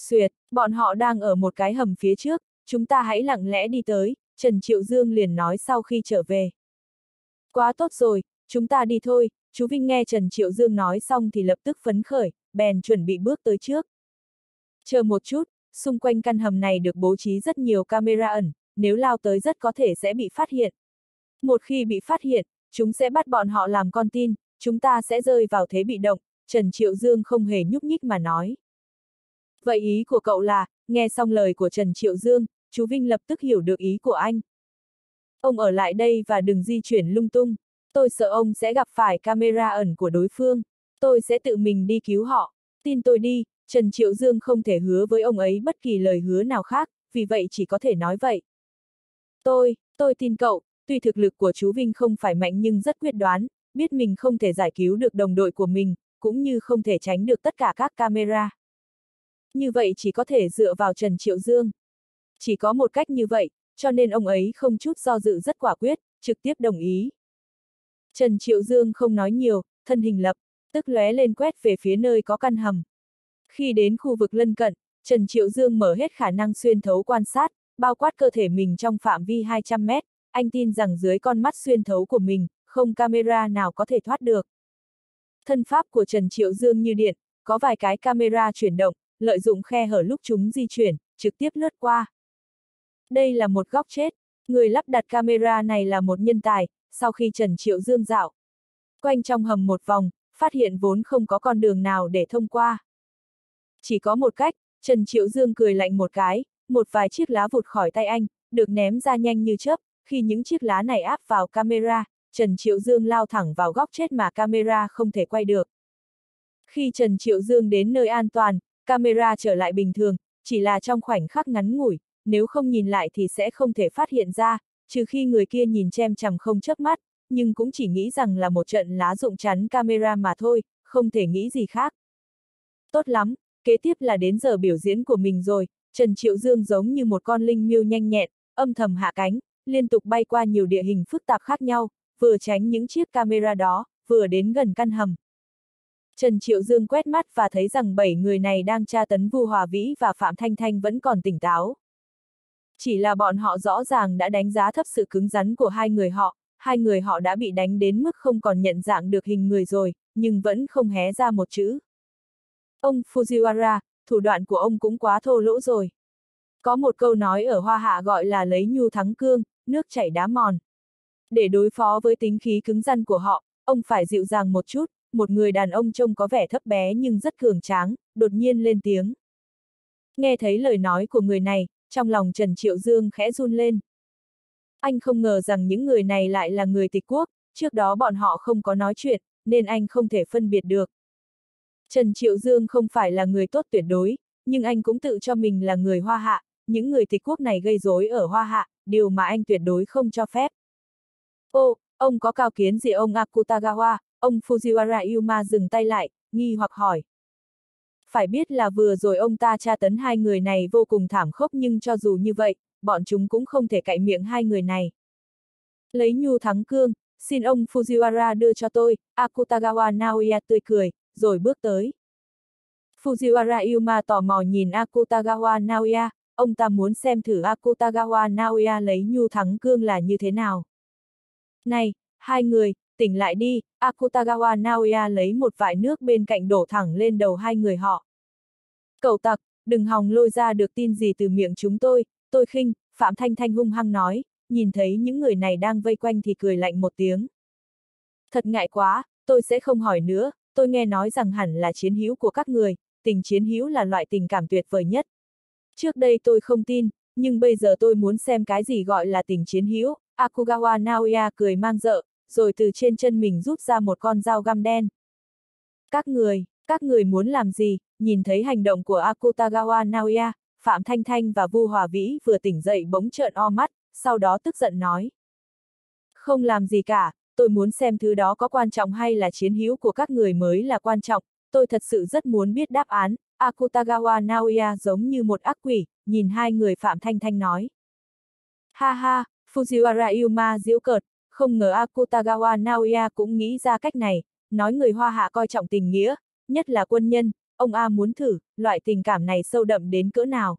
Xuyệt, bọn họ đang ở một cái hầm phía trước, chúng ta hãy lặng lẽ đi tới, Trần Triệu Dương liền nói sau khi trở về. Quá tốt rồi, chúng ta đi thôi, chú Vinh nghe Trần Triệu Dương nói xong thì lập tức phấn khởi, bèn chuẩn bị bước tới trước. Chờ một chút, xung quanh căn hầm này được bố trí rất nhiều camera ẩn, nếu lao tới rất có thể sẽ bị phát hiện. Một khi bị phát hiện, chúng sẽ bắt bọn họ làm con tin, chúng ta sẽ rơi vào thế bị động, Trần Triệu Dương không hề nhúc nhích mà nói. Vậy ý của cậu là, nghe xong lời của Trần Triệu Dương, chú Vinh lập tức hiểu được ý của anh. Ông ở lại đây và đừng di chuyển lung tung, tôi sợ ông sẽ gặp phải camera ẩn của đối phương, tôi sẽ tự mình đi cứu họ, tin tôi đi, Trần Triệu Dương không thể hứa với ông ấy bất kỳ lời hứa nào khác, vì vậy chỉ có thể nói vậy. Tôi tin cậu, tuy thực lực của chú Vinh không phải mạnh nhưng rất quyết đoán, biết mình không thể giải cứu được đồng đội của mình, cũng như không thể tránh được tất cả các camera. Như vậy chỉ có thể dựa vào Trần Triệu Dương. Chỉ có một cách như vậy, cho nên ông ấy không chút do dự rất quả quyết, trực tiếp đồng ý. Trần Triệu Dương không nói nhiều, thân hình lập tức lóe lên quét về phía nơi có căn hầm. Khi đến khu vực lân cận, Trần Triệu Dương mở hết khả năng xuyên thấu quan sát, bao quát cơ thể mình trong phạm vi 200 mét, anh tin rằng dưới con mắt xuyên thấu của mình, không camera nào có thể thoát được. Thân pháp của Trần Triệu Dương như điện, có vài cái camera chuyển động, lợi dụng khe hở lúc chúng di chuyển, trực tiếp lướt qua. Đây là một góc chết, người lắp đặt camera này là một nhân tài, sau khi Trần Triệu Dương dạo quanh trong hầm một vòng, phát hiện vốn không có con đường nào để thông qua. Chỉ có một cách, Trần Triệu Dương cười lạnh một cái, một vài chiếc lá vụt khỏi tay anh, được ném ra nhanh như chớp, khi những chiếc lá này áp vào camera, Trần Triệu Dương lao thẳng vào góc chết mà camera không thể quay được. Khi Trần Triệu Dương đến nơi an toàn, camera trở lại bình thường, chỉ là trong khoảnh khắc ngắn ngủi, nếu không nhìn lại thì sẽ không thể phát hiện ra, trừ khi người kia nhìn chem chằm không chớp mắt, nhưng cũng chỉ nghĩ rằng là một trận lá rụng chắn camera mà thôi, không thể nghĩ gì khác. Tốt lắm, kế tiếp là đến giờ biểu diễn của mình rồi, Trần Triệu Dương giống như một con linh miêu nhanh nhẹn, âm thầm hạ cánh, liên tục bay qua nhiều địa hình phức tạp khác nhau, vừa tránh những chiếc camera đó, vừa đến gần căn hầm. Trần Triệu Dương quét mắt và thấy rằng 7 người này đang tra tấn Vu Hòa Vĩ và Phạm Thanh Thanh vẫn còn tỉnh táo. Chỉ là bọn họ rõ ràng đã đánh giá thấp sự cứng rắn của hai người họ đã bị đánh đến mức không còn nhận dạng được hình người rồi, nhưng vẫn không hé ra một chữ. Ông Fujiwara, thủ đoạn của ông cũng quá thô lỗ rồi. Có một câu nói ở Hoa Hạ gọi là lấy nhu thắng cương, nước chảy đá mòn. Để đối phó với tính khí cứng rắn của họ, ông phải dịu dàng một chút, một người đàn ông trông có vẻ thấp bé nhưng rất cường tráng, đột nhiên lên tiếng. Nghe thấy lời nói của người này, trong lòng Trần Triệu Dương khẽ run lên. Anh không ngờ rằng những người này lại là người tịch quốc, trước đó bọn họ không có nói chuyện, nên anh không thể phân biệt được. Trần Triệu Dương không phải là người tốt tuyệt đối, nhưng anh cũng tự cho mình là người Hoa Hạ, những người tịch quốc này gây rối ở Hoa Hạ, điều mà anh tuyệt đối không cho phép. Ô, ông có cao kiến gì ông Akutagawa, ông Fujiwara Yuma dừng tay lại, nghi hoặc hỏi. Phải biết là vừa rồi ông ta tra tấn hai người này vô cùng thảm khốc nhưng cho dù như vậy, bọn chúng cũng không thể cạy miệng hai người này. Lấy nhu thắng cương, xin ông Fujiwara đưa cho tôi, Akutagawa Naoya tươi cười, rồi bước tới. Fujiwara Yuma tò mò nhìn Akutagawa Naoya, ông ta muốn xem thử Akutagawa Naoya lấy nhu thắng cương là như thế nào. Này, hai người, tỉnh lại đi, Akutagawa Naoya lấy một vại nước bên cạnh đổ thẳng lên đầu hai người họ. Cậu tặc, đừng hòng lôi ra được tin gì từ miệng chúng tôi khinh, Phạm Thanh Thanh hung hăng nói, nhìn thấy những người này đang vây quanh thì cười lạnh một tiếng. Thật ngại quá, tôi sẽ không hỏi nữa, tôi nghe nói rằng hẳn là chiến hữu của các người, tình chiến hữu là loại tình cảm tuyệt vời nhất. Trước đây tôi không tin, nhưng bây giờ tôi muốn xem cái gì gọi là tình chiến hữu. Akutagawa Naoya cười mang rợ, rồi từ trên chân mình rút ra một con dao găm đen. Các người muốn làm gì? Nhìn thấy hành động của Akutagawa Naoya, Phạm Thanh Thanh và Vu Hòa Vĩ vừa tỉnh dậy bỗng trợn o mắt, sau đó tức giận nói. Không làm gì cả, tôi muốn xem thứ đó có quan trọng hay là chiến hữu của các người mới là quan trọng, tôi thật sự rất muốn biết đáp án. Akutagawa Naoya giống như một ác quỷ, nhìn hai người Phạm Thanh Thanh nói. Ha ha, Fujiwara Yuma giễu cợt, không ngờ Akutagawa Naoya cũng nghĩ ra cách này, nói người Hoa Hạ coi trọng tình nghĩa, nhất là quân nhân, ông A muốn thử, loại tình cảm này sâu đậm đến cỡ nào.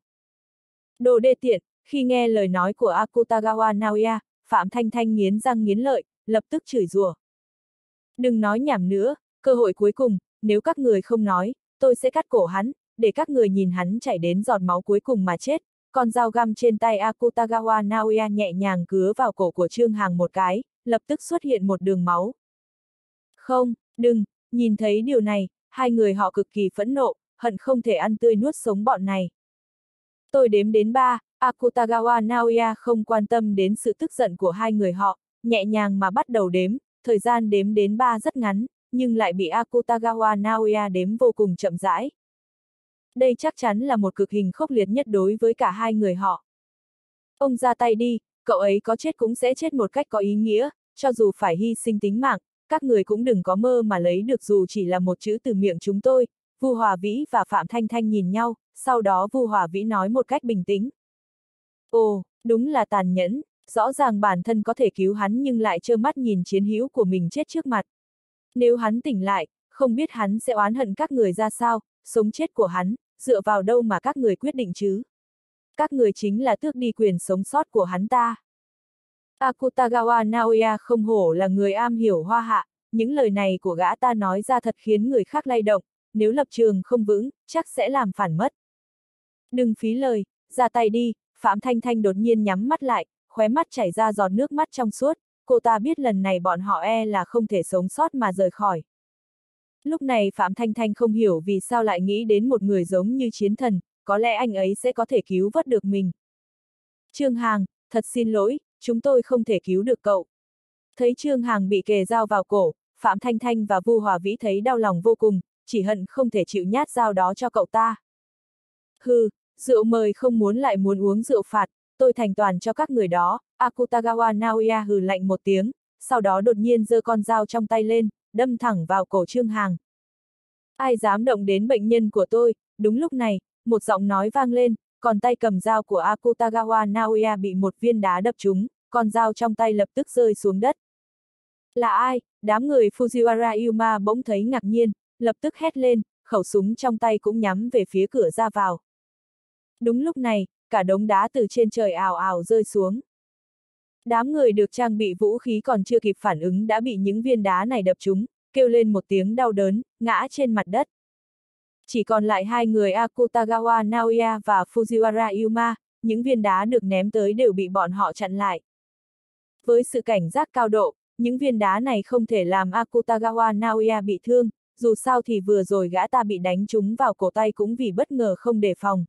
Đồ đê tiện, khi nghe lời nói của Akutagawa Naoya, Phạm Thanh Thanh nghiến răng nghiến lợi, lập tức chửi rủa. Đừng nói nhảm nữa, cơ hội cuối cùng, nếu các người không nói, tôi sẽ cắt cổ hắn, để các người nhìn hắn chảy đến giọt máu cuối cùng mà chết. Con dao găm trên tay Akutagawa Naoya nhẹ nhàng cứa vào cổ của Trương Hằng một cái, lập tức xuất hiện một đường máu. Không, đừng, nhìn thấy điều này, hai người họ cực kỳ phẫn nộ, hận không thể ăn tươi nuốt sống bọn này. Tôi đếm đến 3, Akutagawa Naoya không quan tâm đến sự tức giận của hai người họ, nhẹ nhàng mà bắt đầu đếm, thời gian đếm đến 3 rất ngắn, nhưng lại bị Akutagawa Naoya đếm vô cùng chậm rãi. Đây chắc chắn là một cực hình khốc liệt nhất đối với cả hai người họ. Ông ra tay đi, cậu ấy có chết cũng sẽ chết một cách có ý nghĩa, cho dù phải hy sinh tính mạng, các người cũng đừng có mơ mà lấy được dù chỉ là một chữ từ miệng chúng tôi. Vu Hòa Vĩ và Phạm Thanh Thanh nhìn nhau, sau đó Vu Hòa Vĩ nói một cách bình tĩnh. Ồ, đúng là tàn nhẫn, rõ ràng bản thân có thể cứu hắn nhưng lại trơ mắt nhìn chiến hữu của mình chết trước mặt. Nếu hắn tỉnh lại, không biết hắn sẽ oán hận các người ra sao, sống chết của hắn, dựa vào đâu mà các người quyết định chứ? Các người chính là tước đi quyền sống sót của hắn ta. Akutagawa Naoya không hổ là người am hiểu hoa hạ, những lời này của gã ta nói ra thật khiến người khác lay động, nếu lập trường không vững, chắc sẽ làm phản mất. Đừng phí lời, ra tay đi, Phạm Thanh Thanh đột nhiên nhắm mắt lại, khóe mắt chảy ra giọt nước mắt trong suốt, cô ta biết lần này bọn họ là không thể sống sót mà rời khỏi. Lúc này Phạm Thanh Thanh không hiểu vì sao lại nghĩ đến một người giống như chiến thần, có lẽ anh ấy sẽ có thể cứu vớt được mình. Trương Hằng, thật xin lỗi, chúng tôi không thể cứu được cậu. Thấy Trương Hằng bị kề dao vào cổ, Phạm Thanh Thanh và Vu Hòa Vĩ thấy đau lòng vô cùng, chỉ hận không thể chịu nhát dao đó cho cậu ta. Hừ, rượu mời không muốn lại muốn uống rượu phạt, tôi thành toàn cho các người đó. Akutagawa Naoya hừ lạnh một tiếng, sau đó đột nhiên giơ con dao trong tay lên, đâm thẳng vào cổ Trương Hằng. Ai dám động đến bệnh nhân của tôi? Đúng lúc này, một giọng nói vang lên, còn tay cầm dao của Akutagawa Naoya bị một viên đá đập trúng, con dao trong tay lập tức rơi xuống đất. Là ai? Đám người Fujiwara Yuma bỗng thấy ngạc nhiên, lập tức hét lên, khẩu súng trong tay cũng nhắm về phía cửa ra vào. Đúng lúc này, cả đống đá từ trên trời ào ào rơi xuống. Đám người được trang bị vũ khí còn chưa kịp phản ứng đã bị những viên đá này đập trúng, kêu lên một tiếng đau đớn, ngã trên mặt đất. Chỉ còn lại hai người Akutagawa Naoya và Fujiwara Yuma, những viên đá được ném tới đều bị bọn họ chặn lại. Với sự cảnh giác cao độ, những viên đá này không thể làm Akutagawa Naoya bị thương, dù sao thì vừa rồi gã ta bị đánh trúng vào cổ tay cũng vì bất ngờ không đề phòng.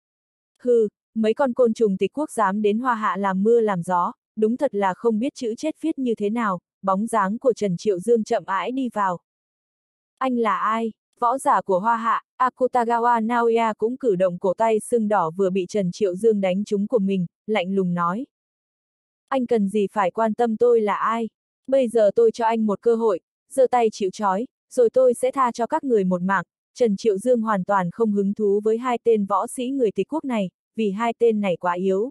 Hừ, mấy con côn trùng tịch quốc dám đến Hoa Hạ làm mưa làm gió, đúng thật là không biết chữ chết viết như thế nào, bóng dáng của Trần Triệu Dương chậm rãi đi vào. Anh là ai? Võ giả của Hoa Hạ, Akutagawa Naoya cũng cử động cổ tay sưng đỏ vừa bị Trần Triệu Dương đánh trúng của mình, lạnh lùng nói. Anh cần gì phải quan tâm tôi là ai? Bây giờ tôi cho anh một cơ hội, giơ tay chịu trói, rồi tôi sẽ tha cho các người một mạng. Trần Triệu Dương hoàn toàn không hứng thú với hai tên võ sĩ người tịch quốc này, vì hai tên này quá yếu.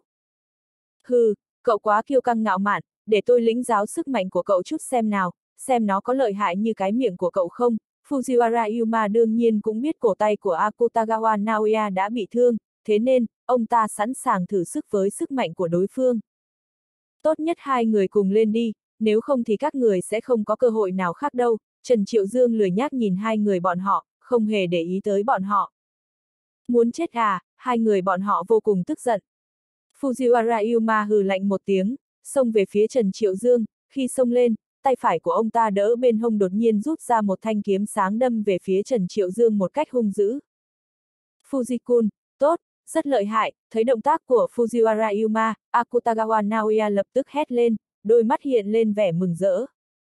Hừ, cậu quá kiêu căng ngạo mạn, để tôi lĩnh giáo sức mạnh của cậu chút xem nào, xem nó có lợi hại như cái miệng của cậu không. Fujiwara Yuma đương nhiên cũng biết cổ tay của Akutagawa Naoya đã bị thương, thế nên, ông ta sẵn sàng thử sức với sức mạnh của đối phương. Tốt nhất hai người cùng lên đi, nếu không thì các người sẽ không có cơ hội nào khác đâu. Trần Triệu Dương lười nhác nhìn hai người bọn họ, không hề để ý tới bọn họ. Muốn chết à? Hai người bọn họ vô cùng tức giận. Fujiwara Yuma hừ lạnh một tiếng, xông về phía Trần Triệu Dương, khi xông lên, tay phải của ông ta đỡ bên hông đột nhiên rút ra một thanh kiếm sáng đâm về phía Trần Triệu Dương một cách hung dữ. Fujikun, tốt, rất lợi hại, thấy động tác của Fujiwara Yuma, Akutagawa Naoya lập tức hét lên, đôi mắt hiện lên vẻ mừng rỡ.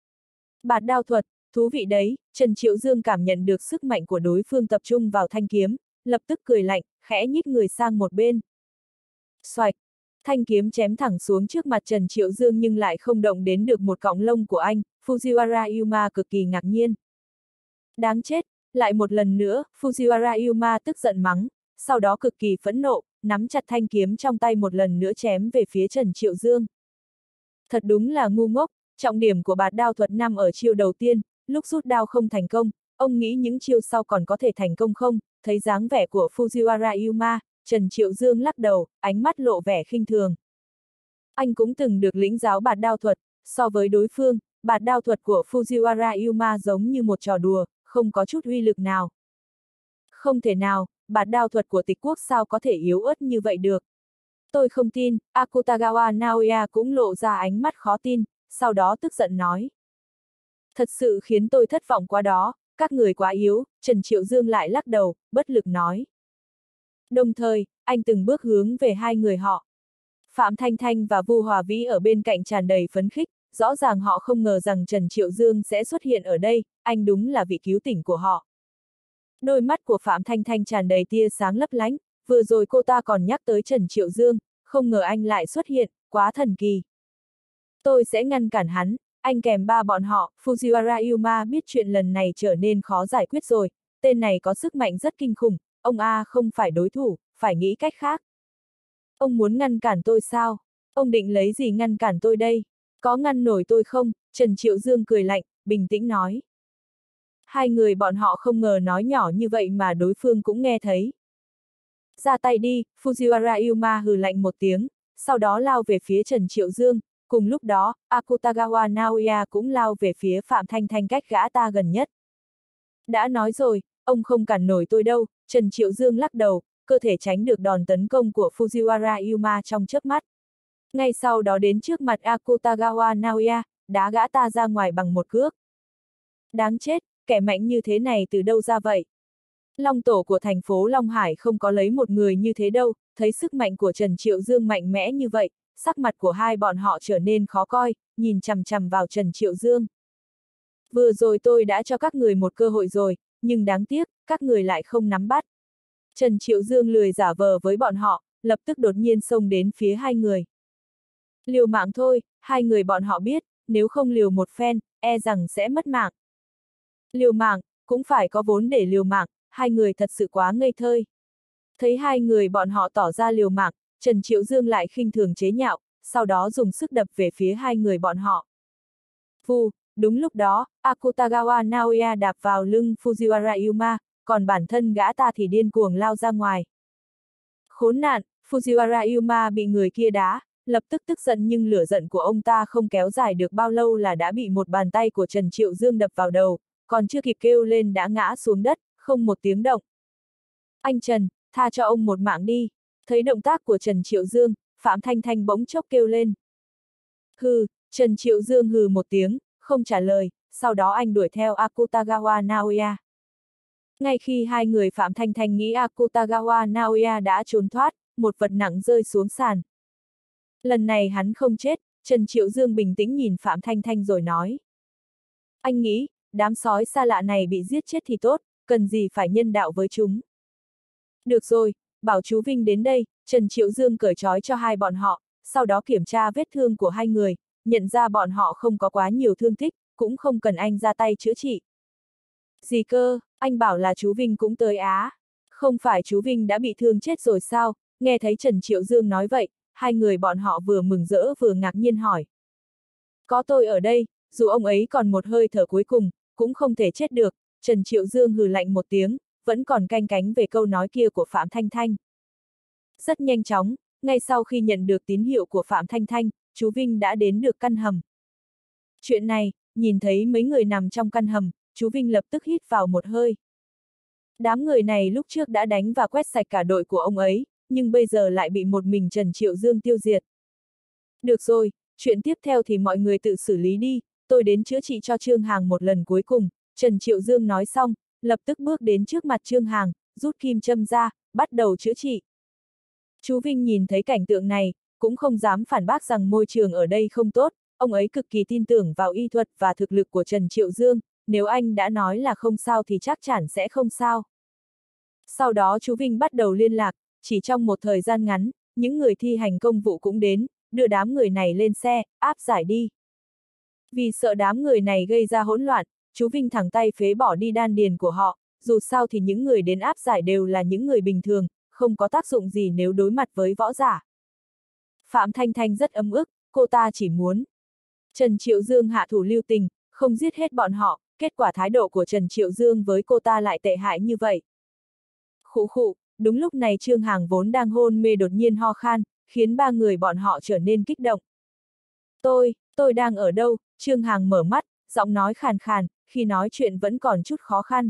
Bạt đao thuật, thú vị đấy, Trần Triệu Dương cảm nhận được sức mạnh của đối phương tập trung vào thanh kiếm, lập tức cười lạnh, khẽ nhích người sang một bên. Xoạch, thanh kiếm chém thẳng xuống trước mặt Trần Triệu Dương nhưng lại không động đến được một cọng lông của anh, Fujiwara Yuma cực kỳ ngạc nhiên. Đáng chết, lại một lần nữa, Fujiwara Yuma tức giận mắng, sau đó cực kỳ phẫn nộ, nắm chặt thanh kiếm trong tay một lần nữa chém về phía Trần Triệu Dương. Thật đúng là ngu ngốc, trọng điểm của bạt đao thuật nằm ở chiêu đầu tiên, lúc rút đao không thành công, ông nghĩ những chiêu sau còn có thể thành công không? Thấy dáng vẻ của Fujiwara Yuma, Trần Triệu Dương lắc đầu, ánh mắt lộ vẻ khinh thường. Anh cũng từng được lĩnh giáo bạt đao thuật, so với đối phương, bạt đao thuật của Fujiwara Yuma giống như một trò đùa, không có chút uy lực nào. Không thể nào, bạt đao thuật của Tịch Quốc sao có thể yếu ớt như vậy được. Tôi không tin, Akutagawa Naoya cũng lộ ra ánh mắt khó tin, sau đó tức giận nói. Thật sự khiến tôi thất vọng quá đó, các người quá yếu, Trần Triệu Dương lại lắc đầu, bất lực nói. Đồng thời, anh từng bước hướng về hai người họ. Phạm Thanh Thanh và Vu Hòa Vĩ ở bên cạnh tràn đầy phấn khích, rõ ràng họ không ngờ rằng Trần Triệu Dương sẽ xuất hiện ở đây, anh đúng là vị cứu tỉnh của họ. Đôi mắt của Phạm Thanh Thanh tràn đầy tia sáng lấp lánh, vừa rồi cô ta còn nhắc tới Trần Triệu Dương, không ngờ anh lại xuất hiện, quá thần kỳ. Tôi sẽ ngăn cản hắn, anh kèm ba bọn họ, Fujiwara Yuma biết chuyện lần này trở nên khó giải quyết rồi, tên này có sức mạnh rất kinh khủng, ông A không phải đối thủ, phải nghĩ cách khác. Ông muốn ngăn cản tôi sao? Ông định lấy gì ngăn cản tôi đây? Có ngăn nổi tôi không? Trần Triệu Dương cười lạnh, bình tĩnh nói. Hai người bọn họ không ngờ nói nhỏ như vậy mà đối phương cũng nghe thấy. Ra tay đi, Fujiwara Yuma hừ lạnh một tiếng, sau đó lao về phía Trần Triệu Dương, cùng lúc đó, Akutagawa Naoya cũng lao về phía Phạm Thanh Thanh cách gã ta gần nhất. Đã nói rồi, ông không cản nổi tôi đâu, Trần Triệu Dương lắc đầu, cơ thể tránh được đòn tấn công của Fujiwara Yuma trong chớp mắt. Ngay sau đó đến trước mặt Akutagawa Naoya, đá gã ta ra ngoài bằng một cước. Đáng chết, kẻ mạnh như thế này từ đâu ra vậy? Long tổ của thành phố Long Hải không có lấy một người như thế đâu, thấy sức mạnh của Trần Triệu Dương mạnh mẽ như vậy, sắc mặt của hai bọn họ trở nên khó coi, nhìn chằm chằm vào Trần Triệu Dương. Vừa rồi tôi đã cho các người một cơ hội rồi, nhưng đáng tiếc, các người lại không nắm bắt. Trần Triệu Dương lười giả vờ với bọn họ, lập tức đột nhiên xông đến phía hai người. Liều mạng thôi, hai người bọn họ biết, nếu không liều một phen, e rằng sẽ mất mạng. Liều mạng, cũng phải có vốn để liều mạng, hai người thật sự quá ngây thơ. Thấy hai người bọn họ tỏ ra liều mạng, Trần Triệu Dương lại khinh thường chế nhạo, sau đó dùng sức đập về phía hai người bọn họ. Phù, đúng lúc đó, Akutagawa Naoya đạp vào lưng Fujiwara Yuma, còn bản thân gã ta thì điên cuồng lao ra ngoài. Khốn nạn, Fujiwara Yuma bị người kia đá, lập tức tức giận nhưng lửa giận của ông ta không kéo dài được bao lâu là đã bị một bàn tay của Trần Triệu Dương đập vào đầu, còn chưa kịp kêu lên đã ngã xuống đất, không một tiếng động. Anh Trần, tha cho ông một mạng đi. Thấy động tác của Trần Triệu Dương, Phạm Thanh Thanh bỗng chốc kêu lên. Hừ, Trần Triệu Dương hừ một tiếng, không trả lời, sau đó anh đuổi theo Akutagawa Naoya. Ngay khi hai người Phạm Thanh Thanh nghĩ Akutagawa Naoya đã trốn thoát, một vật nặng rơi xuống sàn. Lần này hắn không chết, Trần Triệu Dương bình tĩnh nhìn Phạm Thanh Thanh rồi nói. Anh nghĩ, đám sói xa lạ này bị giết chết thì tốt, cần gì phải nhân đạo với chúng. Được rồi, bảo chú Vinh đến đây, Trần Triệu Dương cởi trói cho hai bọn họ, sau đó kiểm tra vết thương của hai người, nhận ra bọn họ không có quá nhiều thương tích, cũng không cần anh ra tay chữa trị. Gì cơ, anh bảo là chú Vinh cũng tới á. Không phải chú Vinh đã bị thương chết rồi sao? Nghe thấy Trần Triệu Dương nói vậy, hai người bọn họ vừa mừng rỡ vừa ngạc nhiên hỏi. Có tôi ở đây, dù ông ấy còn một hơi thở cuối cùng, cũng không thể chết được, Trần Triệu Dương hừ lạnh một tiếng, vẫn còn canh cánh về câu nói kia của Phạm Thanh Thanh. Rất nhanh chóng, ngay sau khi nhận được tín hiệu của Phạm Thanh Thanh, chú Vinh đã đến được căn hầm. Chuyện này, nhìn thấy mấy người nằm trong căn hầm, chú Vinh lập tức hít vào một hơi. Đám người này lúc trước đã đánh và quét sạch cả đội của ông ấy, nhưng bây giờ lại bị một mình Trần Triệu Dương tiêu diệt. Được rồi, chuyện tiếp theo thì mọi người tự xử lý đi, tôi đến chữa trị cho Trương Hàng một lần cuối cùng, Trần Triệu Dương nói xong, lập tức bước đến trước mặt Trương Hàng, rút kim châm ra, bắt đầu chữa trị. Chú Vinh nhìn thấy cảnh tượng này, cũng không dám phản bác rằng môi trường ở đây không tốt, ông ấy cực kỳ tin tưởng vào y thuật và thực lực của Trần Triệu Dương, nếu anh đã nói là không sao thì chắc chắn sẽ không sao. Sau đó chú Vinh bắt đầu liên lạc, chỉ trong một thời gian ngắn, những người thi hành công vụ cũng đến, đưa đám người này lên xe, áp giải đi. Vì sợ đám người này gây ra hỗn loạn, chú Vinh thẳng tay phế bỏ đi đan điền của họ, dù sao thì những người đến áp giải đều là những người bình thường, không có tác dụng gì nếu đối mặt với võ giả. Phạm Thanh Thanh rất ấm ức, cô ta chỉ muốn Trần Triệu Dương hạ thủ lưu tình, không giết hết bọn họ, kết quả thái độ của Trần Triệu Dương với cô ta lại tệ hại như vậy. Khụ khụ, đúng lúc này Trương Hằng vốn đang hôn mê đột nhiên ho khan, khiến ba người bọn họ trở nên kích động. Tôi đang ở đâu? Trương Hằng mở mắt, giọng nói khàn khàn, khi nói chuyện vẫn còn chút khó khăn.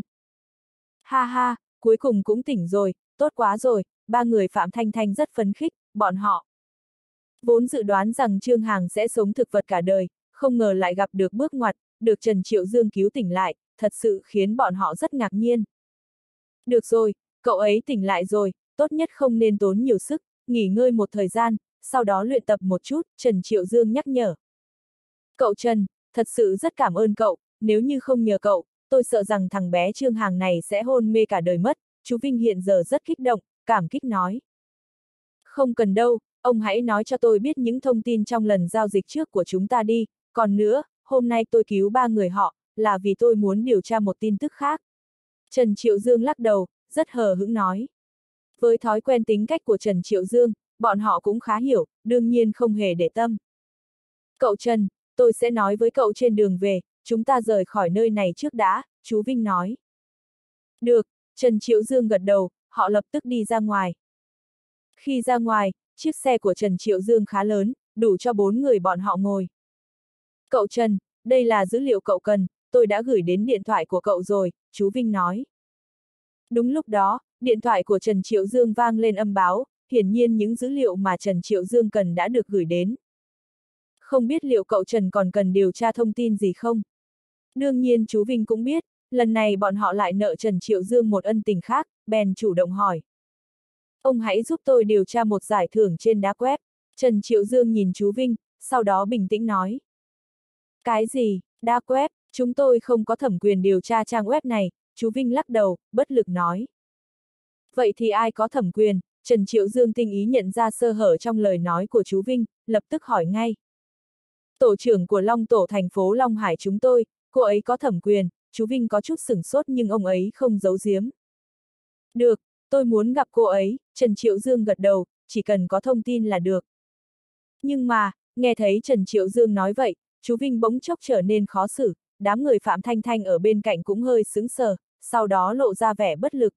Ha ha, cuối cùng cũng tỉnh rồi, tốt quá rồi, ba người Phạm Thanh Thanh rất phấn khích, bọn họ vốn dự đoán rằng Trương Hằng sẽ sống thực vật cả đời, không ngờ lại gặp được bước ngoặt, được Trần Triệu Dương cứu tỉnh lại, thật sự khiến bọn họ rất ngạc nhiên. Được rồi, cậu ấy tỉnh lại rồi, tốt nhất không nên tốn nhiều sức, nghỉ ngơi một thời gian, sau đó luyện tập một chút, Trần Triệu Dương nhắc nhở. Cậu Trần, thật sự rất cảm ơn cậu, nếu như không nhờ cậu, tôi sợ rằng thằng bé Trương Hằng này sẽ hôn mê cả đời mất, chú Vinh hiện giờ rất kích động, cảm kích nói. Không cần đâu, ông hãy nói cho tôi biết những thông tin trong lần giao dịch trước của chúng ta đi, còn nữa, hôm nay tôi cứu ba người họ, là vì tôi muốn điều tra một tin tức khác. Trần Triệu Dương lắc đầu, rất hờ hững nói. Với thói quen tính cách của Trần Triệu Dương, bọn họ cũng khá hiểu, đương nhiên không hề để tâm. Cậu Trần, tôi sẽ nói với cậu trên đường về, chúng ta rời khỏi nơi này trước đã, chú Vinh nói. Được, Trần Triệu Dương gật đầu, họ lập tức đi ra ngoài. Khi ra ngoài, chiếc xe của Trần Triệu Dương khá lớn, đủ cho 4 người bọn họ ngồi. Cậu Trần, đây là dữ liệu cậu cần, tôi đã gửi đến điện thoại của cậu rồi, chú Vinh nói. Đúng lúc đó, điện thoại của Trần Triệu Dương vang lên âm báo, hiển nhiên những dữ liệu mà Trần Triệu Dương cần đã được gửi đến. Không biết liệu cậu Trần còn cần điều tra thông tin gì không? Đương nhiên chú Vinh cũng biết, lần này bọn họ lại nợ Trần Triệu Dương một ân tình khác, bèn chủ động hỏi. Ông hãy giúp tôi điều tra một giải thưởng trên đá web. Trần Triệu Dương nhìn chú Vinh, sau đó bình tĩnh nói. Cái gì, đá web, chúng tôi không có thẩm quyền điều tra trang web này, chú Vinh lắc đầu, bất lực nói. Vậy thì ai có thẩm quyền? Trần Triệu Dương tinh ý nhận ra sơ hở trong lời nói của chú Vinh, lập tức hỏi ngay. Tổ trưởng của Long Tổ thành phố Long Hải chúng tôi, cô ấy có thẩm quyền, chú Vinh có chút sửng sốt nhưng ông ấy không giấu giếm. Được, tôi muốn gặp cô ấy, Trần Triệu Dương gật đầu, chỉ cần có thông tin là được. Nhưng mà, nghe thấy Trần Triệu Dương nói vậy, chú Vinh bỗng chốc trở nên khó xử, đám người Phạm Thanh Thanh ở bên cạnh cũng hơi sững sờ, sau đó lộ ra vẻ bất lực.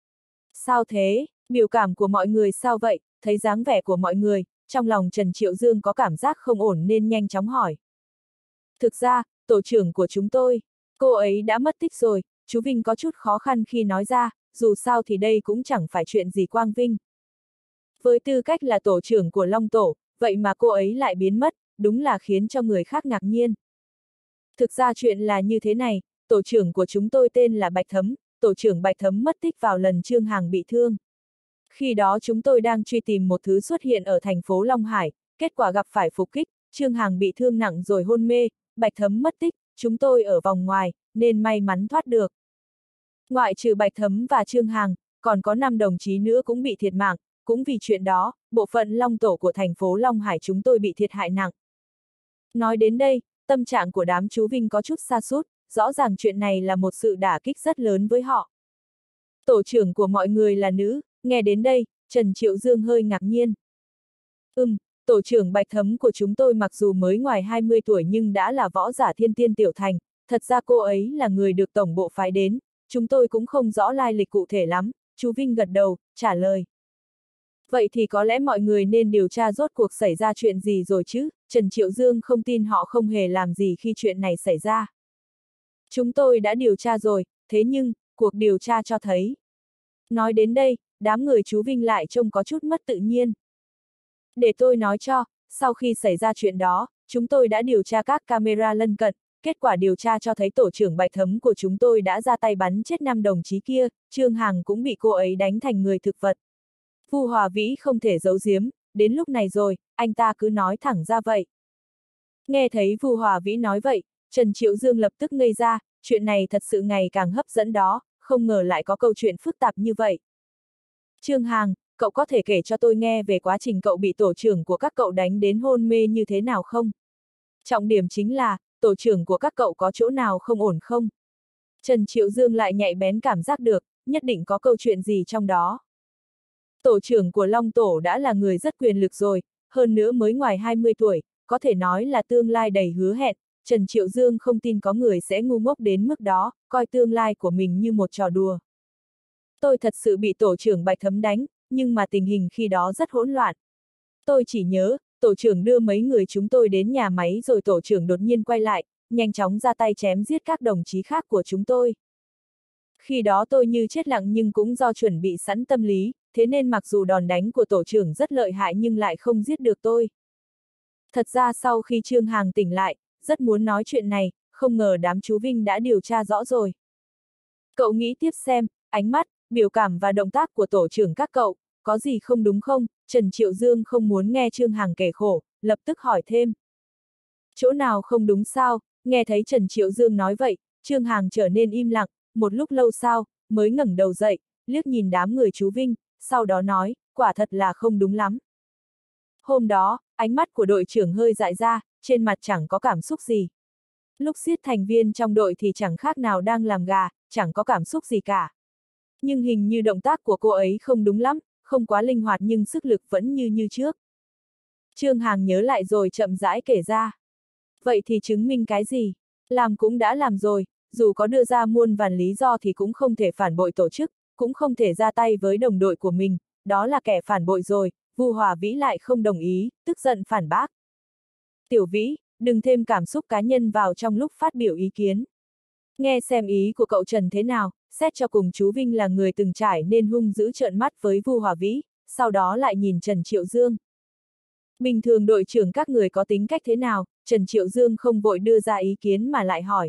Sao thế, biểu cảm của mọi người sao vậy, thấy dáng vẻ của mọi người, trong lòng Trần Triệu Dương có cảm giác không ổn nên nhanh chóng hỏi. Thực ra, tổ trưởng của chúng tôi, cô ấy đã mất tích rồi, chú Vinh có chút khó khăn khi nói ra, dù sao thì đây cũng chẳng phải chuyện gì Quang Vinh. Với tư cách là tổ trưởng của Long Tổ, vậy mà cô ấy lại biến mất, đúng là khiến cho người khác ngạc nhiên. Thực ra chuyện là như thế này, tổ trưởng của chúng tôi tên là Bạch Thấm, tổ trưởng Bạch Thấm mất tích vào lần Trương Hằng bị thương. Khi đó chúng tôi đang truy tìm một thứ xuất hiện ở thành phố Long Hải, kết quả gặp phải phục kích, Trương Hằng bị thương nặng rồi hôn mê, Bạch Thấm mất tích, chúng tôi ở vòng ngoài, nên may mắn thoát được. Ngoại trừ Bạch Thấm và Trương Hằng, còn có 5 đồng chí nữa cũng bị thiệt mạng, cũng vì chuyện đó, bộ phận Long Tổ của thành phố Long Hải chúng tôi bị thiệt hại nặng. Nói đến đây, tâm trạng của đám chú Vinh có chút sa sút, rõ ràng chuyện này là một sự đả kích rất lớn với họ. Tổ trưởng của mọi người là nữ, nghe đến đây, Trần Triệu Dương hơi ngạc nhiên. Tổ trưởng Bạch Thấm của chúng tôi mặc dù mới ngoài 20 tuổi nhưng đã là võ giả thiên tiên tiểu thành, thật ra cô ấy là người được tổng bộ phái đến, chúng tôi cũng không rõ lai lịch cụ thể lắm, chú Vinh gật đầu, trả lời. Vậy thì có lẽ mọi người nên điều tra rốt cuộc xảy ra chuyện gì rồi chứ, Trần Triệu Dương không tin họ không hề làm gì khi chuyện này xảy ra. Chúng tôi đã điều tra rồi, thế nhưng, cuộc điều tra cho thấy. Nói đến đây, đám người chú Vinh lại trông có chút mất tự nhiên. Để tôi nói cho, sau khi xảy ra chuyện đó, chúng tôi đã điều tra các camera lân cận, kết quả điều tra cho thấy tổ trưởng Bạch Thấm của chúng tôi đã ra tay bắn chết 5 đồng chí kia, Trương Hằng cũng bị cô ấy đánh thành người thực vật. Vu Hòa Vĩ không thể giấu giếm, đến lúc này rồi, anh ta cứ nói thẳng ra vậy. Nghe thấy Vu Hòa Vĩ nói vậy, Trần Triệu Dương lập tức ngây ra, chuyện này thật sự ngày càng hấp dẫn đó, không ngờ lại có câu chuyện phức tạp như vậy. Trương Hằng, cậu có thể kể cho tôi nghe về quá trình cậu bị tổ trưởng của các cậu đánh đến hôn mê như thế nào không? Trọng điểm chính là, tổ trưởng của các cậu có chỗ nào không ổn không? Trần Triệu Dương lại nhạy bén cảm giác được, nhất định có câu chuyện gì trong đó. Tổ trưởng của Long Tổ đã là người rất quyền lực rồi, hơn nữa mới ngoài 20 tuổi, có thể nói là tương lai đầy hứa hẹn, Trần Triệu Dương không tin có người sẽ ngu ngốc đến mức đó, coi tương lai của mình như một trò đùa. Tôi thật sự bị tổ trưởng Bạch Thấm đánh, nhưng mà tình hình khi đó rất hỗn loạn. Tôi chỉ nhớ, tổ trưởng đưa mấy người chúng tôi đến nhà máy rồi tổ trưởng đột nhiên quay lại, nhanh chóng ra tay chém giết các đồng chí khác của chúng tôi. Khi đó tôi như chết lặng nhưng cũng do chuẩn bị sẵn tâm lý, thế nên mặc dù đòn đánh của tổ trưởng rất lợi hại nhưng lại không giết được tôi. Thật ra sau khi Trương Hằng tỉnh lại, rất muốn nói chuyện này, không ngờ đám chú Vinh đã điều tra rõ rồi. Cậu nghĩ tiếp xem, ánh mắt, biểu cảm và động tác của tổ trưởng các cậu, có gì không đúng không? Trần Triệu Dương không muốn nghe Trương Hằng kể khổ, lập tức hỏi thêm. Chỗ nào không đúng sao? Nghe thấy Trần Triệu Dương nói vậy, Trương Hằng trở nên im lặng, một lúc lâu sau, mới ngẩng đầu dậy, liếc nhìn đám người chú Vinh, sau đó nói, quả thật là không đúng lắm. Hôm đó, ánh mắt của đội trưởng hơi dại ra, trên mặt chẳng có cảm xúc gì. Lúc giết thành viên trong đội thì chẳng khác nào đang làm gà, chẳng có cảm xúc gì cả. Nhưng hình như động tác của cô ấy không đúng lắm, không quá linh hoạt nhưng sức lực vẫn như trước. Trương Hằng nhớ lại rồi chậm rãi kể ra. Vậy thì chứng minh cái gì? Làm cũng đã làm rồi, dù có đưa ra muôn vàn lý do thì cũng không thể phản bội tổ chức, cũng không thể ra tay với đồng đội của mình, đó là kẻ phản bội rồi. Vu Hòa Vĩ lại không đồng ý, tức giận phản bác. Tiểu Vĩ, đừng thêm cảm xúc cá nhân vào trong lúc phát biểu ý kiến. Nghe xem ý của cậu Trần thế nào, xét cho cùng chú Vinh là người từng trải nên hung dữ trợn mắt với Vu Hòa Vĩ, sau đó lại nhìn Trần Triệu Dương. Bình thường đội trưởng các người có tính cách thế nào? Trần Triệu Dương không vội đưa ra ý kiến mà lại hỏi.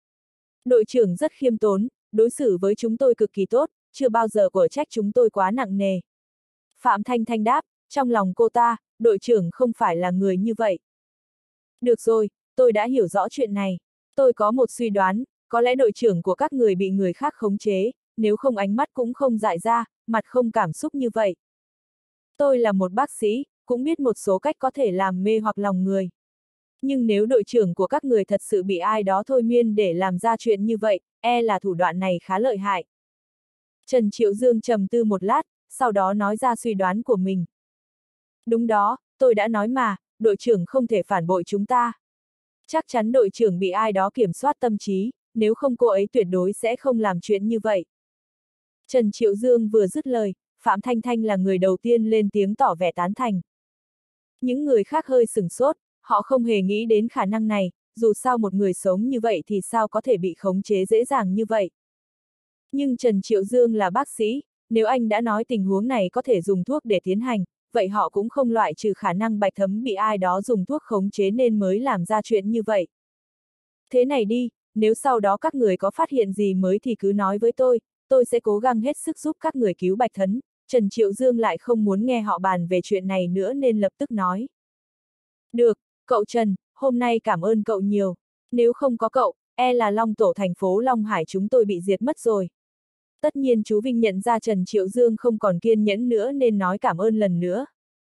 Đội trưởng rất khiêm tốn, đối xử với chúng tôi cực kỳ tốt, chưa bao giờ quở trách chúng tôi quá nặng nề. Phạm Thanh Thanh đáp, trong lòng cô ta, đội trưởng không phải là người như vậy. Được rồi, tôi đã hiểu rõ chuyện này. Tôi có một suy đoán, có lẽ đội trưởng của các người bị người khác khống chế, nếu không ánh mắt cũng không dại ra, mặt không cảm xúc như vậy. Tôi là một bác sĩ, cũng biết một số cách có thể làm mê hoặc lòng người. Nhưng nếu đội trưởng của các người thật sự bị ai đó thôi miên để làm ra chuyện như vậy, e là thủ đoạn này khá lợi hại. Trần Triệu Dương trầm tư một lát, sau đó nói ra suy đoán của mình. Đúng đó, tôi đã nói mà, đội trưởng không thể phản bội chúng ta. Chắc chắn đội trưởng bị ai đó kiểm soát tâm trí, nếu không cô ấy tuyệt đối sẽ không làm chuyện như vậy. Trần Triệu Dương vừa dứt lời, Phạm Thanh Thanh là người đầu tiên lên tiếng tỏ vẻ tán thành. Những người khác hơi sửng sốt, họ không hề nghĩ đến khả năng này, dù sao một người sống như vậy thì sao có thể bị khống chế dễ dàng như vậy. Nhưng Trần Triệu Dương là bác sĩ, nếu anh đã nói tình huống này có thể dùng thuốc để tiến hành, vậy họ cũng không loại trừ khả năng Bạch Thấm bị ai đó dùng thuốc khống chế nên mới làm ra chuyện như vậy. Thế này đi, nếu sau đó các người có phát hiện gì mới thì cứ nói với tôi sẽ cố gắng hết sức giúp các người cứu Bạch Thấm. Trần Triệu Dương lại không muốn nghe họ bàn về chuyện này nữa nên lập tức nói. Được, cậu Trần, hôm nay cảm ơn cậu nhiều. Nếu không có cậu, e là Long Tổ thành phố Long Hải chúng tôi bị diệt mất rồi. Tất nhiên chú Vinh nhận ra Trần Triệu Dương không còn kiên nhẫn nữa nên nói cảm ơn lần nữa.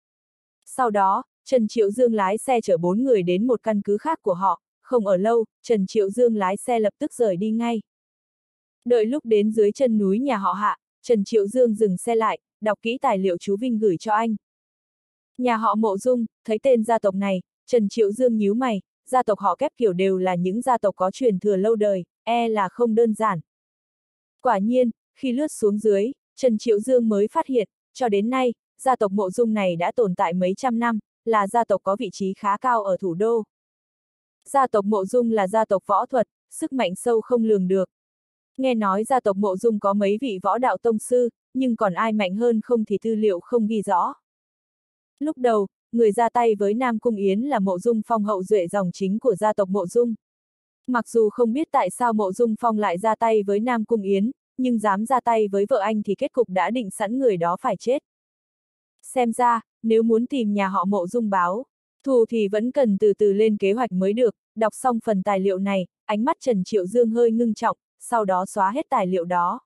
Sau đó, Trần Triệu Dương lái xe chở 4 người đến một căn cứ khác của họ, không ở lâu, Trần Triệu Dương lái xe lập tức rời đi ngay. Đợi lúc đến dưới chân núi nhà họ Hạ, Trần Triệu Dương dừng xe lại, đọc kỹ tài liệu chú Vinh gửi cho anh. Nhà họ Mộ Dung, thấy tên gia tộc này, Trần Triệu Dương nhíu mày, gia tộc họ Kép kiểu đều là những gia tộc có truyền thừa lâu đời, e là không đơn giản. Quả nhiên, khi lướt xuống dưới, Trần Triệu Dương mới phát hiện, cho đến nay, gia tộc Mộ Dung này đã tồn tại mấy trăm năm, là gia tộc có vị trí khá cao ở thủ đô. Gia tộc Mộ Dung là gia tộc võ thuật, sức mạnh sâu không lường được. Nghe nói gia tộc Mộ Dung có mấy vị võ đạo tông sư, nhưng còn ai mạnh hơn không thì tư liệu không ghi rõ. Lúc đầu, người ra tay với Nam Cung Yến là Mộ Dung Phong hậu duệ dòng chính của gia tộc Mộ Dung. Mặc dù không biết tại sao Mộ Dung Phong lại ra tay với Nam Cung Yến, nhưng dám ra tay với vợ anh thì kết cục đã định sẵn người đó phải chết. Xem ra, nếu muốn tìm nhà họ Mộ Dung báo thù thì vẫn cần từ từ lên kế hoạch mới được. Đọc xong phần tài liệu này, ánh mắt Trần Triệu Dương hơi ngưng trọng, sau đó xóa hết tài liệu đó.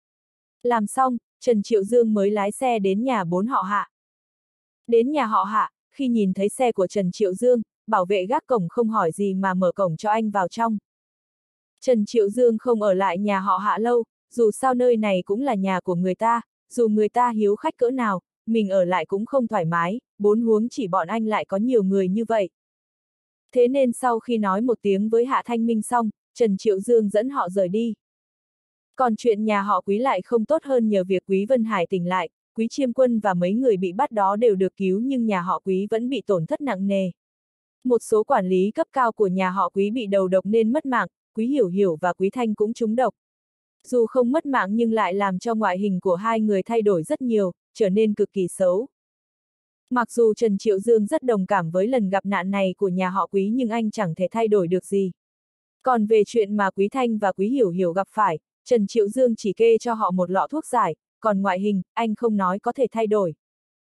Làm xong, Trần Triệu Dương mới lái xe đến nhà 4 họ Hạ. Đến nhà họ Hạ, khi nhìn thấy xe của Trần Triệu Dương, bảo vệ gác cổng không hỏi gì mà mở cổng cho anh vào trong. Trần Triệu Dương không ở lại nhà họ Hạ lâu, dù sao nơi này cũng là nhà của người ta, dù người ta hiếu khách cỡ nào, mình ở lại cũng không thoải mái, bốn huống chỉ bọn anh lại có nhiều người như vậy. Thế nên sau khi nói một tiếng với Hạ Thanh Minh xong, Trần Triệu Dương dẫn họ rời đi. Còn chuyện nhà họ Quý lại không tốt hơn nhờ việc Quý Vân Hải tỉnh lại, Quý Chiêm Quân và mấy người bị bắt đó đều được cứu nhưng nhà họ Quý vẫn bị tổn thất nặng nề. Một số quản lý cấp cao của nhà họ Quý bị đầu độc nên mất mạng, Quý Hiểu Hiểu và Quý Thanh cũng trúng độc. Dù không mất mạng nhưng lại làm cho ngoại hình của hai người thay đổi rất nhiều, trở nên cực kỳ xấu. Mặc dù Trần Triệu Dương rất đồng cảm với lần gặp nạn này của nhà họ Quý nhưng anh chẳng thể thay đổi được gì. Còn về chuyện mà Quý Thanh và Quý Hiểu Hiểu gặp phải, Trần Triệu Dương chỉ kê cho họ một lọ thuốc giải, còn ngoại hình, anh không nói có thể thay đổi.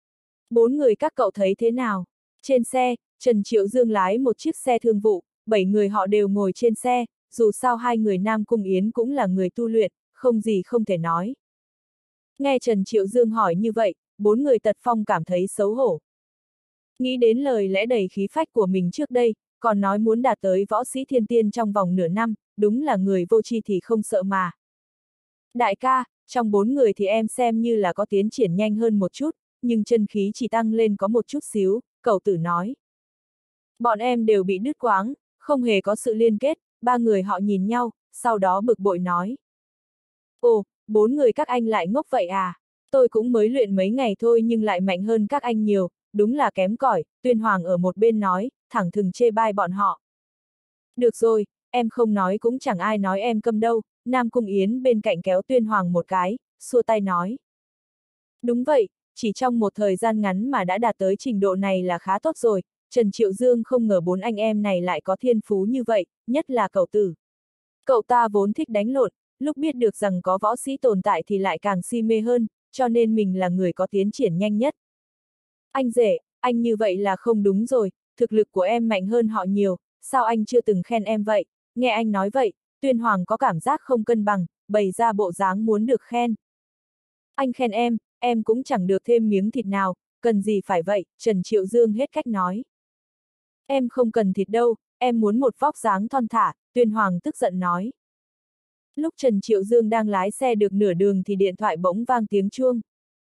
4 người các cậu thấy thế nào? Trên xe, Trần Triệu Dương lái một chiếc xe thương vụ, 7 người họ đều ngồi trên xe, dù sao hai người Nam Cung Yến cũng là người tu luyện, không gì không thể nói. Nghe Trần Triệu Dương hỏi như vậy, 4 người Tật Phong cảm thấy xấu hổ. Nghĩ đến lời lẽ đầy khí phách của mình trước đây, còn nói muốn đạt tới võ sĩ thiên tiên trong vòng nửa năm, đúng là người vô tri thì không sợ mà. Đại ca, trong 4 người thì em xem như là có tiến triển nhanh hơn một chút, nhưng chân khí chỉ tăng lên có một chút xíu, cậu tử nói. Bọn em đều bị đứt quãng, không hề có sự liên kết, 3 người họ nhìn nhau, sau đó bực bội nói. Ồ, 4 người các anh lại ngốc vậy à? Tôi cũng mới luyện mấy ngày thôi nhưng lại mạnh hơn các anh nhiều, đúng là kém cỏi, Tuyên Hoàng ở một bên nói, thẳng thừng chê bai bọn họ. Được rồi, em không nói cũng chẳng ai nói em câm đâu, Nam Cung Yến bên cạnh kéo Tuyên Hoàng một cái, xua tay nói. Đúng vậy, chỉ trong một thời gian ngắn mà đã đạt tới trình độ này là khá tốt rồi, Trần Triệu Dương không ngờ 4 anh em này lại có thiên phú như vậy, nhất là cậu tử. Cậu ta vốn thích đánh lộn, lúc biết được rằng có võ sĩ tồn tại thì lại càng si mê hơn, cho nên mình là người có tiến triển nhanh nhất. Anh rể, anh như vậy là không đúng rồi, thực lực của em mạnh hơn họ nhiều, sao anh chưa từng khen em vậy? Nghe anh nói vậy, Tuyên Hoàng có cảm giác không cân bằng, bày ra bộ dáng muốn được khen. Anh khen em cũng chẳng được thêm miếng thịt nào, cần gì phải vậy, Trần Triệu Dương hết cách nói. Em không cần thịt đâu, em muốn một vóc dáng thon thả, Tuyên Hoàng tức giận nói. Lúc Trần Triệu Dương đang lái xe được nửa đường thì điện thoại bỗng vang tiếng chuông.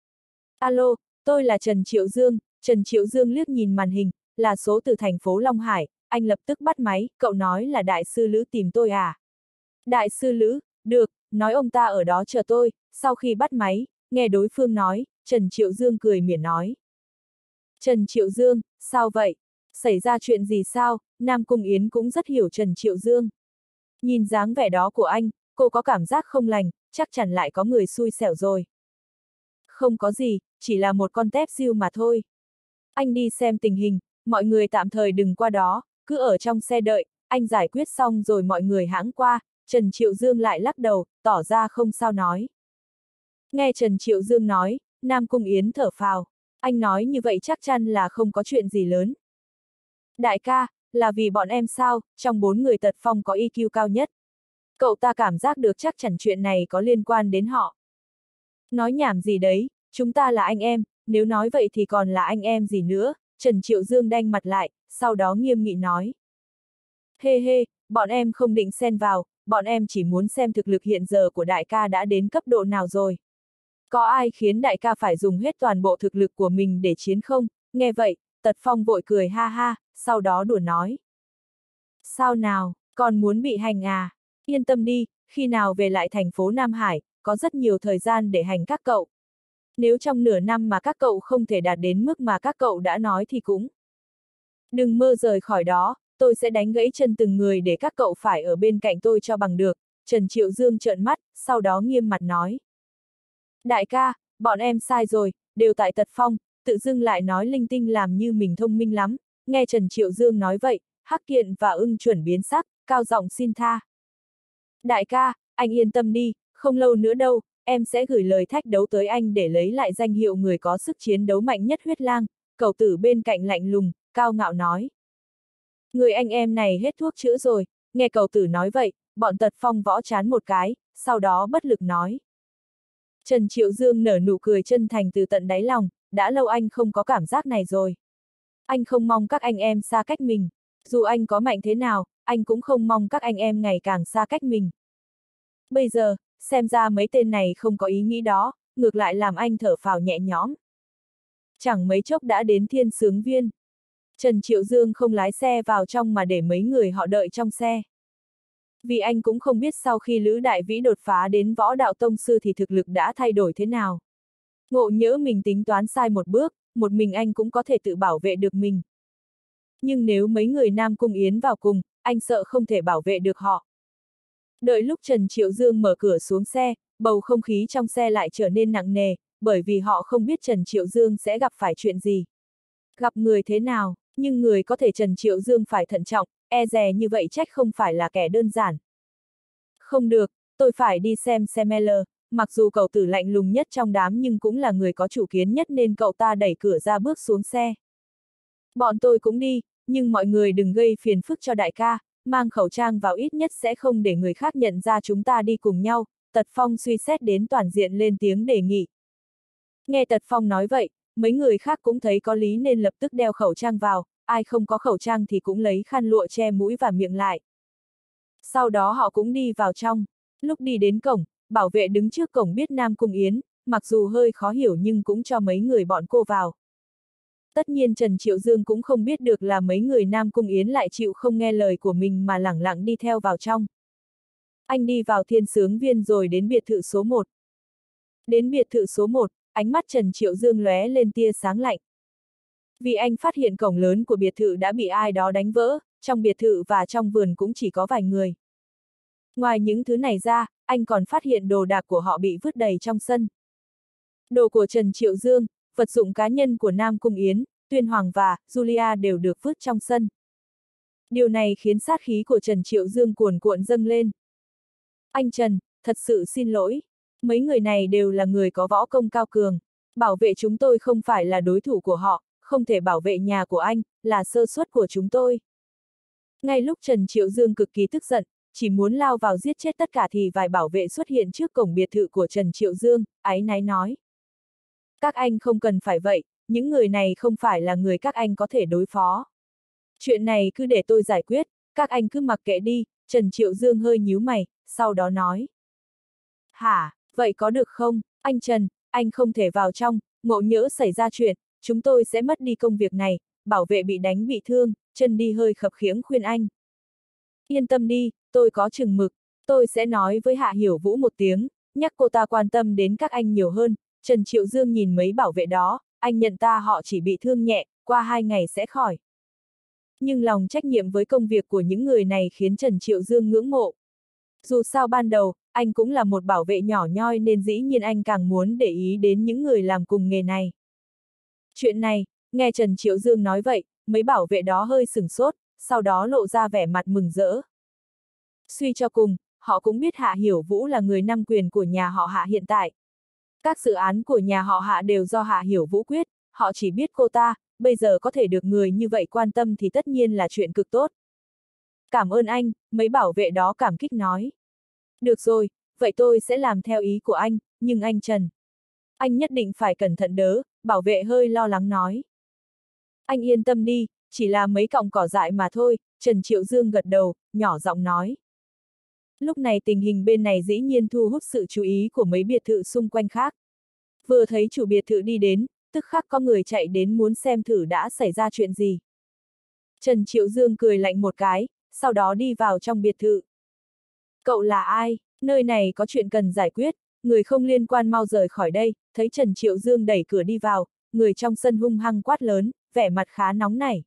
Alo, tôi là Trần Triệu Dương, Trần Triệu Dương liếc nhìn màn hình, là số từ thành phố Long Hải, anh lập tức bắt máy, cậu nói là đại sư Lữ tìm tôi à? Đại sư Lữ, được, nói ông ta ở đó chờ tôi, sau khi bắt máy, nghe đối phương nói, Trần Triệu Dương cười mỉa nói. Trần Triệu Dương, sao vậy? Xảy ra chuyện gì sao? Nam Cung Yến cũng rất hiểu Trần Triệu Dương. Nhìn dáng vẻ đó của anh, cô có cảm giác không lành, chắc chắn lại có người xui xẻo rồi. Không có gì, chỉ là một con tép diêu mà thôi. Anh đi xem tình hình, mọi người tạm thời đừng qua đó, cứ ở trong xe đợi, anh giải quyết xong rồi mọi người hãng qua, Trần Triệu Dương lại lắc đầu, tỏ ra không sao nói. Nghe Trần Triệu Dương nói, Nam Cung Yến thở phào, anh nói như vậy chắc chắn là không có chuyện gì lớn. Đại ca, là vì bọn em sao, trong 4 người Tật Phong có EQ cao nhất. Cậu ta cảm giác được chắc chắn chuyện này có liên quan đến họ. Nói nhảm gì đấy, chúng ta là anh em, nếu nói vậy thì còn là anh em gì nữa, Trần Triệu Dương đanh mặt lại, sau đó nghiêm nghị nói. Hê hê, bọn em không định xen vào, bọn em chỉ muốn xem thực lực hiện giờ của đại ca đã đến cấp độ nào rồi. Có ai khiến đại ca phải dùng hết toàn bộ thực lực của mình để chiến không? Nghe vậy, Tật Phong vội cười ha ha, sau đó đùa nói. Sao nào, còn muốn bị hành à? Yên tâm đi, khi nào về lại thành phố Nam Hải, có rất nhiều thời gian để hành các cậu. Nếu trong nửa năm mà các cậu không thể đạt đến mức mà các cậu đã nói thì cũng. Đừng mơ rời khỏi đó, tôi sẽ đánh gãy chân từng người để các cậu phải ở bên cạnh tôi cho bằng được, Trần Triệu Dương trợn mắt, sau đó nghiêm mặt nói. Đại ca, bọn em sai rồi, đều tại Tật Phong, tự dưng lại nói linh tinh làm như mình thông minh lắm, nghe Trần Triệu Dương nói vậy, Hắc Kiện và Ưng Chuẩn biến sắc, cao giọng xin tha. Đại ca, anh yên tâm đi, không lâu nữa đâu, em sẽ gửi lời thách đấu tới anh để lấy lại danh hiệu người có sức chiến đấu mạnh nhất huyết lang, cậu tử bên cạnh lạnh lùng, cao ngạo nói. Người anh em này hết thuốc chữa rồi, nghe cậu tử nói vậy, bọn Tật Phong võ chán một cái, sau đó bất lực nói. Trần Triệu Dương nở nụ cười chân thành từ tận đáy lòng, đã lâu anh không có cảm giác này rồi. Anh không mong các anh em xa cách mình, dù anh có mạnh thế nào, anh cũng không mong các anh em ngày càng xa cách mình. Bây giờ, xem ra mấy tên này không có ý nghĩ đó, ngược lại làm anh thở phào nhẹ nhõm. Chẳng mấy chốc đã đến Thiên Sướng Viên. Trần Triệu Dương không lái xe vào trong mà để mấy người họ đợi trong xe. Vì anh cũng không biết sau khi Lữ Đại Vĩ đột phá đến võ đạo tông sư thì thực lực đã thay đổi thế nào. Ngộ nhỡ mình tính toán sai một bước, một mình anh cũng có thể tự bảo vệ được mình. Nhưng nếu mấy người Nam Cung Yến vào cùng, anh sợ không thể bảo vệ được họ. Đợi lúc Trần Triệu Dương mở cửa xuống xe, bầu không khí trong xe lại trở nên nặng nề, bởi vì họ không biết Trần Triệu Dương sẽ gặp phải chuyện gì. Gặp người thế nào, nhưng người có thể Trần Triệu Dương phải thận trọng, e dè như vậy trách không phải là kẻ đơn giản. Không được, tôi phải đi xem L, mặc dù cậu tử lạnh lùng nhất trong đám nhưng cũng là người có chủ kiến nhất nên cậu ta đẩy cửa ra bước xuống xe. Bọn tôi cũng đi, nhưng mọi người đừng gây phiền phức cho đại ca, mang khẩu trang vào ít nhất sẽ không để người khác nhận ra chúng ta đi cùng nhau, Tật Phong suy xét đến toàn diện lên tiếng đề nghị. Nghe Tật Phong nói vậy, mấy người khác cũng thấy có lý nên lập tức đeo khẩu trang vào, ai không có khẩu trang thì cũng lấy khăn lụa che mũi và miệng lại. Sau đó họ cũng đi vào trong. Lúc đi đến cổng, bảo vệ đứng trước cổng biết Nam Cung Yến, mặc dù hơi khó hiểu nhưng cũng cho mấy người bọn cô vào. Tất nhiên Trần Triệu Dương cũng không biết được là mấy người Nam Cung Yến lại chịu không nghe lời của mình mà lẳng lặng đi theo vào trong. Anh đi vào Thiên Sướng Viên rồi đến biệt thự số 1. Đến biệt thự số 1, ánh mắt Trần Triệu Dương lóe lên tia sáng lạnh. Vì anh phát hiện cổng lớn của biệt thự đã bị ai đó đánh vỡ, trong biệt thự và trong vườn cũng chỉ có vài người. Ngoài những thứ này ra, anh còn phát hiện đồ đạc của họ bị vứt đầy trong sân. Đồ của Trần Triệu Dương, vật dụng cá nhân của Nam Cung Yến, Tuyên Hoàng và Julia đều được vứt trong sân. Điều này khiến sát khí của Trần Triệu Dương cuồn cuộn dâng lên. Anh Trần, thật sự xin lỗi. Mấy người này đều là người có võ công cao cường. Bảo vệ chúng tôi không phải là đối thủ của họ, không thể bảo vệ nhà của anh, là sơ suất của chúng tôi. Ngay lúc Trần Triệu Dương cực kỳ tức giận, chỉ muốn lao vào giết chết tất cả thì vài bảo vệ xuất hiện trước cổng biệt thự của Trần Triệu Dương, áy náy nói. Các anh không cần phải vậy, những người này không phải là người các anh có thể đối phó. Chuyện này cứ để tôi giải quyết, các anh cứ mặc kệ đi, Trần Triệu Dương hơi nhíu mày, sau đó nói. Hả, vậy có được không, anh Trần, anh không thể vào trong, ngộ nhỡ xảy ra chuyện, chúng tôi sẽ mất đi công việc này, bảo vệ bị đánh bị thương, chân đi hơi khập khiễng khuyên anh. Yên tâm đi, tôi có chừng mực, tôi sẽ nói với Hạ Hiểu Vũ một tiếng, nhắc cô ta quan tâm đến các anh nhiều hơn. Trần Triệu Dương nhìn mấy bảo vệ đó, anh nhận ta họ chỉ bị thương nhẹ, qua 2 ngày sẽ khỏi. Nhưng lòng trách nhiệm với công việc của những người này khiến Trần Triệu Dương ngưỡng mộ. Dù sao ban đầu, anh cũng là một bảo vệ nhỏ nhoi nên dĩ nhiên anh càng muốn để ý đến những người làm cùng nghề này. Chuyện này, nghe Trần Triệu Dương nói vậy, mấy bảo vệ đó hơi sửng sốt, sau đó lộ ra vẻ mặt mừng rỡ. Suy cho cùng, họ cũng biết Hạ Hiểu Vũ là người nắm quyền của nhà họ Hạ hiện tại. Các dự án của nhà họ Hạ đều do Hạ Hiểu Vũ quyết, họ chỉ biết cô ta, bây giờ có thể được người như vậy quan tâm thì tất nhiên là chuyện cực tốt. Cảm ơn anh, mấy bảo vệ đó cảm kích nói. Được rồi, vậy tôi sẽ làm theo ý của anh, nhưng anh Trần. Anh nhất định phải cẩn thận đớ, bảo vệ hơi lo lắng nói. Anh yên tâm đi, chỉ là mấy cọng cỏ dại mà thôi, Trần Triệu Dương gật đầu, nhỏ giọng nói. Lúc này tình hình bên này dĩ nhiên thu hút sự chú ý của mấy biệt thự xung quanh khác. Vừa thấy chủ biệt thự đi đến, tức khắc có người chạy đến muốn xem thử đã xảy ra chuyện gì. Trần Triệu Dương cười lạnh một cái, sau đó đi vào trong biệt thự. Cậu là ai? Nơi này có chuyện cần giải quyết, người không liên quan mau rời khỏi đây, thấy Trần Triệu Dương đẩy cửa đi vào, người trong sân hung hăng quát lớn, vẻ mặt khá nóng nảy.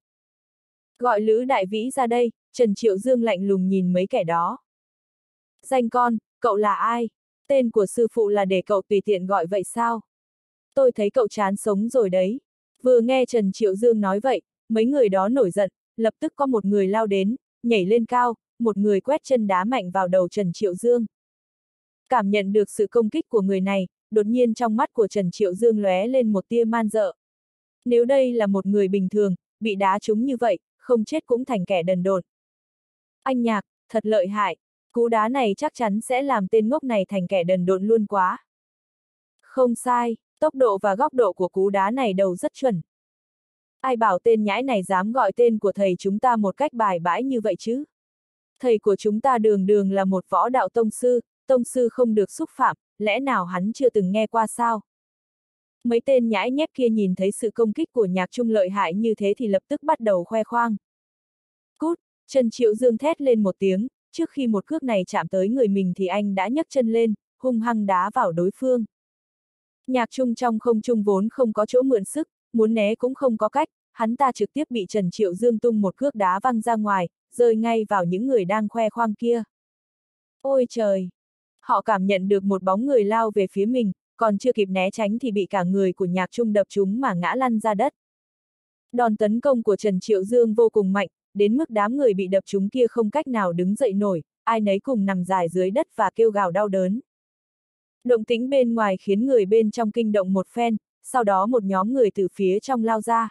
Gọi Lữ Đại Vĩ ra đây, Trần Triệu Dương lạnh lùng nhìn mấy kẻ đó. Danh con, cậu là ai? Tên của sư phụ là để cậu tùy tiện gọi vậy sao? Tôi thấy cậu chán sống rồi đấy. Vừa nghe Trần Triệu Dương nói vậy, mấy người đó nổi giận, lập tức có một người lao đến, nhảy lên cao, một người quét chân đá mạnh vào đầu Trần Triệu Dương. Cảm nhận được sự công kích của người này, đột nhiên trong mắt của Trần Triệu Dương lóe lên một tia man dợ. Nếu đây là một người bình thường, bị đá trúng như vậy, không chết cũng thành kẻ đần độn. Anh Nhạc, thật lợi hại, cú đá này chắc chắn sẽ làm tên ngốc này thành kẻ đần độn luôn quá. Không sai, tốc độ và góc độ của cú đá này đầu rất chuẩn. Ai bảo tên nhãi này dám gọi tên của thầy chúng ta một cách bài bãi như vậy chứ? Thầy của chúng ta đường đường là một võ đạo tông sư không được xúc phạm, lẽ nào hắn chưa từng nghe qua sao? Mấy tên nhãi nhép kia nhìn thấy sự công kích của Nhạc Trung lợi hại như thế thì lập tức bắt đầu khoe khoang. Cút, Trần Triệu Dương thét lên một tiếng, trước khi một cước này chạm tới người mình thì anh đã nhấc chân lên, hung hăng đá vào đối phương. Nhạc Trung trong không trung vốn không có chỗ mượn sức, muốn né cũng không có cách, hắn ta trực tiếp bị Trần Triệu Dương tung một cước đá văng ra ngoài, rơi ngay vào những người đang khoe khoang kia. Ôi trời! Họ cảm nhận được một bóng người lao về phía mình, còn chưa kịp né tránh thì bị cả người của Nhạc Trung đập trúng mà ngã lăn ra đất. Đòn tấn công của Trần Triệu Dương vô cùng mạnh, đến mức đám người bị đập trúng kia không cách nào đứng dậy nổi, ai nấy cùng nằm dài dưới đất và kêu gào đau đớn. Động tĩnh bên ngoài khiến người bên trong kinh động một phen, sau đó một nhóm người từ phía trong lao ra.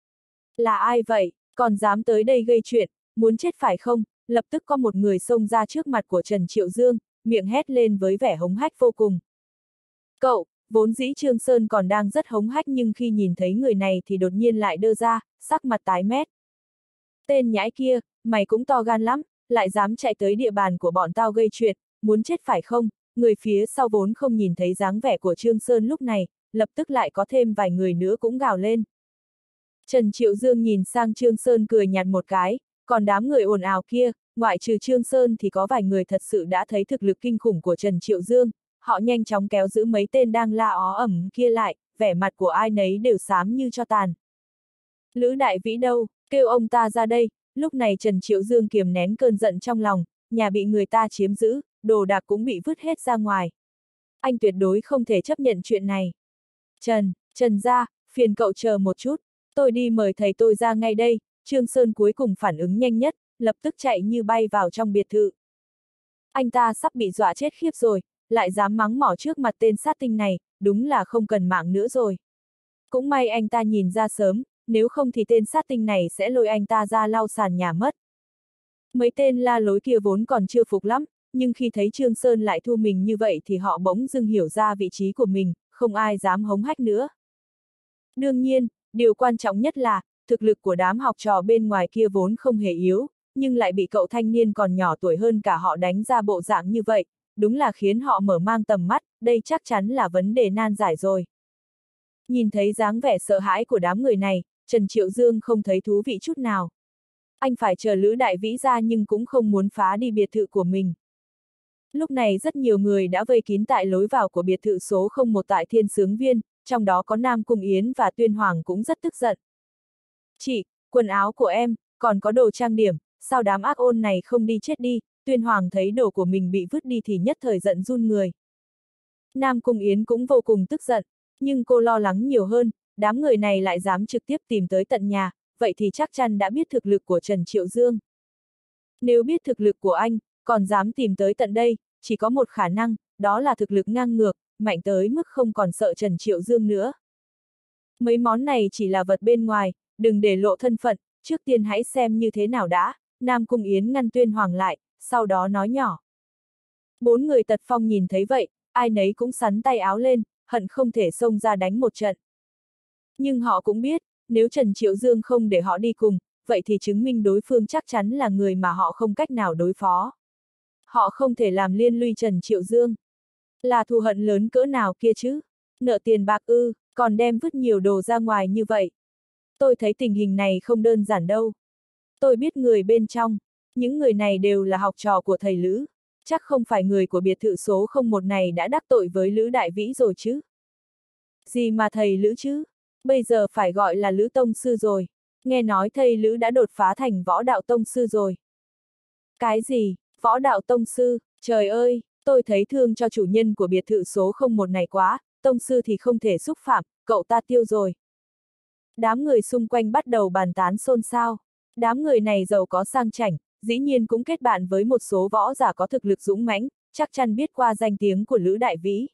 Là ai vậy, còn dám tới đây gây chuyện, muốn chết phải không? Lập tức có một người xông ra trước mặt của Trần Triệu Dương, miệng hét lên với vẻ hống hách vô cùng. Cậu, vốn dĩ Trương Sơn còn đang rất hống hách nhưng khi nhìn thấy người này thì đột nhiên lại đơ ra, sắc mặt tái mét. Tên nhãi kia, mày cũng to gan lắm, lại dám chạy tới địa bàn của bọn tao gây chuyện, muốn chết phải không? Người phía sau vốn không nhìn thấy dáng vẻ của Trương Sơn lúc này, lập tức lại có thêm vài người nữa cũng gào lên. Trần Triệu Dương nhìn sang Trương Sơn cười nhạt một cái, còn đám người ồn ào kia, ngoại trừ Trương Sơn thì có vài người thật sự đã thấy thực lực kinh khủng của Trần Triệu Dương, họ nhanh chóng kéo giữ mấy tên đang la ó ẩm kia lại, vẻ mặt của ai nấy đều xám như tro tàn. Lữ Đại Vĩ đâu, kêu ông ta ra đây, lúc này Trần Triệu Dương kiềm nén cơn giận trong lòng, nhà bị người ta chiếm giữ, đồ đạc cũng bị vứt hết ra ngoài. Anh tuyệt đối không thể chấp nhận chuyện này. Trần gia, phiền cậu chờ một chút, tôi đi mời thầy tôi ra ngay đây. Trương Sơn cuối cùng phản ứng nhanh nhất, lập tức chạy như bay vào trong biệt thự. Anh ta sắp bị dọa chết khiếp rồi, lại dám mắng mỏ trước mặt tên sát tinh này, đúng là không cần mạng nữa rồi. Cũng may anh ta nhìn ra sớm, nếu không thì tên sát tinh này sẽ lôi anh ta ra lau sàn nhà mất. Mấy tên la lối kia vốn còn chưa phục lắm, nhưng khi thấy Trương Sơn lại thu mình như vậy thì họ bỗng dưng hiểu ra vị trí của mình, không ai dám hống hách nữa. Đương nhiên, điều quan trọng nhất là, thực lực của đám học trò bên ngoài kia vốn không hề yếu, nhưng lại bị cậu thanh niên còn nhỏ tuổi hơn cả họ đánh ra bộ dạng như vậy, đúng là khiến họ mở mang tầm mắt, đây chắc chắn là vấn đề nan giải rồi. Nhìn thấy dáng vẻ sợ hãi của đám người này, Trần Triệu Dương không thấy thú vị chút nào. Anh phải chờ Lữ Đại Vĩ ra nhưng cũng không muốn phá đi biệt thự của mình. Lúc này rất nhiều người đã vây kín tại lối vào của biệt thự số 01 tại Thiên Sướng Viên, trong đó có Nam Cung Yến và Tuyên Hoàng cũng rất tức giận. Chị, quần áo của em, còn có đồ trang điểm, sao đám ác ôn này không đi chết đi? Tuyên Hoàng thấy đồ của mình bị vứt đi thì nhất thời giận run người. Nam Cung Yến cũng vô cùng tức giận, nhưng cô lo lắng nhiều hơn, đám người này lại dám trực tiếp tìm tới tận nhà, vậy thì chắc chắn đã biết thực lực của Trần Triệu Dương. Nếu biết thực lực của anh, còn dám tìm tới tận đây, chỉ có một khả năng, đó là thực lực ngang ngược, mạnh tới mức không còn sợ Trần Triệu Dương nữa. Mấy món này chỉ là vật bên ngoài, đừng để lộ thân phận, trước tiên hãy xem như thế nào đã. Nam Cung Yến ngăn Tuyên Hoàng lại, sau đó nói nhỏ. Bốn người tật phong nhìn thấy vậy, ai nấy cũng sắn tay áo lên, hận không thể xông ra đánh một trận. Nhưng họ cũng biết, nếu Trần Triệu Dương không để họ đi cùng, vậy thì chứng minh đối phương chắc chắn là người mà họ không cách nào đối phó. Họ không thể làm liên lụy Trần Triệu Dương. Là thù hận lớn cỡ nào kia chứ? Nợ tiền bạc ư, còn đem vứt nhiều đồ ra ngoài như vậy. Tôi thấy tình hình này không đơn giản đâu. Tôi biết người bên trong, những người này đều là học trò của thầy Lữ. Chắc không phải người của biệt thự số 01 này đã đắc tội với Lữ Đại Vĩ rồi chứ? Gì mà thầy Lữ chứ? Bây giờ phải gọi là Lữ Tông Sư rồi. Nghe nói thầy Lữ đã đột phá thành võ đạo tông sư rồi. Cái gì? Võ đạo tông sư? Trời ơi, tôi thấy thương cho chủ nhân của biệt thự số 01 này quá, tông sư thì không thể xúc phạm, cậu ta tiêu rồi. Đám người xung quanh bắt đầu bàn tán xôn xao. Đám người này giàu có sang chảnh, dĩ nhiên cũng kết bạn với một số võ giả có thực lực dũng mãnh, chắc chắn biết qua danh tiếng của Lữ Đại Vĩ.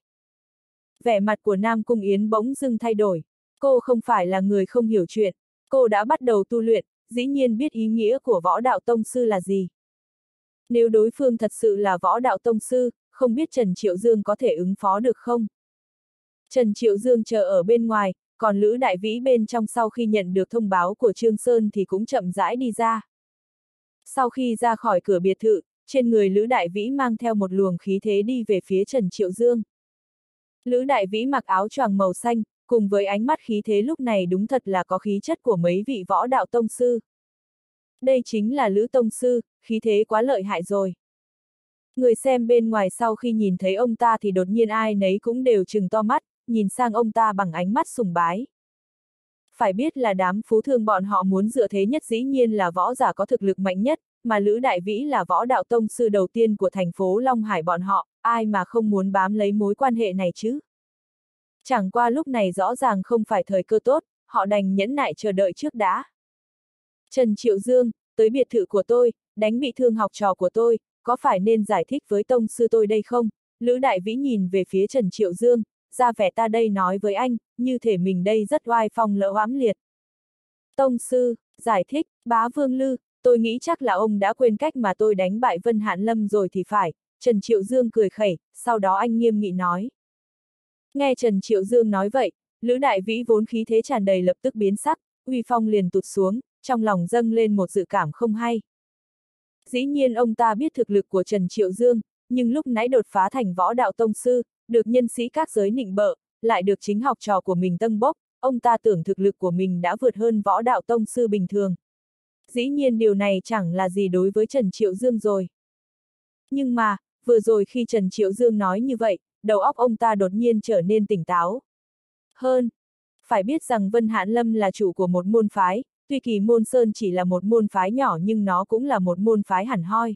Vẻ mặt của Nam Cung Yến bỗng dưng thay đổi. Cô không phải là người không hiểu chuyện, cô đã bắt đầu tu luyện, dĩ nhiên biết ý nghĩa của võ đạo tông sư là gì. Nếu đối phương thật sự là võ đạo tông sư, không biết Trần Triệu Dương có thể ứng phó được không? Trần Triệu Dương chờ ở bên ngoài, còn Lữ Đại Vĩ bên trong sau khi nhận được thông báo của Trương Sơn thì cũng chậm rãi đi ra. Sau khi ra khỏi cửa biệt thự, trên người Lữ Đại Vĩ mang theo một luồng khí thế đi về phía Trần Triệu Dương. Lữ Đại Vĩ mặc áo choàng màu xanh, cùng với ánh mắt khí thế lúc này đúng thật là có khí chất của mấy vị võ đạo tông sư. Đây chính là Lữ tông sư, khí thế quá lợi hại rồi. Người xem bên ngoài sau khi nhìn thấy ông ta thì đột nhiên ai nấy cũng đều trừng to mắt, nhìn sang ông ta bằng ánh mắt sùng bái. Phải biết là đám phú thương bọn họ muốn dựa thế nhất dĩ nhiên là võ giả có thực lực mạnh nhất, mà Lữ Đại Vĩ là võ đạo tông sư đầu tiên của thành phố Long Hải bọn họ, ai mà không muốn bám lấy mối quan hệ này chứ. Chẳng qua lúc này rõ ràng không phải thời cơ tốt, họ đành nhẫn nại chờ đợi trước đã. Trần Triệu Dương, tới biệt thự của tôi, đánh bị thương học trò của tôi, có phải nên giải thích với tông sư tôi đây không? Lữ Đại Vĩ nhìn về phía Trần Triệu Dương, ra vẻ ta đây nói với anh, như thể mình đây rất oai phong lẫm oám liệt. Tông sư, giải thích, Bá Vương Lư, tôi nghĩ chắc là ông đã quên cách mà tôi đánh bại Vân Hàn Lâm rồi thì phải. Trần Triệu Dương cười khẩy, sau đó anh nghiêm nghị nói. Nghe Trần Triệu Dương nói vậy, Lữ Đại Vĩ vốn khí thế tràn đầy lập tức biến sắc, uy phong liền tụt xuống, trong lòng dâng lên một dự cảm không hay. Dĩ nhiên ông ta biết thực lực của Trần Triệu Dương, nhưng lúc nãy đột phá thành võ đạo tông sư, được nhân sĩ các giới nịnh bợ, lại được chính học trò của mình tâng bốc, ông ta tưởng thực lực của mình đã vượt hơn võ đạo tông sư bình thường. Dĩ nhiên điều này chẳng là gì đối với Trần Triệu Dương rồi. Nhưng mà, vừa rồi khi Trần Triệu Dương nói như vậy, đầu óc ông ta đột nhiên trở nên tỉnh táo. Hơn, phải biết rằng Vân Hàn Lâm là chủ của một môn phái, tuy Kỳ Môn Sơn chỉ là một môn phái nhỏ nhưng nó cũng là một môn phái hẳn hoi.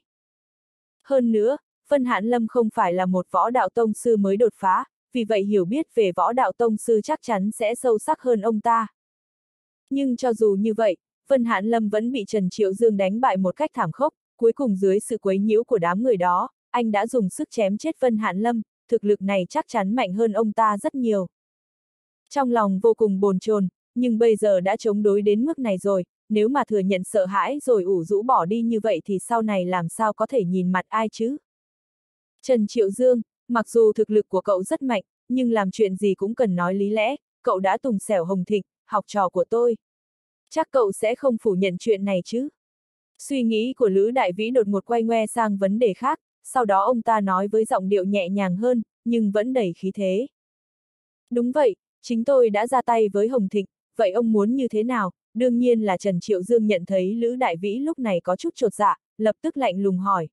Hơn nữa, Vân Hàn Lâm không phải là một võ đạo tông sư mới đột phá, vì vậy hiểu biết về võ đạo tông sư chắc chắn sẽ sâu sắc hơn ông ta. Nhưng cho dù như vậy, Vân Hàn Lâm vẫn bị Trần Triệu Dương đánh bại một cách thảm khốc, cuối cùng dưới sự quấy nhiễu của đám người đó, anh đã dùng sức chém chết Vân Hàn Lâm, thực lực này chắc chắn mạnh hơn ông ta rất nhiều. Trong lòng vô cùng bồn chồn, nhưng bây giờ đã chống đối đến mức này rồi, nếu mà thừa nhận sợ hãi rồi ủ rũ bỏ đi như vậy thì sau này làm sao có thể nhìn mặt ai chứ? Trần Triệu Dương, mặc dù thực lực của cậu rất mạnh, nhưng làm chuyện gì cũng cần nói lý lẽ, cậu đã tùng xẻo Hồng Thịnh, học trò của tôi. Chắc cậu sẽ không phủ nhận chuyện này chứ? Suy nghĩ của Lữ Đại Vĩ đột ngột quay ngoe sang vấn đề khác, sau đó ông ta nói với giọng điệu nhẹ nhàng hơn, nhưng vẫn đầy khí thế. Đúng vậy, chính tôi đã ra tay với Hồng Thịnh, vậy ông muốn như thế nào? Đương nhiên là Trần Triệu Dương nhận thấy Lữ Đại Vĩ lúc này có chút chột dạ, lập tức lạnh lùng hỏi.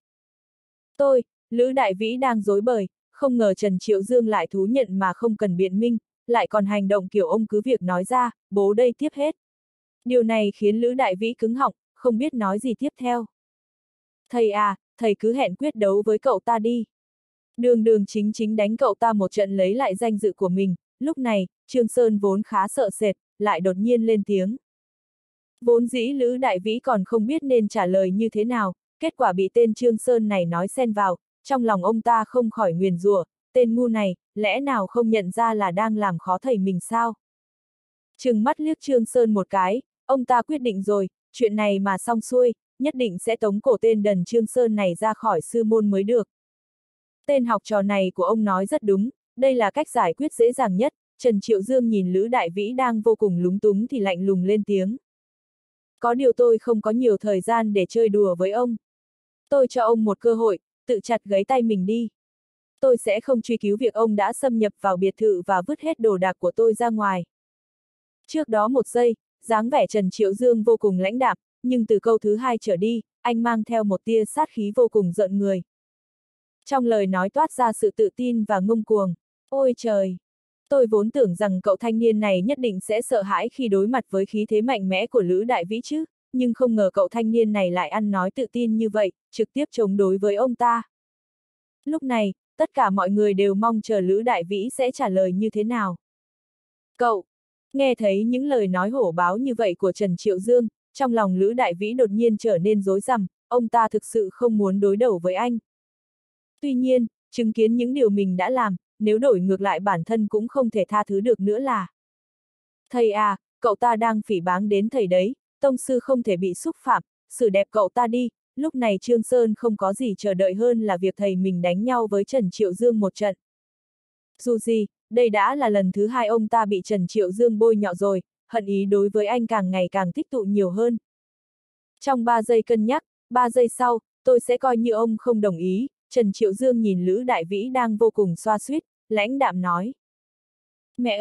Lữ Đại Vĩ đang rối bời, không ngờ Trần Triệu Dương lại thú nhận mà không cần biện minh, lại còn hành động kiểu ông cứ việc nói ra, bố đây tiếp hết. Điều này khiến Lữ Đại Vĩ cứng họng, không biết nói gì tiếp theo. Thầy à, thầy cứ hẹn quyết đấu với cậu ta đi. Đường đường chính chính đánh cậu ta một trận lấy lại danh dự của mình, lúc này, Trương Sơn vốn khá sợ sệt, lại đột nhiên lên tiếng. Vốn dĩ Lữ Đại Vĩ còn không biết nên trả lời như thế nào, kết quả bị tên Trương Sơn này nói xen vào, trong lòng ông ta không khỏi nguyền rủa, tên ngu này, lẽ nào không nhận ra là đang làm khó thầy mình sao? Trừng mắt liếc Trương Sơn một cái, ông ta quyết định rồi, chuyện này mà xong xuôi, nhất định sẽ tống cổ tên đần Trương Sơn này ra khỏi sư môn mới được. Tên học trò này của ông nói rất đúng, đây là cách giải quyết dễ dàng nhất. Trần Triệu Dương nhìn Lữ Đại Vĩ đang vô cùng lúng túng thì lạnh lùng lên tiếng. Có điều tôi không có nhiều thời gian để chơi đùa với ông. Tôi cho ông một cơ hội, tự chặt gãy tay mình đi. Tôi sẽ không truy cứu việc ông đã xâm nhập vào biệt thự và vứt hết đồ đạc của tôi ra ngoài. Trước đó một giây, dáng vẻ Trần Triệu Dương vô cùng lãnh đạm, nhưng từ câu thứ hai trở đi, anh mang theo một tia sát khí vô cùng rợn người. Trong lời nói toát ra sự tự tin và ngông cuồng. Ôi trời! Tôi vốn tưởng rằng cậu thanh niên này nhất định sẽ sợ hãi khi đối mặt với khí thế mạnh mẽ của Lữ Đại Vĩ chứ, nhưng không ngờ cậu thanh niên này lại ăn nói tự tin như vậy, trực tiếp chống đối với ông ta. Lúc này, tất cả mọi người đều mong chờ Lữ Đại Vĩ sẽ trả lời như thế nào. Cậu! Nghe thấy những lời nói hổ báo như vậy của Trần Triệu Dương, trong lòng Lữ Đại Vĩ đột nhiên trở nên rối rắm, ông ta thực sự không muốn đối đầu với anh. Tuy nhiên, chứng kiến những điều mình đã làm, nếu đổi ngược lại bản thân cũng không thể tha thứ được nữa là. Thầy à, cậu ta đang phỉ báng đến thầy đấy, tông sư không thể bị xúc phạm, xử đẹp cậu ta đi. Lúc này Trương Sơn không có gì chờ đợi hơn là việc thầy mình đánh nhau với Trần Triệu Dương một trận. Dù gì, đây đã là lần thứ hai ông ta bị Trần Triệu Dương bôi nhọ rồi, hận ý đối với anh càng ngày càng tích tụ nhiều hơn. Trong 3 giây cân nhắc, 3 giây sau, tôi sẽ coi như ông không đồng ý. Trần Triệu Dương nhìn Lữ Đại Vĩ đang vô cùng xoa xuýt, lãnh đạm nói. Mẹ ơi,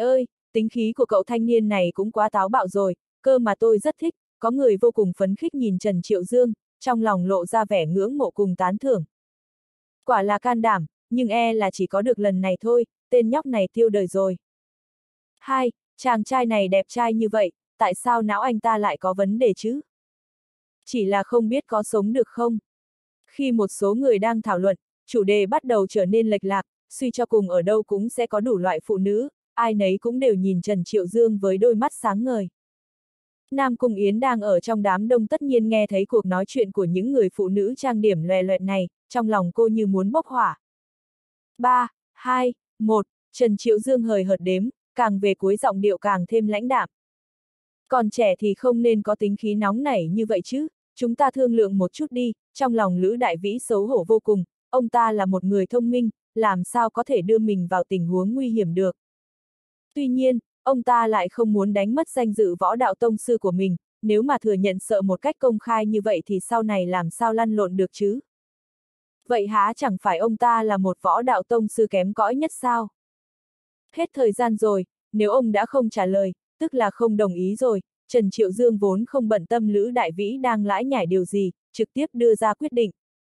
tính khí của cậu thanh niên này cũng quá táo bạo rồi, cơ mà tôi rất thích, có người vô cùng phấn khích nhìn Trần Triệu Dương, trong lòng lộ ra vẻ ngưỡng mộ cùng tán thưởng. Quả là can đảm, nhưng e là chỉ có được lần này thôi, tên nhóc này tiêu đời rồi. Hai, chàng trai này đẹp trai như vậy, tại sao não anh ta lại có vấn đề chứ? Chỉ là không biết có sống được không? Khi một số người đang thảo luận, chủ đề bắt đầu trở nên lệch lạc, suy cho cùng ở đâu cũng sẽ có đủ loại phụ nữ, ai nấy cũng đều nhìn Trần Triệu Dương với đôi mắt sáng ngời. Nam Cung Yến đang ở trong đám đông tất nhiên nghe thấy cuộc nói chuyện của những người phụ nữ trang điểm loè loẹt này, trong lòng cô như muốn bốc hỏa. 3, 2, 1, Trần Triệu Dương hời hợt đếm, càng về cuối giọng điệu càng thêm lãnh đạm. Còn trẻ thì không nên có tính khí nóng nảy như vậy chứ, chúng ta thương lượng một chút đi, trong lòng Lữ Đại Vĩ xấu hổ vô cùng, ông ta là một người thông minh, làm sao có thể đưa mình vào tình huống nguy hiểm được. Tuy nhiên, ông ta lại không muốn đánh mất danh dự võ đạo tông sư của mình, nếu mà thừa nhận sợ một cách công khai như vậy thì sau này làm sao lăn lộn được chứ? Vậy há chẳng phải ông ta là một võ đạo tông sư kém cỏi nhất sao? Hết thời gian rồi, nếu ông đã không trả lời, tức là không đồng ý rồi, Trần Triệu Dương vốn không bận tâm Lữ Đại Vĩ đang lải nhải điều gì, trực tiếp đưa ra quyết định.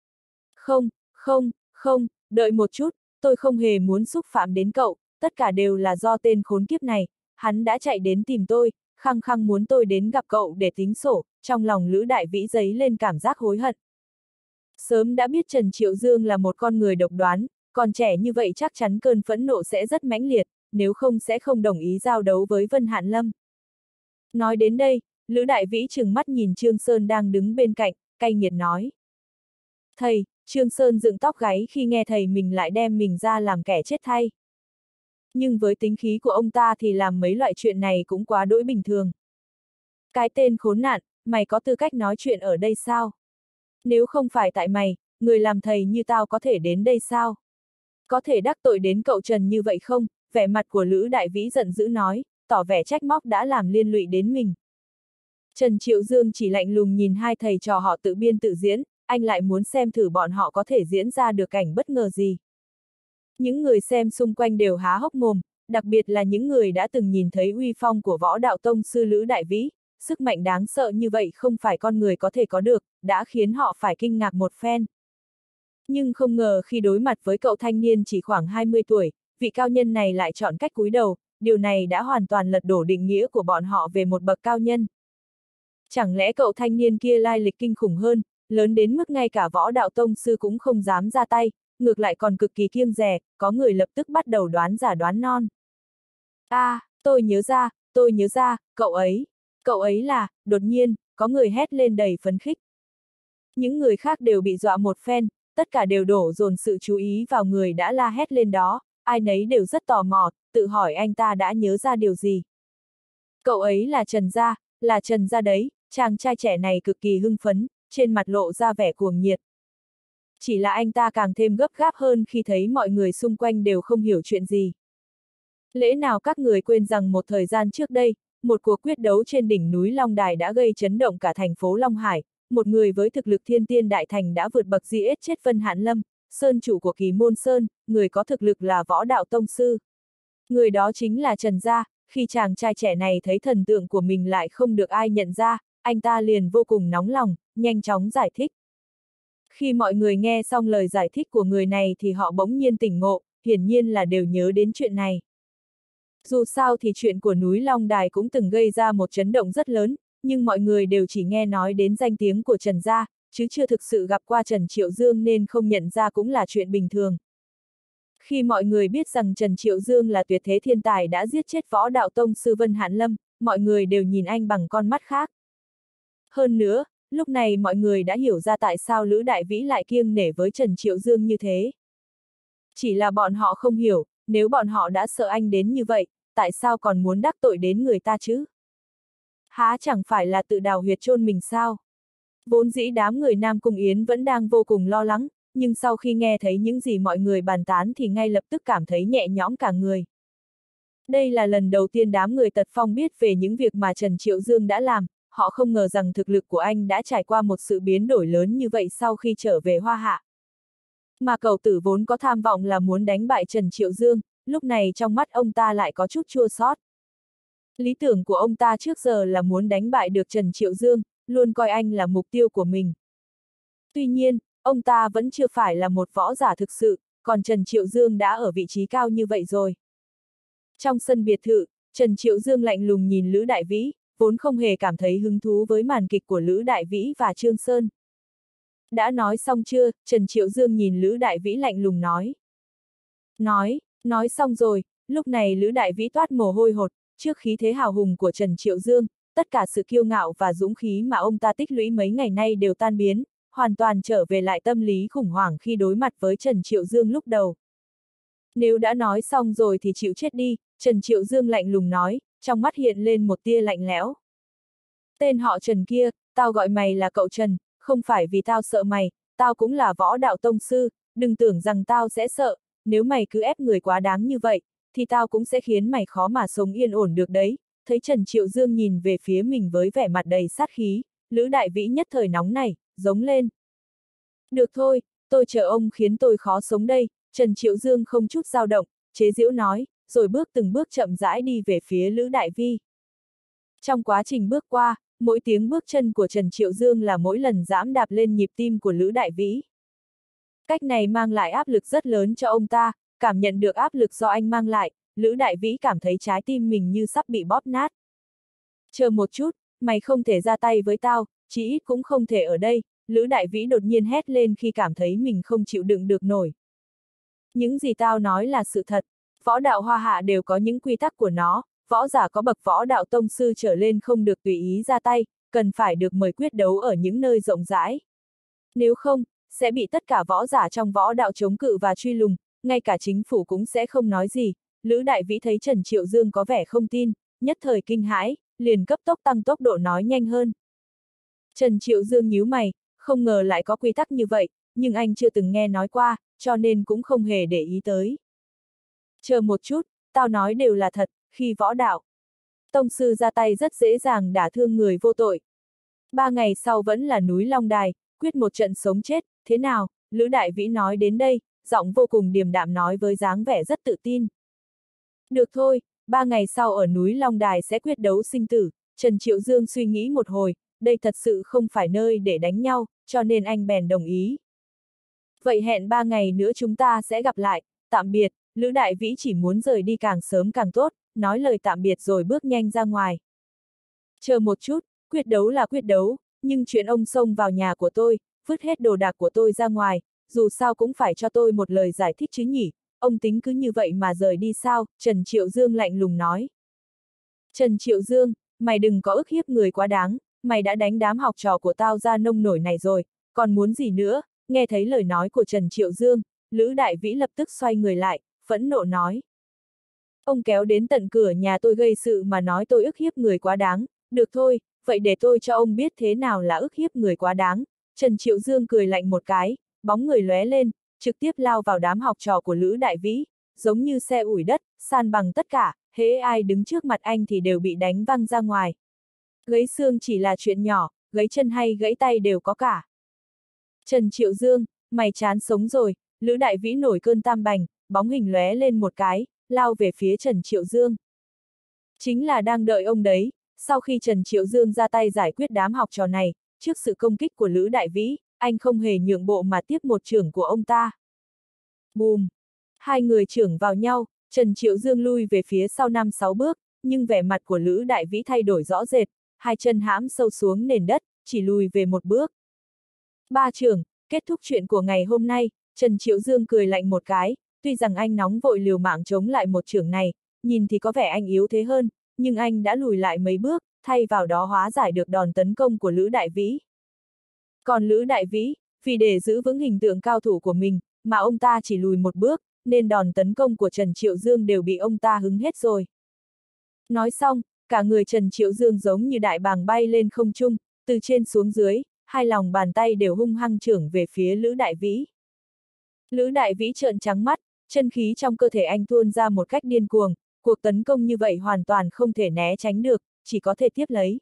Không, đợi một chút, tôi không hề muốn xúc phạm đến cậu, tất cả đều là do tên khốn kiếp này, hắn đã chạy đến tìm tôi, khăng khăng muốn tôi đến gặp cậu để tính sổ, trong lòng Lữ Đại Vĩ dấy lên cảm giác hối hận. Sớm đã biết Trần Triệu Dương là một con người độc đoán, còn trẻ như vậy chắc chắn cơn phẫn nộ sẽ rất mãnh liệt, nếu không sẽ không đồng ý giao đấu với Vân Hạn Lâm. Nói đến đây, Lữ Đại Vĩ trừng mắt nhìn Trương Sơn đang đứng bên cạnh, cay nghiệt nói. Thầy, Trương Sơn dựng tóc gáy khi nghe thầy mình lại đem mình ra làm kẻ chết thay. Nhưng với tính khí của ông ta thì làm mấy loại chuyện này cũng quá đỗi bình thường. Cái tên khốn nạn, mày có tư cách nói chuyện ở đây sao? Nếu không phải tại mày, người làm thầy như tao có thể đến đây sao? Có thể đắc tội đến cậu Trần như vậy không? Vẻ mặt của Lữ Đại Vĩ giận dữ nói, tỏ vẻ trách móc đã làm liên lụy đến mình. Trần Triệu Dương chỉ lạnh lùng nhìn hai thầy trò họ tự biên tự diễn, anh lại muốn xem thử bọn họ có thể diễn ra được cảnh bất ngờ gì. Những người xem xung quanh đều há hốc mồm, đặc biệt là những người đã từng nhìn thấy uy phong của võ đạo tông sư Lữ Đại Vĩ, sức mạnh đáng sợ như vậy không phải con người có thể có được, đã khiến họ phải kinh ngạc một phen. Nhưng không ngờ khi đối mặt với cậu thanh niên chỉ khoảng 20 tuổi, vị cao nhân này lại chọn cách cúi đầu, điều này đã hoàn toàn lật đổ định nghĩa của bọn họ về một bậc cao nhân. Chẳng lẽ cậu thanh niên kia lai lịch kinh khủng hơn, lớn đến mức ngay cả võ đạo tông sư cũng không dám ra tay, ngược lại còn cực kỳ kiêng dè, có người lập tức bắt đầu đoán giả đoán non. Tôi nhớ ra, cậu ấy là, đột nhiên, có người hét lên đầy phấn khích. Những người khác đều bị dọa một phen, tất cả đều đổ dồn sự chú ý vào người đã la hét lên đó, ai nấy đều rất tò mò, tự hỏi anh ta đã nhớ ra điều gì. Cậu ấy là Trần Gia đấy, chàng trai trẻ này cực kỳ hưng phấn, trên mặt lộ ra vẻ cuồng nhiệt. Chỉ là anh ta càng thêm gấp gáp hơn khi thấy mọi người xung quanh đều không hiểu chuyện gì. Lẽ nào các người quên rằng một thời gian trước đây, một cuộc quyết đấu trên đỉnh núi Long Đài đã gây chấn động cả thành phố Long Hải, một người với thực lực thiên tiên đại thành đã vượt bậc giết chết Vân Hạn Lâm, sơn chủ của Kỳ Môn Sơn, người có thực lực là võ đạo tông sư. Người đó chính là Trần Gia, khi chàng trai trẻ này thấy thần tượng của mình lại không được ai nhận ra, anh ta liền vô cùng nóng lòng, nhanh chóng giải thích. Khi mọi người nghe xong lời giải thích của người này thì họ bỗng nhiên tỉnh ngộ, hiển nhiên là đều nhớ đến chuyện này. Dù sao thì chuyện của núi Long Đài cũng từng gây ra một chấn động rất lớn, nhưng mọi người đều chỉ nghe nói đến danh tiếng của Trần Gia, chứ chưa thực sự gặp qua Trần Triệu Dương nên không nhận ra cũng là chuyện bình thường. Khi mọi người biết rằng Trần Triệu Dương là tuyệt thế thiên tài đã giết chết võ đạo tông sư Vân Hạn Lâm, mọi người đều nhìn anh bằng con mắt khác. Hơn nữa, lúc này mọi người đã hiểu ra tại sao Lữ Đại Vĩ lại kiêng nể với Trần Triệu Dương như thế. Chỉ là bọn họ không hiểu, nếu bọn họ đã sợ anh đến như vậy, tại sao còn muốn đắc tội đến người ta chứ? Há chẳng phải là tự đào huyệt chôn mình sao? Vốn dĩ đám người Nam Cung Yến vẫn đang vô cùng lo lắng, nhưng sau khi nghe thấy những gì mọi người bàn tán thì ngay lập tức cảm thấy nhẹ nhõm cả người. Đây là lần đầu tiên đám người Tật Phong biết về những việc mà Trần Triệu Dương đã làm, họ không ngờ rằng thực lực của anh đã trải qua một sự biến đổi lớn như vậy sau khi trở về Hoa Hạ. Mà cậu tử vốn có tham vọng là muốn đánh bại Trần Triệu Dương, lúc này trong mắt ông ta lại có chút chua xót. Lý tưởng của ông ta trước giờ là muốn đánh bại được Trần Triệu Dương, luôn coi anh là mục tiêu của mình. Tuy nhiên, ông ta vẫn chưa phải là một võ giả thực sự, còn Trần Triệu Dương đã ở vị trí cao như vậy rồi. Trong sân biệt thự, Trần Triệu Dương lạnh lùng nhìn Lữ Đại Vĩ, vốn không hề cảm thấy hứng thú với màn kịch của Lữ Đại Vĩ và Trương Sơn. Đã nói xong chưa? Trần Triệu Dương nhìn Lữ Đại Vĩ lạnh lùng nói. Nói xong rồi, lúc này Lữ Đại Vĩ toát mồ hôi hột, trước khí thế hào hùng của Trần Triệu Dương, tất cả sự kiêu ngạo và dũng khí mà ông ta tích lũy mấy ngày nay đều tan biến, hoàn toàn trở về lại tâm lý khủng hoảng khi đối mặt với Trần Triệu Dương lúc đầu. Nếu đã nói xong rồi thì chịu chết đi, Trần Triệu Dương lạnh lùng nói, trong mắt hiện lên một tia lạnh lẽo. Tên họ Trần kia, tao gọi mày là cậu Trần, không phải vì tao sợ mày, tao cũng là võ đạo tông sư, đừng tưởng rằng tao sẽ sợ, nếu mày cứ ép người quá đáng như vậy, thì tao cũng sẽ khiến mày khó mà sống yên ổn được đấy. Thấy Trần Triệu Dương nhìn về phía mình với vẻ mặt đầy sát khí, Lữ Đại Vĩ nhất thời nóng này, giống lên. Được thôi, tôi chờ ông khiến tôi khó sống đây, Trần Triệu Dương không chút dao động, chế giễu nói, rồi từng bước chậm rãi đi về phía Lữ Đại Vi. Trong quá trình bước qua, mỗi tiếng bước chân của Trần Triệu Dương là mỗi lần giẫm đạp lên nhịp tim của Lữ Đại Vĩ. Cách này mang lại áp lực rất lớn cho ông ta, cảm nhận được áp lực do anh mang lại, Lữ Đại Vĩ cảm thấy trái tim mình như sắp bị bóp nát. Chờ một chút, mày không thể ra tay với tao, chí ít cũng không thể ở đây, Lữ Đại Vĩ đột nhiên hét lên khi cảm thấy mình không chịu đựng được nổi. Những gì tao nói là sự thật, võ đạo Hoa Hạ đều có những quy tắc của nó, võ giả có bậc võ đạo tông sư trở lên không được tùy ý ra tay, cần phải được mời quyết đấu ở những nơi rộng rãi. Nếu không, sẽ bị tất cả võ giả trong võ đạo chống cự và truy lùng, ngay cả chính phủ cũng sẽ không nói gì. Lữ Đại Vĩ thấy Trần Triệu Dương có vẻ không tin, nhất thời kinh hãi, liền cấp tốc tăng tốc độ nói nhanh hơn. Trần Triệu Dương nhíu mày, không ngờ lại có quy tắc như vậy, nhưng anh chưa từng nghe nói qua, cho nên cũng không hề để ý tới. Chờ một chút, tao nói đều là thật, khi võ đạo tông sư ra tay rất dễ dàng đả thương người vô tội. 3 ngày sau vẫn là núi Long Đài, quyết một trận sống chết, thế nào? Lữ Đại Vĩ nói đến đây, giọng vô cùng điềm đạm nói với dáng vẻ rất tự tin. Được thôi, 3 ngày sau ở núi Long Đài sẽ quyết đấu sinh tử. Trần Triệu Dương suy nghĩ một hồi, đây thật sự không phải nơi để đánh nhau, cho nên anh bèn đồng ý. Vậy hẹn 3 ngày nữa chúng ta sẽ gặp lại, tạm biệt. Lữ Đại Vĩ chỉ muốn rời đi càng sớm càng tốt, nói lời tạm biệt rồi bước nhanh ra ngoài. Chờ một chút, quyết đấu là quyết đấu, nhưng chuyện ông xông vào nhà của tôi, vứt hết đồ đạc của tôi ra ngoài, dù sao cũng phải cho tôi một lời giải thích chứ nhỉ, ông tính cứ như vậy mà rời đi sao? Trần Triệu Dương lạnh lùng nói. Trần Triệu Dương, mày đừng có ức hiếp người quá đáng, mày đã đánh đám học trò của tao ra nông nổi này rồi, còn muốn gì nữa? Nghe thấy lời nói của Trần Triệu Dương, Lữ Đại Vĩ lập tức xoay người lại, phẫn nộ nói. Ông kéo đến tận cửa nhà tôi gây sự mà nói tôi ức hiếp người quá đáng, được thôi, vậy để tôi cho ông biết thế nào là ức hiếp người quá đáng. Trần Triệu Dương cười lạnh một cái, bóng người lóe lên, trực tiếp lao vào đám học trò của Lữ Đại Vĩ, giống như xe ủi đất, san bằng tất cả, hễ ai đứng trước mặt anh thì đều bị đánh văng ra ngoài. Gãy xương chỉ là chuyện nhỏ, gãy chân hay gãy tay đều có cả. Trần Triệu Dương, mày chán sống rồi, Lữ Đại Vĩ nổi cơn tam bành, bóng hình lóe lên một cái, lao về phía Trần Triệu Dương. Chính là đang đợi ông đấy, sau khi Trần Triệu Dương ra tay giải quyết đám học trò này, trước sự công kích của Lữ Đại Vĩ, anh không hề nhượng bộ mà tiếp một chưởng của ông ta. Bùm! Hai người chưởng vào nhau, Trần Triệu Dương lui về phía sau 5-6 bước, nhưng vẻ mặt của Lữ Đại Vĩ thay đổi rõ rệt, hai chân hãm sâu xuống nền đất, chỉ lùi về một bước. 3 chưởng, kết thúc chuyện của ngày hôm nay, Trần Triệu Dương cười lạnh một cái, tuy rằng anh nóng vội liều mạng chống lại một chưởng này, nhìn thì có vẻ anh yếu thế hơn, nhưng anh đã lùi lại mấy bước, thay vào đó hóa giải được đòn tấn công của Lữ Đại Vĩ. Còn Lữ Đại Vĩ, vì để giữ vững hình tượng cao thủ của mình, mà ông ta chỉ lùi một bước, nên đòn tấn công của Trần Triệu Dương đều bị ông ta hứng hết rồi. Nói xong, cả người Trần Triệu Dương giống như đại bàng bay lên không trung, từ trên xuống dưới, hai lòng bàn tay đều hung hăng chưởng về phía Lữ Đại Vĩ. Lữ Đại Vĩ trợn trắng mắt, chân khí trong cơ thể anh tuôn ra một cách điên cuồng, cuộc tấn công như vậy hoàn toàn không thể né tránh được, chỉ có thể tiếp lấy.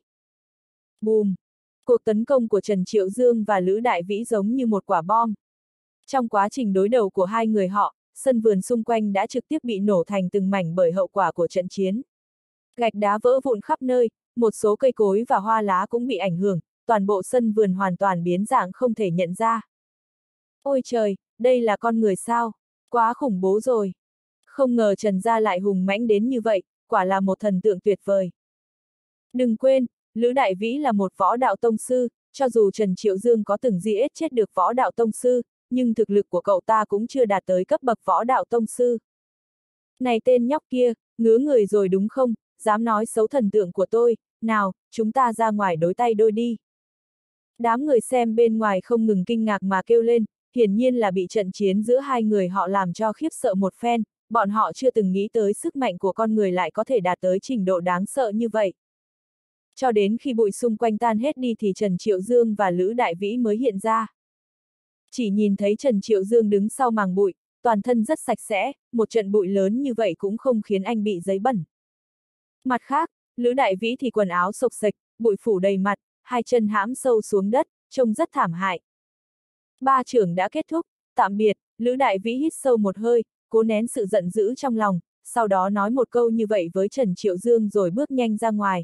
Bùm! Cuộc tấn công của Trần Triệu Dương và Lữ Đại Vĩ giống như một quả bom. Trong quá trình đối đầu của hai người họ, sân vườn xung quanh đã trực tiếp bị nổ thành từng mảnh bởi hậu quả của trận chiến. Gạch đá vỡ vụn khắp nơi, một số cây cối và hoa lá cũng bị ảnh hưởng, toàn bộ sân vườn hoàn toàn biến dạng không thể nhận ra. Ôi trời, đây là con người sao? Quá khủng bố rồi. Không ngờ Trần gia lại hùng mãnh đến như vậy, quả là một thần tượng tuyệt vời. Đừng quên, Lữ Đại Vĩ là một võ đạo tông sư, cho dù Trần Triệu Dương có từng giết chết được võ đạo tông sư, nhưng thực lực của cậu ta cũng chưa đạt tới cấp bậc võ đạo tông sư. Này tên nhóc kia, ngứa người rồi đúng không, dám nói xấu thần tượng của tôi, nào, chúng ta ra ngoài đối tay đôi đi. Đám người xem bên ngoài không ngừng kinh ngạc mà kêu lên, hiển nhiên là bị trận chiến giữa hai người họ làm cho khiếp sợ một phen, bọn họ chưa từng nghĩ tới sức mạnh của con người lại có thể đạt tới trình độ đáng sợ như vậy. Cho đến khi bụi xung quanh tan hết đi thì Trần Triệu Dương và Lữ Đại Vĩ mới hiện ra. Chỉ nhìn thấy Trần Triệu Dương đứng sau màng bụi, toàn thân rất sạch sẽ, một trận bụi lớn như vậy cũng không khiến anh bị giấy bẩn. Mặt khác, Lữ Đại Vĩ thì quần áo xộc xệch, bụi phủ đầy mặt, hai chân hãm sâu xuống đất, trông rất thảm hại. Ba chưởng đã kết thúc, tạm biệt, Lữ Đại Vĩ hít sâu một hơi, cố nén sự giận dữ trong lòng, sau đó nói một câu như vậy với Trần Triệu Dương rồi bước nhanh ra ngoài.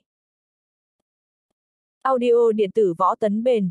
Audio điện tử Võ Tấn Bền.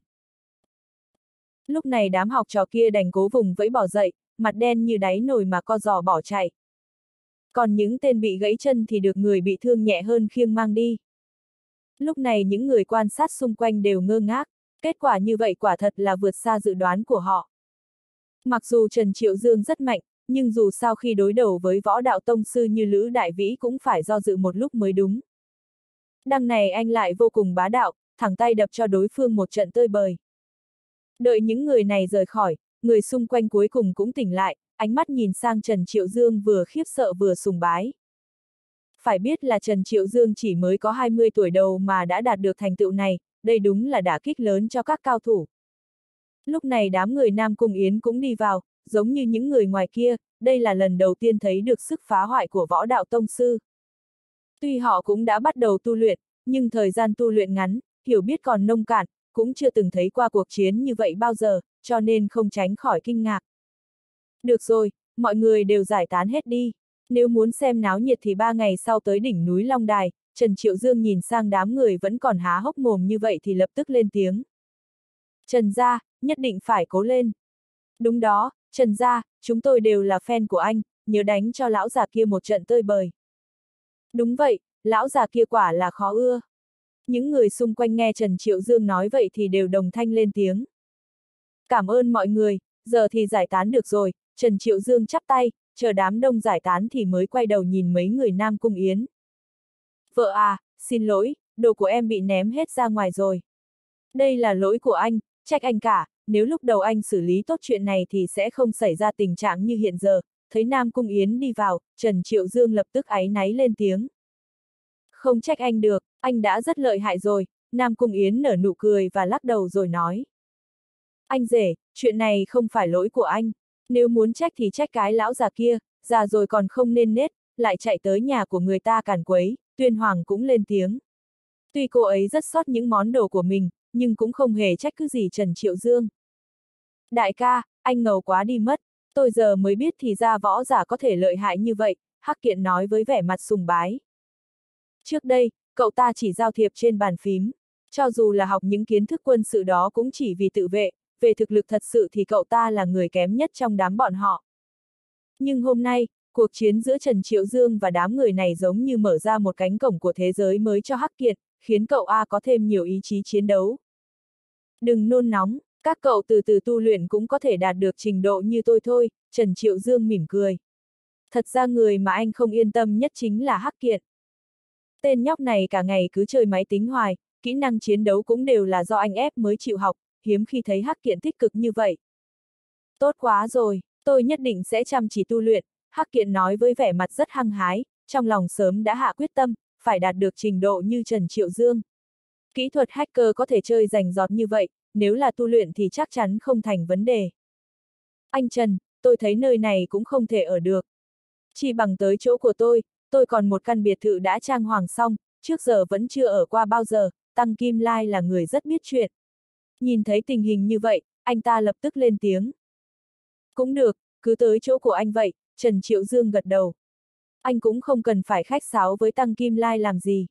Lúc này đám học trò kia đành cố vùng vẫy bỏ dậy, mặt đen như đáy nồi mà co giò bỏ chạy. Còn những tên bị gãy chân thì được người bị thương nhẹ hơn khiêng mang đi. Lúc này những người quan sát xung quanh đều ngơ ngác, kết quả như vậy quả thật là vượt xa dự đoán của họ. Mặc dù Trần Triệu Dương rất mạnh, nhưng dù sao khi đối đầu với võ đạo tông sư như Lữ Đại Vĩ cũng phải do dự một lúc mới đúng. Đằng này anh lại vô cùng bá đạo, thẳng tay đập cho đối phương một trận tơi bời. Đợi những người này rời khỏi, người xung quanh cuối cùng cũng tỉnh lại, ánh mắt nhìn sang Trần Triệu Dương vừa khiếp sợ vừa sùng bái. Phải biết là Trần Triệu Dương chỉ mới có 20 tuổi đầu mà đã đạt được thành tựu này, đây đúng là đả kích lớn cho các cao thủ. Lúc này đám người Nam Cung Yến cũng đi vào, giống như những người ngoài kia, đây là lần đầu tiên thấy được sức phá hoại của võ đạo tông sư. Tuy họ cũng đã bắt đầu tu luyện, nhưng thời gian tu luyện ngắn, hiểu biết còn nông cạn, cũng chưa từng thấy qua cuộc chiến như vậy bao giờ, cho nên không tránh khỏi kinh ngạc. Được rồi, mọi người đều giải tán hết đi. Nếu muốn xem náo nhiệt thì 3 ngày sau tới đỉnh núi Long Đài, Trần Triệu Dương nhìn sang đám người vẫn còn há hốc mồm như vậy thì lập tức lên tiếng. Trần gia, nhất định phải cố lên. Đúng đó, Trần gia, chúng tôi đều là fan của anh, nhớ đánh cho lão già kia một trận tơi bời. Đúng vậy, lão già kia quả là khó ưa. Những người xung quanh nghe Trần Triệu Dương nói vậy thì đều đồng thanh lên tiếng. Cảm ơn mọi người, giờ thì giải tán được rồi, Trần Triệu Dương chắp tay, chờ đám đông giải tán thì mới quay đầu nhìn mấy người Nam Cung Yến. Vợ à, xin lỗi, đồ của em bị ném hết ra ngoài rồi. Đây là lỗi của anh, trách anh cả, nếu lúc đầu anh xử lý tốt chuyện này thì sẽ không xảy ra tình trạng như hiện giờ. Thấy Nam Cung Yến đi vào, Trần Triệu Dương lập tức áy náy lên tiếng. Không trách anh được, anh đã rất lợi hại rồi, Nam Cung Yến nở nụ cười và lắc đầu rồi nói. Anh rể, chuyện này không phải lỗi của anh, nếu muốn trách thì trách cái lão già kia, già rồi còn không nên nết, lại chạy tới nhà của người ta càn quấy, Tuyên Hoàng cũng lên tiếng. Tuy cô ấy rất sót những món đồ của mình, nhưng cũng không hề trách cứ gì Trần Triệu Dương. Đại ca, anh ngầu quá đi mất, tôi giờ mới biết thì ra võ giả có thể lợi hại như vậy, Hắc Kiện nói với vẻ mặt sùng bái. Trước đây, cậu ta chỉ giao thiệp trên bàn phím, cho dù là học những kiến thức quân sự đó cũng chỉ vì tự vệ, về thực lực thật sự thì cậu ta là người kém nhất trong đám bọn họ. Nhưng hôm nay, cuộc chiến giữa Trần Triệu Dương và đám người này giống như mở ra một cánh cổng của thế giới mới cho Hắc Kiệt, khiến cậu A có thêm nhiều ý chí chiến đấu. Đừng nôn nóng, các cậu từ từ tu luyện cũng có thể đạt được trình độ như tôi thôi, Trần Triệu Dương mỉm cười. Thật ra người mà anh không yên tâm nhất chính là Hắc Kiệt. Tên nhóc này cả ngày cứ chơi máy tính hoài, kỹ năng chiến đấu cũng đều là do anh ép mới chịu học, hiếm khi thấy Hắc Kiện tích cực như vậy. Tốt quá rồi, tôi nhất định sẽ chăm chỉ tu luyện, Hắc Kiện nói với vẻ mặt rất hăng hái, trong lòng sớm đã hạ quyết tâm, phải đạt được trình độ như Trần Triệu Dương. Kỹ thuật hacker có thể chơi rành rọt như vậy, nếu là tu luyện thì chắc chắn không thành vấn đề. Anh Trần, tôi thấy nơi này cũng không thể ở được. Chỉ bằng tới chỗ của tôi còn một căn biệt thự đã trang hoàng xong, trước giờ vẫn chưa ở qua bao giờ, Tăng Kim Lai là người rất biết chuyện. Nhìn thấy tình hình như vậy, anh ta lập tức lên tiếng. Cũng được, cứ tới chỗ của anh vậy, Trần Triệu Dương gật đầu. anh cũng không cần phải khách sáo với Tăng Kim Lai làm gì.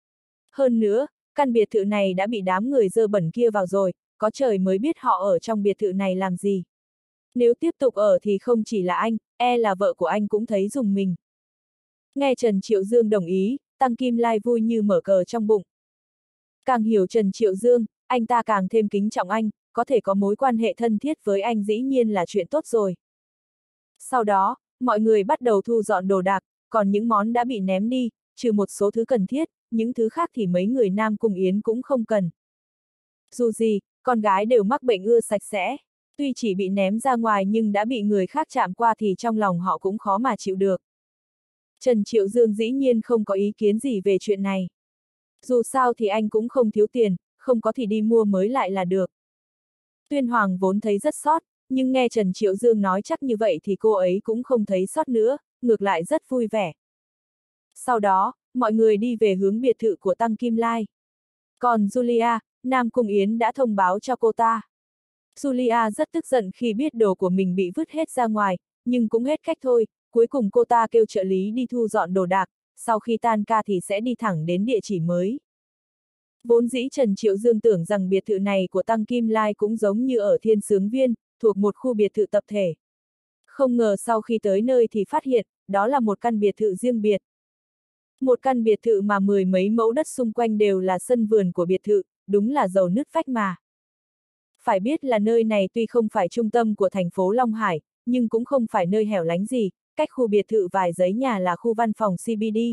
Hơn nữa, căn biệt thự này đã bị đám người dơ bẩn kia vào rồi, có trời mới biết họ ở trong biệt thự này làm gì. Nếu tiếp tục ở thì không chỉ là anh, là vợ của anh cũng thấy rùng mình. Nghe Trần Triệu Dương đồng ý, Tăng Kim Lai vui như mở cờ trong bụng. Càng hiểu Trần Triệu Dương, anh ta càng thêm kính trọng anh, có thể có mối quan hệ thân thiết với anh dĩ nhiên là chuyện tốt rồi. Sau đó, mọi người bắt đầu thu dọn đồ đạc, còn những món đã bị ném đi, trừ một số thứ cần thiết, những thứ khác thì mấy người Nam Cung Yến cũng không cần. Dù gì, con gái đều mắc bệnh ưa sạch sẽ, tuy chỉ bị ném ra ngoài nhưng đã bị người khác chạm qua thì trong lòng họ cũng khó mà chịu được. Trần Triệu Dương dĩ nhiên không có ý kiến gì về chuyện này. Dù sao thì anh cũng không thiếu tiền, không có thì đi mua mới lại là được. Tuyên Hoàng vốn thấy rất sót, nhưng nghe Trần Triệu Dương nói chắc như vậy thì cô ấy cũng không thấy sót nữa, ngược lại rất vui vẻ. Sau đó, mọi người đi về hướng biệt thự của Tăng Kim Lai. Còn Julia, Nam Cung Yến đã thông báo cho cô ta. Julia rất tức giận khi biết đồ của mình bị vứt hết ra ngoài, nhưng cũng hết cách thôi, cuối cùng cô ta kêu trợ lý đi thu dọn đồ đạc, sau khi tan ca thì sẽ đi thẳng đến địa chỉ mới. Vốn dĩ Trần Triệu Dương tưởng rằng biệt thự này của Tăng Kim Lai cũng giống như ở Thiên Sướng Viên, thuộc một khu biệt thự tập thể. Không ngờ sau khi tới nơi thì phát hiện, đó là một căn biệt thự riêng biệt. Một căn biệt thự mà mười mấy mẫu đất xung quanh đều là sân vườn của biệt thự, đúng là giàu nứt vách mà. Phải biết là nơi này tuy không phải trung tâm của thành phố Long Hải, nhưng cũng không phải nơi hẻo lánh gì, cách khu biệt thự vài dãy nhà là khu văn phòng CBD.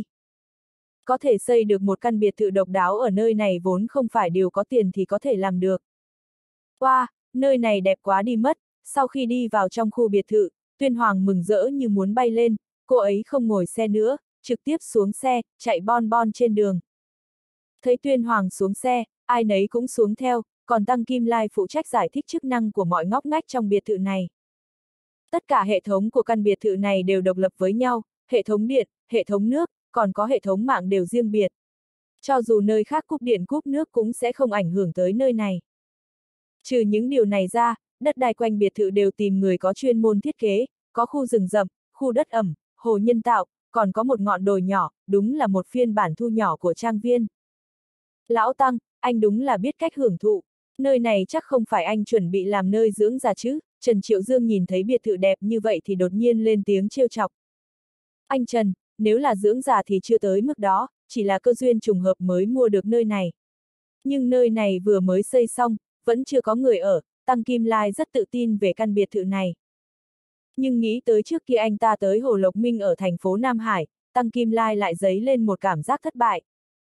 Có thể xây được một căn biệt thự độc đáo ở nơi này vốn không phải điều có tiền thì có thể làm được. Wow, nơi này đẹp quá đi mất, sau khi đi vào trong khu biệt thự, Tuyên Hoàng mừng rỡ như muốn bay lên, cô ấy không ngồi xe nữa, trực tiếp xuống xe, chạy bon bon trên đường. Thấy Tuyên Hoàng xuống xe, ai nấy cũng xuống theo, còn Tăng Kim Lai phụ trách giải thích chức năng của mọi ngóc ngách trong biệt thự này. Tất cả hệ thống của căn biệt thự này đều độc lập với nhau, hệ thống điện, hệ thống nước, còn có hệ thống mạng đều riêng biệt. Cho dù nơi khác cúp điện cúp nước cũng sẽ không ảnh hưởng tới nơi này. Trừ những điều này ra, đất đai quanh biệt thự đều tìm người có chuyên môn thiết kế, có khu rừng rậm, khu đất ẩm, hồ nhân tạo, còn có một ngọn đồi nhỏ, đúng là một phiên bản thu nhỏ của trang viên. Lão Tăng, anh đúng là biết cách hưởng thụ, nơi này chắc không phải anh chuẩn bị làm nơi dưỡng già chứ? Trần Triệu Dương nhìn thấy biệt thự đẹp như vậy thì đột nhiên lên tiếng trêu chọc. Anh Trần, nếu là dưỡng già thì chưa tới mức đó, chỉ là cơ duyên trùng hợp mới mua được nơi này. Nhưng nơi này vừa mới xây xong, vẫn chưa có người ở, Tăng Kim Lai rất tự tin về căn biệt thự này. Nhưng nghĩ tới trước khi anh ta tới Hồ Lộc Minh ở thành phố Nam Hải, Tăng Kim Lai lại dấy lên một cảm giác thất bại.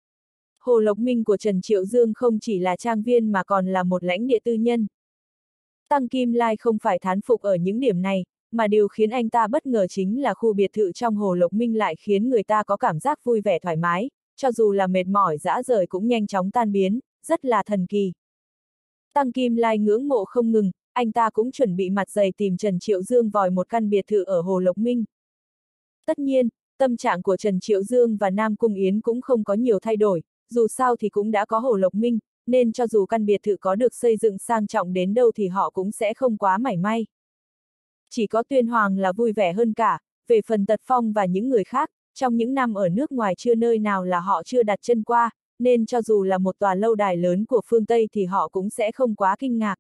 Hồ Lộc Minh của Trần Triệu Dương không chỉ là trang viên mà còn là một lãnh địa tư nhân. Tăng Kim Lai không phải thán phục ở những điểm này, mà điều khiến anh ta bất ngờ chính là khu biệt thự trong Hồ Lộc Minh lại khiến người ta có cảm giác vui vẻ thoải mái, cho dù là mệt mỏi rã rời cũng nhanh chóng tan biến, rất là thần kỳ. Tăng Kim Lai ngưỡng mộ không ngừng, anh ta cũng chuẩn bị mặt dày tìm Trần Triệu Dương vòi một căn biệt thự ở Hồ Lộc Minh. Tất nhiên, tâm trạng của Trần Triệu Dương và Nam Cung Yến cũng không có nhiều thay đổi, dù sao thì cũng đã có Hồ Lộc Minh, nên cho dù căn biệt thự có được xây dựng sang trọng đến đâu thì họ cũng sẽ không quá mảy may. Chỉ có Tuyên Hoàng là vui vẻ hơn cả, về phần Tật Phong và những người khác, trong những năm ở nước ngoài chưa nơi nào là họ chưa đặt chân qua, nên cho dù là một tòa lâu đài lớn của phương Tây thì họ cũng sẽ không quá kinh ngạc.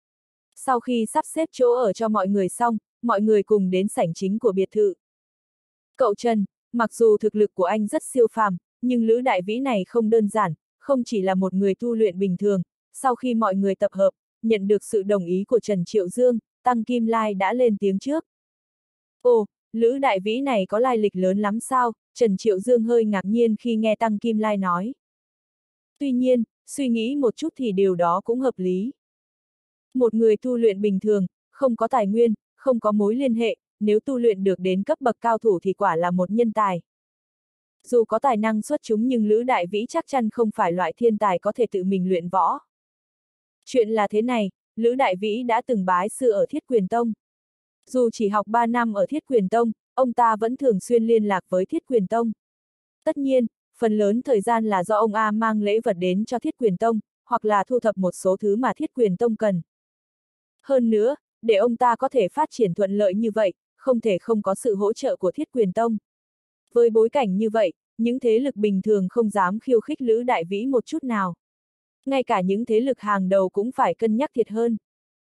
Sau khi sắp xếp chỗ ở cho mọi người xong, mọi người cùng đến sảnh chính của biệt thự. Cậu Trần, mặc dù thực lực của anh rất siêu phàm, nhưng Lữ Đại Vĩ này không đơn giản, không chỉ là một người tu luyện bình thường. Sau khi mọi người tập hợp, nhận được sự đồng ý của Trần Triệu Dương, Tăng Kim Lai đã lên tiếng trước. Ồ, Lữ Đại Vĩ này có lai lịch lớn lắm sao? Trần Triệu Dương hơi ngạc nhiên khi nghe Tăng Kim Lai nói. Tuy nhiên, suy nghĩ một chút thì điều đó cũng hợp lý. Một người tu luyện bình thường, không có tài nguyên, không có mối liên hệ, nếu tu luyện được đến cấp bậc cao thủ thì quả là một nhân tài. Dù có tài năng xuất chúng nhưng Lữ Đại Vĩ chắc chắn không phải loại thiên tài có thể tự mình luyện võ. Chuyện là thế này, Lữ Đại Vĩ đã từng bái sư ở Thiết Quyền Tông. Dù chỉ học 3 năm ở Thiết Quyền Tông, ông ta vẫn thường xuyên liên lạc với Thiết Quyền Tông. Tất nhiên, phần lớn thời gian là do ông A mang lễ vật đến cho Thiết Quyền Tông, hoặc là thu thập một số thứ mà Thiết Quyền Tông cần. Hơn nữa, để ông ta có thể phát triển thuận lợi như vậy, không thể không có sự hỗ trợ của Thiết Quyền Tông. Với bối cảnh như vậy, những thế lực bình thường không dám khiêu khích Lữ Đại Vĩ một chút nào. Ngay cả những thế lực hàng đầu cũng phải cân nhắc thiệt hơn.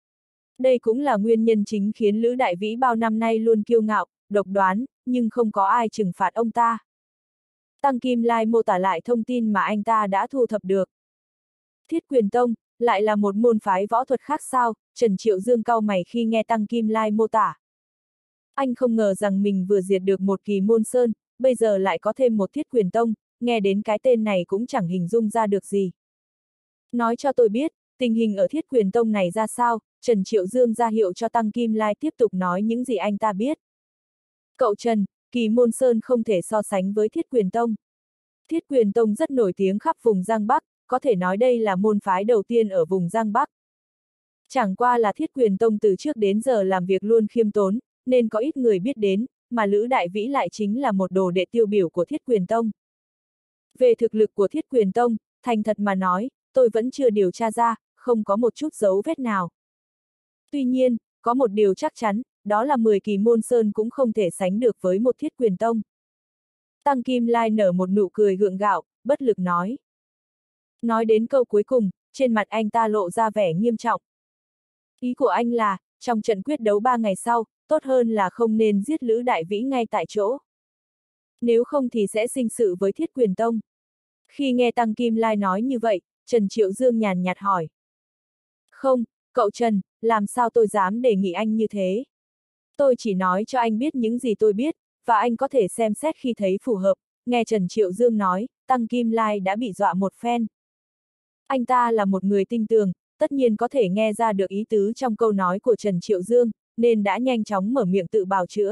Đây cũng là nguyên nhân chính khiến Lữ Đại Vĩ bao năm nay luôn kiêu ngạo, độc đoán, nhưng không có ai trừng phạt ông ta. Tăng Kim Lai mô tả lại thông tin mà anh ta đã thu thập được. Thiết Quyền Tông, lại là một môn phái võ thuật khác sao? Trần Triệu Dương cau mày khi nghe Tăng Kim Lai mô tả. Anh không ngờ rằng mình vừa diệt được một Kỳ Môn Sơn, bây giờ lại có thêm một Thiết Quyền Tông, nghe đến cái tên này cũng chẳng hình dung ra được gì. Nói cho tôi biết, tình hình ở Thiết Quyền Tông này ra sao? Trần Triệu Dương ra hiệu cho Tăng Kim Lai tiếp tục nói những gì anh ta biết. Cậu Trần, Kỳ Môn Sơn không thể so sánh với Thiết Quyền Tông. Thiết Quyền Tông rất nổi tiếng khắp vùng Giang Bắc, có thể nói đây là môn phái đầu tiên ở vùng Giang Bắc. Chẳng qua là Thiết Quyền Tông từ trước đến giờ làm việc luôn khiêm tốn, nên có ít người biết đến, mà Lữ Đại Vĩ lại chính là một đồ đệ tiêu biểu của Thiết Quyền Tông. Về thực lực của Thiết Quyền Tông, thành thật mà nói, tôi vẫn chưa điều tra ra, không có một chút dấu vết nào. Tuy nhiên, có một điều chắc chắn, đó là 10 Kỳ Môn Sơn cũng không thể sánh được với một Thiết Quyền Tông. Tăng Kim Lai nở một nụ cười gượng gạo, bất lực nói. Nói đến câu cuối cùng, trên mặt anh ta lộ ra vẻ nghiêm trọng. Ý của anh là, trong trận quyết đấu 3 ngày sau, tốt hơn là không nên giết Lữ Đại Vĩ ngay tại chỗ. Nếu không thì sẽ sinh sự với Thiết Quyền Tông. Khi nghe Tăng Kim Lai nói như vậy, Trần Triệu Dương nhàn nhạt hỏi. Không, cậu Trần, làm sao tôi dám đề nghị anh như thế? Tôi chỉ nói cho anh biết những gì tôi biết, và anh có thể xem xét khi thấy phù hợp. Nghe Trần Triệu Dương nói, Tăng Kim Lai đã bị dọa một phen. Anh ta là một người tinh tường, tất nhiên có thể nghe ra được ý tứ trong câu nói của Trần Triệu Dương, nên đã nhanh chóng mở miệng tự bào chữa.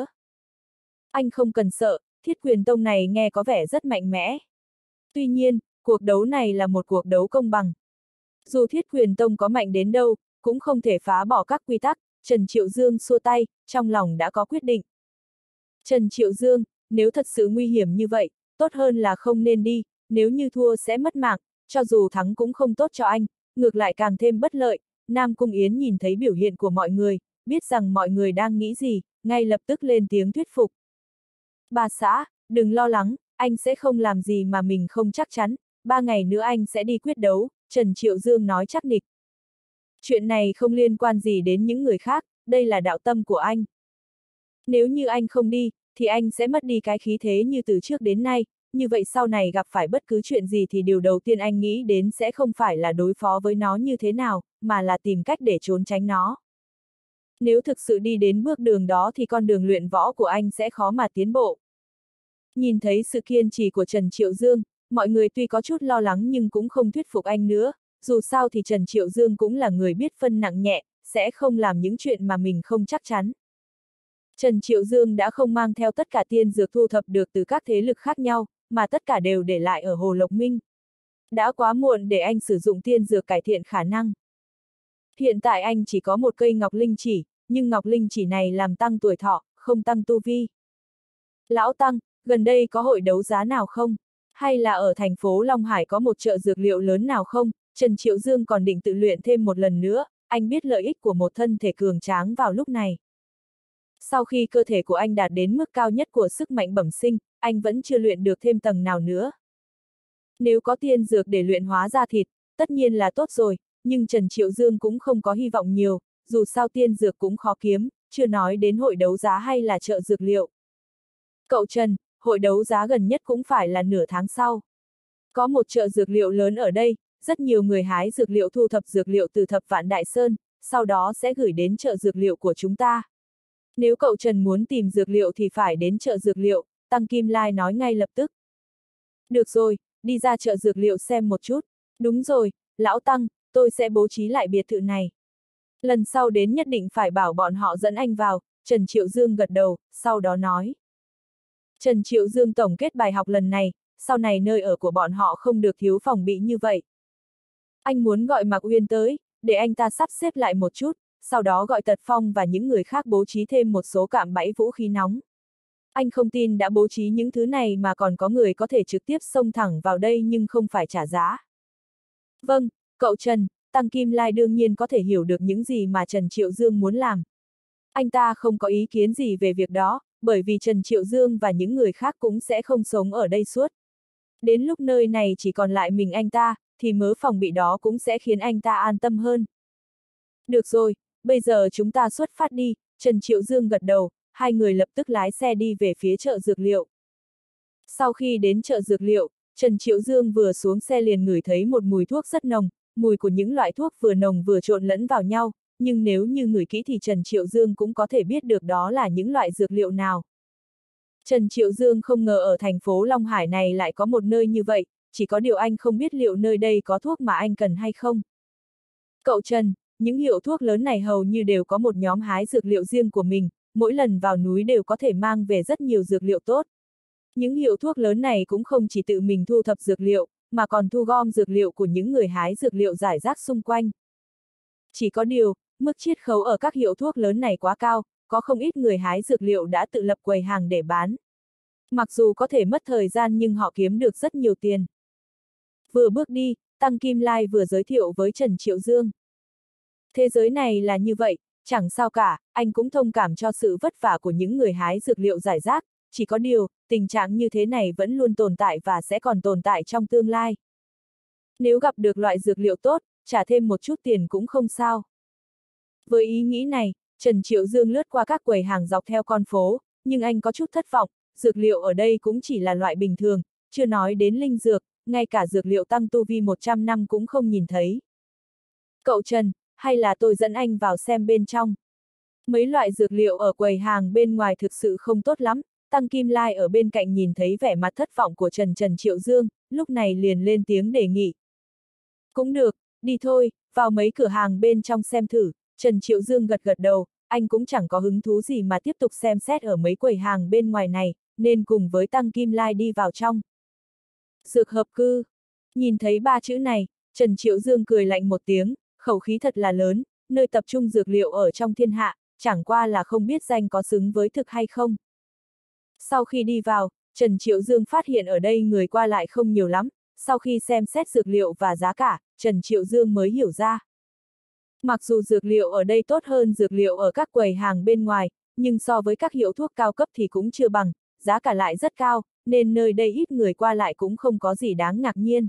Anh không cần sợ, Thiết Quyền Tông này nghe có vẻ rất mạnh mẽ. Tuy nhiên, cuộc đấu này là một cuộc đấu công bằng. Dù Thiết Quyền Tông có mạnh đến đâu, cũng không thể phá bỏ các quy tắc. Trần Triệu Dương xua tay, trong lòng đã có quyết định. Trần Triệu Dương, nếu thật sự nguy hiểm như vậy, tốt hơn là không nên đi, nếu như thua sẽ mất mạng, cho dù thắng cũng không tốt cho anh, ngược lại càng thêm bất lợi. Nam Cung Yến nhìn thấy biểu hiện của mọi người, biết rằng mọi người đang nghĩ gì, ngay lập tức lên tiếng thuyết phục. Bà xã, đừng lo lắng, anh sẽ không làm gì mà mình không chắc chắn, 3 ngày nữa anh sẽ đi quyết đấu, Trần Triệu Dương nói chắc nịch. Chuyện này không liên quan gì đến những người khác, đây là đạo tâm của anh. Nếu như anh không đi, thì anh sẽ mất đi cái khí thế như từ trước đến nay, như vậy sau này gặp phải bất cứ chuyện gì thì điều đầu tiên anh nghĩ đến sẽ không phải là đối phó với nó như thế nào, mà là tìm cách để trốn tránh nó. Nếu thực sự đi đến bước đường đó thì con đường luyện võ của anh sẽ khó mà tiến bộ. Nhìn thấy sự kiên trì của Trần Triệu Dương, mọi người tuy có chút lo lắng nhưng cũng không thuyết phục anh nữa, dù sao thì Trần Triệu Dương cũng là người biết phân nặng nhẹ, sẽ không làm những chuyện mà mình không chắc chắn. Trần Triệu Dương đã không mang theo tất cả tiên dược thu thập được từ các thế lực khác nhau, mà tất cả đều để lại ở Hồ Lộc Minh. Đã quá muộn để anh sử dụng tiên dược cải thiện khả năng. Hiện tại anh chỉ có một cây ngọc linh chỉ, nhưng ngọc linh chỉ này làm tăng tuổi thọ, không tăng tu vi. Lão Tăng, gần đây có hội đấu giá nào không? Hay là ở thành phố Long Hải có một chợ dược liệu lớn nào không? Trần Triệu Dương còn định tự luyện thêm một lần nữa, anh biết lợi ích của một thân thể cường tráng vào lúc này. Sau khi cơ thể của anh đạt đến mức cao nhất của sức mạnh bẩm sinh, anh vẫn chưa luyện được thêm tầng nào nữa. Nếu có tiên dược để luyện hóa ra thịt, tất nhiên là tốt rồi, nhưng Trần Triệu Dương cũng không có hy vọng nhiều, dù sao tiên dược cũng khó kiếm, chưa nói đến hội đấu giá hay là chợ dược liệu. Cậu Trần, hội đấu giá gần nhất cũng phải là nửa tháng sau. Có một chợ dược liệu lớn ở đây, rất nhiều người hái dược liệu thu thập dược liệu từ Thập Vạn Đại Sơn, sau đó sẽ gửi đến chợ dược liệu của chúng ta. Nếu cậu Trần muốn tìm dược liệu thì phải đến chợ dược liệu, Tăng Kim Lai nói ngay lập tức. Được rồi, đi ra chợ dược liệu xem một chút. Đúng rồi, Lão Tăng, tôi sẽ bố trí lại biệt thự này. Lần sau đến nhất định phải bảo bọn họ dẫn anh vào, Trần Triệu Dương gật đầu, sau đó nói. Trần Triệu Dương tổng kết bài học lần này, sau này nơi ở của bọn họ không được thiếu phòng bị như vậy. Anh muốn gọi Mạc Uyên tới, để anh ta sắp xếp lại một chút, sau đó gọi Tật Phong và những người khác bố trí thêm một số cạm bẫy vũ khí nóng. Anh không tin đã bố trí những thứ này mà còn có người có thể trực tiếp xông thẳng vào đây nhưng không phải trả giá. Vâng, cậu Trần, Tăng Kim Lai đương nhiên có thể hiểu được những gì mà Trần Triệu Dương muốn làm. Anh ta không có ý kiến gì về việc đó, bởi vì Trần Triệu Dương và những người khác cũng sẽ không sống ở đây suốt. Đến lúc nơi này chỉ còn lại mình anh ta, thì mớ phòng bị đó cũng sẽ khiến anh ta an tâm hơn. Được rồi, bây giờ chúng ta xuất phát đi, Trần Triệu Dương gật đầu, hai người lập tức lái xe đi về phía chợ dược liệu. Sau khi đến chợ dược liệu, Trần Triệu Dương vừa xuống xe liền ngửi thấy một mùi thuốc rất nồng, mùi của những loại thuốc vừa nồng vừa trộn lẫn vào nhau, nhưng nếu như ngửi kỹ thì Trần Triệu Dương cũng có thể biết được đó là những loại dược liệu nào. Trần Triệu Dương không ngờ ở thành phố Long Hải này lại có một nơi như vậy, chỉ có điều anh không biết liệu nơi đây có thuốc mà anh cần hay không. Cậu Trần, những hiệu thuốc lớn này hầu như đều có một nhóm hái dược liệu riêng của mình, mỗi lần vào núi đều có thể mang về rất nhiều dược liệu tốt. Những hiệu thuốc lớn này cũng không chỉ tự mình thu thập dược liệu, mà còn thu gom dược liệu của những người hái dược liệu rải rác xung quanh. Chỉ có điều, mức chiết khấu ở các hiệu thuốc lớn này quá cao, có không ít người hái dược liệu đã tự lập quầy hàng để bán. Mặc dù có thể mất thời gian nhưng họ kiếm được rất nhiều tiền. Vừa bước đi, Tăng Kim Lai vừa giới thiệu với Trần Triệu Dương. Thế giới này là như vậy, chẳng sao cả, anh cũng thông cảm cho sự vất vả của những người hái dược liệu rải rác, chỉ có điều, tình trạng như thế này vẫn luôn tồn tại và sẽ còn tồn tại trong tương lai. Nếu gặp được loại dược liệu tốt, trả thêm một chút tiền cũng không sao. Với ý nghĩ này, Trần Triệu Dương lướt qua các quầy hàng dọc theo con phố, nhưng anh có chút thất vọng, dược liệu ở đây cũng chỉ là loại bình thường, chưa nói đến linh dược, ngay cả dược liệu tăng tu vi 100 năm cũng không nhìn thấy. Cậu Trần, hay là tôi dẫn anh vào xem bên trong. Mấy loại dược liệu ở quầy hàng bên ngoài thực sự không tốt lắm, Tăng Kim Lai ở bên cạnh nhìn thấy vẻ mặt thất vọng của Trần Triệu Dương, lúc này liền lên tiếng đề nghị. Cũng được, đi thôi, vào mấy cửa hàng bên trong xem thử. Trần Triệu Dương gật gật đầu, anh cũng chẳng có hứng thú gì mà tiếp tục xem xét ở mấy quầy hàng bên ngoài này, nên cùng với Tăng Kim Lai đi vào trong. Dược hợp cư. Nhìn thấy ba chữ này, Trần Triệu Dương cười lạnh một tiếng, khẩu khí thật là lớn, nơi tập trung dược liệu ở trong thiên hạ, chẳng qua là không biết danh có xứng với thực hay không. Sau khi đi vào, Trần Triệu Dương phát hiện ở đây người qua lại không nhiều lắm, sau khi xem xét dược liệu và giá cả, Trần Triệu Dương mới hiểu ra. Mặc dù dược liệu ở đây tốt hơn dược liệu ở các quầy hàng bên ngoài, nhưng so với các hiệu thuốc cao cấp thì cũng chưa bằng, giá cả lại rất cao, nên nơi đây ít người qua lại cũng không có gì đáng ngạc nhiên.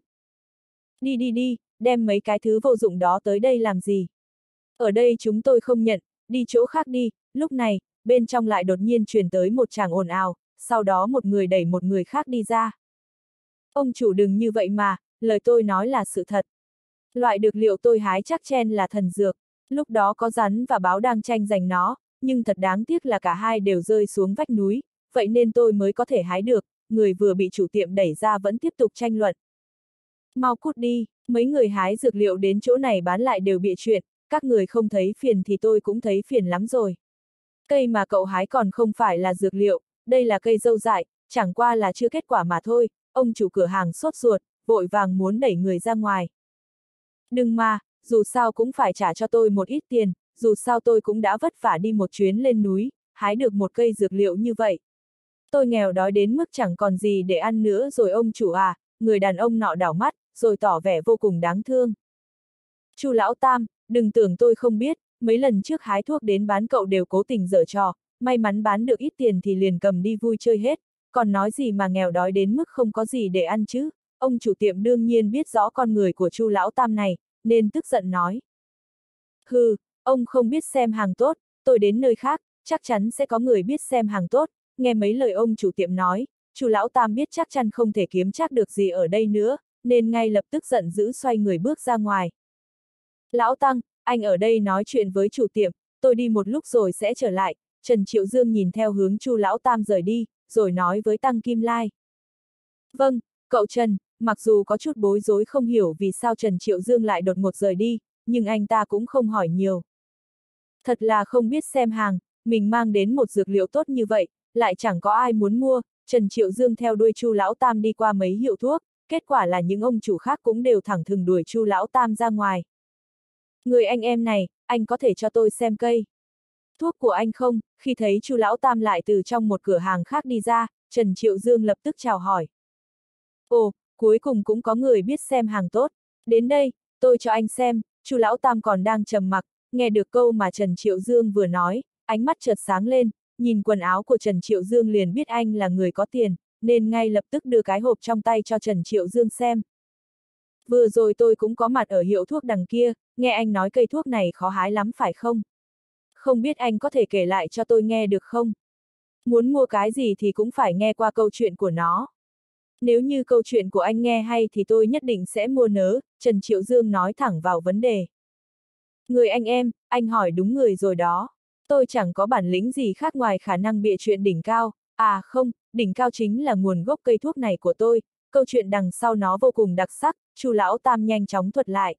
Đi, đem mấy cái thứ vô dụng đó tới đây làm gì? Ở đây chúng tôi không nhận, đi chỗ khác đi. Lúc này, bên trong lại đột nhiên truyền tới một tràng ồn ào, sau đó một người đẩy một người khác đi ra. Ông chủ đừng như vậy mà, lời tôi nói là sự thật. Loại dược liệu tôi hái chắc chen là thần dược, lúc đó có rắn và báo đang tranh giành nó, nhưng thật đáng tiếc là cả hai đều rơi xuống vách núi, vậy nên tôi mới có thể hái được, người vừa bị chủ tiệm đẩy ra vẫn tiếp tục tranh luận. Mau cút đi, mấy người hái dược liệu đến chỗ này bán lại đều bịa chuyện, các người không thấy phiền thì tôi cũng thấy phiền lắm rồi. Cây mà cậu hái còn không phải là dược liệu, đây là cây dâu dại, chẳng qua là chưa kết quả mà thôi. Ông chủ cửa hàng sốt ruột, vội vàng muốn đẩy người ra ngoài. Đừng mà, dù sao cũng phải trả cho tôi một ít tiền, dù sao tôi cũng đã vất vả đi một chuyến lên núi, hái được một cây dược liệu như vậy. Tôi nghèo đói đến mức chẳng còn gì để ăn nữa rồi ông chủ à, người đàn ông nọ đảo mắt, rồi tỏ vẻ vô cùng đáng thương. Chu lão tam, đừng tưởng tôi không biết, mấy lần trước hái thuốc đến bán cậu đều cố tình giở trò, may mắn bán được ít tiền thì liền cầm đi vui chơi hết, còn nói gì mà nghèo đói đến mức không có gì để ăn chứ. Ông chủ tiệm đương nhiên biết rõ con người của Chu lão tam này, nên tức giận nói. Hừ, ông không biết xem hàng tốt, tôi đến nơi khác, chắc chắn sẽ có người biết xem hàng tốt. Nghe mấy lời ông chủ tiệm nói, Chu lão tam biết chắc chắn không thể kiếm chắc được gì ở đây nữa, nên ngay lập tức giận dữ xoay người bước ra ngoài. Lão Tăng, anh ở đây nói chuyện với chủ tiệm, tôi đi một lúc rồi sẽ trở lại. Trần Triệu Dương nhìn theo hướng Chu lão tam rời đi, rồi nói với Tăng Kim Lai. Vâng, cậu Trần, mặc dù có chút bối rối không hiểu vì sao Trần Triệu Dương lại đột ngột rời đi, nhưng anh ta cũng không hỏi nhiều. Thật là không biết xem hàng, mình mang đến một dược liệu tốt như vậy, lại chẳng có ai muốn mua. Trần Triệu Dương theo đuôi Chu lão tam đi qua mấy hiệu thuốc, kết quả là những ông chủ khác cũng đều thẳng thừng đuổi Chu lão tam ra ngoài. Người anh em này, anh có thể cho tôi xem cây thuốc của anh không? Khi thấy Chu lão tam lại từ trong một cửa hàng khác đi ra, Trần Triệu Dương lập tức chào hỏi. Ồ, cuối cùng cũng có người biết xem hàng tốt. Đến đây, tôi cho anh xem. Chu lão tam còn đang trầm mặc, nghe được câu mà Trần Triệu Dương vừa nói, ánh mắt chợt sáng lên, nhìn quần áo của Trần Triệu Dương liền biết anh là người có tiền, nên ngay lập tức đưa cái hộp trong tay cho Trần Triệu Dương xem. Vừa rồi tôi cũng có mặt ở hiệu thuốc đằng kia, nghe anh nói cây thuốc này khó hái lắm phải không? Không biết anh có thể kể lại cho tôi nghe được không? Muốn mua cái gì thì cũng phải nghe qua câu chuyện của nó. Nếu như câu chuyện của anh nghe hay thì tôi nhất định sẽ mua nớ, Trần Triệu Dương nói thẳng vào vấn đề. Người anh hỏi đúng người rồi đó. Tôi chẳng có bản lĩnh gì khác ngoài khả năng bịa chuyện đỉnh cao, à không, đỉnh cao chính là nguồn gốc cây thuốc này của tôi, câu chuyện đằng sau nó vô cùng đặc sắc, Chu lão tam nhanh chóng thuật lại.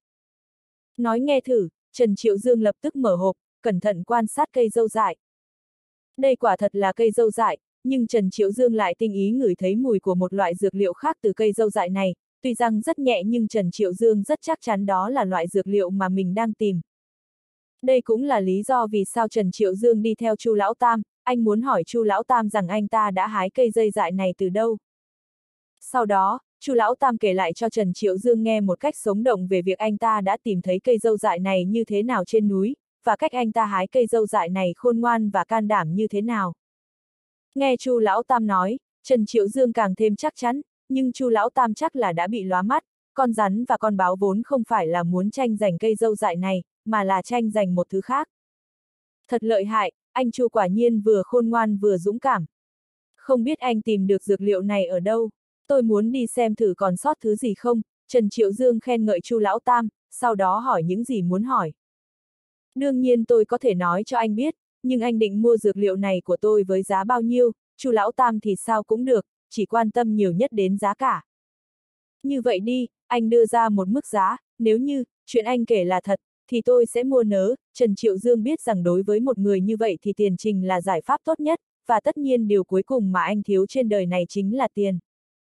Nói nghe thử, Trần Triệu Dương lập tức mở hộp, cẩn thận quan sát cây dâu dại. Đây quả thật là cây dâu dại, nhưng Trần Triệu Dương lại tinh ý ngửi thấy mùi của một loại dược liệu khác từ cây dâu dại này, tuy rằng rất nhẹ nhưng Trần Triệu Dương rất chắc chắn đó là loại dược liệu mà mình đang tìm. Đây cũng là lý do vì sao Trần Triệu Dương đi theo Chu lão tam, anh muốn hỏi Chu lão tam rằng anh ta đã hái cây dây dại này từ đâu. Sau đó, Chu lão tam kể lại cho Trần Triệu Dương nghe một cách sống động về việc anh ta đã tìm thấy cây dâu dại này như thế nào trên núi, và cách anh ta hái cây dâu dại này khôn ngoan và can đảm như thế nào. Nghe Chu lão tam nói, Trần Triệu Dương càng thêm chắc chắn, nhưng Chu lão tam chắc là đã bị lóa mắt, con rắn và con báo vốn không phải là muốn tranh giành cây dâu dại này, mà là tranh giành một thứ khác. Thật lợi hại, anh Chu quả nhiên vừa khôn ngoan vừa dũng cảm. Không biết anh tìm được dược liệu này ở đâu, tôi muốn đi xem thử còn sót thứ gì không, Trần Triệu Dương khen ngợi Chu lão tam, sau đó hỏi những gì muốn hỏi. Đương nhiên tôi có thể nói cho anh biết, nhưng anh định mua dược liệu này của tôi với giá bao nhiêu, Chu lão tam thì sao cũng được, chỉ quan tâm nhiều nhất đến giá cả. Như vậy đi, anh đưa ra một mức giá, nếu như chuyện anh kể là thật, thì tôi sẽ mua nớ, Trần Triệu Dương biết rằng đối với một người như vậy thì tiền trình là giải pháp tốt nhất, và tất nhiên điều cuối cùng mà anh thiếu trên đời này chính là tiền.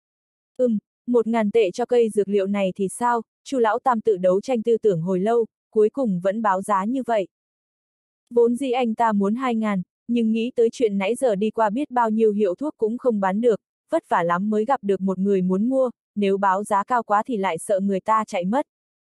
1.000 tệ cho cây dược liệu này thì sao, Chu lão tam tự đấu tranh tư tưởng hồi lâu, cuối cùng vẫn báo giá như vậy. Vốn dĩ anh ta muốn 2.000, nhưng nghĩ tới chuyện nãy giờ đi qua biết bao nhiêu hiệu thuốc cũng không bán được, vất vả lắm mới gặp được một người muốn mua, nếu báo giá cao quá thì lại sợ người ta chạy mất.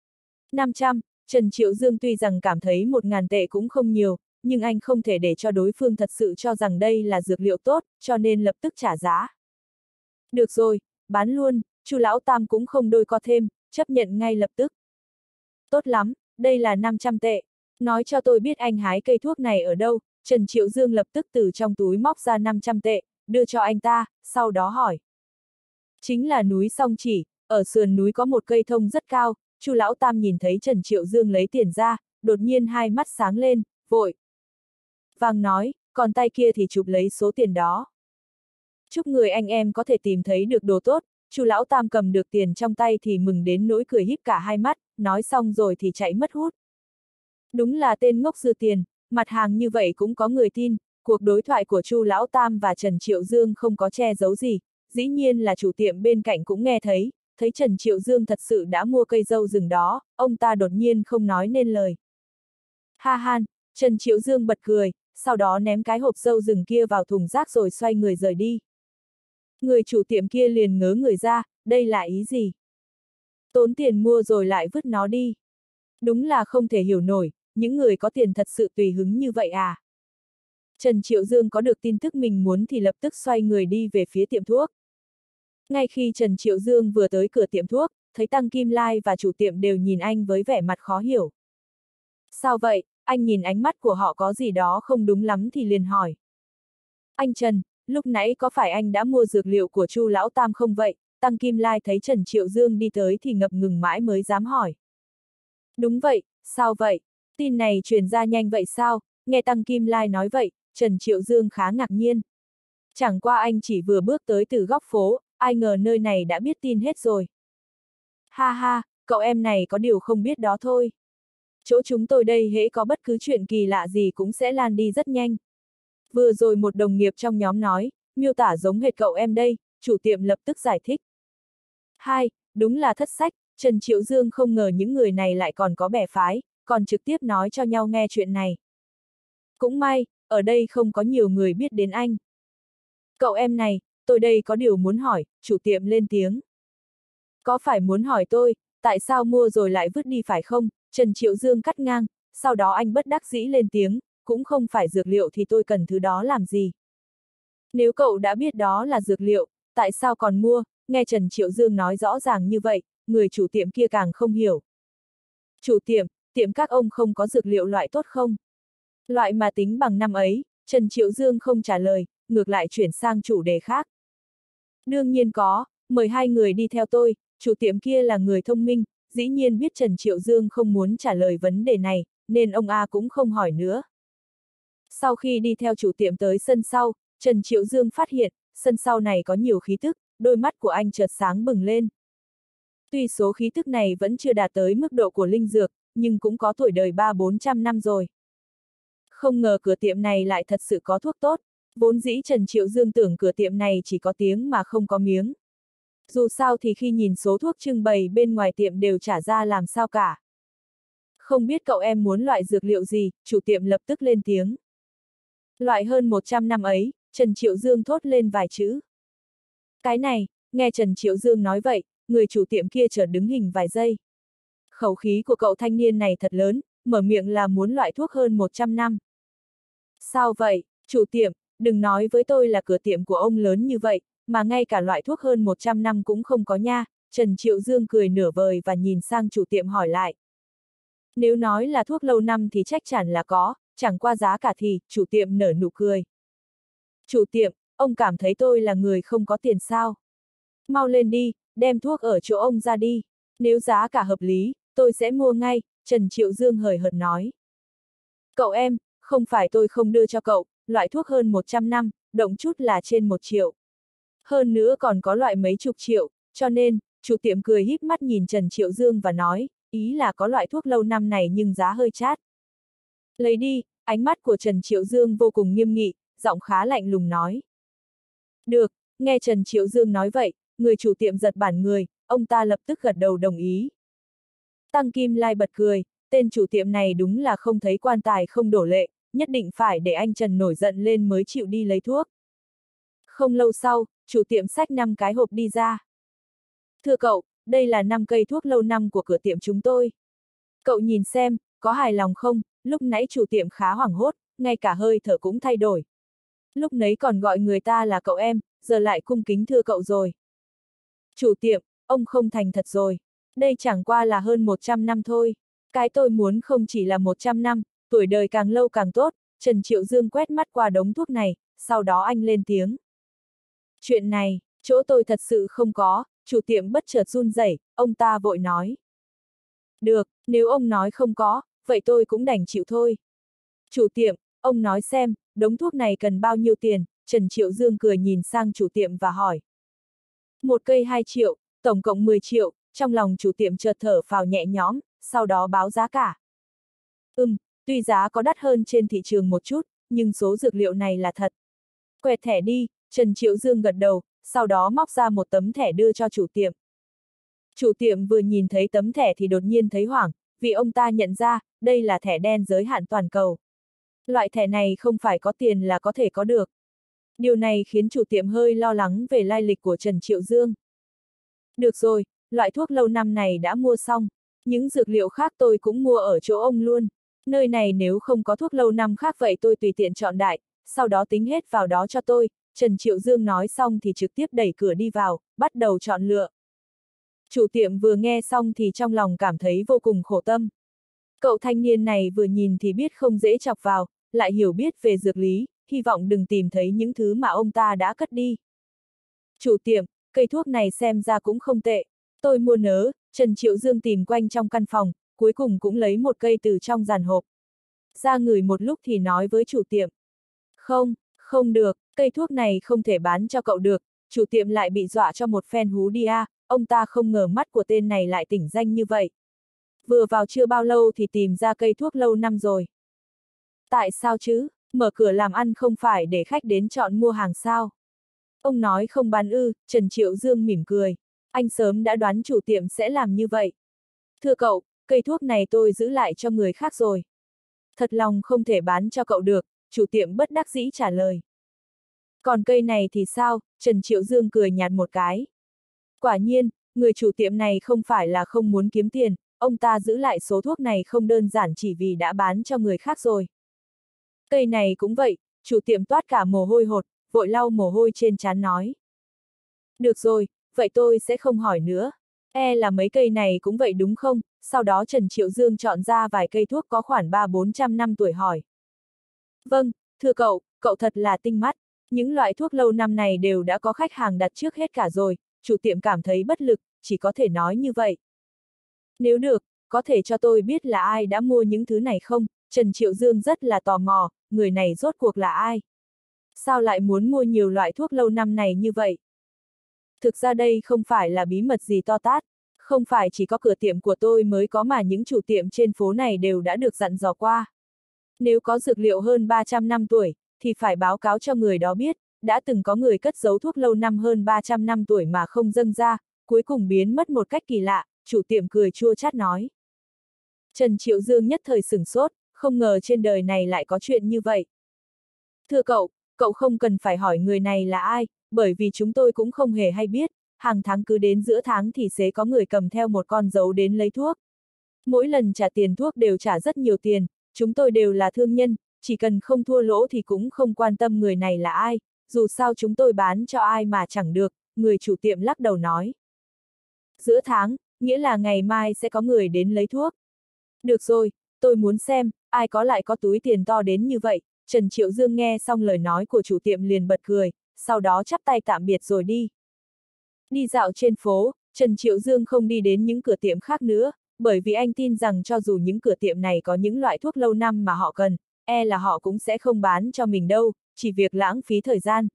500, Trần Triệu Dương tuy rằng cảm thấy 1.000 tệ cũng không nhiều, nhưng anh không thể để cho đối phương thật sự cho rằng đây là dược liệu tốt, cho nên lập tức trả giá. Được rồi, bán luôn, Chu lão tam cũng không đôi co thêm, chấp nhận ngay lập tức. Tốt lắm, đây là 500 tệ. Nói cho tôi biết anh hái cây thuốc này ở đâu, Trần Triệu Dương lập tức từ trong túi móc ra 500 tệ, đưa cho anh ta, sau đó hỏi. Chính là núi Song Chỉ, ở sườn núi có một cây thông rất cao, Chu lão tam nhìn thấy Trần Triệu Dương lấy tiền ra, đột nhiên hai mắt sáng lên, vội vàng nói, còn tay kia thì chụp lấy số tiền đó. Chúc người anh em có thể tìm thấy được đồ tốt, Chu lão tam cầm được tiền trong tay thì mừng đến nỗi cười híp cả hai mắt, nói xong rồi thì chạy mất hút. Đúng là tên ngốc dư tiền, mặt hàng như vậy cũng có người tin, cuộc đối thoại của Chu lão tam và Trần Triệu Dương không có che giấu gì, dĩ nhiên là chủ tiệm bên cạnh cũng nghe thấy Trần Triệu Dương thật sự đã mua cây dâu rừng đó, ông ta đột nhiên không nói nên lời. Ha han, Trần Triệu Dương bật cười, sau đó ném cái hộp dâu rừng kia vào thùng rác rồi xoay người rời đi. Người chủ tiệm kia liền ngớ người ra, đây là ý gì? Tốn tiền mua rồi lại vứt nó đi. Đúng là không thể hiểu nổi, những người có tiền thật sự tùy hứng như vậy à? Trần Triệu Dương có được tin tức mình muốn thì lập tức xoay người đi về phía tiệm thuốc. Ngay khi Trần Triệu Dương vừa tới cửa tiệm thuốc, thấy Tăng Kim Lai và chủ tiệm đều nhìn anh với vẻ mặt khó hiểu. Sao vậy, anh nhìn ánh mắt của họ có gì đó không đúng lắm thì liền hỏi. Anh Trần, lúc nãy có phải anh đã mua dược liệu của Chu lão tam không vậy? Tăng Kim Lai thấy Trần Triệu Dương đi tới thì ngập ngừng mãi mới dám hỏi. Đúng vậy, sao vậy? Tin này truyền ra nhanh vậy sao? Nghe Tăng Kim Lai nói vậy, Trần Triệu Dương khá ngạc nhiên. Chẳng qua anh chỉ vừa bước tới từ góc phố, ai ngờ nơi này đã biết tin hết rồi. Ha ha, cậu em này có điều không biết đó thôi. Chỗ chúng tôi đây hễ có bất cứ chuyện kỳ lạ gì cũng sẽ lan đi rất nhanh. Vừa rồi một đồng nghiệp trong nhóm nói, miêu tả giống hệt cậu em đây, chủ tiệm lập tức giải thích. Hai, đúng là thất sách, Trần Triệu Dương không ngờ những người này lại còn có bè phái, còn trực tiếp nói cho nhau nghe chuyện này. Cũng may, ở đây không có nhiều người biết đến anh. Cậu em này, tôi đây có điều muốn hỏi, chủ tiệm lên tiếng. Có phải muốn hỏi tôi, tại sao mua rồi lại vứt đi phải không? Trần Triệu Dương cắt ngang, sau đó anh bất đắc dĩ lên tiếng, cũng không phải dược liệu thì tôi cần thứ đó làm gì. Nếu cậu đã biết đó là dược liệu, tại sao còn mua? Nghe Trần Triệu Dương nói rõ ràng như vậy, người chủ tiệm kia càng không hiểu. Chủ tiệm, tiệm các ông không có dược liệu loại tốt không? Loại mà tính bằng năm ấy, Trần Triệu Dương không trả lời, ngược lại chuyển sang chủ đề khác. Đương nhiên có, mời hai người đi theo tôi, chủ tiệm kia là người thông minh, dĩ nhiên biết Trần Triệu Dương không muốn trả lời vấn đề này, nên ông A cũng không hỏi nữa. Sau khi đi theo chủ tiệm tới sân sau, Trần Triệu Dương phát hiện, sân sau này có nhiều khí tức, đôi mắt của anh chợt sáng bừng lên. Tuy số khí tức này vẫn chưa đạt tới mức độ của linh dược, nhưng cũng có tuổi đời 300-400 năm rồi. Không ngờ cửa tiệm này lại thật sự có thuốc tốt, vốn dĩ Trần Triệu Dương tưởng cửa tiệm này chỉ có tiếng mà không có miếng. Dù sao thì khi nhìn số thuốc trưng bày bên ngoài tiệm đều trả ra làm sao cả. Không biết cậu em muốn loại dược liệu gì, chủ tiệm lập tức lên tiếng. Loại hơn 100 năm ấy, Trần Triệu Dương thốt lên vài chữ. Cái này, nghe Trần Triệu Dương nói vậy, người chủ tiệm kia chợt đứng hình vài giây. Khẩu khí của cậu thanh niên này thật lớn, mở miệng là muốn loại thuốc hơn 100 năm. Sao vậy, chủ tiệm, đừng nói với tôi là cửa tiệm của ông lớn như vậy, mà ngay cả loại thuốc hơn 100 năm cũng không có nha. Trần Triệu Dương cười nửa vời và nhìn sang chủ tiệm hỏi lại. Nếu nói là thuốc lâu năm thì chắc chắn là có, chẳng qua giá cả thì, chủ tiệm nở nụ cười. Chủ tiệm, ông cảm thấy tôi là người không có tiền sao? Mau lên đi, đem thuốc ở chỗ ông ra đi. Nếu giá cả hợp lý, tôi sẽ mua ngay, Trần Triệu Dương hời hợt nói. Cậu em, không phải tôi không đưa cho cậu, loại thuốc hơn 100 năm, động chút là trên 1 triệu. Hơn nữa còn có loại mấy chục triệu, cho nên, chủ tiệm cười híp mắt nhìn Trần Triệu Dương và nói, ý là có loại thuốc lâu năm này nhưng giá hơi chát. Lấy đi, ánh mắt của Trần Triệu Dương vô cùng nghiêm nghị, giọng khá lạnh lùng nói. Được, nghe Trần Triệu Dương nói vậy, người chủ tiệm giật bản người, ông ta lập tức gật đầu đồng ý. Tăng Kim Lai bật cười, tên chủ tiệm này đúng là không thấy quan tài không đổ lệ, nhất định phải để anh Trần nổi giận lên mới chịu đi lấy thuốc. Không lâu sau, chủ tiệm xách 5 cái hộp đi ra. Thưa cậu, đây là 5 cây thuốc lâu năm của cửa tiệm chúng tôi. Cậu nhìn xem, có hài lòng không? Lúc nãy chủ tiệm khá hoảng hốt, ngay cả hơi thở cũng thay đổi. Lúc nấy còn gọi người ta là cậu em, giờ lại cung kính thưa cậu rồi. Chủ tiệm, ông không thành thật rồi. Đây chẳng qua là hơn 100 năm thôi. Cái tôi muốn không chỉ là 100 năm, tuổi đời càng lâu càng tốt. Trần Triệu Dương quét mắt qua đống thuốc này, sau đó anh lên tiếng. Chuyện này, chỗ tôi thật sự không có, chủ tiệm bất chợt run rẩy, ông ta vội nói. Được, nếu ông nói không có, vậy tôi cũng đành chịu thôi. Chủ tiệm, ông nói xem, đống thuốc này cần bao nhiêu tiền? Trần Triệu Dương cười nhìn sang chủ tiệm và hỏi. Một cây 2 triệu, tổng cộng 10 triệu, trong lòng chủ tiệm chợt thở phào nhẹ nhõm, sau đó báo giá cả. Tuy giá có đắt hơn trên thị trường một chút, nhưng số dược liệu này là thật. Quẹt thẻ đi, Trần Triệu Dương gật đầu, sau đó móc ra một tấm thẻ đưa cho chủ tiệm. Chủ tiệm vừa nhìn thấy tấm thẻ thì đột nhiên thấy hoảng, vì ông ta nhận ra, đây là thẻ đen giới hạn toàn cầu. Loại thẻ này không phải có tiền là có thể có được. Điều này khiến chủ tiệm hơi lo lắng về lai lịch của Trần Triệu Dương. Được rồi, loại thuốc lâu năm này đã mua xong, những dược liệu khác tôi cũng mua ở chỗ ông luôn. Nơi này nếu không có thuốc lâu năm khác vậy tôi tùy tiện chọn đại, sau đó tính hết vào đó cho tôi. Trần Triệu Dương nói xong thì trực tiếp đẩy cửa đi vào, bắt đầu chọn lựa. Chủ tiệm vừa nghe xong thì trong lòng cảm thấy vô cùng khổ tâm. Cậu thanh niên này vừa nhìn thì biết không dễ chọc vào, lại hiểu biết về dược lý, hy vọng đừng tìm thấy những thứ mà ông ta đã cất đi. Chủ tiệm, cây thuốc này xem ra cũng không tệ. Tôi mua nớ, Trần Triệu Dương tìm quanh trong căn phòng, cuối cùng cũng lấy một cây từ trong dàn hộp. Ra ngửi một lúc thì nói với chủ tiệm. Không được, cây thuốc này không thể bán cho cậu được, chủ tiệm lại bị dọa cho một phen hú đi à, ông ta không ngờ mắt của tên này lại tỉnh danh như vậy. Vừa vào chưa bao lâu thì tìm ra cây thuốc lâu năm rồi. Tại sao chứ, mở cửa làm ăn không phải để khách đến chọn mua hàng sao? Ông nói không bán ư, Trần Triệu Dương mỉm cười. Anh sớm đã đoán chủ tiệm sẽ làm như vậy. Thưa cậu, cây thuốc này tôi giữ lại cho người khác rồi. Thật lòng không thể bán cho cậu được, chủ tiệm bất đắc dĩ trả lời. Còn cây này thì sao? Trần Triệu Dương cười nhạt một cái. Quả nhiên, người chủ tiệm này không phải là không muốn kiếm tiền, ông ta giữ lại số thuốc này không đơn giản chỉ vì đã bán cho người khác rồi. Cây này cũng vậy, chủ tiệm toát cả mồ hôi hột, vội lau mồ hôi trên trán nói. Được rồi, vậy tôi sẽ không hỏi nữa. Là mấy cây này cũng vậy đúng không? Sau đó Trần Triệu Dương chọn ra vài cây thuốc có khoảng 300-400 năm tuổi hỏi. Vâng, thưa cậu, cậu thật là tinh mắt. Những loại thuốc lâu năm này đều đã có khách hàng đặt trước hết cả rồi, chủ tiệm cảm thấy bất lực, chỉ có thể nói như vậy. Nếu được, có thể cho tôi biết là ai đã mua những thứ này không? Trần Triệu Dương rất là tò mò, người này rốt cuộc là ai? Sao lại muốn mua nhiều loại thuốc lâu năm này như vậy? Thực ra đây không phải là bí mật gì to tát, không phải chỉ có cửa tiệm của tôi mới có mà những chủ tiệm trên phố này đều đã được dặn dò qua. Nếu có dược liệu hơn 300 năm tuổi, thì phải báo cáo cho người đó biết, đã từng có người cất giấu thuốc lâu năm hơn 300 năm tuổi mà không dâng ra, cuối cùng biến mất một cách kỳ lạ, chủ tiệm cười chua chát nói. Trần Triệu Dương nhất thời sửng sốt, không ngờ trên đời này lại có chuyện như vậy. Thưa cậu, cậu không cần phải hỏi người này là ai, bởi vì chúng tôi cũng không hề hay biết, hàng tháng cứ đến giữa tháng thì sẽ có người cầm theo một con dấu đến lấy thuốc. Mỗi lần trả tiền thuốc đều trả rất nhiều tiền, chúng tôi đều là thương nhân, chỉ cần không thua lỗ thì cũng không quan tâm người này là ai, dù sao chúng tôi bán cho ai mà chẳng được, người chủ tiệm lắc đầu nói. Giữa tháng, nghĩa là ngày mai sẽ có người đến lấy thuốc. Được rồi, tôi muốn xem, ai có lại có túi tiền to đến như vậy. Trần Triệu Dương nghe xong lời nói của chủ tiệm liền bật cười, sau đó chắp tay tạm biệt rồi đi. Đi dạo trên phố, Trần Triệu Dương không đi đến những cửa tiệm khác nữa, bởi vì anh tin rằng cho dù những cửa tiệm này có những loại thuốc lâu năm mà họ cần, là họ cũng sẽ không bán cho mình đâu, chỉ việc lãng phí thời gian.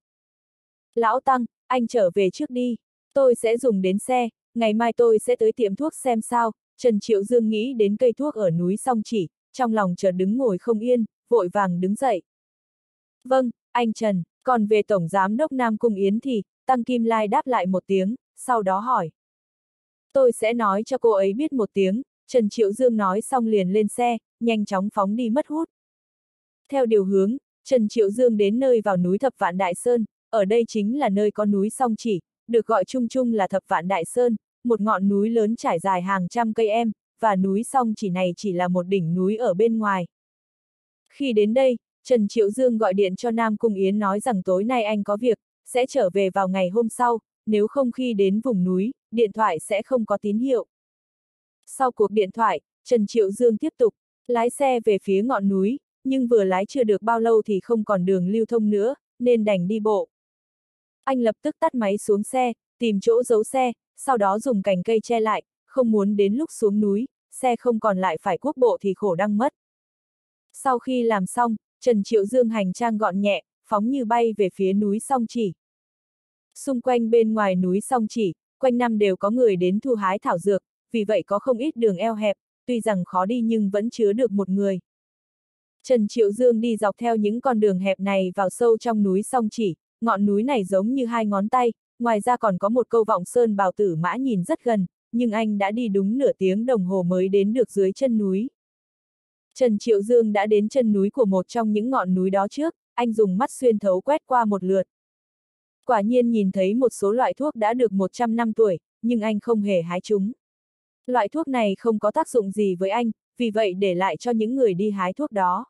Lão Tăng, anh trở về trước đi, tôi sẽ dùng đến xe, ngày mai tôi sẽ tới tiệm thuốc xem sao. Trần Triệu Dương nghĩ đến cây thuốc ở núi Song Chỉ, trong lòng chợt đứng ngồi không yên, vội vàng đứng dậy. Vâng, anh Trần, còn về Tổng Giám đốc Nam Cung Yến thì, Tăng Kim Lai đáp lại một tiếng, sau đó hỏi. Tôi sẽ nói cho cô ấy biết một tiếng, Trần Triệu Dương nói xong liền lên xe, nhanh chóng phóng đi mất hút. Theo điều hướng, Trần Triệu Dương đến nơi vào núi Thập Vạn Đại Sơn, ở đây chính là nơi có núi Song Chỉ, được gọi chung chung là Thập Vạn Đại Sơn, một ngọn núi lớn trải dài hàng trăm cây em, và núi Song Chỉ này chỉ là một đỉnh núi ở bên ngoài. Khi đến đây, Trần Triệu Dương gọi điện cho Nam Cung Yến nói rằng tối nay anh có việc, sẽ trở về vào ngày hôm sau, nếu không khi đến vùng núi, điện thoại sẽ không có tín hiệu. Sau cuộc điện thoại, Trần Triệu Dương tiếp tục lái xe về phía ngọn núi, nhưng vừa lái chưa được bao lâu thì không còn đường lưu thông nữa, nên đành đi bộ. Anh lập tức tắt máy xuống xe, tìm chỗ giấu xe, sau đó dùng cành cây che lại, không muốn đến lúc xuống núi, xe không còn lại phải cuốc bộ thì khổ đăng mất. Sau khi làm xong, Trần Triệu Dương hành trang gọn nhẹ, phóng như bay về phía núi Song Chỉ. Xung quanh bên ngoài núi Song Chỉ, quanh năm đều có người đến thu hái thảo dược, vì vậy có không ít đường eo hẹp, tuy rằng khó đi nhưng vẫn chứa được một người. Trần Triệu Dương đi dọc theo những con đường hẹp này vào sâu trong núi Song Chỉ, ngọn núi này giống như hai ngón tay, ngoài ra còn có một câu Vọng Sơn Bào Tử Mã nhìn rất gần, nhưng anh đã đi đúng nửa tiếng đồng hồ mới đến được dưới chân núi. Trần Triệu Dương đã đến chân núi của một trong những ngọn núi đó trước, anh dùng mắt xuyên thấu quét qua một lượt. Quả nhiên nhìn thấy một số loại thuốc đã được 100 năm tuổi, nhưng anh không hề hái chúng. Loại thuốc này không có tác dụng gì với anh, vì vậy để lại cho những người đi hái thuốc đó.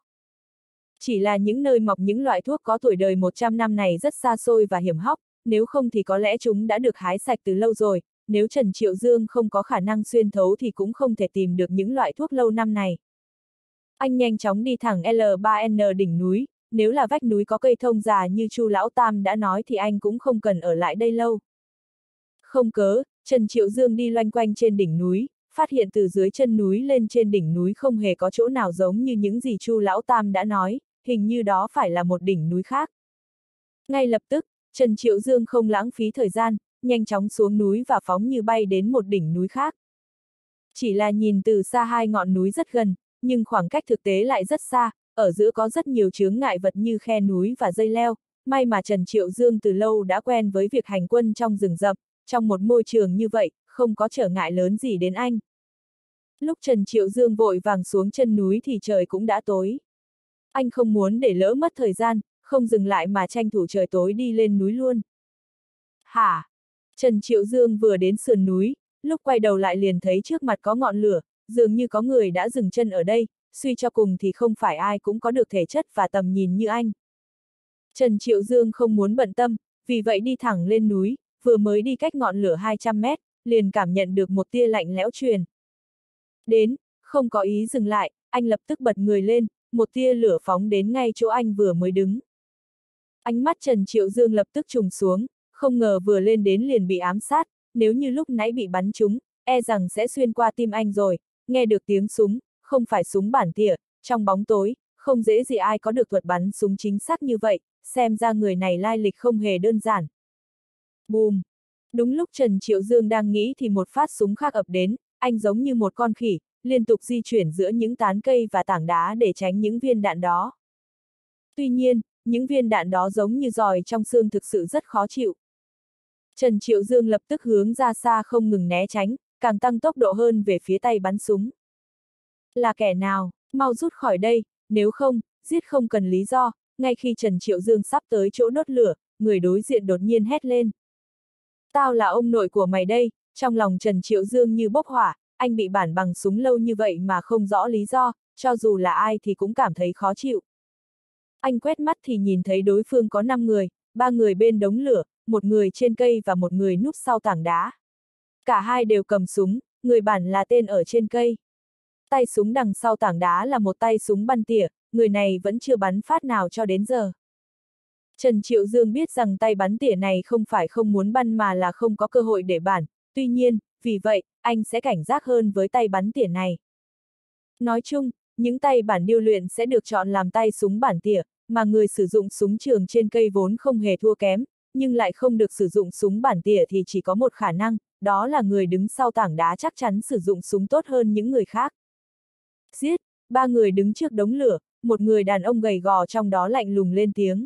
Chỉ là những nơi mọc những loại thuốc có tuổi đời 100 năm này rất xa xôi và hiểm hóc, nếu không thì có lẽ chúng đã được hái sạch từ lâu rồi, nếu Trần Triệu Dương không có khả năng xuyên thấu thì cũng không thể tìm được những loại thuốc lâu năm này. Anh nhanh chóng đi thẳng L3N đỉnh núi, nếu là vách núi có cây thông già như Chu Lão Tam đã nói thì anh cũng không cần ở lại đây lâu. Không cớ, Trần Triệu Dương đi loanh quanh trên đỉnh núi, phát hiện từ dưới chân núi lên trên đỉnh núi không hề có chỗ nào giống như những gì Chu Lão Tam đã nói, hình như đó phải là một đỉnh núi khác. Ngay lập tức, Trần Triệu Dương không lãng phí thời gian, nhanh chóng xuống núi và phóng như bay đến một đỉnh núi khác. Chỉ là nhìn từ xa hai ngọn núi rất gần, nhưng khoảng cách thực tế lại rất xa, ở giữa có rất nhiều chướng ngại vật như khe núi và dây leo, may mà Trần Triệu Dương từ lâu đã quen với việc hành quân trong rừng rậm, trong một môi trường như vậy, không có trở ngại lớn gì đến anh. Lúc Trần Triệu Dương vội vàng xuống chân núi thì trời cũng đã tối. Anh không muốn để lỡ mất thời gian, không dừng lại mà tranh thủ trời tối đi lên núi luôn. Hả? Trần Triệu Dương vừa đến sườn núi, lúc quay đầu lại liền thấy trước mặt có ngọn lửa, dường như có người đã dừng chân ở đây, suy cho cùng thì không phải ai cũng có được thể chất và tầm nhìn như anh. Trần Triệu Dương không muốn bận tâm, vì vậy đi thẳng lên núi, vừa mới đi cách ngọn lửa 200 mét, liền cảm nhận được một tia lạnh lẽo truyền đến, không có ý dừng lại, anh lập tức bật người lên, một tia lửa phóng đến ngay chỗ anh vừa mới đứng. Ánh mắt Trần Triệu Dương lập tức trùng xuống, không ngờ vừa lên đến liền bị ám sát, nếu như lúc nãy bị bắn trúng, e rằng sẽ xuyên qua tim anh rồi. Nghe được tiếng súng, không phải súng bản tỉa, trong bóng tối, không dễ gì ai có được thuật bắn súng chính xác như vậy, xem ra người này lai lịch không hề đơn giản. Bùm! Đúng lúc Trần Triệu Dương đang nghĩ thì một phát súng khác ập đến, anh giống như một con khỉ, liên tục di chuyển giữa những tán cây và tảng đá để tránh những viên đạn đó. Tuy nhiên, những viên đạn đó giống như giòi trong xương thực sự rất khó chịu. Trần Triệu Dương lập tức hướng ra xa không ngừng né tránh, càng tăng tốc độ hơn về phía tay bắn súng. Là kẻ nào, mau rút khỏi đây, nếu không, giết không cần lý do. Ngay khi Trần Triệu Dương sắp tới chỗ đốt lửa, người đối diện đột nhiên hét lên. Tao là ông nội của mày đây. Trong lòng Trần Triệu Dương như bốc hỏa, anh bị bản bằng súng lâu như vậy mà không rõ lý do, cho dù là ai thì cũng cảm thấy khó chịu. Anh quét mắt thì nhìn thấy đối phương có 5 người, 3 người bên đống lửa, một người trên cây và một người núp sau tảng đá. Cả hai đều cầm súng, người bản là tên ở trên cây. Tay súng đằng sau tảng đá là một tay súng bắn tỉa, người này vẫn chưa bắn phát nào cho đến giờ. Trần Triệu Dương biết rằng tay bắn tỉa này không phải không muốn bắn mà là không có cơ hội để bắn, tuy nhiên, vì vậy, anh sẽ cảnh giác hơn với tay bắn tỉa này. Nói chung, những tay bản điêu luyện sẽ được chọn làm tay súng bản tỉa, mà người sử dụng súng trường trên cây vốn không hề thua kém, nhưng lại không được sử dụng súng bản tỉa thì chỉ có một khả năng, đó là người đứng sau tảng đá chắc chắn sử dụng súng tốt hơn những người khác. Giết! 3 người đứng trước đống lửa, một người đàn ông gầy gò trong đó lạnh lùng lên tiếng.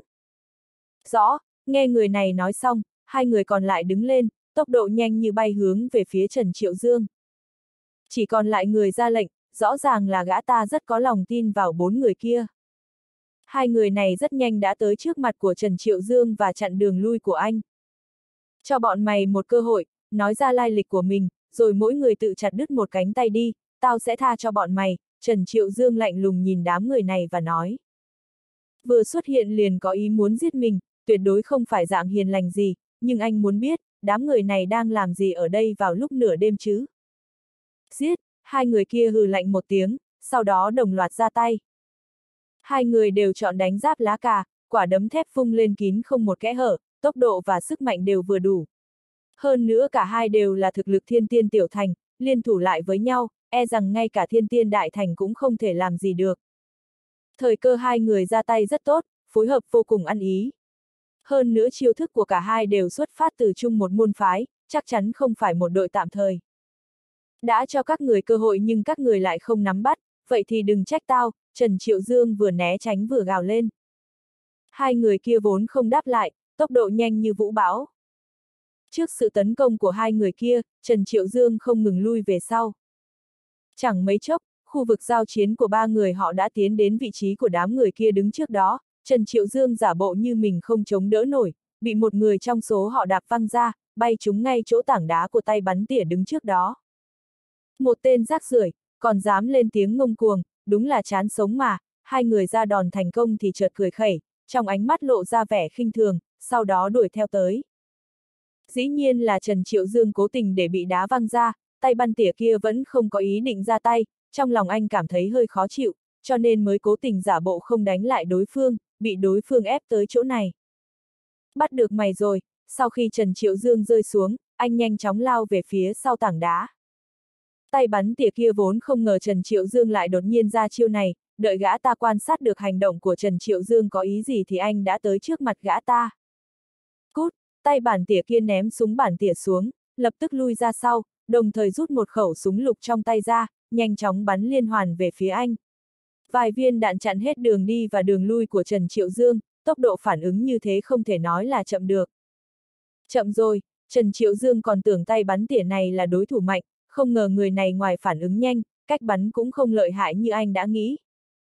Rõ! Nghe người này nói xong, 2 người còn lại đứng lên, tốc độ nhanh như bay hướng về phía Trần Triệu Dương. Chỉ còn lại người ra lệnh, rõ ràng là gã ta rất có lòng tin vào 4 người kia. 2 người này rất nhanh đã tới trước mặt của Trần Triệu Dương và chặn đường lui của anh. Cho bọn mày một cơ hội, nói ra lai lịch của mình, rồi mỗi người tự chặt đứt một cánh tay đi, tao sẽ tha cho bọn mày. Trần Triệu Dương lạnh lùng nhìn đám người này và nói. Vừa xuất hiện liền có ý muốn giết mình, tuyệt đối không phải dạng hiền lành gì, nhưng anh muốn biết, đám người này đang làm gì ở đây vào lúc nửa đêm chứ? Giết! 2 người kia hừ lạnh một tiếng, sau đó đồng loạt ra tay. 2 người đều chọn đánh giáp lá cà, quả đấm thép vung lên kín không một kẽ hở, tốc độ và sức mạnh đều vừa đủ. Hơn nữa cả hai đều là thực lực thiên tiên tiểu thành, liên thủ lại với nhau, e rằng ngay cả thiên tiên đại thành cũng không thể làm gì được. Thời cơ 2 người ra tay rất tốt, phối hợp vô cùng ăn ý. Hơn nữa chiêu thức của cả hai đều xuất phát từ chung một môn phái, chắc chắn không phải một đội tạm thời. Đã cho các người cơ hội nhưng các người lại không nắm bắt, vậy thì đừng trách tao. Trần Triệu Dương vừa né tránh vừa gào lên. 2 người kia vốn không đáp lại, tốc độ nhanh như vũ bão. Trước sự tấn công của 2 người kia, Trần Triệu Dương không ngừng lui về sau. Chẳng mấy chốc, khu vực giao chiến của 3 người họ đã tiến đến vị trí của đám người kia đứng trước đó. Trần Triệu Dương giả bộ như mình không chống đỡ nổi, bị một người trong số họ đạp văng ra, bay trúng ngay chỗ tảng đá của tay bắn tỉa đứng trước đó. Một tên rác rưởi, còn dám lên tiếng ngông cuồng, đúng là chán sống mà. 2 người ra đòn thành công thì chợt cười khẩy, trong ánh mắt lộ ra vẻ khinh thường, sau đó đuổi theo tới. Dĩ nhiên là Trần Triệu Dương cố tình để bị đá văng ra, tay bắn tỉa kia vẫn không có ý định ra tay, trong lòng anh cảm thấy hơi khó chịu, cho nên mới cố tình giả bộ không đánh lại đối phương, bị đối phương ép tới chỗ này. Bắt được mày rồi. Sau khi Trần Triệu Dương rơi xuống, anh nhanh chóng lao về phía sau tảng đá. Tay bắn tỉa kia vốn không ngờ Trần Triệu Dương lại đột nhiên ra chiêu này, đợi gã ta quan sát được hành động của Trần Triệu Dương có ý gì thì anh đã tới trước mặt gã ta. Cút! Tay bản tỉa kia ném súng bản tỉa xuống, lập tức lui ra sau, đồng thời rút một khẩu súng lục trong tay ra, nhanh chóng bắn liên hoàn về phía anh. Vài viên đạn chặn hết đường đi và đường lui của Trần Triệu Dương, tốc độ phản ứng như thế không thể nói là chậm được. Chậm rồi, Trần Triệu Dương còn tưởng tay bắn tỉa này là đối thủ mạnh, không ngờ người này ngoài phản ứng nhanh, cách bắn cũng không lợi hại như anh đã nghĩ.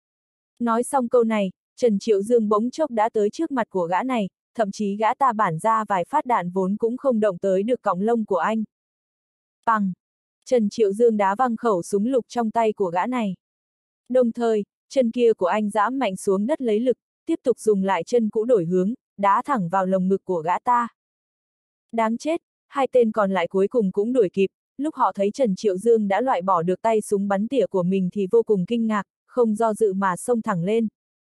Nói xong câu này, Trần Triệu Dương bỗng chốc đã tới trước mặt của gã này, thậm chí gã ta bản ra vài phát đạn vốn cũng không động tới được cọng lông của anh. Bằng! Trần Triệu Dương đá văng khẩu súng lục trong tay của gã này. Đồng thời, chân kia của anh giẫm mạnh xuống đất lấy lực, tiếp tục dùng lại chân cũ đổi hướng, đá thẳng vào lồng ngực của gã ta. Đáng chết, hai tên còn lại cuối cùng cũng đuổi kịp, lúc họ thấy Trần Triệu Dương đã loại bỏ được tay súng bắn tỉa của mình thì vô cùng kinh ngạc, không do dự mà xông thẳng lên.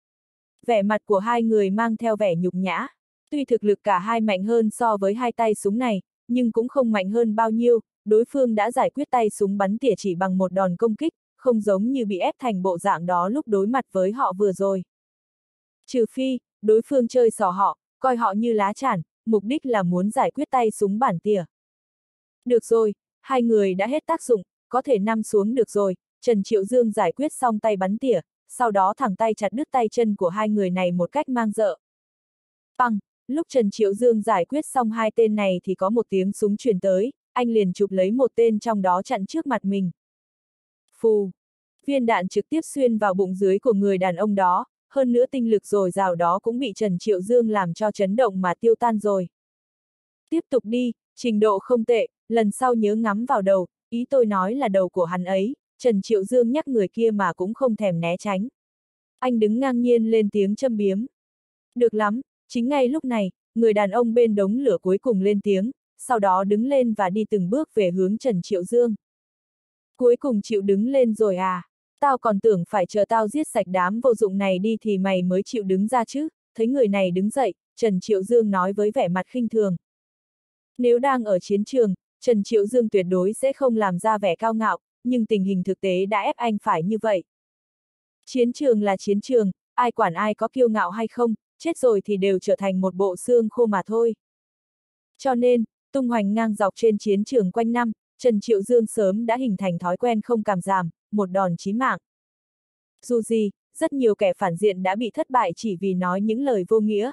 Vẻ mặt của hai người mang theo vẻ nhục nhã. Tuy thực lực cả hai mạnh hơn so với hai tay súng này, nhưng cũng không mạnh hơn bao nhiêu, đối phương đã giải quyết tay súng bắn tỉa chỉ bằng một đòn công kích, không giống như bị ép thành bộ dạng đó lúc đối mặt với họ vừa rồi. Trừ phi, đối phương chơi xỏ họ, coi họ như lá chắn, mục đích là muốn giải quyết tay súng bắn tỉa. Được rồi, hai người đã hết tác dụng, có thể nằm xuống được rồi, Trần Triệu Dương giải quyết xong tay bắn tỉa, sau đó thẳng tay chặt đứt tay chân của hai người này một cách mang rợ. Bằng, lúc Trần Triệu Dương giải quyết xong hai tên này thì có một tiếng súng truyền tới, anh liền chụp lấy một tên trong đó chặn trước mặt mình. Phù! Viên đạn trực tiếp xuyên vào bụng dưới của người đàn ông đó, hơn nữa tinh lực dồi dào đó cũng bị Trần Triệu Dương làm cho chấn động mà tiêu tan rồi. Tiếp tục đi, trình độ không tệ, lần sau nhớ ngắm vào đầu, ý tôi nói là đầu của hắn ấy, Trần Triệu Dương nhắc người kia mà cũng không thèm né tránh. Anh đứng ngang nhiên lên tiếng châm biếm. Được lắm, chính ngay lúc này, người đàn ông bên đống lửa cuối cùng lên tiếng, sau đó đứng lên và đi từng bước về hướng Trần Triệu Dương. Cuối cùng chịu đứng lên rồi à? Tao còn tưởng phải chờ tao giết sạch đám vô dụng này đi thì mày mới chịu đứng ra chứ, thấy người này đứng dậy, Trần Triệu Dương nói với vẻ mặt khinh thường. Nếu đang ở chiến trường, Trần Triệu Dương tuyệt đối sẽ không làm ra vẻ cao ngạo, nhưng tình hình thực tế đã ép anh phải như vậy. Chiến trường là chiến trường, ai quản ai có kiêu ngạo hay không, chết rồi thì đều trở thành một bộ xương khô mà thôi. Cho nên, tung hoành ngang dọc trên chiến trường quanh năm, Trần Triệu Dương sớm đã hình thành thói quen không cảm giảm, một đòn chí mạng. Dù gì, rất nhiều kẻ phản diện đã bị thất bại chỉ vì nói những lời vô nghĩa.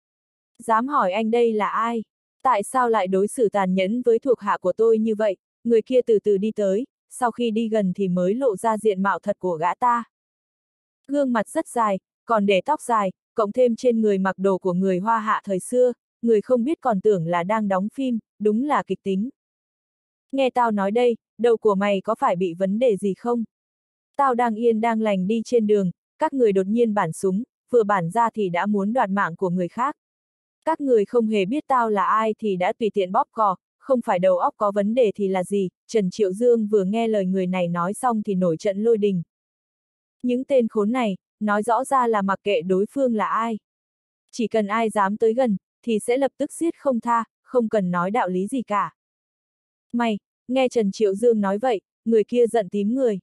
Dám hỏi anh đây là ai? Tại sao lại đối xử tàn nhẫn với thuộc hạ của tôi như vậy? Người kia từ từ đi tới, sau khi đi gần thì mới lộ ra diện mạo thật của gã ta. Gương mặt rất dài, còn để tóc dài, cộng thêm trên người mặc đồ của người Hoa Hạ thời xưa, người không biết còn tưởng là đang đóng phim, đúng là kịch tính. Nghe tao nói đây, đầu của mày có phải bị vấn đề gì không? Tao đang yên đang lành đi trên đường, các người đột nhiên bắn súng, vừa bắn ra thì đã muốn đoạt mạng của người khác. Các người không hề biết tao là ai thì đã tùy tiện bóp cò, không phải đầu óc có vấn đề thì là gì? Trần Triệu Dương vừa nghe lời người này nói xong thì nổi trận lôi đình. Những tên khốn này, nói rõ ra là mặc kệ đối phương là ai. Chỉ cần ai dám tới gần, thì sẽ lập tức giết không tha, không cần nói đạo lý gì cả. Mày, nghe Trần Triệu Dương nói vậy, người kia giận tím người.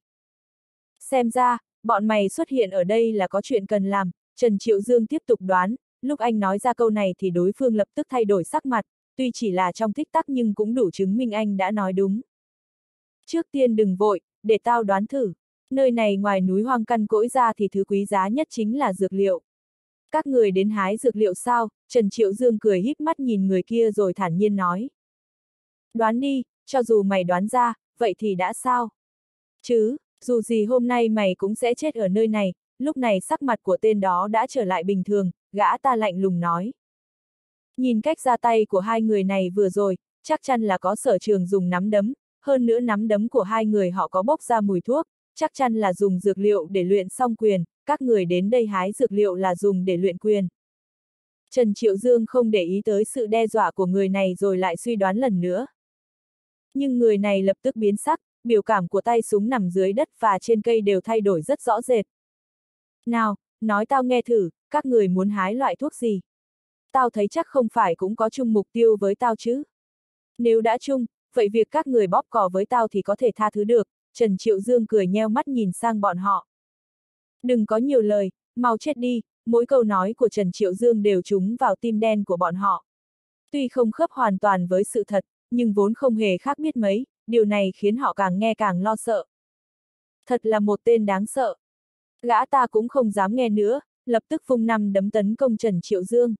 Xem ra, bọn mày xuất hiện ở đây là có chuyện cần làm, Trần Triệu Dương tiếp tục đoán, lúc anh nói ra câu này thì đối phương lập tức thay đổi sắc mặt, tuy chỉ là trong tích tắc nhưng cũng đủ chứng minh anh đã nói đúng. Trước tiên đừng vội, để tao đoán thử. Nơi này ngoài núi hoang căn cỗi ra thì thứ quý giá nhất chính là dược liệu. Các người đến hái dược liệu sao? Trần Triệu Dương cười híp mắt nhìn người kia rồi thản nhiên nói. Đoán đi, cho dù mày đoán ra, vậy thì đã sao? Chứ, dù gì hôm nay mày cũng sẽ chết ở nơi này, lúc này sắc mặt của tên đó đã trở lại bình thường, gã ta lạnh lùng nói. Nhìn cách ra tay của hai người này vừa rồi, chắc chắn là có sở trường dùng nắm đấm, hơn nữa nắm đấm của hai người họ có bốc ra mùi thuốc, chắc chắn là dùng dược liệu để luyện song quyền, các người đến đây hái dược liệu là dùng để luyện quyền. Trần Triệu Dương không để ý tới sự đe dọa của người này rồi lại suy đoán lần nữa. Nhưng người này lập tức biến sắc, biểu cảm của tay súng nằm dưới đất và trên cây đều thay đổi rất rõ rệt. Nào, nói tao nghe thử, các người muốn hái loại thuốc gì? Tao thấy chắc không phải cũng có chung mục tiêu với tao chứ. Nếu đã chung, vậy việc các người bóp cò với tao thì có thể tha thứ được, Trần Triệu Dương cười nheo mắt nhìn sang bọn họ. Đừng có nhiều lời, mau chết đi, mỗi câu nói của Trần Triệu Dương đều trúng vào tim đen của bọn họ. Tuy không khớp hoàn toàn với sự thật, nhưng vốn không hề khác biết mấy, điều này khiến họ càng nghe càng lo sợ. Thật là một tên đáng sợ. Gã ta cũng không dám nghe nữa, lập tức vung năm đấm tấn công Trần Triệu Dương.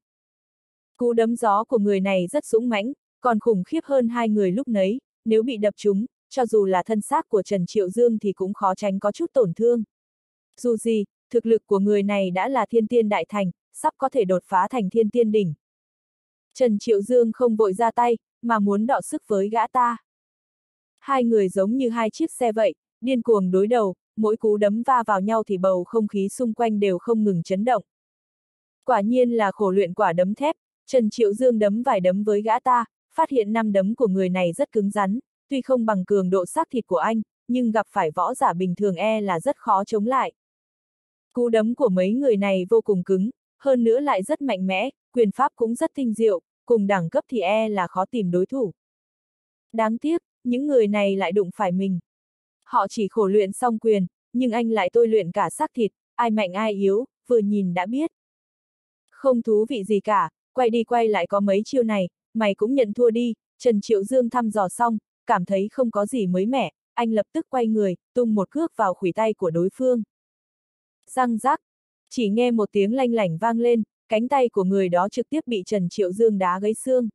Cú đấm gió của người này rất dũng mãnh, còn khủng khiếp hơn hai người lúc nấy, nếu bị đập trúng, cho dù là thân xác của Trần Triệu Dương thì cũng khó tránh có chút tổn thương. Dù gì, thực lực của người này đã là thiên tiên đại thành, sắp có thể đột phá thành thiên tiên đỉnh. Trần Triệu Dương không vội ra tay, mà muốn đọ sức với gã ta. Hai người giống như hai chiếc xe vậy, điên cuồng đối đầu, mỗi cú đấm va vào nhau thì bầu không khí xung quanh đều không ngừng chấn động. Quả nhiên là khổ luyện quả đấm thép, Trần Triệu Dương đấm vài đấm với gã ta, phát hiện 5 đấm của người này rất cứng rắn, tuy không bằng cường độ xác thịt của anh, nhưng gặp phải võ giả bình thường là rất khó chống lại. Cú đấm của mấy người này vô cùng cứng, hơn nữa lại rất mạnh mẽ, quyền pháp cũng rất tinh diệu, cùng đẳng cấp thì là khó tìm đối thủ. Đáng tiếc, những người này lại đụng phải mình. Họ chỉ khổ luyện song quyền, nhưng anh lại tôi luyện cả xác thịt, ai mạnh ai yếu, vừa nhìn đã biết. Không thú vị gì cả, quay đi quay lại có mấy chiêu này, mày cũng nhận thua đi, Trần Triệu Dương thăm dò xong, cảm thấy không có gì mới mẻ, anh lập tức quay người, tung một cước vào khuỷu tay của đối phương. Răng rắc, chỉ nghe một tiếng lanh lảnh vang lên, cánh tay của người đó trực tiếp bị Trần Triệu Dương đá gãy xương.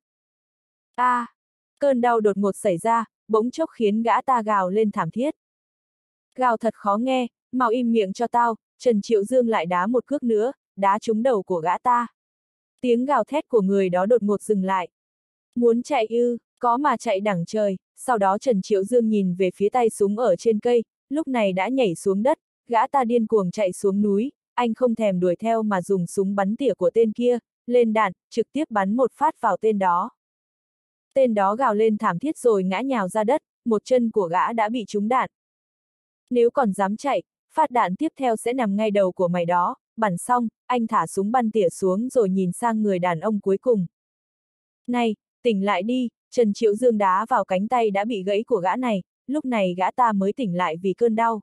Cơn đau đột ngột xảy ra, bỗng chốc khiến gã ta gào lên thảm thiết. Gào thật khó nghe, mau im miệng cho tao, Trần Triệu Dương lại đá một cước nữa, đá trúng đầu của gã ta. Tiếng gào thét của người đó đột ngột dừng lại. Muốn chạy ư, có mà chạy đẳng trời, sau đó Trần Triệu Dương nhìn về phía tay súng ở trên cây, lúc này đã nhảy xuống đất, gã ta điên cuồng chạy xuống núi, anh không thèm đuổi theo mà dùng súng bắn tỉa của tên kia, lên đạn, trực tiếp bắn một phát vào tên đó. Tên đó gào lên thảm thiết rồi ngã nhào ra đất, một chân của gã đã bị trúng đạn. Nếu còn dám chạy, phát đạn tiếp theo sẽ nằm ngay đầu của mày đó, bắn xong, anh thả súng bắn tỉa xuống rồi nhìn sang người đàn ông cuối cùng. Này, tỉnh lại đi, Trần Triệu Dương đá vào cánh tay đã bị gãy của gã này, lúc này gã ta mới tỉnh lại vì cơn đau.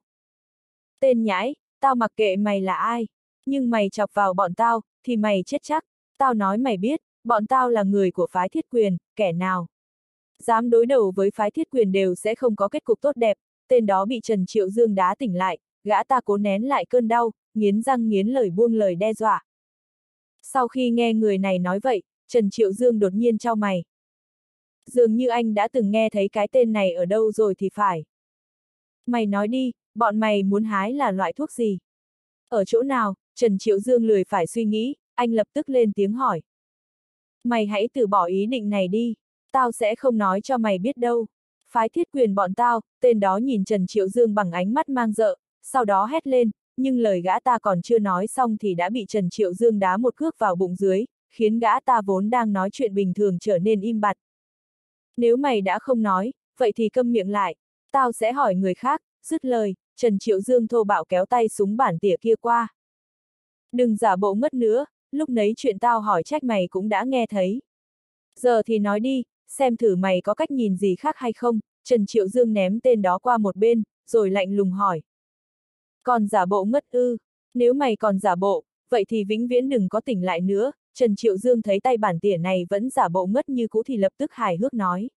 Tên nhãi, tao mặc kệ mày là ai, nhưng mày chọc vào bọn tao, thì mày chết chắc, tao nói mày biết, bọn tao là người của phái Thiết Quyền, kẻ nào dám đối đầu với phái Thiết Quyền đều sẽ không có kết cục tốt đẹp. Tên đó bị Trần Triệu Dương đá tỉnh lại, gã ta cố nén lại cơn đau, nghiến răng nghiến lợi buông lời đe dọa. Sau khi nghe người này nói vậy, Trần Triệu Dương đột nhiên chau mày. Dường như anh đã từng nghe thấy cái tên này ở đâu rồi thì phải. Mày nói đi, bọn mày muốn hái là loại thuốc gì? Ở chỗ nào? Trần Triệu Dương lười phải suy nghĩ, anh lập tức lên tiếng hỏi. Mày hãy từ bỏ ý định này đi, tao sẽ không nói cho mày biết đâu. Phái Thiết Quyền bọn tao, tên đó nhìn Trần Triệu Dương bằng ánh mắt mang rợ, sau đó hét lên, nhưng lời gã ta còn chưa nói xong thì đã bị Trần Triệu Dương đá một cước vào bụng dưới, khiến gã ta vốn đang nói chuyện bình thường trở nên im bặt. Nếu mày đã không nói, vậy thì câm miệng lại, tao sẽ hỏi người khác, dứt lời, Trần Triệu Dương thô bạo kéo tay súng bản tỉa kia qua. Đừng giả bộ ngất nữa, lúc nấy chuyện tao hỏi trách mày cũng đã nghe thấy. Giờ thì nói đi, xem thử mày có cách nhìn gì khác hay không, Trần Triệu Dương ném tên đó qua một bên, rồi lạnh lùng hỏi. Còn giả bộ ngất ư, nếu mày còn giả bộ, vậy thì vĩnh viễn đừng có tỉnh lại nữa, Trần Triệu Dương thấy tay bản tỉa này vẫn giả bộ ngất như cũ thì lập tức hài hước nói.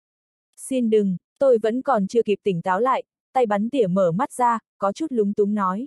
Xin đừng, tôi vẫn còn chưa kịp tỉnh táo lại, tay bắn tỉa mở mắt ra, có chút lúng túng nói.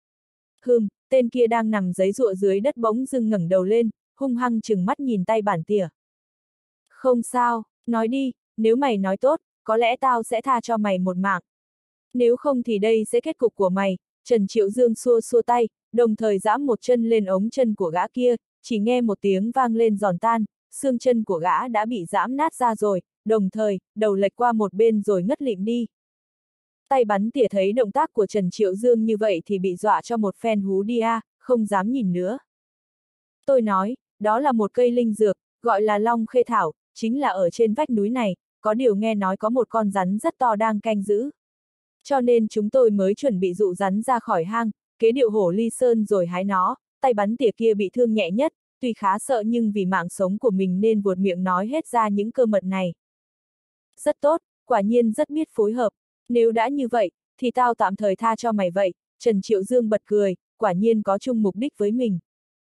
Tên kia đang nằm giấy giụa dưới đất bỗng dưng ngẩng đầu lên, hung hăng trừng mắt nhìn tay bản tỉa. Không sao, nói đi, nếu mày nói tốt, có lẽ tao sẽ tha cho mày một mạng. Nếu không thì đây sẽ kết cục của mày, Trần Triệu Dương xua xua tay, đồng thời giẫm một chân lên ống chân của gã kia, chỉ nghe một tiếng vang lên giòn tan, xương chân của gã đã bị giẫm nát ra rồi, đồng thời, đầu lệch qua một bên rồi ngất lịm đi. Tay bắn tỉa thấy động tác của Trần Triệu Dương như vậy thì bị dọa cho một phen hú đi không dám nhìn nữa. Tôi nói, đó là một cây linh dược, gọi là Long Khê Thảo, chính là ở trên vách núi này, có điều nghe nói có một con rắn rất to đang canh giữ. Cho nên chúng tôi mới chuẩn bị dụ rắn ra khỏi hang, kế điệu hổ ly sơn rồi hái nó, tay bắn tỉa kia bị thương nhẹ nhất, tuy khá sợ nhưng vì mạng sống của mình nên buột miệng nói hết ra những cơ mật này. Rất tốt, quả nhiên rất biết phối hợp, nếu đã như vậy, thì tao tạm thời tha cho mày vậy, Trần Triệu Dương bật cười, quả nhiên có chung mục đích với mình.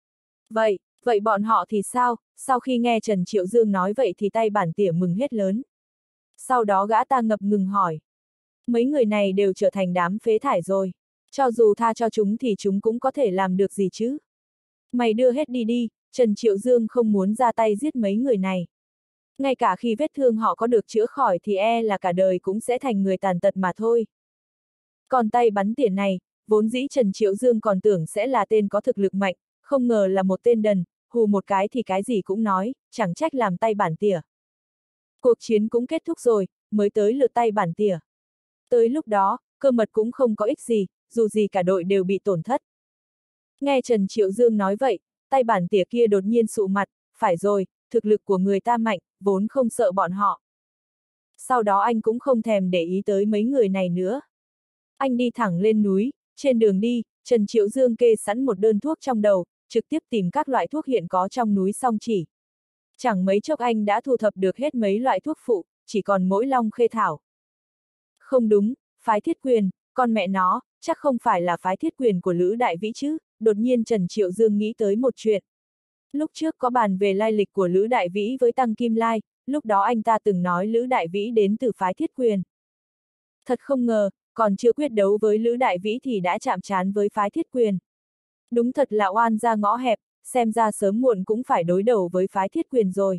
Vậy bọn họ thì sao? Sau khi nghe Trần Triệu Dương nói vậy thì tay bản tỉa mừng hết lớn. Sau đó gã ta ngập ngừng hỏi. Mấy người này đều trở thành đám phế thải rồi. Cho dù tha cho chúng thì chúng cũng có thể làm được gì chứ? Mày đưa hết đi đi, Trần Triệu Dương không muốn ra tay giết mấy người này. Ngay cả khi vết thương họ có được chữa khỏi thì là cả đời cũng sẽ thành người tàn tật mà thôi. Còn tay bắn tỉa này, vốn dĩ Trần Triệu Dương còn tưởng sẽ là tên có thực lực mạnh, không ngờ là một tên đần, hù một cái thì cái gì cũng nói, chẳng trách làm tay bản tỉa. Cuộc chiến cũng kết thúc rồi, mới tới lượt tay bản tỉa. Tới lúc đó, cơ mật cũng không có ích gì, dù gì cả đội đều bị tổn thất. Nghe Trần Triệu Dương nói vậy, tay bản tỉa kia đột nhiên sụ mặt, phải rồi, thực lực của người ta mạnh, vốn không sợ bọn họ. Sau đó anh cũng không thèm để ý tới mấy người này nữa. Anh đi thẳng lên núi, trên đường đi, Trần Triệu Dương kê sẵn một đơn thuốc trong đầu, trực tiếp tìm các loại thuốc hiện có trong núi song chỉ. Chẳng mấy chốc anh đã thu thập được hết mấy loại thuốc phụ, chỉ còn mỗi long khê thảo. Không đúng, phái Thiết Quyền, con mẹ nó, chắc không phải là phái Thiết Quyền của Lữ Đại Vĩ chứ, đột nhiên Trần Triệu Dương nghĩ tới một chuyện. Lúc trước có bàn về lai lịch của Lữ Đại Vĩ với Tăng Kim Lai, lúc đó anh ta từng nói Lữ Đại Vĩ đến từ phái Thiết Quyền. Thật không ngờ, còn chưa quyết đấu với Lữ Đại Vĩ thì đã chạm trán với phái Thiết Quyền. Đúng thật là oan ra ngõ hẹp, xem ra sớm muộn cũng phải đối đầu với phái Thiết Quyền rồi.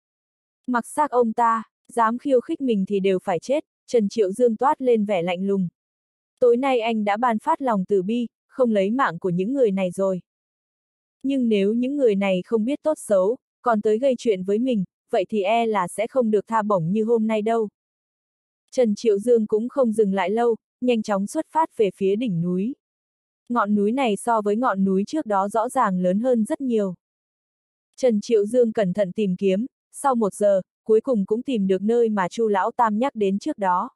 Mặc xác ông ta, dám khiêu khích mình thì đều phải chết, Trần Triệu Dương toát lên vẻ lạnh lùng. Tối nay anh đã ban phát lòng từ bi, không lấy mạng của những người này rồi. Nhưng nếu những người này không biết tốt xấu, còn tới gây chuyện với mình, vậy thì e là sẽ không được tha bổng như hôm nay đâu. Trần Triệu Dương cũng không dừng lại lâu, nhanh chóng xuất phát về phía đỉnh núi. Ngọn núi này so với ngọn núi trước đó rõ ràng lớn hơn rất nhiều. Trần Triệu Dương cẩn thận tìm kiếm, sau 1 giờ, cuối cùng cũng tìm được nơi mà Chu Lão Tam nhắc đến trước đó.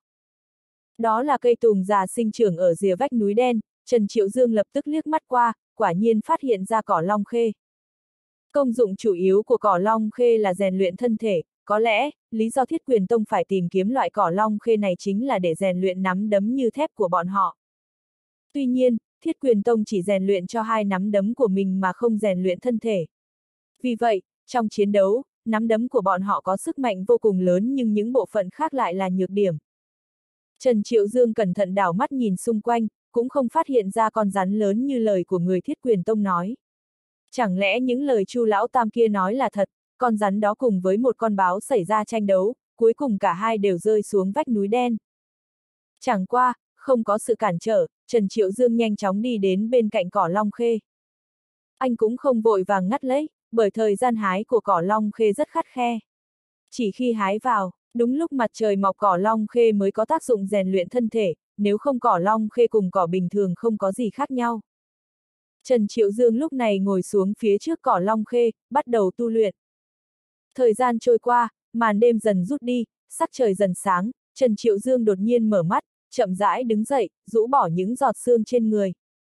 Đó là cây tùng già sinh trưởng ở rìa vách núi đen, Trần Triệu Dương lập tức liếc mắt qua, quả nhiên phát hiện ra cỏ long khê. Công dụng chủ yếu của cỏ long khê là rèn luyện thân thể, có lẽ, lý do Thiết Quyền Tông phải tìm kiếm loại cỏ long khê này chính là để rèn luyện nắm đấm như thép của bọn họ. Tuy nhiên, Thiết Quyền Tông chỉ rèn luyện cho 2 nắm đấm của mình mà không rèn luyện thân thể. Vì vậy, trong chiến đấu, nắm đấm của bọn họ có sức mạnh vô cùng lớn nhưng những bộ phận khác lại là nhược điểm. Trần Triệu Dương cẩn thận đảo mắt nhìn xung quanh, cũng không phát hiện ra con rắn lớn như lời của người Thiết Quyền Tông nói. Chẳng lẽ những lời Chu Lão Tam kia nói là thật, con rắn đó cùng với một con báo xảy ra tranh đấu, cuối cùng cả hai đều rơi xuống vách núi đen. Chẳng qua, không có sự cản trở, Trần Triệu Dương nhanh chóng đi đến bên cạnh cỏ long khê. Anh cũng không vội vàng ngắt lấy, bởi thời gian hái của cỏ long khê rất khắt khe. Chỉ khi hái vào, đúng lúc mặt trời mọc cỏ long khê mới có tác dụng rèn luyện thân thể, nếu không cỏ long khê cùng cỏ bình thường không có gì khác nhau. Trần Triệu Dương lúc này ngồi xuống phía trước cỏ long khê, bắt đầu tu luyện. Thời gian trôi qua, màn đêm dần rút đi, sắc trời dần sáng, Trần Triệu Dương đột nhiên mở mắt, chậm rãi đứng dậy, rũ bỏ những giọt sương trên người.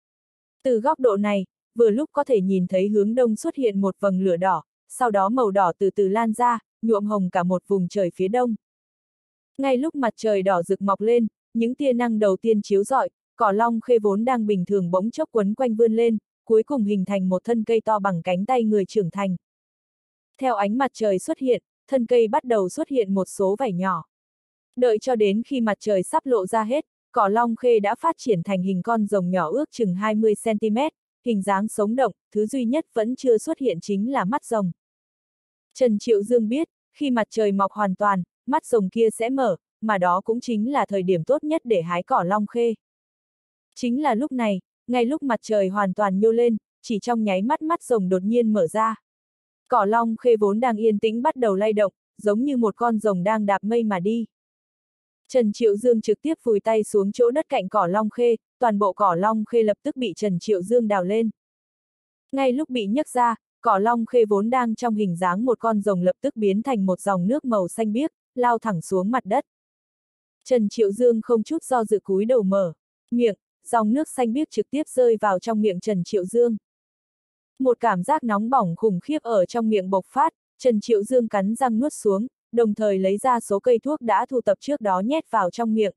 Từ góc độ này, vừa lúc có thể nhìn thấy hướng đông xuất hiện một vầng lửa đỏ, sau đó màu đỏ từ từ lan ra, nhuộm hồng cả một vùng trời phía đông. Ngay lúc mặt trời đỏ rực mọc lên, những tia năng đầu tiên chiếu rọi, cỏ long khê vốn đang bình thường bỗng chốc quấn quanh vươn lên, cuối cùng hình thành một thân cây to bằng cánh tay người trưởng thành. Theo ánh mặt trời xuất hiện, thân cây bắt đầu xuất hiện một số vảy nhỏ. Đợi cho đến khi mặt trời sắp lộ ra hết, cỏ long khê đã phát triển thành hình con rồng nhỏ ước chừng 20 cm, hình dáng sống động, thứ duy nhất vẫn chưa xuất hiện chính là mắt rồng. Trần Triệu Dương biết, khi mặt trời mọc hoàn toàn, mắt rồng kia sẽ mở, mà đó cũng chính là thời điểm tốt nhất để hái cỏ long khê. Chính là lúc này, ngay lúc mặt trời hoàn toàn nhô lên, chỉ trong nháy mắt mắt rồng đột nhiên mở ra. Cỏ long khê vốn đang yên tĩnh bắt đầu lay động, giống như một con rồng đang đạp mây mà đi. Trần Triệu Dương trực tiếp vùi tay xuống chỗ đất cạnh cỏ long khê, toàn bộ cỏ long khê lập tức bị Trần Triệu Dương đào lên. Ngay lúc bị nhấc ra, cỏ long khê vốn đang trong hình dáng một con rồng lập tức biến thành một dòng nước màu xanh biếc, lao thẳng xuống mặt đất. Trần Triệu Dương không chút do dự cúi đầu mở miệng, dòng nước xanh biếc trực tiếp rơi vào trong miệng Trần Triệu Dương. Một cảm giác nóng bỏng khủng khiếp ở trong miệng bộc phát, Trần Triệu Dương cắn răng nuốt xuống, đồng thời lấy ra số cây thuốc đã thu tập trước đó nhét vào trong miệng.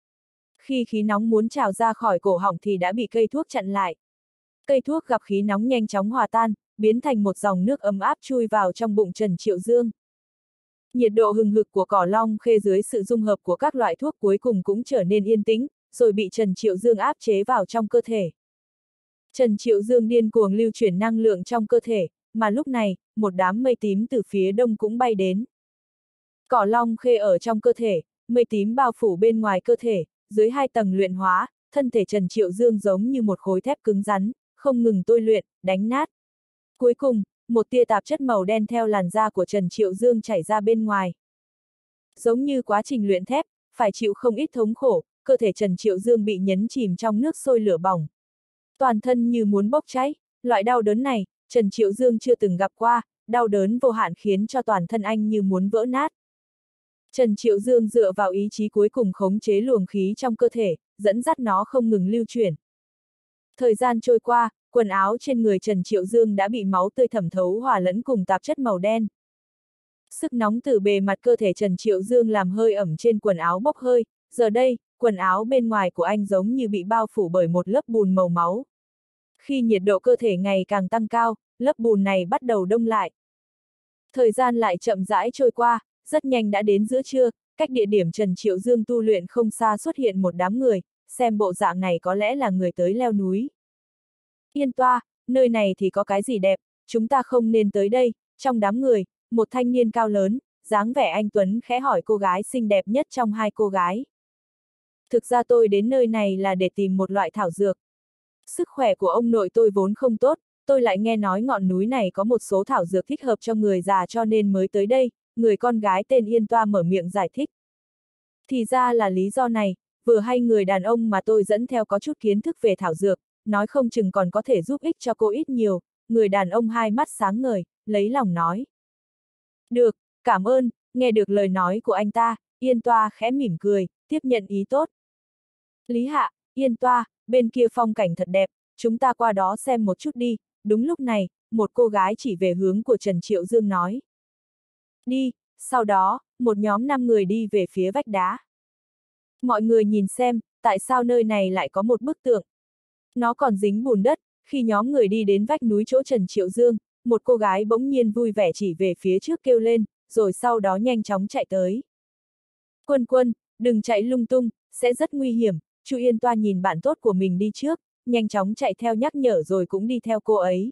Khi khí nóng muốn trào ra khỏi cổ họng thì đã bị cây thuốc chặn lại. Cây thuốc gặp khí nóng nhanh chóng hòa tan, biến thành một dòng nước ấm áp chui vào trong bụng Trần Triệu Dương. Nhiệt độ hừng hực của cỏ long khê dưới sự dung hợp của các loại thuốc cuối cùng cũng trở nên yên tĩnh, rồi bị Trần Triệu Dương áp chế vào trong cơ thể. Trần Triệu Dương điên cuồng lưu chuyển năng lượng trong cơ thể, mà lúc này, một đám mây tím từ phía đông cũng bay đến. Cỏ long khê ở trong cơ thể, mây tím bao phủ bên ngoài cơ thể, dưới 2 tầng luyện hóa, thân thể Trần Triệu Dương giống như một khối thép cứng rắn, không ngừng tôi luyện, đánh nát. Cuối cùng, một tia tạp chất màu đen theo làn da của Trần Triệu Dương chảy ra bên ngoài. Giống như quá trình luyện thép, phải chịu không ít thống khổ, cơ thể Trần Triệu Dương bị nhấn chìm trong nước sôi lửa bỏng. Toàn thân như muốn bốc cháy, loại đau đớn này, Trần Triệu Dương chưa từng gặp qua, đau đớn vô hạn khiến cho toàn thân anh như muốn vỡ nát. Trần Triệu Dương dựa vào ý chí cuối cùng khống chế luồng khí trong cơ thể, dẫn dắt nó không ngừng lưu chuyển. Thời gian trôi qua, quần áo trên người Trần Triệu Dương đã bị máu tươi thẩm thấu hòa lẫn cùng tạp chất màu đen. Sức nóng từ bề mặt cơ thể Trần Triệu Dương làm hơi ẩm trên quần áo bốc hơi, giờ đây, quần áo bên ngoài của anh giống như bị bao phủ bởi một lớp bùn màu máu. Khi nhiệt độ cơ thể ngày càng tăng cao, lớp bùn này bắt đầu đông lại. Thời gian lại chậm rãi trôi qua, rất nhanh đã đến giữa trưa, cách địa điểm Trần Triệu Dương tu luyện không xa xuất hiện một đám người, xem bộ dạng này có lẽ là người tới leo núi. Yên Toa, nơi này thì có cái gì đẹp, chúng ta không nên tới đây. Trong đám người, một thanh niên cao lớn, dáng vẻ anh tuấn khẽ hỏi cô gái xinh đẹp nhất trong hai cô gái. Thực ra tôi đến nơi này là để tìm một loại thảo dược. Sức khỏe của ông nội tôi vốn không tốt, tôi lại nghe nói ngọn núi này có một số thảo dược thích hợp cho người già cho nên mới tới đây, người con gái tên Yên Toa mở miệng giải thích. Thì ra là lý do này, vừa hay người đàn ông mà tôi dẫn theo có chút kiến thức về thảo dược, nói không chừng còn có thể giúp ích cho cô ít nhiều, người đàn ông hai mắt sáng ngời, lấy lòng nói. Được, cảm ơn, nghe được lời nói của anh ta, Yên Toa khẽ mỉm cười, tiếp nhận ý tốt. Lý Hạ, Yên Toa, bên kia phong cảnh thật đẹp, chúng ta qua đó xem một chút đi. Đúng lúc này, một cô gái chỉ về hướng của Trần Triệu Dương nói. Đi, sau đó, một nhóm 5 người đi về phía vách đá. Mọi người nhìn xem, tại sao nơi này lại có một bức tượng. Nó còn dính bùn đất, khi nhóm người đi đến vách núi chỗ Trần Triệu Dương, một cô gái bỗng nhiên vui vẻ chỉ về phía trước kêu lên, rồi sau đó nhanh chóng chạy tới. Quân Quân, đừng chạy lung tung, sẽ rất nguy hiểm. Chu Yên Toa nhìn bạn tốt của mình đi trước, nhanh chóng chạy theo nhắc nhở rồi cũng đi theo cô ấy.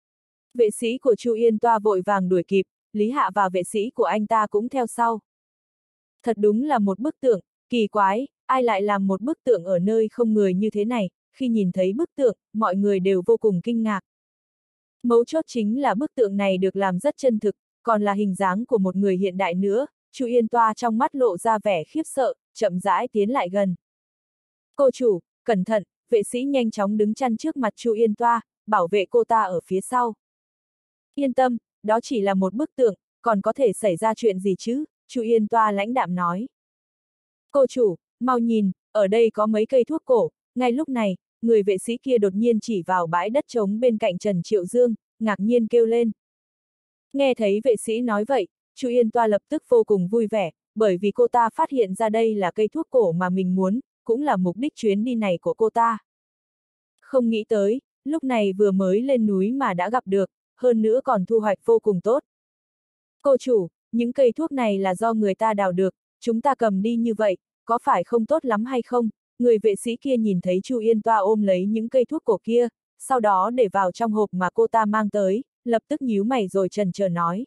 Vệ sĩ của Chu Yên Toa vội vàng đuổi kịp, Lý Hạ và vệ sĩ của anh ta cũng theo sau. Thật đúng là một bức tượng, kỳ quái, ai lại làm một bức tượng ở nơi không người như thế này, khi nhìn thấy bức tượng, mọi người đều vô cùng kinh ngạc. Mấu chốt chính là bức tượng này được làm rất chân thực, còn là hình dáng của một người hiện đại nữa. Chu Yên Toa trong mắt lộ ra vẻ khiếp sợ, chậm rãi tiến lại gần. Cô chủ, cẩn thận, vệ sĩ nhanh chóng đứng chắn trước mặt Chu Yên Toa, bảo vệ cô ta ở phía sau. Yên tâm, đó chỉ là một bức tượng, còn có thể xảy ra chuyện gì chứ, Chu Yên Toa lãnh đạm nói. Cô chủ, mau nhìn, ở đây có mấy cây thuốc cổ. Ngay lúc này, người vệ sĩ kia đột nhiên chỉ vào bãi đất trống bên cạnh Trần Triệu Dương, ngạc nhiên kêu lên. Nghe thấy vệ sĩ nói vậy, Chu Yên Toa lập tức vô cùng vui vẻ, bởi vì cô ta phát hiện ra đây là cây thuốc cổ mà mình muốn, cũng là mục đích chuyến đi này của cô ta. Không nghĩ tới, lúc này vừa mới lên núi mà đã gặp được, hơn nữa còn thu hoạch vô cùng tốt. Cô chủ, những cây thuốc này là do người ta đào được, chúng ta cầm đi như vậy, có phải không tốt lắm hay không? Người vệ sĩ kia nhìn thấy Chu Yên Toa ôm lấy những cây thuốc cổ kia, sau đó để vào trong hộp mà cô ta mang tới, lập tức nhíu mày rồi chần chờ nói.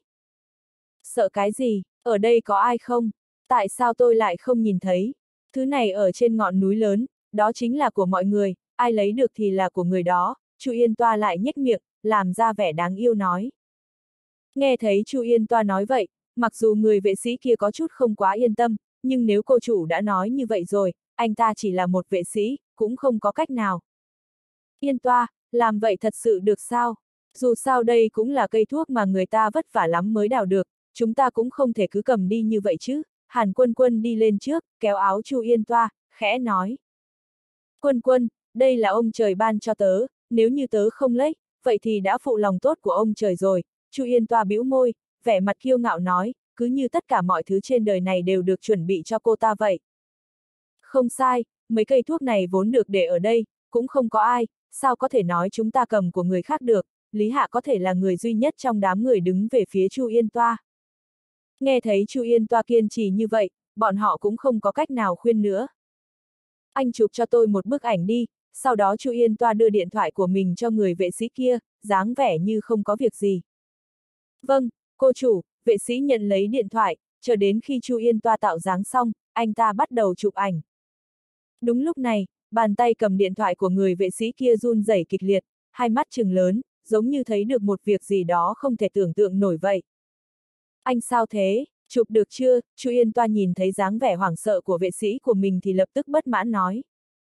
Sợ cái gì, ở đây có ai không? Tại sao tôi lại không nhìn thấy? Thứ này ở trên ngọn núi lớn, đó chính là của mọi người, ai lấy được thì là của người đó. Chu Yên Toa lại nhếch miệng, làm ra vẻ đáng yêu nói. Nghe thấy Chu Yên Toa nói vậy, mặc dù người vệ sĩ kia có chút không quá yên tâm, nhưng nếu cô chủ đã nói như vậy rồi, anh ta chỉ là một vệ sĩ, cũng không có cách nào. Yên Toa, làm vậy thật sự được sao? Dù sao đây cũng là cây thuốc mà người ta vất vả lắm mới đào được, chúng ta cũng không thể cứ cầm đi như vậy chứ. Hàn Quân Quân đi lên trước, kéo áo Chu Yên Toa, khẽ nói. Quân Quân, đây là ông trời ban cho tớ, nếu như tớ không lấy, vậy thì đã phụ lòng tốt của ông trời rồi. Chu Yên Toa bĩu môi, vẻ mặt kiêu ngạo nói, cứ như tất cả mọi thứ trên đời này đều được chuẩn bị cho cô ta vậy. Không sai, mấy cây thuốc này vốn được để ở đây, cũng không có ai, sao có thể nói chúng ta cầm của người khác được. Lý Hạ có thể là người duy nhất trong đám người đứng về phía Chu Yên Toa. Nghe thấy Chu Yên Toa kiên trì như vậy, bọn họ cũng không có cách nào khuyên nữa. Anh chụp cho tôi một bức ảnh đi, sau đó Chu Yên Toa đưa điện thoại của mình cho người vệ sĩ kia, dáng vẻ như không có việc gì. Vâng, cô chủ, vệ sĩ nhận lấy điện thoại, chờ đến khi Chu Yên Toa tạo dáng xong, anh ta bắt đầu chụp ảnh. Đúng lúc này, bàn tay cầm điện thoại của người vệ sĩ kia run rẩy kịch liệt, hai mắt trừng lớn, giống như thấy được một việc gì đó không thể tưởng tượng nổi vậy. Anh sao thế? Chụp được chưa? Chu Yên Toa nhìn thấy dáng vẻ hoảng sợ của vệ sĩ của mình thì lập tức bất mãn nói.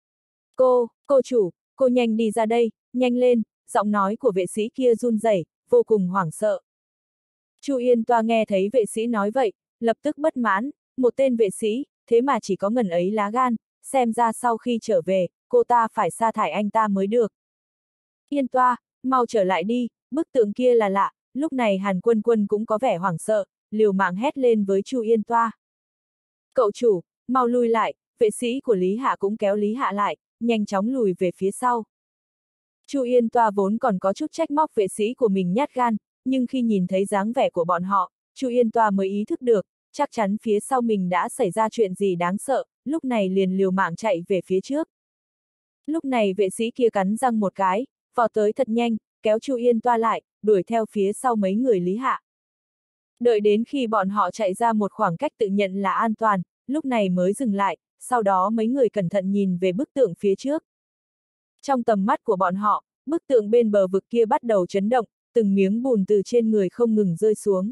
Cô chủ, cô nhanh đi ra đây, nhanh lên, giọng nói của vệ sĩ kia run rẩy, vô cùng hoảng sợ. Chu Yên Toa nghe thấy vệ sĩ nói vậy, lập tức bất mãn, một tên vệ sĩ, thế mà chỉ có ngần ấy lá gan, xem ra sau khi trở về, cô ta phải sa thải anh ta mới được. Yên Toa, mau trở lại đi, bức tượng kia là lạ, lúc này Hàn Quân Quân cũng có vẻ hoảng sợ, liều mạng hét lên với Chu Yên Toa. Cậu chủ, mau lui lại, vệ sĩ của Lý Hạ cũng kéo Lý Hạ lại, nhanh chóng lùi về phía sau. Chu Yên Toa vốn còn có chút trách móc vệ sĩ của mình nhát gan, nhưng khi nhìn thấy dáng vẻ của bọn họ, Chu Yên Toa mới ý thức được, chắc chắn phía sau mình đã xảy ra chuyện gì đáng sợ, lúc này liền liều mạng chạy về phía trước. Lúc này vệ sĩ kia cắn răng một cái, vò tới thật nhanh, kéo Chu Yên Toa lại, đuổi theo phía sau mấy người Lý Hạ. Đợi đến khi bọn họ chạy ra một khoảng cách tự nhận là an toàn, lúc này mới dừng lại, sau đó mấy người cẩn thận nhìn về bức tượng phía trước. Trong tầm mắt của bọn họ, bức tượng bên bờ vực kia bắt đầu chấn động, từng miếng bùn từ trên người không ngừng rơi xuống.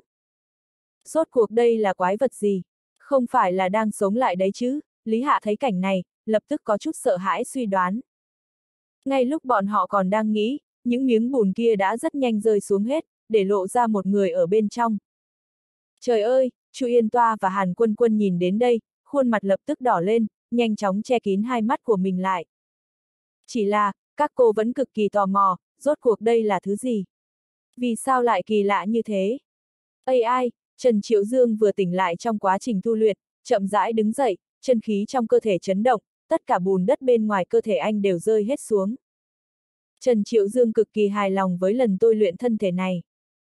Rốt cuộc đây là quái vật gì? Không phải là đang sống lại đấy chứ? Lý Hạ thấy cảnh này, lập tức có chút sợ hãi suy đoán. Ngay lúc bọn họ còn đang nghĩ, những miếng bùn kia đã rất nhanh rơi xuống hết, để lộ ra một người ở bên trong. Trời ơi, Chu Yên Toa và Hàn Quân Quân nhìn đến đây, khuôn mặt lập tức đỏ lên, nhanh chóng che kín hai mắt của mình lại. Chỉ là, các cô vẫn cực kỳ tò mò, rốt cuộc đây là thứ gì? Vì sao lại kỳ lạ như thế? Ai, Trần Triệu Dương vừa tỉnh lại trong quá trình tu luyện, chậm rãi đứng dậy, chân khí trong cơ thể chấn động, tất cả bùn đất bên ngoài cơ thể anh đều rơi hết xuống. Trần Triệu Dương cực kỳ hài lòng với lần tôi luyện thân thể này.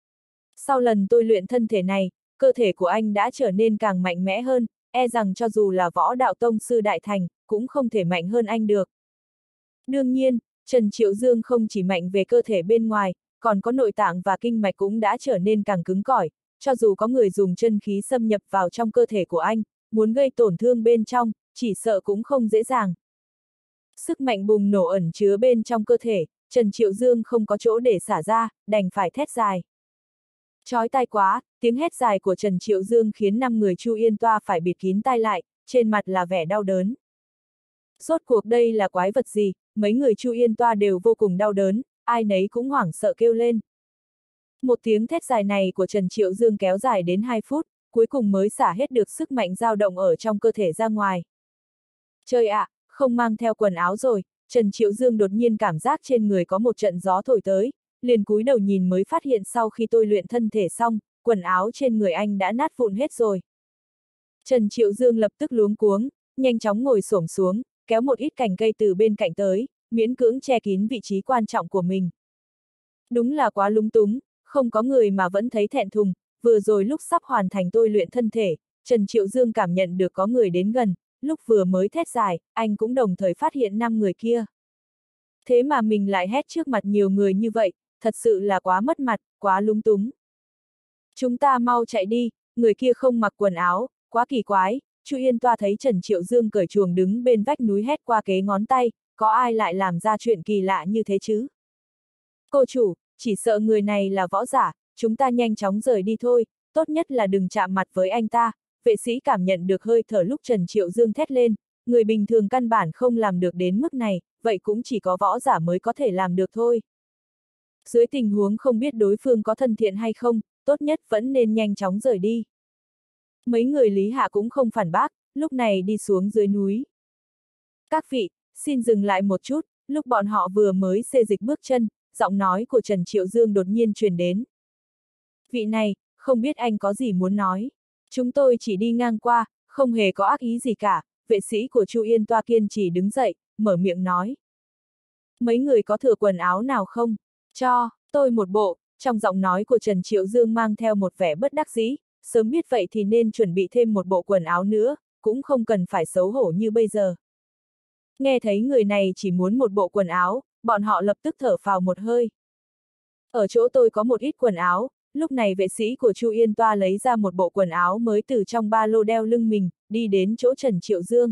Sau lần tôi luyện thân thể này, cơ thể của anh đã trở nên càng mạnh mẽ hơn, e rằng cho dù là võ đạo tông sư đại thành, cũng không thể mạnh hơn anh được. Đương nhiên, Trần Triệu Dương không chỉ mạnh về cơ thể bên ngoài, còn có nội tạng và kinh mạch cũng đã trở nên càng cứng cỏi, cho dù có người dùng chân khí xâm nhập vào trong cơ thể của anh, muốn gây tổn thương bên trong, chỉ sợ cũng không dễ dàng. Sức mạnh bùng nổ ẩn chứa bên trong cơ thể, Trần Triệu Dương không có chỗ để xả ra, đành phải thét dài. Chói tai quá, tiếng hét dài của Trần Triệu Dương khiến 5 người Chu Yên Toa phải bịt kín tai lại, trên mặt là vẻ đau đớn. Rốt cuộc đây là quái vật gì, mấy người Chu Yên Toa đều vô cùng đau đớn, ai nấy cũng hoảng sợ kêu lên. Một tiếng thét dài này của Trần Triệu Dương kéo dài đến 2 phút, cuối cùng mới xả hết được sức mạnh dao động ở trong cơ thể ra ngoài. Trời ạ, không mang theo quần áo rồi, Trần Triệu Dương đột nhiên cảm giác trên người có một trận gió thổi tới, liền cúi đầu nhìn mới phát hiện sau khi tôi luyện thân thể xong, quần áo trên người anh đã nát vụn hết rồi. Trần Triệu Dương lập tức luống cuống, nhanh chóng ngồi xổm xuống, kéo một ít cành cây từ bên cạnh tới, miễn cưỡng che kín vị trí quan trọng của mình. Đúng là quá lúng túng, không có người mà vẫn thấy thẹn thùng, vừa rồi lúc sắp hoàn thành tôi luyện thân thể, Trần Triệu Dương cảm nhận được có người đến gần, lúc vừa mới thét dài, anh cũng đồng thời phát hiện 5 người kia. Thế mà mình lại hét trước mặt nhiều người như vậy, thật sự là quá mất mặt, quá lúng túng. Chúng ta mau chạy đi, người kia không mặc quần áo, quá kỳ quái. Chu Yên Toa thấy Trần Triệu Dương cởi chuồng đứng bên vách núi hét qua kế ngón tay, có ai lại làm ra chuyện kỳ lạ như thế chứ? Cô chủ, chỉ sợ người này là võ giả, chúng ta nhanh chóng rời đi thôi, tốt nhất là đừng chạm mặt với anh ta. Vệ sĩ cảm nhận được hơi thở lúc Trần Triệu Dương thét lên, người bình thường căn bản không làm được đến mức này, vậy cũng chỉ có võ giả mới có thể làm được thôi. Dưới tình huống không biết đối phương có thân thiện hay không, tốt nhất vẫn nên nhanh chóng rời đi. Mấy người Lý Hạ cũng không phản bác, lúc này đi xuống dưới núi. Các vị, xin dừng lại một chút, lúc bọn họ vừa mới xê dịch bước chân, giọng nói của Trần Triệu Dương đột nhiên truyền đến. Vị này, không biết anh có gì muốn nói. Chúng tôi chỉ đi ngang qua, không hề có ác ý gì cả, vệ sĩ của Chu Yên Toa kiên trì đứng dậy, mở miệng nói. Mấy người có thừa quần áo nào không? Cho tôi một bộ, trong giọng nói của Trần Triệu Dương mang theo một vẻ bất đắc dĩ, sớm biết vậy thì nên chuẩn bị thêm một bộ quần áo nữa, cũng không cần phải xấu hổ như bây giờ. Nghe thấy người này chỉ muốn một bộ quần áo, bọn họ lập tức thở phào một hơi. Ở chỗ tôi có một ít quần áo, lúc này vệ sĩ của Chu Yên Toa lấy ra một bộ quần áo mới từ trong ba lô đeo lưng mình, đi đến chỗ Trần Triệu Dương.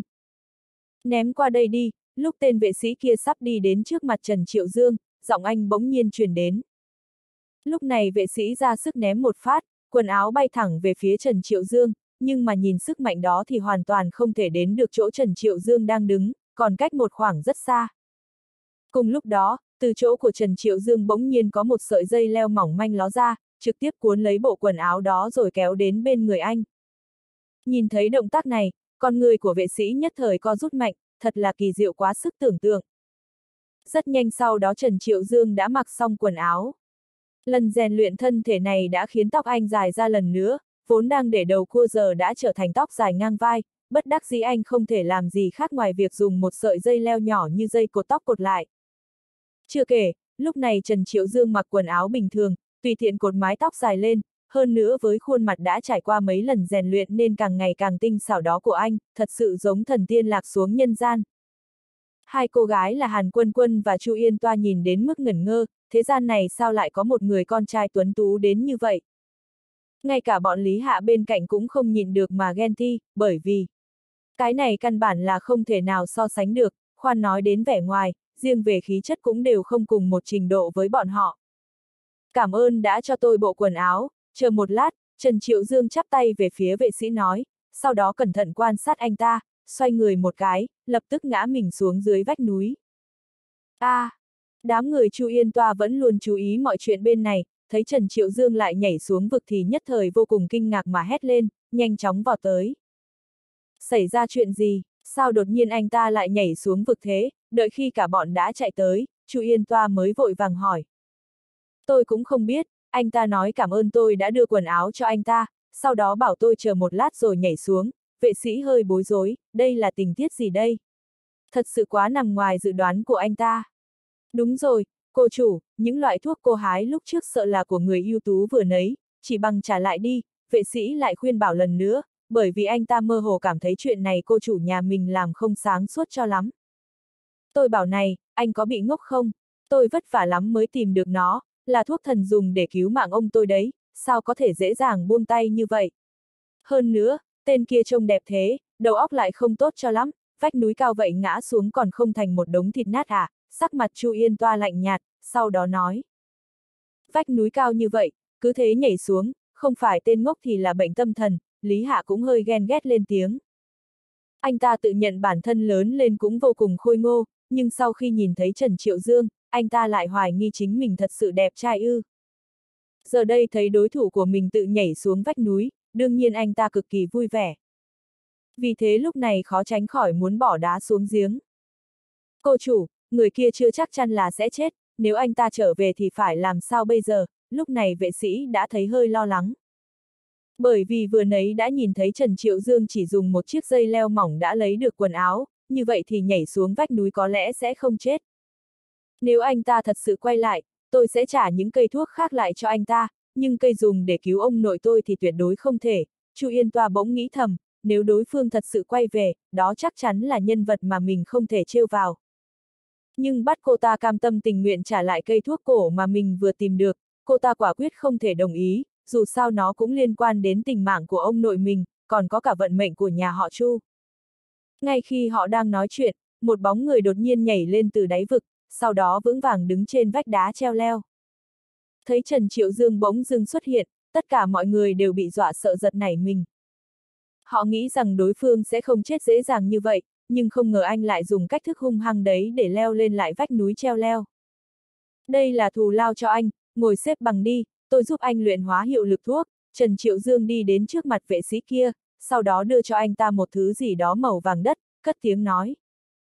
Ném qua đây đi, lúc tên vệ sĩ kia sắp đi đến trước mặt Trần Triệu Dương, giọng anh bỗng nhiên truyền đến. Lúc này vệ sĩ ra sức ném một phát, quần áo bay thẳng về phía Trần Triệu Dương, nhưng mà nhìn sức mạnh đó thì hoàn toàn không thể đến được chỗ Trần Triệu Dương đang đứng, còn cách một khoảng rất xa. Cùng lúc đó, từ chỗ của Trần Triệu Dương bỗng nhiên có một sợi dây leo mỏng manh ló ra, trực tiếp cuốn lấy bộ quần áo đó rồi kéo đến bên người anh. Nhìn thấy động tác này, con người của vệ sĩ nhất thời co rút mạnh, thật là kỳ diệu quá sức tưởng tượng. Rất nhanh sau đó Trần Triệu Dương đã mặc xong quần áo. Lần rèn luyện thân thể này đã khiến tóc anh dài ra lần nữa, vốn đang để đầu cua giờ đã trở thành tóc dài ngang vai, bất đắc dĩ anh không thể làm gì khác ngoài việc dùng một sợi dây leo nhỏ như dây cột tóc cột lại. Chưa kể, lúc này Trần Triệu Dương mặc quần áo bình thường, tùy tiện cột mái tóc dài lên, hơn nữa với khuôn mặt đã trải qua mấy lần rèn luyện nên càng ngày càng tinh xảo đó của anh, thật sự giống thần tiên lạc xuống nhân gian. Hai cô gái là Hàn Quân Quân và Chu Yên Toa nhìn đến mức ngẩn ngơ, thế gian này sao lại có một người con trai tuấn tú đến như vậy? Ngay cả bọn Lý Hạ bên cạnh cũng không nhịn được mà ghen ti, bởi vì cái này căn bản là không thể nào so sánh được, khoan nói đến vẻ ngoài, riêng về khí chất cũng đều không cùng một trình độ với bọn họ. Cảm ơn đã cho tôi bộ quần áo, chờ một lát, Trần Triệu Dương chắp tay về phía vệ sĩ nói, sau đó cẩn thận quan sát anh ta, xoay người một cái, lập tức ngã mình xuống dưới vách núi. Đám người Chu Yên Toa vẫn luôn chú ý mọi chuyện bên này, thấy Trần Triệu Dương lại nhảy xuống vực thì nhất thời vô cùng kinh ngạc mà hét lên, nhanh chóng vào tới. Xảy ra chuyện gì, sao đột nhiên anh ta lại nhảy xuống vực thế, đợi khi cả bọn đã chạy tới, Chu Yên Toa mới vội vàng hỏi. Tôi cũng không biết, anh ta nói cảm ơn tôi đã đưa quần áo cho anh ta, sau đó bảo tôi chờ một lát rồi nhảy xuống, vệ sĩ hơi bối rối, đây là tình tiết gì đây? Thật sự quá nằm ngoài dự đoán của anh ta. Đúng rồi, cô chủ, những loại thuốc cô hái lúc trước sợ là của người ưu tú vừa nấy, chỉ bằng trả lại đi, vệ sĩ lại khuyên bảo lần nữa, bởi vì anh ta mơ hồ cảm thấy chuyện này cô chủ nhà mình làm không sáng suốt cho lắm. Tôi bảo này, anh có bị ngốc không? Tôi vất vả lắm mới tìm được nó, là thuốc thần dùng để cứu mạng ông tôi đấy, sao có thể dễ dàng buông tay như vậy? Hơn nữa, tên kia trông đẹp thế, đầu óc lại không tốt cho lắm, vách núi cao vậy ngã xuống còn không thành một đống thịt nát à? Sắc mặt Chu Yên Toa lạnh nhạt, sau đó nói. Vách núi cao như vậy, cứ thế nhảy xuống, không phải tên ngốc thì là bệnh tâm thần, Lý Hạ cũng hơi ghen ghét lên tiếng. Anh ta tự nhận bản thân lớn lên cũng vô cùng khôi ngô, nhưng sau khi nhìn thấy Trần Triệu Dương, anh ta lại hoài nghi chính mình thật sự đẹp trai ư. Giờ đây thấy đối thủ của mình tự nhảy xuống vách núi, đương nhiên anh ta cực kỳ vui vẻ. Vì thế lúc này khó tránh khỏi muốn bỏ đá xuống giếng. Cô chủ, người kia chưa chắc chắn là sẽ chết, nếu anh ta trở về thì phải làm sao bây giờ, lúc này vệ sĩ đã thấy hơi lo lắng. Bởi vì vừa nãy đã nhìn thấy Trần Triệu Dương chỉ dùng một chiếc dây leo mỏng đã lấy được quần áo, như vậy thì nhảy xuống vách núi có lẽ sẽ không chết. Nếu anh ta thật sự quay lại, tôi sẽ trả những cây thuốc khác lại cho anh ta, nhưng cây dùng để cứu ông nội tôi thì tuyệt đối không thể. Chu Yên Toa bỗng nghĩ thầm, nếu đối phương thật sự quay về, đó chắc chắn là nhân vật mà mình không thể trêu vào. Nhưng bắt cô ta cam tâm tình nguyện trả lại cây thuốc cổ mà mình vừa tìm được, cô ta quả quyết không thể đồng ý, dù sao nó cũng liên quan đến tình mạng của ông nội mình, còn có cả vận mệnh của nhà họ Chu. Ngay khi họ đang nói chuyện, một bóng người đột nhiên nhảy lên từ đáy vực, sau đó vững vàng đứng trên vách đá treo leo. Thấy Trần Triệu Dương bỗng dưng xuất hiện, tất cả mọi người đều bị dọa sợ giật nảy mình. Họ nghĩ rằng đối phương sẽ không chết dễ dàng như vậy, nhưng không ngờ anh lại dùng cách thức hung hăng đấy để leo lên lại vách núi treo leo. Đây là thù lao cho anh, ngồi xếp bằng đi, tôi giúp anh luyện hóa hiệu lực thuốc. Trần Triệu Dương đi đến trước mặt vệ sĩ kia, sau đó đưa cho anh ta một thứ gì đó màu vàng đất, cất tiếng nói.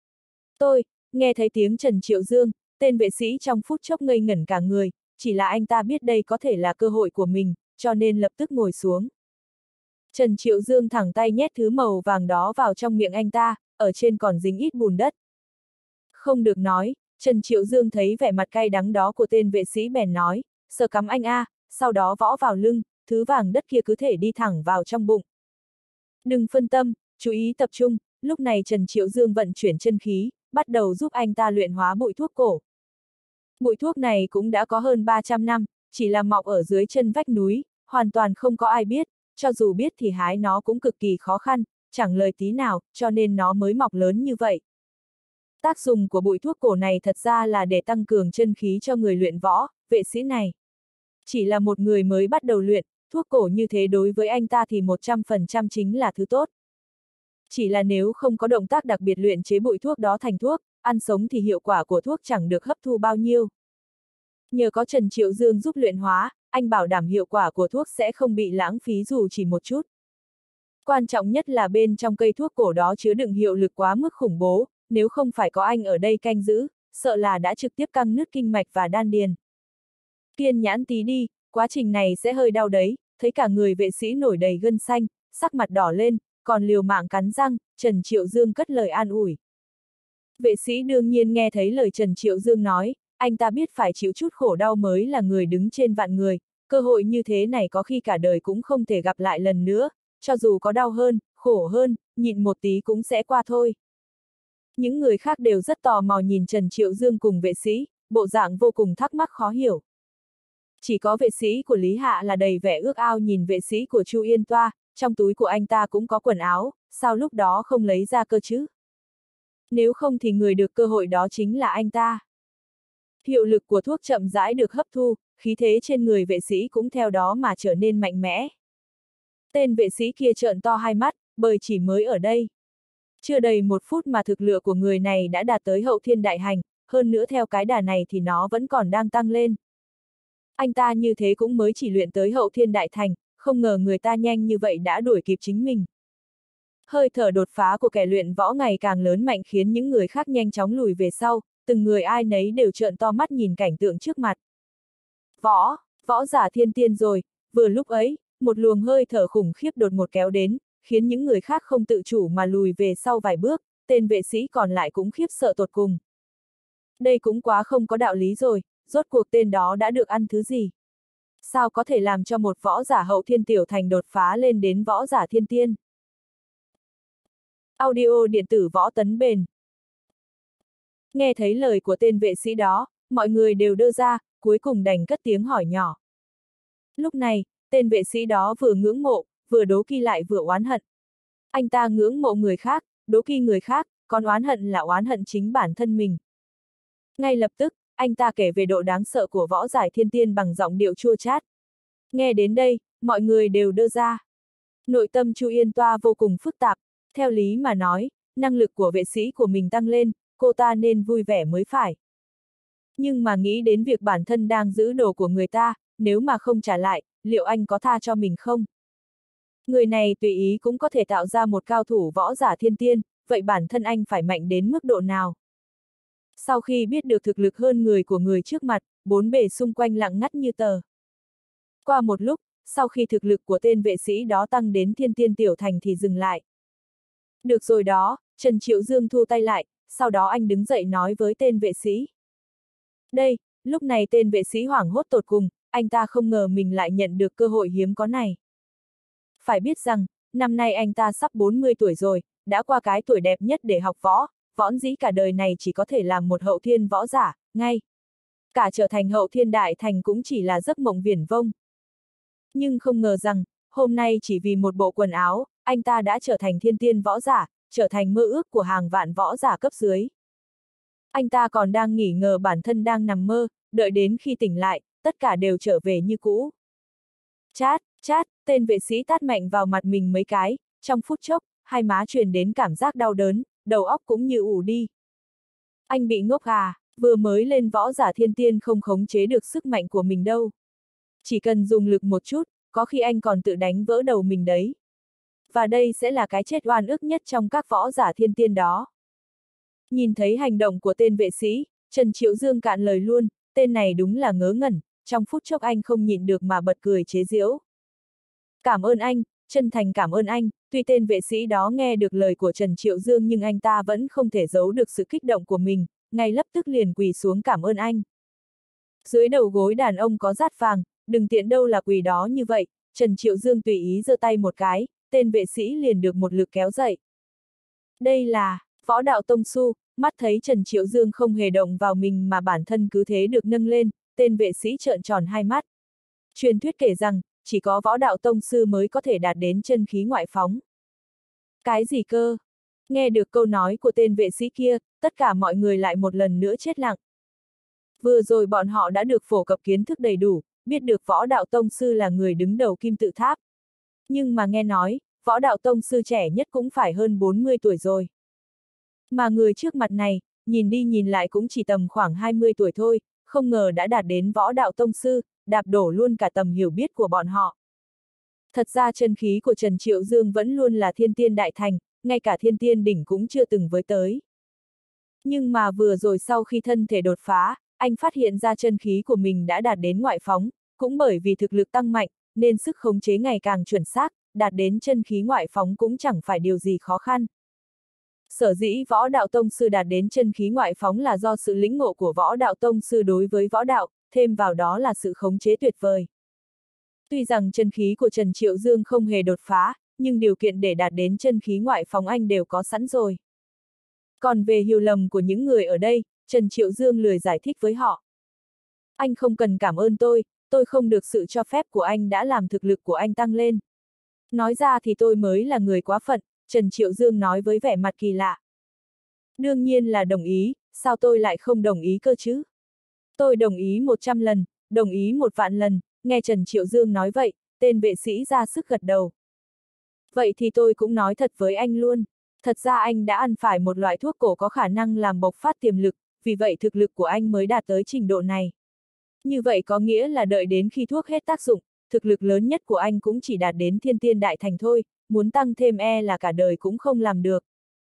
Nghe thấy tiếng Trần Triệu Dương, tên vệ sĩ trong phút chốc ngây ngẩn cả người, chỉ là anh ta biết đây có thể là cơ hội của mình, cho nên lập tức ngồi xuống. Trần Triệu Dương thẳng tay nhét thứ màu vàng đó vào trong miệng anh ta, ở trên còn dính ít bùn đất. Không được nói, Trần Triệu Dương thấy vẻ mặt cay đắng đó của tên vệ sĩ bèn nói, sờ cắm anh a, sau đó võ vào lưng, thứ vàng đất kia cứ thể đi thẳng vào trong bụng. Đừng phân tâm, chú ý tập trung, lúc này Trần Triệu Dương vận chuyển chân khí, bắt đầu giúp anh ta luyện hóa bụi thuốc cổ. Bụi thuốc này cũng đã có hơn 300 năm, chỉ là mọc ở dưới chân vách núi, hoàn toàn không có ai biết, cho dù biết thì hái nó cũng cực kỳ khó khăn, chẳng lời tí nào, cho nên nó mới mọc lớn như vậy. Tác dụng của bụi thuốc cổ này thật ra là để tăng cường chân khí cho người luyện võ, vệ sĩ này. Chỉ là một người mới bắt đầu luyện, thuốc cổ như thế đối với anh ta thì 100% chính là thứ tốt. Chỉ là nếu không có động tác đặc biệt luyện chế bụi thuốc đó thành thuốc, ăn sống thì hiệu quả của thuốc chẳng được hấp thu bao nhiêu. Nhờ có Trần Triệu Dương giúp luyện hóa, anh bảo đảm hiệu quả của thuốc sẽ không bị lãng phí dù chỉ một chút. Quan trọng nhất là bên trong cây thuốc cổ đó chứa đựng hiệu lực quá mức khủng bố, nếu không phải có anh ở đây canh giữ, sợ là đã trực tiếp căng nứt kinh mạch và đan điền. Kiên nhãn tí đi, quá trình này sẽ hơi đau đấy, thấy cả người vệ sĩ nổi đầy gân xanh, sắc mặt đỏ lên, còn liều mạng cắn răng, Trần Triệu Dương cất lời an ủi. Vệ sĩ đương nhiên nghe thấy lời Trần Triệu Dương nói, anh ta biết phải chịu chút khổ đau mới là người đứng trên vạn người, cơ hội như thế này có khi cả đời cũng không thể gặp lại lần nữa, cho dù có đau hơn, khổ hơn, nhịn một tí cũng sẽ qua thôi. Những người khác đều rất tò mò nhìn Trần Triệu Dương cùng vệ sĩ, bộ dạng vô cùng thắc mắc khó hiểu. Chỉ có vệ sĩ của Lý Hạ là đầy vẻ ước ao nhìn vệ sĩ của Chu Yên Toa, trong túi của anh ta cũng có quần áo, sao lúc đó không lấy ra cơ chứ? Nếu không thì người được cơ hội đó chính là anh ta. Hiệu lực của thuốc chậm rãi được hấp thu, khí thế trên người vệ sĩ cũng theo đó mà trở nên mạnh mẽ. Tên vệ sĩ kia trợn to hai mắt, bởi chỉ mới ở đây. Chưa đầy 1 phút mà thực lực của người này đã đạt tới hậu thiên đại hành, hơn nữa theo cái đà này thì nó vẫn còn đang tăng lên. Anh ta như thế cũng mới chỉ luyện tới hậu thiên đại thành, không ngờ người ta nhanh như vậy đã đuổi kịp chính mình. Hơi thở đột phá của kẻ luyện võ ngày càng lớn mạnh khiến những người khác nhanh chóng lùi về sau, từng người ai nấy đều trợn to mắt nhìn cảnh tượng trước mặt. Võ giả thiên tiên rồi, vừa lúc ấy, một luồng hơi thở khủng khiếp đột ngột kéo đến, khiến những người khác không tự chủ mà lùi về sau vài bước, tên vệ sĩ còn lại cũng khiếp sợ tột cùng. Đây cũng quá không có đạo lý rồi, rốt cuộc tên đó đã được ăn thứ gì? Sao có thể làm cho một võ giả hậu thiên tiểu thành đột phá lên đến võ giả thiên tiên? Audio điện tử Võ Tấn Bền. Nghe thấy lời của tên vệ sĩ đó, mọi người đều đơ ra, cuối cùng đành cất tiếng hỏi nhỏ. Lúc này, tên vệ sĩ đó vừa ngưỡng mộ, vừa đố kỵ lại vừa oán hận. Anh ta ngưỡng mộ người khác, đố kỵ người khác, còn oán hận là oán hận chính bản thân mình. Ngay lập tức, anh ta kể về độ đáng sợ của võ giải thiên tiên bằng giọng điệu chua chát. Nghe đến đây, mọi người đều đơ ra. Nội tâm Chu Yên Toa vô cùng phức tạp, theo lý mà nói, năng lực của vệ sĩ của mình tăng lên, cô ta nên vui vẻ mới phải. Nhưng mà nghĩ đến việc bản thân đang giữ đồ của người ta, nếu mà không trả lại, liệu anh có tha cho mình không? Người này tùy ý cũng có thể tạo ra một cao thủ võ giả thiên tiên, vậy bản thân anh phải mạnh đến mức độ nào? Sau khi biết được thực lực hơn người của người trước mặt, bốn bề xung quanh lặng ngắt như tờ. Qua một lúc, sau khi thực lực của tên vệ sĩ đó tăng đến thiên tiên tiểu thành thì dừng lại. Được rồi đó, Trần Triệu Dương thu tay lại, sau đó anh đứng dậy nói với tên vệ sĩ. Đây, lúc này tên vệ sĩ hoảng hốt tột cùng, anh ta không ngờ mình lại nhận được cơ hội hiếm có này. Phải biết rằng, năm nay anh ta sắp 40 tuổi rồi, đã qua cái tuổi đẹp nhất để học võ, võn dĩ cả đời này chỉ có thể làm một hậu thiên võ giả, ngay. Cả trở thành hậu thiên đại thành cũng chỉ là giấc mộng viển vông. Nhưng không ngờ rằng, hôm nay chỉ vì một bộ quần áo, anh ta đã trở thành thiên tiên võ giả, trở thành mơ ước của hàng vạn võ giả cấp dưới. Anh ta còn đang nghỉ ngờ bản thân đang nằm mơ, đợi đến khi tỉnh lại, tất cả đều trở về như cũ. Chát, tên vệ sĩ tát mạnh vào mặt mình mấy cái, trong phút chốc, hai má truyền đến cảm giác đau đớn, đầu óc cũng như ù đi. Anh bị ngốc à, vừa mới lên võ giả thiên tiên không khống chế được sức mạnh của mình đâu. Chỉ cần dùng lực một chút, có khi anh còn tự đánh vỡ đầu mình đấy. Và đây sẽ là cái chết oan ức nhất trong các võ giả thiên tiên đó. Nhìn thấy hành động của tên vệ sĩ, Trần Triệu Dương cạn lời luôn, tên này đúng là ngớ ngẩn, trong phút chốc anh không nhịn được mà bật cười chế giễu. Cảm ơn anh, chân thành cảm ơn anh, tuy tên vệ sĩ đó nghe được lời của Trần Triệu Dương nhưng anh ta vẫn không thể giấu được sự kích động của mình, ngay lập tức liền quỳ xuống cảm ơn anh. Dưới đầu gối đàn ông có dát vàng, đừng tiện đâu là quỳ đó như vậy, Trần Triệu Dương tùy ý giơ tay một cái, tên vệ sĩ liền được một lực kéo dậy. Đây là Võ Đạo Tông Su, mắt thấy Trần Triệu Dương không hề động vào mình mà bản thân cứ thế được nâng lên, tên vệ sĩ trợn tròn hai mắt. Truyền thuyết kể rằng, chỉ có Võ Đạo Tông Sư mới có thể đạt đến chân khí ngoại phóng. Cái gì cơ? Nghe được câu nói của tên vệ sĩ kia, tất cả mọi người lại một lần nữa chết lặng. Vừa rồi bọn họ đã được phổ cập kiến thức đầy đủ, biết được võ đạo tông sư là người đứng đầu kim tự tháp. Nhưng mà nghe nói, võ đạo tông sư trẻ nhất cũng phải hơn 40 tuổi rồi. Mà người trước mặt này, nhìn đi nhìn lại cũng chỉ tầm khoảng 20 tuổi thôi, không ngờ đã đạt đến võ đạo tông sư, đạp đổ luôn cả tầm hiểu biết của bọn họ. Thật ra chân khí của Trần Triệu Dương vẫn luôn là thiên tiên đại thành, ngay cả thiên tiên đỉnh cũng chưa từng với tới. Nhưng mà vừa rồi sau khi thân thể đột phá, anh phát hiện ra chân khí của mình đã đạt đến ngoại phóng, cũng bởi vì thực lực tăng mạnh, nên sức khống chế ngày càng chuẩn xác, đạt đến chân khí ngoại phóng cũng chẳng phải điều gì khó khăn. Sở dĩ võ đạo tông sư đạt đến chân khí ngoại phóng là do sự lĩnh ngộ của võ đạo tông sư đối với võ đạo, thêm vào đó là sự khống chế tuyệt vời. Tuy rằng chân khí của Trần Triệu Dương không hề đột phá, nhưng điều kiện để đạt đến chân khí ngoại phóng anh đều có sẵn rồi. Còn về hiểu lầm của những người ở đây, Trần Triệu Dương lười giải thích với họ. Anh không cần cảm ơn tôi không được sự cho phép của anh đã làm thực lực của anh tăng lên. Nói ra thì tôi mới là người quá phận, Trần Triệu Dương nói với vẻ mặt kỳ lạ. Đương nhiên là đồng ý, sao tôi lại không đồng ý cơ chứ? Tôi đồng ý 100 lần, đồng ý 1 vạn lần, nghe Trần Triệu Dương nói vậy, tên vệ sĩ ra sức gật đầu. Vậy thì tôi cũng nói thật với anh luôn. Thật ra anh đã ăn phải một loại thuốc cổ có khả năng làm bộc phát tiềm lực, vì vậy thực lực của anh mới đạt tới trình độ này. Như vậy có nghĩa là đợi đến khi thuốc hết tác dụng, thực lực lớn nhất của anh cũng chỉ đạt đến thiên tiên đại thành thôi, muốn tăng thêm là cả đời cũng không làm được.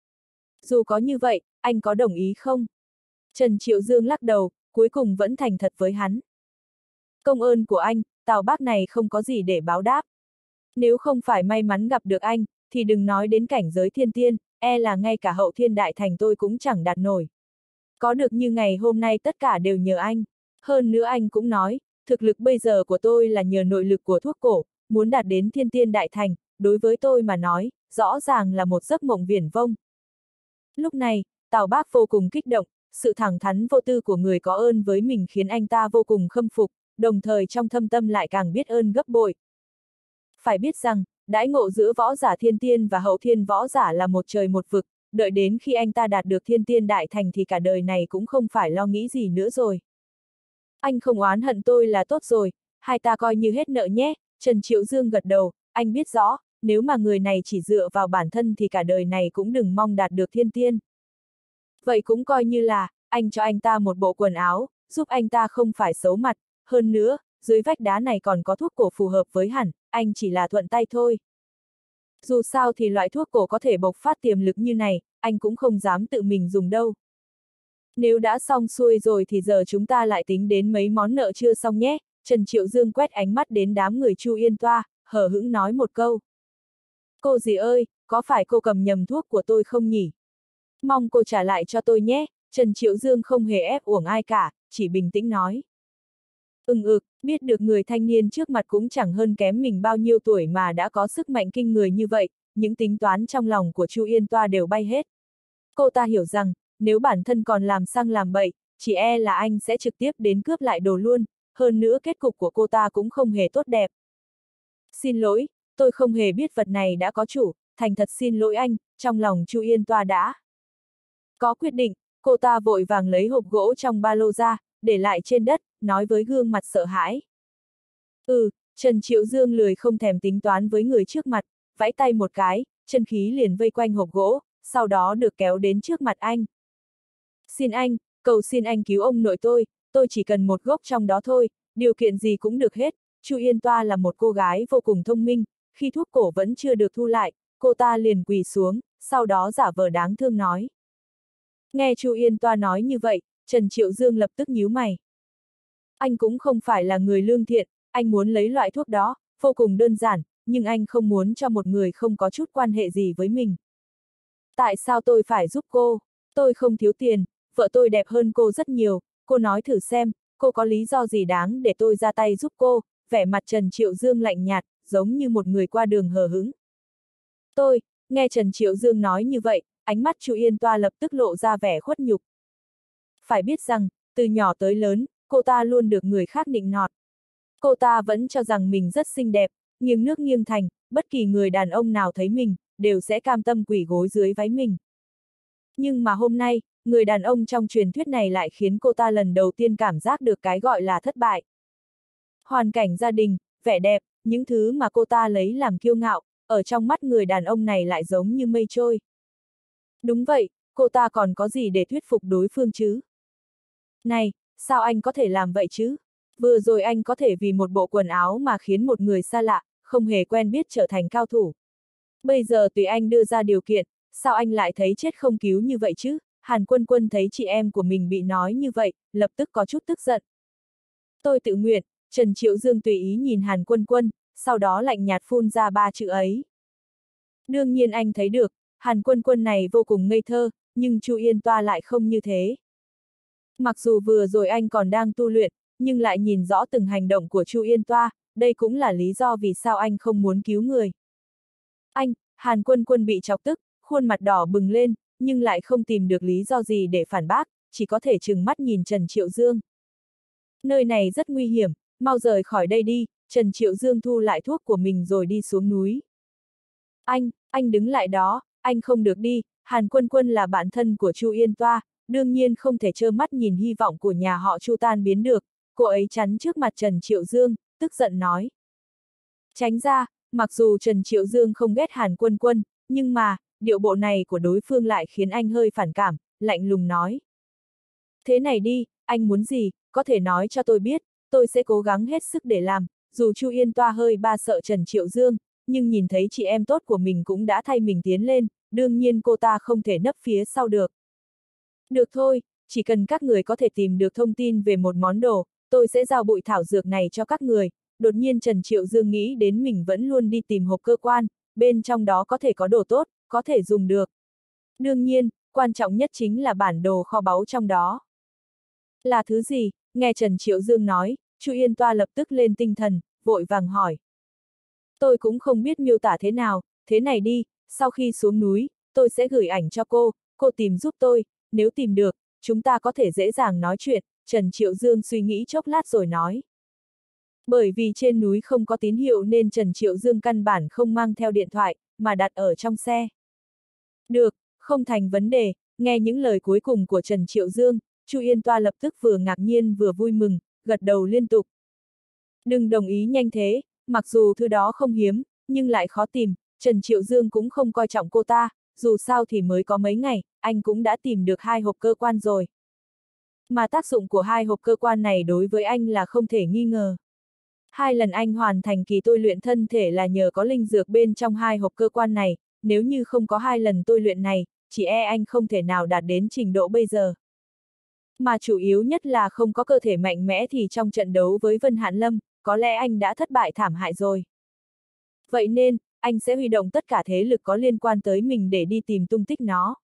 Dù có như vậy, anh có đồng ý không? Trần Triệu Dương lắc đầu, cuối cùng vẫn thành thật với hắn. Công ơn của anh, Tào bác này không có gì để báo đáp. Nếu không phải may mắn gặp được anh, thì đừng nói đến cảnh giới thiên tiên, là ngay cả hậu thiên đại thành tôi cũng chẳng đạt nổi. Có được như ngày hôm nay tất cả đều nhờ anh. Hơn nữa anh cũng nói, thực lực bây giờ của tôi là nhờ nội lực của thuốc cổ, muốn đạt đến thiên tiên đại thành, đối với tôi mà nói, rõ ràng là một giấc mộng viển vông. Lúc này, Tào bác vô cùng kích động, sự thẳng thắn vô tư của người có ơn với mình khiến anh ta vô cùng khâm phục, đồng thời trong thâm tâm lại càng biết ơn gấp bội. Phải biết rằng, đãi ngộ giữa võ giả thiên tiên và hậu thiên võ giả là một trời một vực, đợi đến khi anh ta đạt được thiên tiên đại thành thì cả đời này cũng không phải lo nghĩ gì nữa rồi. Anh không oán hận tôi là tốt rồi, hai ta coi như hết nợ nhé, Trần Triệu Dương gật đầu, anh biết rõ, nếu mà người này chỉ dựa vào bản thân thì cả đời này cũng đừng mong đạt được thiên tiên. Vậy cũng coi như là, anh cho anh ta một bộ quần áo, giúp anh ta không phải xấu mặt, hơn nữa, dưới vách đá này còn có thuốc cổ phù hợp với hẳn, anh chỉ là thuận tay thôi. Dù sao thì loại thuốc cổ có thể bộc phát tiềm lực như này, anh cũng không dám tự mình dùng đâu. Nếu đã xong xuôi rồi thì giờ chúng ta lại tính đến mấy món nợ chưa xong nhé, Trần Triệu Dương quét ánh mắt đến đám người Chu Yên Toa, hờ hững nói một câu. Cô dì ơi, có phải cô cầm nhầm thuốc của tôi không nhỉ? Mong cô trả lại cho tôi nhé, Trần Triệu Dương không hề ép uổng ai cả, chỉ bình tĩnh nói. Biết được người thanh niên trước mặt cũng chẳng hơn kém mình bao nhiêu tuổi mà đã có sức mạnh kinh người như vậy, những tính toán trong lòng của Chu Yên Toa đều bay hết. Cô ta hiểu rằng, nếu bản thân còn làm sang làm bậy, chỉ là anh sẽ trực tiếp đến cướp lại đồ luôn, hơn nữa kết cục của cô ta cũng không hề tốt đẹp. Xin lỗi, tôi không hề biết vật này đã có chủ, thành thật xin lỗi anh, trong lòng Chu Yên Toa đã có quyết định, cô ta vội vàng lấy hộp gỗ trong ba lô ra, để lại trên đất, nói với gương mặt sợ hãi. Trần Triệu Dương lười không thèm tính toán với người trước mặt, vẫy tay một cái, chân khí liền vây quanh hộp gỗ, sau đó được kéo đến trước mặt anh. Xin anh, cầu xin anh cứu ông nội tôi chỉ cần một gốc trong đó thôi, điều kiện gì cũng được hết. Chu Yên Toa là một cô gái vô cùng thông minh, khi thuốc cổ vẫn chưa được thu lại, cô ta liền quỳ xuống, sau đó giả vờ đáng thương nói. Nghe Chu Yên Toa nói như vậy, Trần Triệu Dương lập tức nhíu mày. Anh cũng không phải là người lương thiện, anh muốn lấy loại thuốc đó, vô cùng đơn giản, nhưng anh không muốn cho một người không có chút quan hệ gì với mình. Tại sao tôi phải giúp cô? Tôi không thiếu tiền, vợ tôi đẹp hơn cô rất nhiều, cô nói thử xem, cô có lý do gì đáng để tôi ra tay giúp cô, vẻ mặt Trần Triệu Dương lạnh nhạt, giống như một người qua đường hờ hững. Nghe Trần Triệu Dương nói như vậy, ánh mắt Chu Yên Toa lập tức lộ ra vẻ khuất nhục. Phải biết rằng, từ nhỏ tới lớn, cô ta luôn được người khác nịnh nọt. Cô ta vẫn cho rằng mình rất xinh đẹp, nghiêng nước nghiêng thành, bất kỳ người đàn ông nào thấy mình, đều sẽ cam tâm quỳ gối dưới váy mình. Nhưng mà hôm nay, người đàn ông trong truyền thuyết này lại khiến cô ta lần đầu tiên cảm giác được cái gọi là thất bại. Hoàn cảnh gia đình, vẻ đẹp, những thứ mà cô ta lấy làm kiêu ngạo, ở trong mắt người đàn ông này lại giống như mây trôi. Đúng vậy, cô ta còn có gì để thuyết phục đối phương chứ? Này, sao anh có thể làm vậy chứ? Vừa rồi anh có thể vì một bộ quần áo mà khiến một người xa lạ, không hề quen biết trở thành cao thủ. Bây giờ tùy anh đưa ra điều kiện, sao anh lại thấy chết không cứu như vậy chứ? Hàn Quân Quân thấy chị em của mình bị nói như vậy, lập tức có chút tức giận. Tôi tự nguyện, Trần Triệu Dương tùy ý nhìn Hàn Quân Quân, sau đó lạnh nhạt phun ra 3 chữ ấy. Đương nhiên anh thấy được, Hàn Quân Quân này vô cùng ngây thơ, nhưng Chu Yên Toa lại không như thế. Mặc dù vừa rồi anh còn đang tu luyện, nhưng lại nhìn rõ từng hành động của Chu Yên Toa, đây cũng là lý do vì sao anh không muốn cứu người. Anh, Hàn Quân Quân bị chọc tức, khuôn mặt đỏ bừng lên, nhưng lại không tìm được lý do gì để phản bác, chỉ có thể trừng mắt nhìn Trần Triệu Dương. Nơi này rất nguy hiểm, mau rời khỏi đây đi, Trần Triệu Dương thu lại thuốc của mình rồi đi xuống núi. Anh đứng lại đó, anh không được đi, Hàn Quân Quân là bạn thân của Chu Yên Toa, đương nhiên không thể trơ mắt nhìn hy vọng của nhà họ Chu tan biến được, cô ấy chắn trước mặt Trần Triệu Dương, tức giận nói. Tránh ra, mặc dù Trần Triệu Dương không ghét Hàn Quân Quân, nhưng mà, điệu bộ này của đối phương lại khiến anh hơi phản cảm, lạnh lùng nói. Thế này đi, anh muốn gì, có thể nói cho tôi biết, tôi sẽ cố gắng hết sức để làm, dù Chu Yên Toa hơi sợ Trần Triệu Dương, nhưng nhìn thấy chị em tốt của mình cũng đã thay mình tiến lên, đương nhiên cô ta không thể nấp phía sau được. Được thôi, chỉ cần các người có thể tìm được thông tin về một món đồ, tôi sẽ giao bụi thảo dược này cho các người. Đột nhiên Trần Triệu Dương nghĩ đến mình vẫn luôn đi tìm hộp cơ quan, bên trong đó có thể có đồ tốt, có thể dùng được. Đương nhiên, quan trọng nhất chính là bản đồ kho báu trong đó. Là thứ gì? Nghe Trần Triệu Dương nói, Chu Yên Toa lập tức lên tinh thần, vội vàng hỏi. Tôi cũng không biết miêu tả thế nào, thế này đi, sau khi xuống núi, tôi sẽ gửi ảnh cho cô tìm giúp tôi, nếu tìm được, chúng ta có thể dễ dàng nói chuyện, Trần Triệu Dương suy nghĩ chốc lát rồi nói. Bởi vì trên núi không có tín hiệu nên Trần Triệu Dương căn bản không mang theo điện thoại, mà đặt ở trong xe. Được, không thành vấn đề, nghe những lời cuối cùng của Trần Triệu Dương, Chu Yên Toa lập tức vừa ngạc nhiên vừa vui mừng, gật đầu liên tục. Đừng đồng ý nhanh thế, mặc dù thứ đó không hiếm, nhưng lại khó tìm, Trần Triệu Dương cũng không coi trọng cô ta, dù sao thì mới có mấy ngày, anh cũng đã tìm được 2 hộp cơ quan rồi. Mà tác dụng của 2 hộp cơ quan này đối với anh là không thể nghi ngờ. 2 lần anh hoàn thành kỳ tôi luyện thân thể là nhờ có linh dược bên trong 2 hộp cơ quan này, nếu như không có 2 lần tôi luyện này, chỉ anh không thể nào đạt đến trình độ bây giờ. Mà chủ yếu nhất là không có cơ thể mạnh mẽ thì trong trận đấu với Vân Hạn Lâm, có lẽ anh đã thất bại thảm hại rồi. Vậy nên, anh sẽ huy động tất cả thế lực có liên quan tới mình để đi tìm tung tích nó.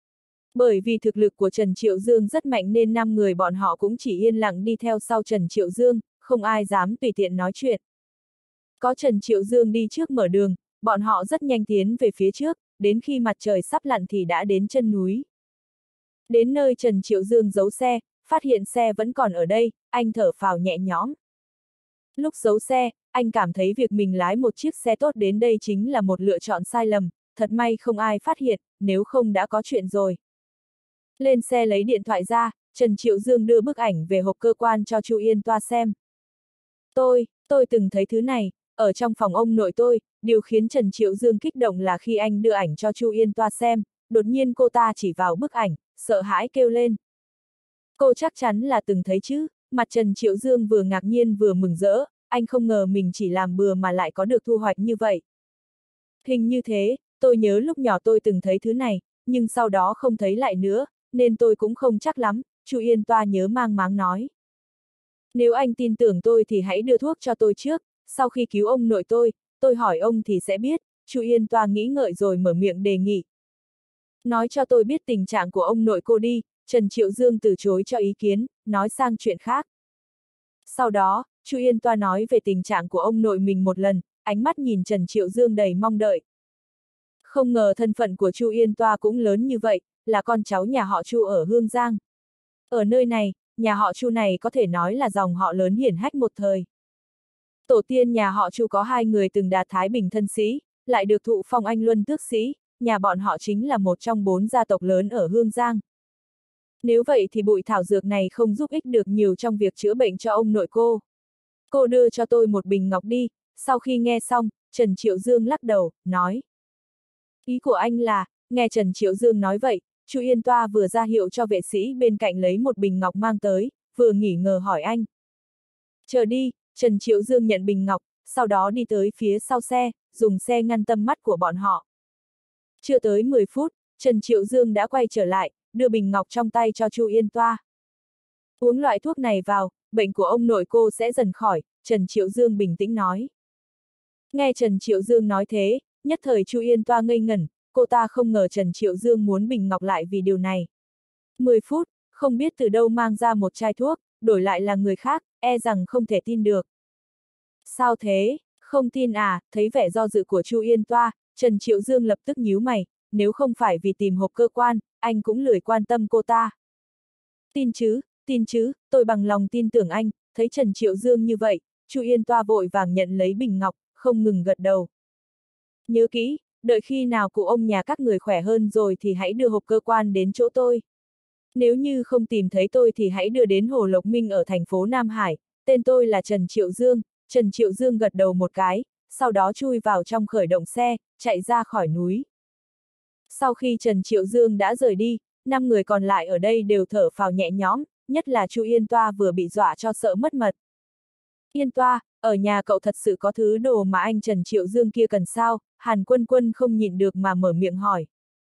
Bởi vì thực lực của Trần Triệu Dương rất mạnh nên 5 người bọn họ cũng chỉ yên lặng đi theo sau Trần Triệu Dương, không ai dám tùy tiện nói chuyện. Có Trần Triệu Dương đi trước mở đường, bọn họ rất nhanh tiến về phía trước, đến khi mặt trời sắp lặn thì đã đến chân núi. Đến nơi Trần Triệu Dương giấu xe, phát hiện xe vẫn còn ở đây, anh thở phào nhẹ nhõm. Lúc giấu xe, anh cảm thấy việc mình lái một chiếc xe tốt đến đây chính là một lựa chọn sai lầm, thật may không ai phát hiện, nếu không đã có chuyện rồi. Lên xe lấy điện thoại ra, Trần Triệu Dương đưa bức ảnh về hộp cơ quan cho Chu Yên Toa xem. Tôi từng thấy thứ này, ở trong phòng ông nội tôi, điều khiến Trần Triệu Dương kích động là khi anh đưa ảnh cho Chu Yên Toa xem, đột nhiên cô ta chỉ vào bức ảnh, sợ hãi kêu lên. Cô chắc chắn là từng thấy chứ, mặt Trần Triệu Dương vừa ngạc nhiên vừa mừng rỡ, anh không ngờ mình chỉ làm bừa mà lại có được thu hoạch như vậy. Hình như thế, tôi nhớ lúc nhỏ tôi từng thấy thứ này, nhưng sau đó không thấy lại nữa, nên tôi cũng không chắc lắm, Chu Yên Toa nhớ mang máng nói. Nếu anh tin tưởng tôi thì hãy đưa thuốc cho tôi trước, sau khi cứu ông nội tôi hỏi ông thì sẽ biết, Chu Yên Toa nghĩ ngợi rồi mở miệng đề nghị. Nói cho tôi biết tình trạng của ông nội cô đi, Trần Triệu Dương từ chối cho ý kiến, nói sang chuyện khác. Sau đó, Chu Yên Toa nói về tình trạng của ông nội mình một lần, ánh mắt nhìn Trần Triệu Dương đầy mong đợi. Không ngờ thân phận của Chu Yên Toa cũng lớn như vậy, là con cháu nhà họ Chu ở Hương Giang. Ở nơi này, nhà họ Chu này có thể nói là dòng họ lớn hiển hách một thời. Tổ tiên nhà họ Chu có 2 người từng đạt Thái Bình thân sĩ, lại được thụ phong anh luân tước sĩ, nhà bọn họ chính là một trong 4 gia tộc lớn ở Hương Giang. Nếu vậy thì bụi thảo dược này không giúp ích được nhiều trong việc chữa bệnh cho ông nội cô. Cô đưa cho tôi một bình ngọc đi. Sau khi nghe xong, Trần Triệu Dương lắc đầu, nói. Ý của anh là, nghe Trần Triệu Dương nói vậy, Chu Yên Toa vừa ra hiệu cho vệ sĩ bên cạnh lấy một bình ngọc mang tới, vừa nghỉ ngờ hỏi anh. Chờ đi, Trần Triệu Dương nhận bình ngọc, sau đó đi tới phía sau xe, dùng xe ngăn tầm mắt của bọn họ. Chưa tới 10 phút, Trần Triệu Dương đã quay trở lại, đưa bình ngọc trong tay cho Chu Yên Toa. Uống loại thuốc này vào, bệnh của ông nội cô sẽ dần khỏi, Trần Triệu Dương bình tĩnh nói. Nghe Trần Triệu Dương nói thế, nhất thời Chu Yên Toa ngây ngẩn, cô ta không ngờ Trần Triệu Dương muốn bình ngọc lại vì điều này. 10 phút, không biết từ đâu mang ra một chai thuốc, đổi lại là người khác, e rằng không thể tin được. Sao thế, không tin à, thấy vẻ do dự của Chu Yên Toa, Trần Triệu Dương lập tức nhíu mày, nếu không phải vì tìm hộp cơ quan, anh cũng lười quan tâm cô ta. Tin chứ, tôi bằng lòng tin tưởng anh, thấy Trần Triệu Dương như vậy, Chu Yên Toa vội vàng nhận lấy bình ngọc, không ngừng gật đầu. Nhớ kỹ, đợi khi nào cụ ông nhà các người khỏe hơn rồi thì hãy đưa hộp cơ quan đến chỗ tôi. Nếu như không tìm thấy tôi thì hãy đưa đến Hồ Lộc Minh ở thành phố Nam Hải, tên tôi là Trần Triệu Dương. Trần Triệu Dương gật đầu một cái, sau đó chui vào trong khởi động xe, chạy ra khỏi núi. Sau khi Trần Triệu Dương đã rời đi, 5 người còn lại ở đây đều thở phào nhẹ nhõm, nhất là Chu Yên Toa vừa bị dọa cho sợ mất mật. Yên Toa, ở nhà cậu thật sự có thứ đồ mà anh Trần Triệu Dương kia cần sao? Hàn Quân Quân không nhịn được mà mở miệng hỏi.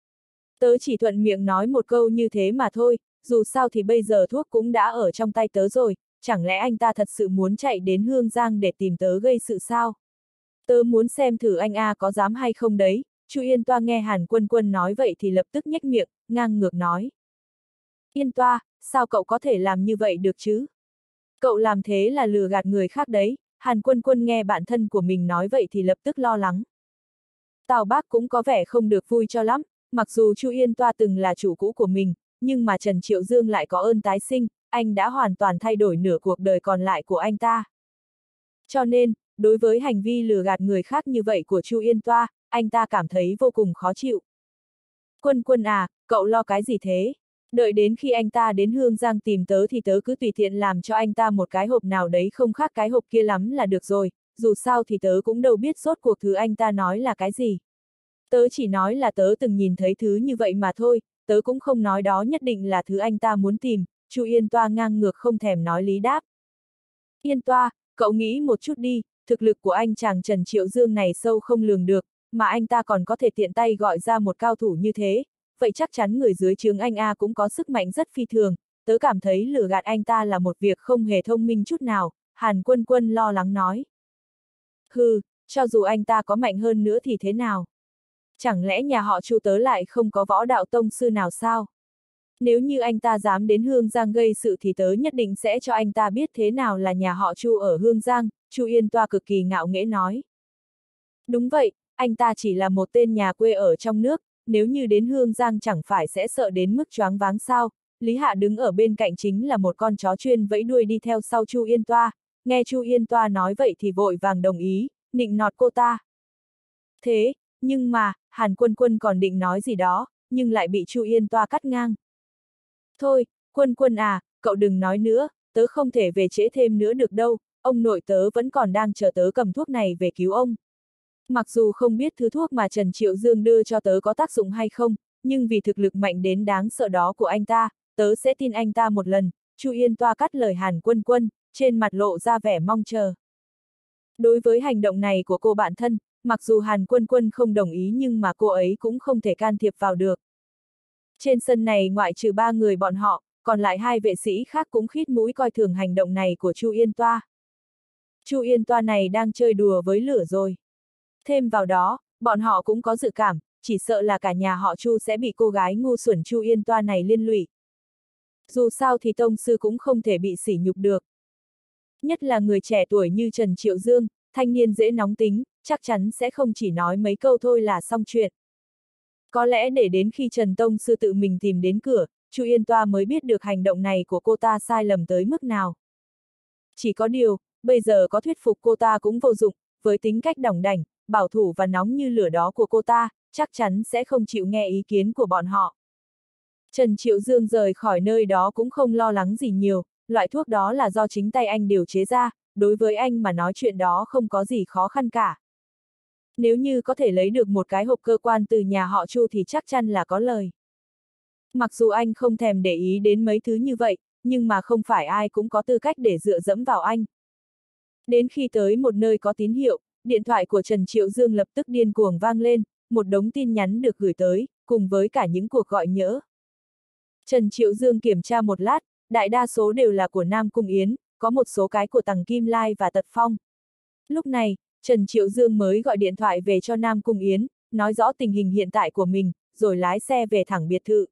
Tớ chỉ thuận miệng nói một câu như thế mà thôi, dù sao thì bây giờ thuốc cũng đã ở trong tay tớ rồi, chẳng lẽ anh ta thật sự muốn chạy đến Hương Giang để tìm tớ gây sự sao? Tớ muốn xem thử anh có dám hay không đấy. Chu Yên Toa nghe Hàn Quân Quân nói vậy thì lập tức nhếch miệng, ngang ngược nói. Yên Toa, sao cậu có thể làm như vậy được chứ? Cậu làm thế là lừa gạt người khác đấy. Hàn Quân Quân nghe bạn thân của mình nói vậy thì lập tức lo lắng. Tào Bác cũng có vẻ không được vui cho lắm, mặc dù Chu Yên Toa từng là chủ cũ của mình, nhưng mà Trần Triệu Dương lại có ơn tái sinh, anh đã hoàn toàn thay đổi nửa cuộc đời còn lại của anh ta. Cho nên, đối với hành vi lừa gạt người khác như vậy của Chu Yên Toa, anh ta cảm thấy vô cùng khó chịu. Quân Quân à, cậu lo cái gì thế? Đợi đến khi anh ta đến Hương Giang tìm tớ thì tớ cứ tùy tiện làm cho anh ta một cái hộp nào đấy không khác cái hộp kia lắm là được rồi, dù sao thì tớ cũng đâu biết rốt cuộc thứ anh ta nói là cái gì. Tớ chỉ nói là tớ từng nhìn thấy thứ như vậy mà thôi, tớ cũng không nói đó nhất định là thứ anh ta muốn tìm. Chu Yên Toa ngang ngược không thèm nói lý đáp. Yên Toa, cậu nghĩ một chút đi, thực lực của anh chàng Trần Triệu Dương này sâu không lường được, mà anh ta còn có thể tiện tay gọi ra một cao thủ như thế, vậy chắc chắn người dưới trướng anh cũng có sức mạnh rất phi thường, tớ cảm thấy lừa gạt anh ta là một việc không hề thông minh chút nào, Hàn Quân Quân lo lắng nói. Hừ, cho dù anh ta có mạnh hơn nữa thì thế nào? Chẳng lẽ nhà họ Chu tớ lại không có võ đạo tông sư nào sao? Nếu như anh ta dám đến Hương Giang gây sự thì tớ nhất định sẽ cho anh ta biết thế nào là nhà họ Chu ở Hương Giang, Chu Yên Toa cực kỳ ngạo nghễ nói. Đúng vậy, anh ta chỉ là một tên nhà quê ở trong nước, nếu như đến Hương Giang chẳng phải sẽ sợ đến mức choáng váng sao? Lý Hạ đứng ở bên cạnh chính là một con chó chuyên vẫy đuôi đi theo sau Chu Yên Toa, nghe Chu Yên Toa nói vậy thì vội vàng đồng ý, nịnh nọt cô ta. Thế, nhưng mà, Hàn Quân Quân còn định nói gì đó, nhưng lại bị Chu Yên Toa cắt ngang. Thôi, Quân Quân à, cậu đừng nói nữa, tớ không thể về trễ thêm nữa được đâu, ông nội tớ vẫn còn đang chờ tớ cầm thuốc này về cứu ông. Mặc dù không biết thứ thuốc mà Trần Triệu Dương đưa cho tớ có tác dụng hay không, nhưng vì thực lực mạnh đến đáng sợ đó của anh ta, tớ sẽ tin anh ta một lần. Chu Yên Toa cắt lời Hàn Quân Quân, trên mặt lộ ra vẻ mong chờ. Đối với hành động này của cô bạn thân, mặc dù Hàn Quân Quân không đồng ý nhưng mà cô ấy cũng không thể can thiệp vào được. Trên sân này ngoại trừ 3 người bọn họ, còn lại 2 vệ sĩ khác cũng khít mũi coi thường hành động này của Chu Yên Toa. Chu Yên Toa này đang chơi đùa với lửa rồi. Thêm vào đó, bọn họ cũng có dự cảm, chỉ sợ là cả nhà họ Chu sẽ bị cô gái ngu xuẩn Chu Yên Toa này liên lụy. Dù sao thì tông sư cũng không thể bị sỉ nhục được. Nhất là người trẻ tuổi như Trần Triệu Dương, thanh niên dễ nóng tính, chắc chắn sẽ không chỉ nói mấy câu thôi là xong chuyện. Có lẽ để đến khi Trần Tông Sư tự mình tìm đến cửa, Chu Yên Toa mới biết được hành động này của cô ta sai lầm tới mức nào. Chỉ có điều, bây giờ có thuyết phục cô ta cũng vô dụng, với tính cách đỏng đảnh, bảo thủ và nóng như lửa đó của cô ta, chắc chắn sẽ không chịu nghe ý kiến của bọn họ. Trần Triệu Dương rời khỏi nơi đó cũng không lo lắng gì nhiều, loại thuốc đó là do chính tay anh điều chế ra, đối với anh mà nói chuyện đó không có gì khó khăn cả. Nếu như có thể lấy được một cái hộp cơ quan từ nhà họ Chu thì chắc chắn là có lời. Mặc dù anh không thèm để ý đến mấy thứ như vậy, nhưng mà không phải ai cũng có tư cách để dựa dẫm vào anh. Đến khi tới một nơi có tín hiệu, điện thoại của Trần Triệu Dương lập tức điên cuồng vang lên, một đống tin nhắn được gửi tới, cùng với cả những cuộc gọi nhỡ. Trần Triệu Dương kiểm tra một lát, đại đa số đều là của Nam Cung Yến, có một số cái của Tằng Kim Lai và Tật Phong. Lúc này, Trần Triệu Dương mới gọi điện thoại về cho Nam Cung Yến, nói rõ tình hình hiện tại của mình, rồi lái xe về thẳng biệt thự.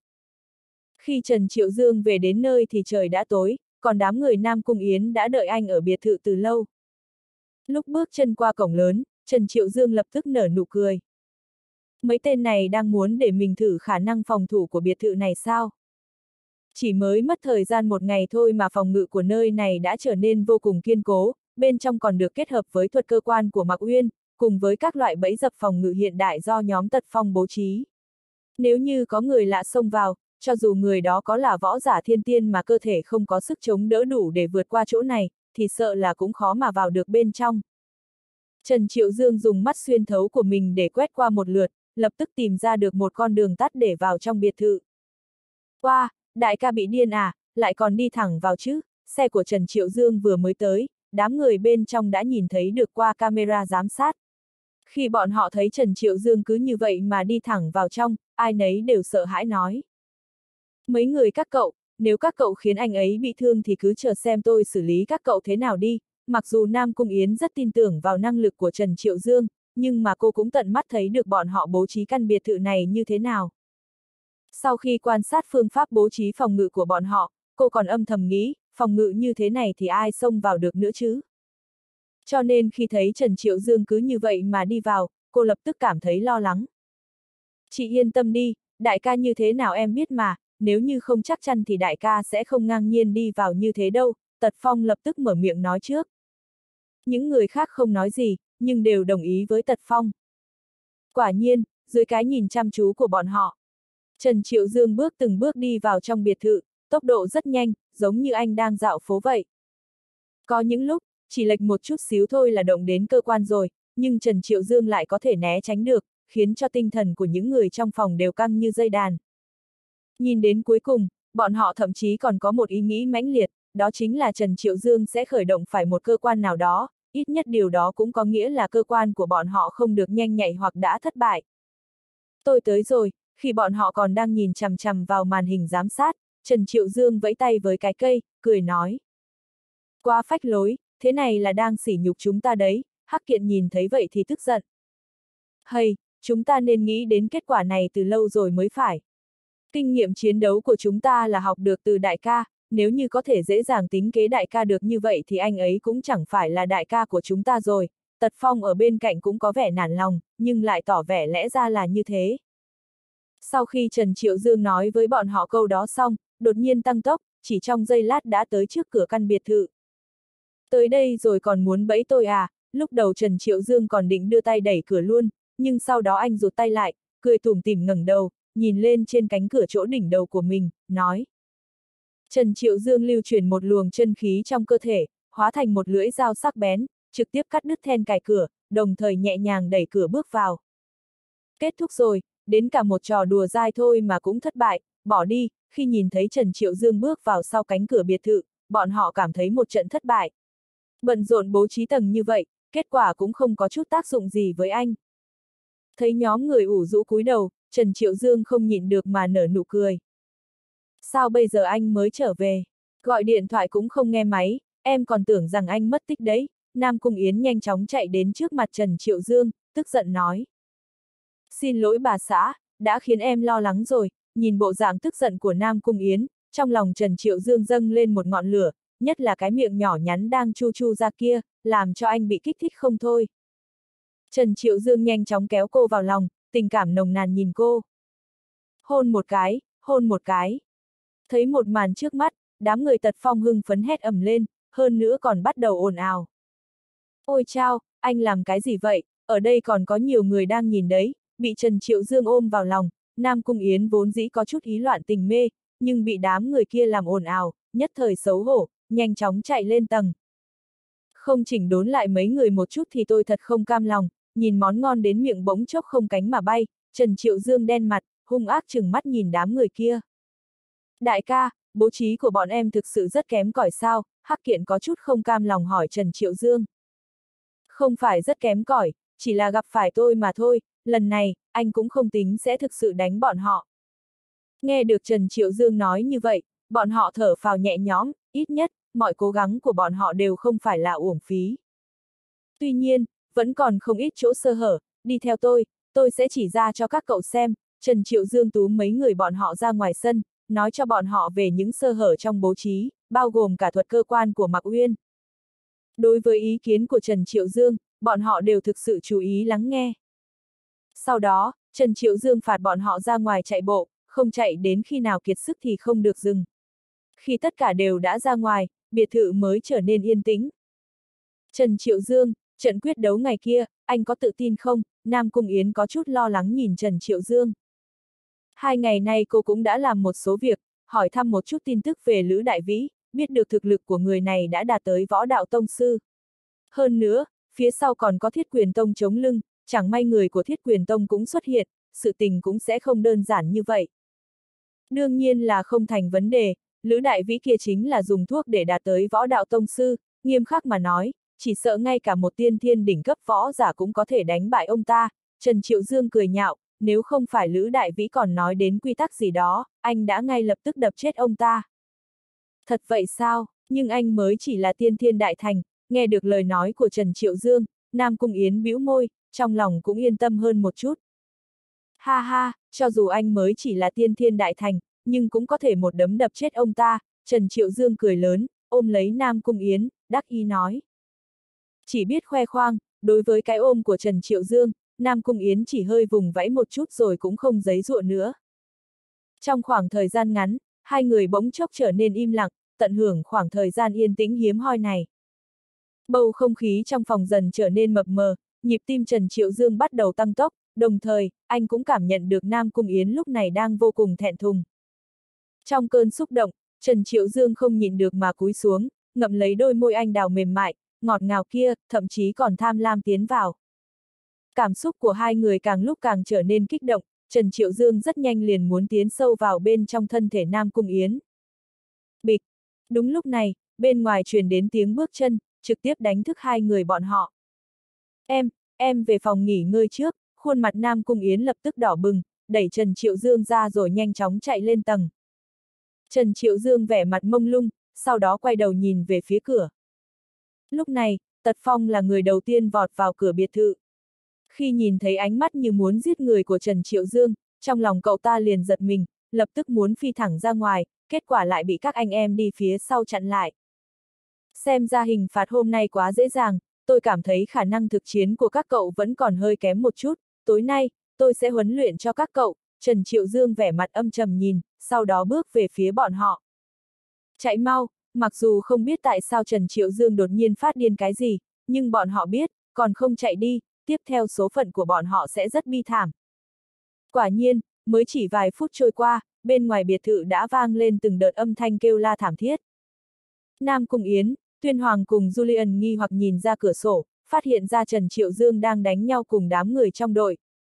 Khi Trần Triệu Dương về đến nơi thì trời đã tối, còn đám người Nam Cung Yến đã đợi anh ở biệt thự từ lâu. Lúc bước chân qua cổng lớn, Trần Triệu Dương lập tức nở nụ cười. Mấy tên này đang muốn để mình thử khả năng phòng thủ của biệt thự này sao? Chỉ mới mất thời gian một ngày thôi mà phòng ngự của nơi này đã trở nên vô cùng kiên cố, bên trong còn được kết hợp với thuật cơ quan của Mạc Uyên, cùng với các loại bẫy dập phòng ngự hiện đại do nhóm Tật Phong bố trí. Nếu như có người lạ xông vào, cho dù người đó có là võ giả thiên tiên mà cơ thể không có sức chống đỡ đủ để vượt qua chỗ này, thì sợ là cũng khó mà vào được bên trong. Trần Triệu Dương dùng mắt xuyên thấu của mình để quét qua một lượt, lập tức tìm ra được một con đường tắt để vào trong biệt thự. Wow, đại ca bị điên à, lại còn đi thẳng vào chứ, xe của Trần Triệu Dương vừa mới tới, đám người bên trong đã nhìn thấy được qua camera giám sát. Khi bọn họ thấy Trần Triệu Dương cứ như vậy mà đi thẳng vào trong, ai nấy đều sợ hãi nói. Mấy người các cậu, nếu các cậu khiến anh ấy bị thương thì cứ chờ xem tôi xử lý các cậu thế nào đi. Mặc dù Nam Cung Yến rất tin tưởng vào năng lực của Trần Triệu Dương, nhưng mà cô cũng tận mắt thấy được bọn họ bố trí căn biệt thự này như thế nào. Sau khi quan sát phương pháp bố trí phòng ngự của bọn họ, cô còn âm thầm nghĩ, phòng ngự như thế này thì ai xông vào được nữa chứ. Cho nên khi thấy Trần Triệu Dương cứ như vậy mà đi vào, cô lập tức cảm thấy lo lắng. Chị yên tâm đi, đại ca như thế nào em biết mà, nếu như không chắc chắn thì đại ca sẽ không ngang nhiên đi vào như thế đâu, Tật Phong lập tức mở miệng nói trước. Những người khác không nói gì, nhưng đều đồng ý với Tật Phong. Quả nhiên, dưới cái nhìn chăm chú của bọn họ, Trần Triệu Dương bước từng bước đi vào trong biệt thự, tốc độ rất nhanh, giống như anh đang dạo phố vậy. Có những lúc, chỉ lệch một chút xíu thôi là động đến cơ quan rồi, nhưng Trần Triệu Dương lại có thể né tránh được, khiến cho tinh thần của những người trong phòng đều căng như dây đàn. Nhìn đến cuối cùng, bọn họ thậm chí còn có một ý nghĩ mãnh liệt, đó chính là Trần Triệu Dương sẽ khởi động phải một cơ quan nào đó, ít nhất điều đó cũng có nghĩa là cơ quan của bọn họ không được nhanh nhạy hoặc đã thất bại. Tôi tới rồi, khi bọn họ còn đang nhìn chằm chằm vào màn hình giám sát, Trần Triệu Dương vẫy tay với cái cây, cười nói. Quá phách lối, thế này là đang sỉ nhục chúng ta đấy, Hắc Kiện nhìn thấy vậy thì tức giận. Hay, chúng ta nên nghĩ đến kết quả này từ lâu rồi mới phải. Kinh nghiệm chiến đấu của chúng ta là học được từ đại ca, nếu như có thể dễ dàng tính kế đại ca được như vậy thì anh ấy cũng chẳng phải là đại ca của chúng ta rồi. Tật Phong ở bên cạnh cũng có vẻ nản lòng, nhưng lại tỏ vẻ lẽ ra là như thế. Sau khi Trần Triệu Dương nói với bọn họ câu đó xong, đột nhiên tăng tốc, chỉ trong giây lát đã tới trước cửa căn biệt thự. Tới đây rồi còn muốn bẫy tôi à, lúc đầu Trần Triệu Dương còn định đưa tay đẩy cửa luôn, nhưng sau đó anh rụt tay lại, cười tủm tỉm ngẩng đầu, nhìn lên trên cánh cửa chỗ đỉnh đầu của mình, nói. Trần Triệu Dương lưu chuyển một luồng chân khí trong cơ thể, hóa thành một lưỡi dao sắc bén, trực tiếp cắt đứt then cài cửa, đồng thời nhẹ nhàng đẩy cửa bước vào. Kết thúc rồi, đến cả một trò đùa dai thôi mà cũng thất bại, bỏ đi, khi nhìn thấy Trần Triệu Dương bước vào sau cánh cửa biệt thự, bọn họ cảm thấy một trận thất bại. Bận rộn bố trí tầng như vậy, kết quả cũng không có chút tác dụng gì với anh. Thấy nhóm người ủ rũ cúi đầu, Trần Triệu Dương không nhịn được mà nở nụ cười. Sao bây giờ anh mới trở về? Gọi điện thoại cũng không nghe máy, em còn tưởng rằng anh mất tích đấy. Nam Cung Yến nhanh chóng chạy đến trước mặt Trần Triệu Dương, tức giận nói. Xin lỗi bà xã, đã khiến em lo lắng rồi. Nhìn bộ dạng tức giận của Nam Cung Yến, trong lòng Trần Triệu Dương dâng lên một ngọn lửa, nhất là cái miệng nhỏ nhắn đang chu chu ra kia, làm cho anh bị kích thích không thôi. Trần Triệu Dương nhanh chóng kéo cô vào lòng, tình cảm nồng nàn nhìn cô. Hôn một cái, hôn một cái. Thấy một màn trước mắt, đám người Tật Phong hưng phấn hét ầm lên, hơn nữa còn bắt đầu ồn ào. Ôi chao, anh làm cái gì vậy, ở đây còn có nhiều người đang nhìn đấy, bị Trần Triệu Dương ôm vào lòng, Nam Cung Yến vốn dĩ có chút ý loạn tình mê, nhưng bị đám người kia làm ồn ào, nhất thời xấu hổ, nhanh chóng chạy lên tầng. Không chỉnh đốn lại mấy người một chút thì tôi thật không cam lòng, nhìn món ngon đến miệng bỗng chốc không cánh mà bay, Trần Triệu Dương đen mặt, hung ác trừng mắt nhìn đám người kia. Đại ca, bố trí của bọn em thực sự rất kém cỏi sao? Hắc Kiện có chút không cam lòng hỏi Trần Triệu Dương. Không phải rất kém cỏi, chỉ là gặp phải tôi mà thôi, lần này, anh cũng không tính sẽ thực sự đánh bọn họ. Nghe được Trần Triệu Dương nói như vậy, bọn họ thở phào nhẹ nhõm, ít nhất, mọi cố gắng của bọn họ đều không phải là uổng phí. Tuy nhiên, vẫn còn không ít chỗ sơ hở, đi theo tôi sẽ chỉ ra cho các cậu xem. Trần Triệu Dương túm mấy người bọn họ ra ngoài sân, nói cho bọn họ về những sơ hở trong bố trí, bao gồm cả thuật cơ quan của Mạc Uyên. Đối với ý kiến của Trần Triệu Dương, bọn họ đều thực sự chú ý lắng nghe. Sau đó, Trần Triệu Dương phạt bọn họ ra ngoài chạy bộ, không chạy đến khi nào kiệt sức thì không được dừng. Khi tất cả đều đã ra ngoài, biệt thự mới trở nên yên tĩnh. Trần Triệu Dương, trận quyết đấu ngày kia, anh có tự tin không? Nam Cung Yến có chút lo lắng nhìn Trần Triệu Dương. 2 ngày nay cô cũng đã làm một số việc, hỏi thăm một chút tin tức về Lữ Đại Vĩ, biết được thực lực của người này đã đạt tới võ đạo tông sư. Hơn nữa, phía sau còn có Thiết Quyền Tông chống lưng, chẳng may người của Thiết Quyền Tông cũng xuất hiện, sự tình cũng sẽ không đơn giản như vậy. Đương nhiên là không thành vấn đề, Lữ Đại Vĩ kia chính là dùng thuốc để đạt tới võ đạo tông sư, nghiêm khắc mà nói, chỉ sợ ngay cả một tiên thiên đỉnh cấp võ giả cũng có thể đánh bại ông ta. Trần Triệu Dương cười nhạo, nếu không phải Lữ Đại Vĩ còn nói đến quy tắc gì đó, anh đã ngay lập tức đập chết ông ta. Thật vậy sao, nhưng anh mới chỉ là tiên thiên đại thành, nghe được lời nói của Trần Triệu Dương, Nam Cung Yến bĩu môi, trong lòng cũng yên tâm hơn một chút. Ha ha, cho dù anh mới chỉ là tiên thiên đại thành, nhưng cũng có thể một đấm đập chết ông ta, Trần Triệu Dương cười lớn, ôm lấy Nam Cung Yến, đắc ý nói. Chỉ biết khoe khoang, đối với cái ôm của Trần Triệu Dương, Nam Cung Yến chỉ hơi vùng vẫy một chút rồi cũng không giãy giụa nữa. Trong khoảng thời gian ngắn, hai người bỗng chốc trở nên im lặng, tận hưởng khoảng thời gian yên tĩnh hiếm hoi này. Bầu không khí trong phòng dần trở nên mập mờ, nhịp tim Trần Triệu Dương bắt đầu tăng tốc, đồng thời, anh cũng cảm nhận được Nam Cung Yến lúc này đang vô cùng thẹn thùng. Trong cơn xúc động, Trần Triệu Dương không nhịn được mà cúi xuống, ngậm lấy đôi môi anh đào mềm mại, ngọt ngào kia, thậm chí còn tham lam tiến vào. Cảm xúc của hai người càng lúc càng trở nên kích động, Trần Triệu Dương rất nhanh liền muốn tiến sâu vào bên trong thân thể Nam Cung Yến. Bịch! Đúng lúc này, bên ngoài truyền đến tiếng bước chân, trực tiếp đánh thức hai người bọn họ. Em về phòng nghỉ ngơi trước, khuôn mặt Nam Cung Yến lập tức đỏ bừng, đẩy Trần Triệu Dương ra rồi nhanh chóng chạy lên tầng. Trần Triệu Dương vẻ mặt mông lung, sau đó quay đầu nhìn về phía cửa. Lúc này, Tật Phong là người đầu tiên vọt vào cửa biệt thự. Khi nhìn thấy ánh mắt như muốn giết người của Trần Triệu Dương, trong lòng cậu ta liền giật mình, lập tức muốn phi thẳng ra ngoài, kết quả lại bị các anh em đi phía sau chặn lại. Xem ra hình phạt hôm nay quá dễ dàng, tôi cảm thấy khả năng thực chiến của các cậu vẫn còn hơi kém một chút, tối nay, tôi sẽ huấn luyện cho các cậu. Trần Triệu Dương vẻ mặt âm trầm nhìn, sau đó bước về phía bọn họ. Chạy mau, mặc dù không biết tại sao Trần Triệu Dương đột nhiên phát điên cái gì, nhưng bọn họ biết, còn không chạy đi, tiếp theo số phận của bọn họ sẽ rất bi thảm. Quả nhiên, mới chỉ vài phút trôi qua, bên ngoài biệt thự đã vang lên từng đợt âm thanh kêu la thảm thiết. Nam Cung Yến, Tuyên Hoàng cùng Julian nghi hoặc nhìn ra cửa sổ, phát hiện ra Trần Triệu Dương đang đánh nhau cùng đám người trong đội.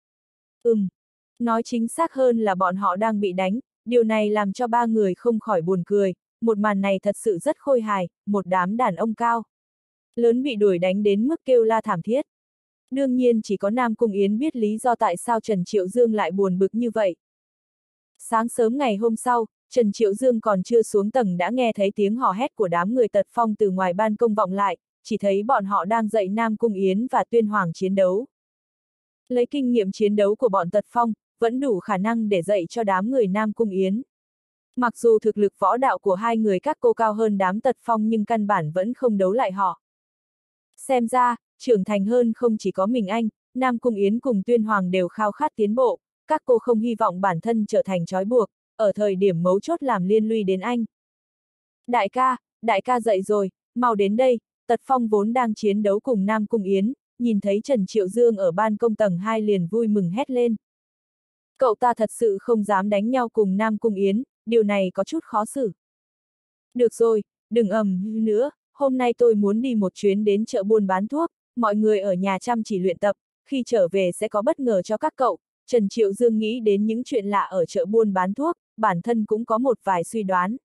Nói chính xác hơn là bọn họ đang bị đánh, điều này làm cho ba người không khỏi buồn cười, một màn này thật sự rất khôi hài, một đám đàn ông cao lớn bị đuổi đánh đến mức kêu la thảm thiết. Đương nhiên chỉ có Nam Cung Yến biết lý do tại sao Trần Triệu Dương lại buồn bực như vậy. Sáng sớm ngày hôm sau, Trần Triệu Dương còn chưa xuống tầng đã nghe thấy tiếng hò hét của đám người Tật Phong từ ngoài ban công vọng lại, chỉ thấy bọn họ đang dạy Nam Cung Yến và Tuyên Hoàng chiến đấu. Lấy kinh nghiệm chiến đấu của bọn Tật Phong, vẫn đủ khả năng để dạy cho đám người Nam Cung Yến. Mặc dù thực lực võ đạo của hai người các cô cao hơn đám Tật Phong nhưng căn bản vẫn không đấu lại họ. Xem ra, trưởng thành hơn không chỉ có mình anh, Nam Cung Yến cùng Tuyên Hoàng đều khao khát tiến bộ, các cô không hy vọng bản thân trở thành trói buộc, ở thời điểm mấu chốt làm liên lụy đến anh. Đại ca dậy rồi, mau đến đây. Tật Phong vốn đang chiến đấu cùng Nam Cung Yến, nhìn thấy Trần Triệu Dương ở ban công tầng 2 liền vui mừng hét lên. Cậu ta thật sự không dám đánh nhau cùng Nam Cung Yến, điều này có chút khó xử. Được rồi, đừng ầm nữa, hôm nay tôi muốn đi một chuyến đến chợ buôn bán thuốc, mọi người ở nhà chăm chỉ luyện tập, khi trở về sẽ có bất ngờ cho các cậu. Trần Triệu Dương nghĩ đến những chuyện lạ ở chợ buôn bán thuốc, bản thân cũng có một vài suy đoán.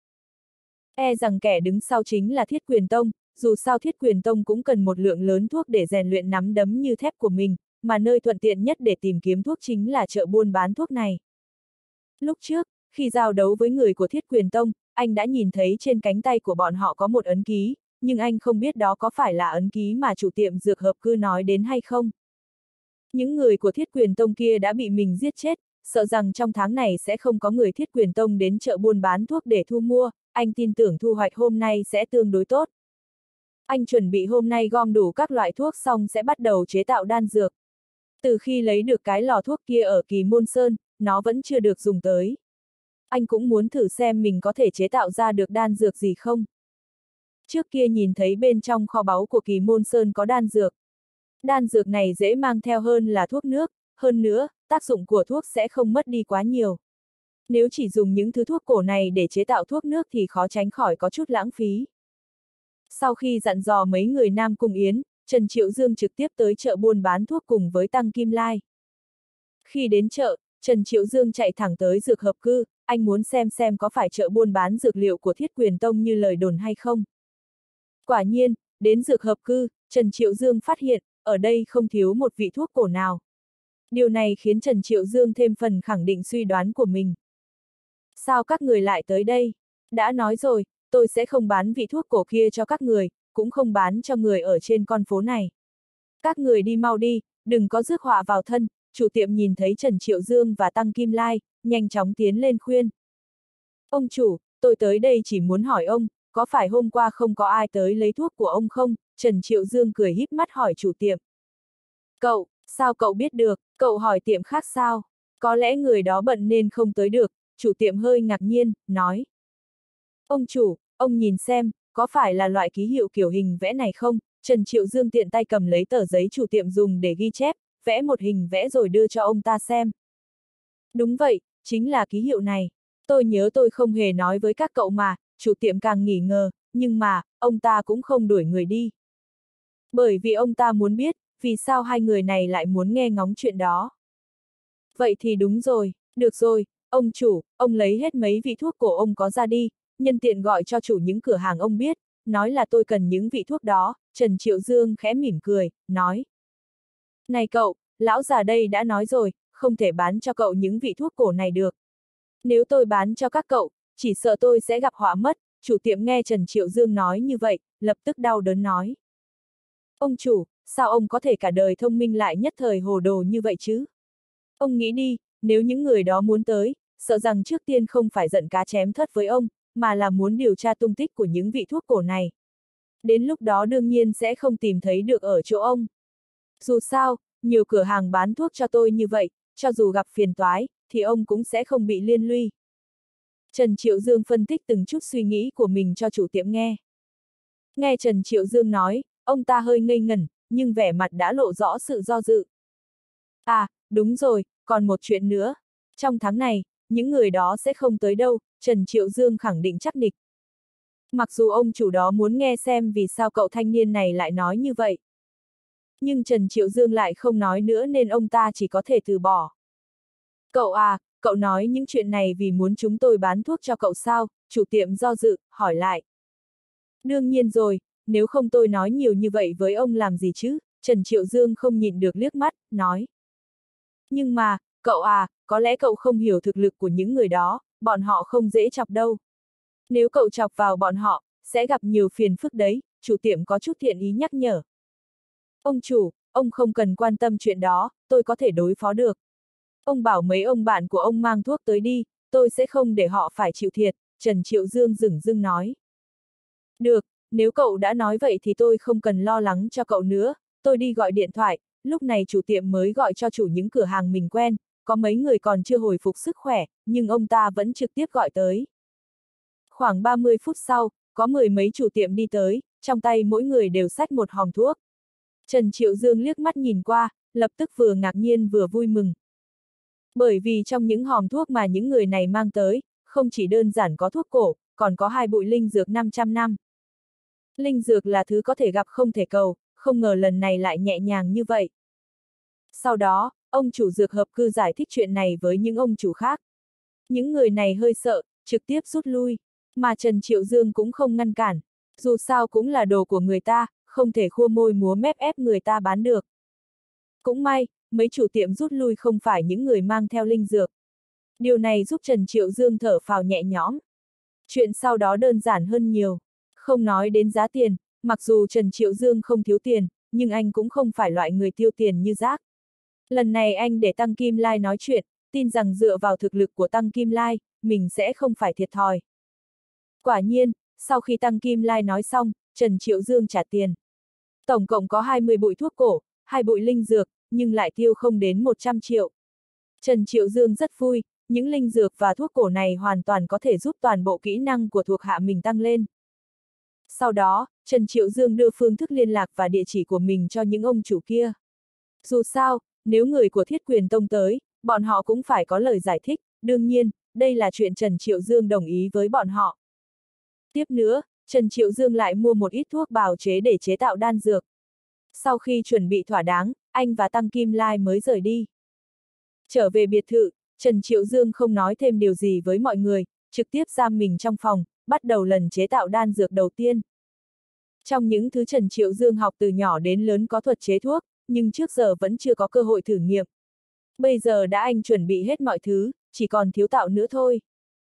E rằng kẻ đứng sau chính là Thiết Quyền Tông, dù sao Thiết Quyền Tông cũng cần một lượng lớn thuốc để rèn luyện nắm đấm như thép của mình, mà nơi thuận tiện nhất để tìm kiếm thuốc chính là chợ buôn bán thuốc này. Lúc trước, khi giao đấu với người của Thiết Quyền Tông, anh đã nhìn thấy trên cánh tay của bọn họ có một ấn ký, nhưng anh không biết đó có phải là ấn ký mà chủ tiệm dược hợp cư nói đến hay không. Những người của Thiết Quyền Tông kia đã bị mình giết chết, sợ rằng trong tháng này sẽ không có người Thiết Quyền Tông đến chợ buôn bán thuốc để thu mua, anh tin tưởng thu hoạch hôm nay sẽ tương đối tốt. Anh chuẩn bị hôm nay gom đủ các loại thuốc xong sẽ bắt đầu chế tạo đan dược. Từ khi lấy được cái lò thuốc kia ở Kỳ Môn Sơn, nó vẫn chưa được dùng tới. Anh cũng muốn thử xem mình có thể chế tạo ra được đan dược gì không. Trước kia nhìn thấy bên trong kho báu của Kỳ Môn Sơn có đan dược. Đan dược này dễ mang theo hơn là thuốc nước, hơn nữa, tác dụng của thuốc sẽ không mất đi quá nhiều. Nếu chỉ dùng những thứ thuốc cổ này để chế tạo thuốc nước thì khó tránh khỏi có chút lãng phí. Sau khi dặn dò mấy người Nam Cung Yến, Trần Triệu Dương trực tiếp tới chợ buôn bán thuốc cùng với Tăng Kim Lai. Khi đến chợ, Trần Triệu Dương chạy thẳng tới dược hợp cư, anh muốn xem có phải chợ buôn bán dược liệu của Thiết Quyền Tông như lời đồn hay không. Quả nhiên, đến dược hợp cư, Trần Triệu Dương phát hiện, ở đây không thiếu một vị thuốc cổ nào. Điều này khiến Trần Triệu Dương thêm phần khẳng định suy đoán của mình. Sao các người lại tới đây? Đã nói rồi, tôi sẽ không bán vị thuốc cổ kia cho các người, cũng không bán cho người ở trên con phố này. Các người đi mau đi, đừng có rước họa vào thân. Chủ tiệm nhìn thấy Trần Triệu Dương và Tăng Kim Lai, nhanh chóng tiến lên khuyên. Ông chủ, tôi tới đây chỉ muốn hỏi ông, có phải hôm qua không có ai tới lấy thuốc của ông không? Trần Triệu Dương cười híp mắt hỏi chủ tiệm. Cậu, sao cậu biết được, cậu hỏi tiệm khác sao? Có lẽ người đó bận nên không tới được, chủ tiệm hơi ngạc nhiên, nói. Ông chủ, ông nhìn xem, có phải là loại ký hiệu kiểu hình vẽ này không? Trần Triệu Dương tiện tay cầm lấy tờ giấy chủ tiệm dùng để ghi chép, vẽ một hình vẽ rồi đưa cho ông ta xem. Đúng vậy, chính là ký hiệu này. Tôi nhớ tôi không hề nói với các cậu mà, chủ tiệm càng nghi ngờ, nhưng mà, ông ta cũng không đuổi người đi. Bởi vì ông ta muốn biết, vì sao hai người này lại muốn nghe ngóng chuyện đó. Vậy thì đúng rồi, được rồi, ông chủ, ông lấy hết mấy vị thuốc cổ ông có ra đi, nhân tiện gọi cho chủ những cửa hàng ông biết, nói là tôi cần những vị thuốc đó. Trần Triệu Dương khẽ mỉm cười, nói. Này cậu, lão già đây đã nói rồi, không thể bán cho cậu những vị thuốc cổ này được. Nếu tôi bán cho các cậu, chỉ sợ tôi sẽ gặp họa mất. Chủ tiệm nghe Trần Triệu Dương nói như vậy, lập tức đau đớn nói. Ông chủ, sao ông có thể cả đời thông minh lại nhất thời hồ đồ như vậy chứ? Ông nghĩ đi, nếu những người đó muốn tới, sợ rằng trước tiên không phải giận cá chém thớt với ông, mà là muốn điều tra tung tích của những vị thuốc cổ này. Đến lúc đó đương nhiên sẽ không tìm thấy được ở chỗ ông. Dù sao, nhiều cửa hàng bán thuốc cho tôi như vậy, cho dù gặp phiền toái, thì ông cũng sẽ không bị liên lụy. Trần Triệu Dương phân tích từng chút suy nghĩ của mình cho chủ tiệm nghe. Nghe Trần Triệu Dương nói, ông ta hơi ngây ngẩn, nhưng vẻ mặt đã lộ rõ sự do dự. À, đúng rồi, còn một chuyện nữa. Trong tháng này, những người đó sẽ không tới đâu, Trần Triệu Dương khẳng định chắc nịch. Mặc dù ông chủ đó muốn nghe xem vì sao cậu thanh niên này lại nói như vậy. Nhưng Trần Triệu Dương lại không nói nữa nên ông ta chỉ có thể từ bỏ. Cậu à, cậu nói những chuyện này vì muốn chúng tôi bán thuốc cho cậu sao? Chủ tiệm do dự, hỏi lại. Đương nhiên rồi, nếu không tôi nói nhiều như vậy với ông làm gì chứ? Trần Triệu Dương không nhịn được liếc mắt, nói. Nhưng mà, cậu à, có lẽ cậu không hiểu thực lực của những người đó, bọn họ không dễ chọc đâu. Nếu cậu chọc vào bọn họ, sẽ gặp nhiều phiền phức đấy, chủ tiệm có chút thiện ý nhắc nhở. Ông chủ, ông không cần quan tâm chuyện đó, tôi có thể đối phó được. Ông bảo mấy ông bạn của ông mang thuốc tới đi, tôi sẽ không để họ phải chịu thiệt, Trần Triệu Dương dửng dưng nói. Được, nếu cậu đã nói vậy thì tôi không cần lo lắng cho cậu nữa, tôi đi gọi điện thoại, lúc này chủ tiệm mới gọi cho chủ những cửa hàng mình quen, có mấy người còn chưa hồi phục sức khỏe, nhưng ông ta vẫn trực tiếp gọi tới. Khoảng 30 phút sau, có mười mấy chủ tiệm đi tới, trong tay mỗi người đều xách một hòm thuốc. Trần Triệu Dương liếc mắt nhìn qua, lập tức vừa ngạc nhiên vừa vui mừng. Bởi vì trong những hòm thuốc mà những người này mang tới, không chỉ đơn giản có thuốc cổ, còn có 2 bụi linh dược 500 năm. Linh dược là thứ có thể gặp không thể cầu, không ngờ lần này lại nhẹ nhàng như vậy. Sau đó, ông chủ dược hợp cư giải thích chuyện này với những ông chủ khác. Những người này hơi sợ, trực tiếp rút lui, mà Trần Triệu Dương cũng không ngăn cản. Dù sao cũng là đồ của người ta, không thể khua môi múa mép ép người ta bán được. Cũng may, mấy chủ tiệm rút lui không phải những người mang theo linh dược. Điều này giúp Trần Triệu Dương thở phào nhẹ nhõm. Chuyện sau đó đơn giản hơn nhiều. Không nói đến giá tiền, mặc dù Trần Triệu Dương không thiếu tiền, nhưng anh cũng không phải loại người tiêu tiền như rác. Lần này anh để Tăng Kim Lai nói chuyện, tin rằng dựa vào thực lực của Tăng Kim Lai, mình sẽ không phải thiệt thòi. Quả nhiên, sau khi Tăng Kim Lai nói xong, Trần Triệu Dương trả tiền. Tổng cộng có 20 bụi thuốc cổ, 2 bụi linh dược, nhưng lại tiêu không đến 100 triệu. Trần Triệu Dương rất vui, những linh dược và thuốc cổ này hoàn toàn có thể giúp toàn bộ kỹ năng của thuộc hạ mình tăng lên. Sau đó, Trần Triệu Dương đưa phương thức liên lạc và địa chỉ của mình cho những ông chủ kia. Dù sao, nếu người của Thiết Quyền Tông tới, bọn họ cũng phải có lời giải thích, đương nhiên, đây là chuyện Trần Triệu Dương đồng ý với bọn họ. Tiếp nữa, Trần Triệu Dương lại mua một ít thuốc bào chế để chế tạo đan dược. Sau khi chuẩn bị thỏa đáng, anh và Tăng Kim Lai mới rời đi. Trở về biệt thự, Trần Triệu Dương không nói thêm điều gì với mọi người, trực tiếp giam mình trong phòng, bắt đầu lần chế tạo đan dược đầu tiên. Trong những thứ Trần Triệu Dương học từ nhỏ đến lớn có thuật chế thuốc, nhưng trước giờ vẫn chưa có cơ hội thử nghiệm. Bây giờ đã anh chuẩn bị hết mọi thứ, chỉ còn thiếu tạo nữa thôi.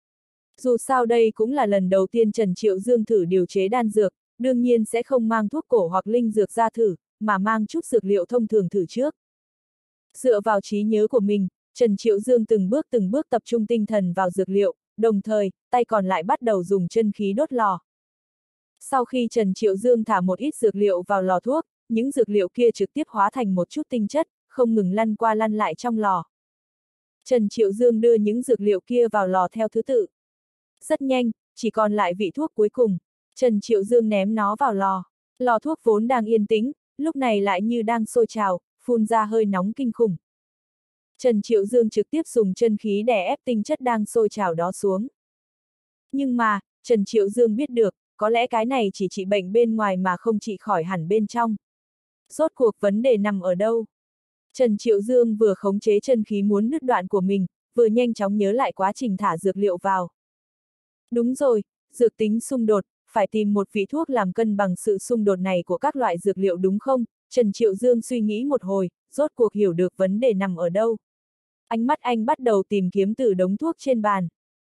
Dù sao đây cũng là lần đầu tiên Trần Triệu Dương thử điều chế đan dược, đương nhiên sẽ không mang thuốc cổ hoặc linh dược ra thử, mà mang chút dược liệu thông thường thử trước. Dựa vào trí nhớ của mình, Trần Triệu Dương từng bước tập trung tinh thần vào dược liệu, đồng thời, tay còn lại bắt đầu dùng chân khí đốt lò. Sau khi Trần Triệu Dương thả một ít dược liệu vào lò thuốc, những dược liệu kia trực tiếp hóa thành một chút tinh chất, không ngừng lăn qua lăn lại trong lò. Trần Triệu Dương đưa những dược liệu kia vào lò theo thứ tự. Rất nhanh, chỉ còn lại vị thuốc cuối cùng. Trần Triệu Dương ném nó vào lò. Lò thuốc vốn đang yên tĩnh, lúc này lại như đang sôi trào, phun ra hơi nóng kinh khủng. Trần Triệu Dương trực tiếp dùng chân khí đè ép tinh chất đang sôi trào đó xuống. Nhưng mà, Trần Triệu Dương biết được, có lẽ cái này chỉ trị bệnh bên ngoài mà không trị khỏi hẳn bên trong. Rốt cuộc vấn đề nằm ở đâu? Trần Triệu Dương vừa khống chế chân khí muốn đứt đoạn của mình, vừa nhanh chóng nhớ lại quá trình thả dược liệu vào. Đúng rồi, dược tính xung đột, phải tìm một vị thuốc làm cân bằng sự xung đột này của các loại dược liệu đúng không? Trần Triệu Dương suy nghĩ một hồi, rốt cuộc hiểu được vấn đề nằm ở đâu. Ánh mắt anh bắt đầu tìm kiếm từ đống thuốc trên bàn.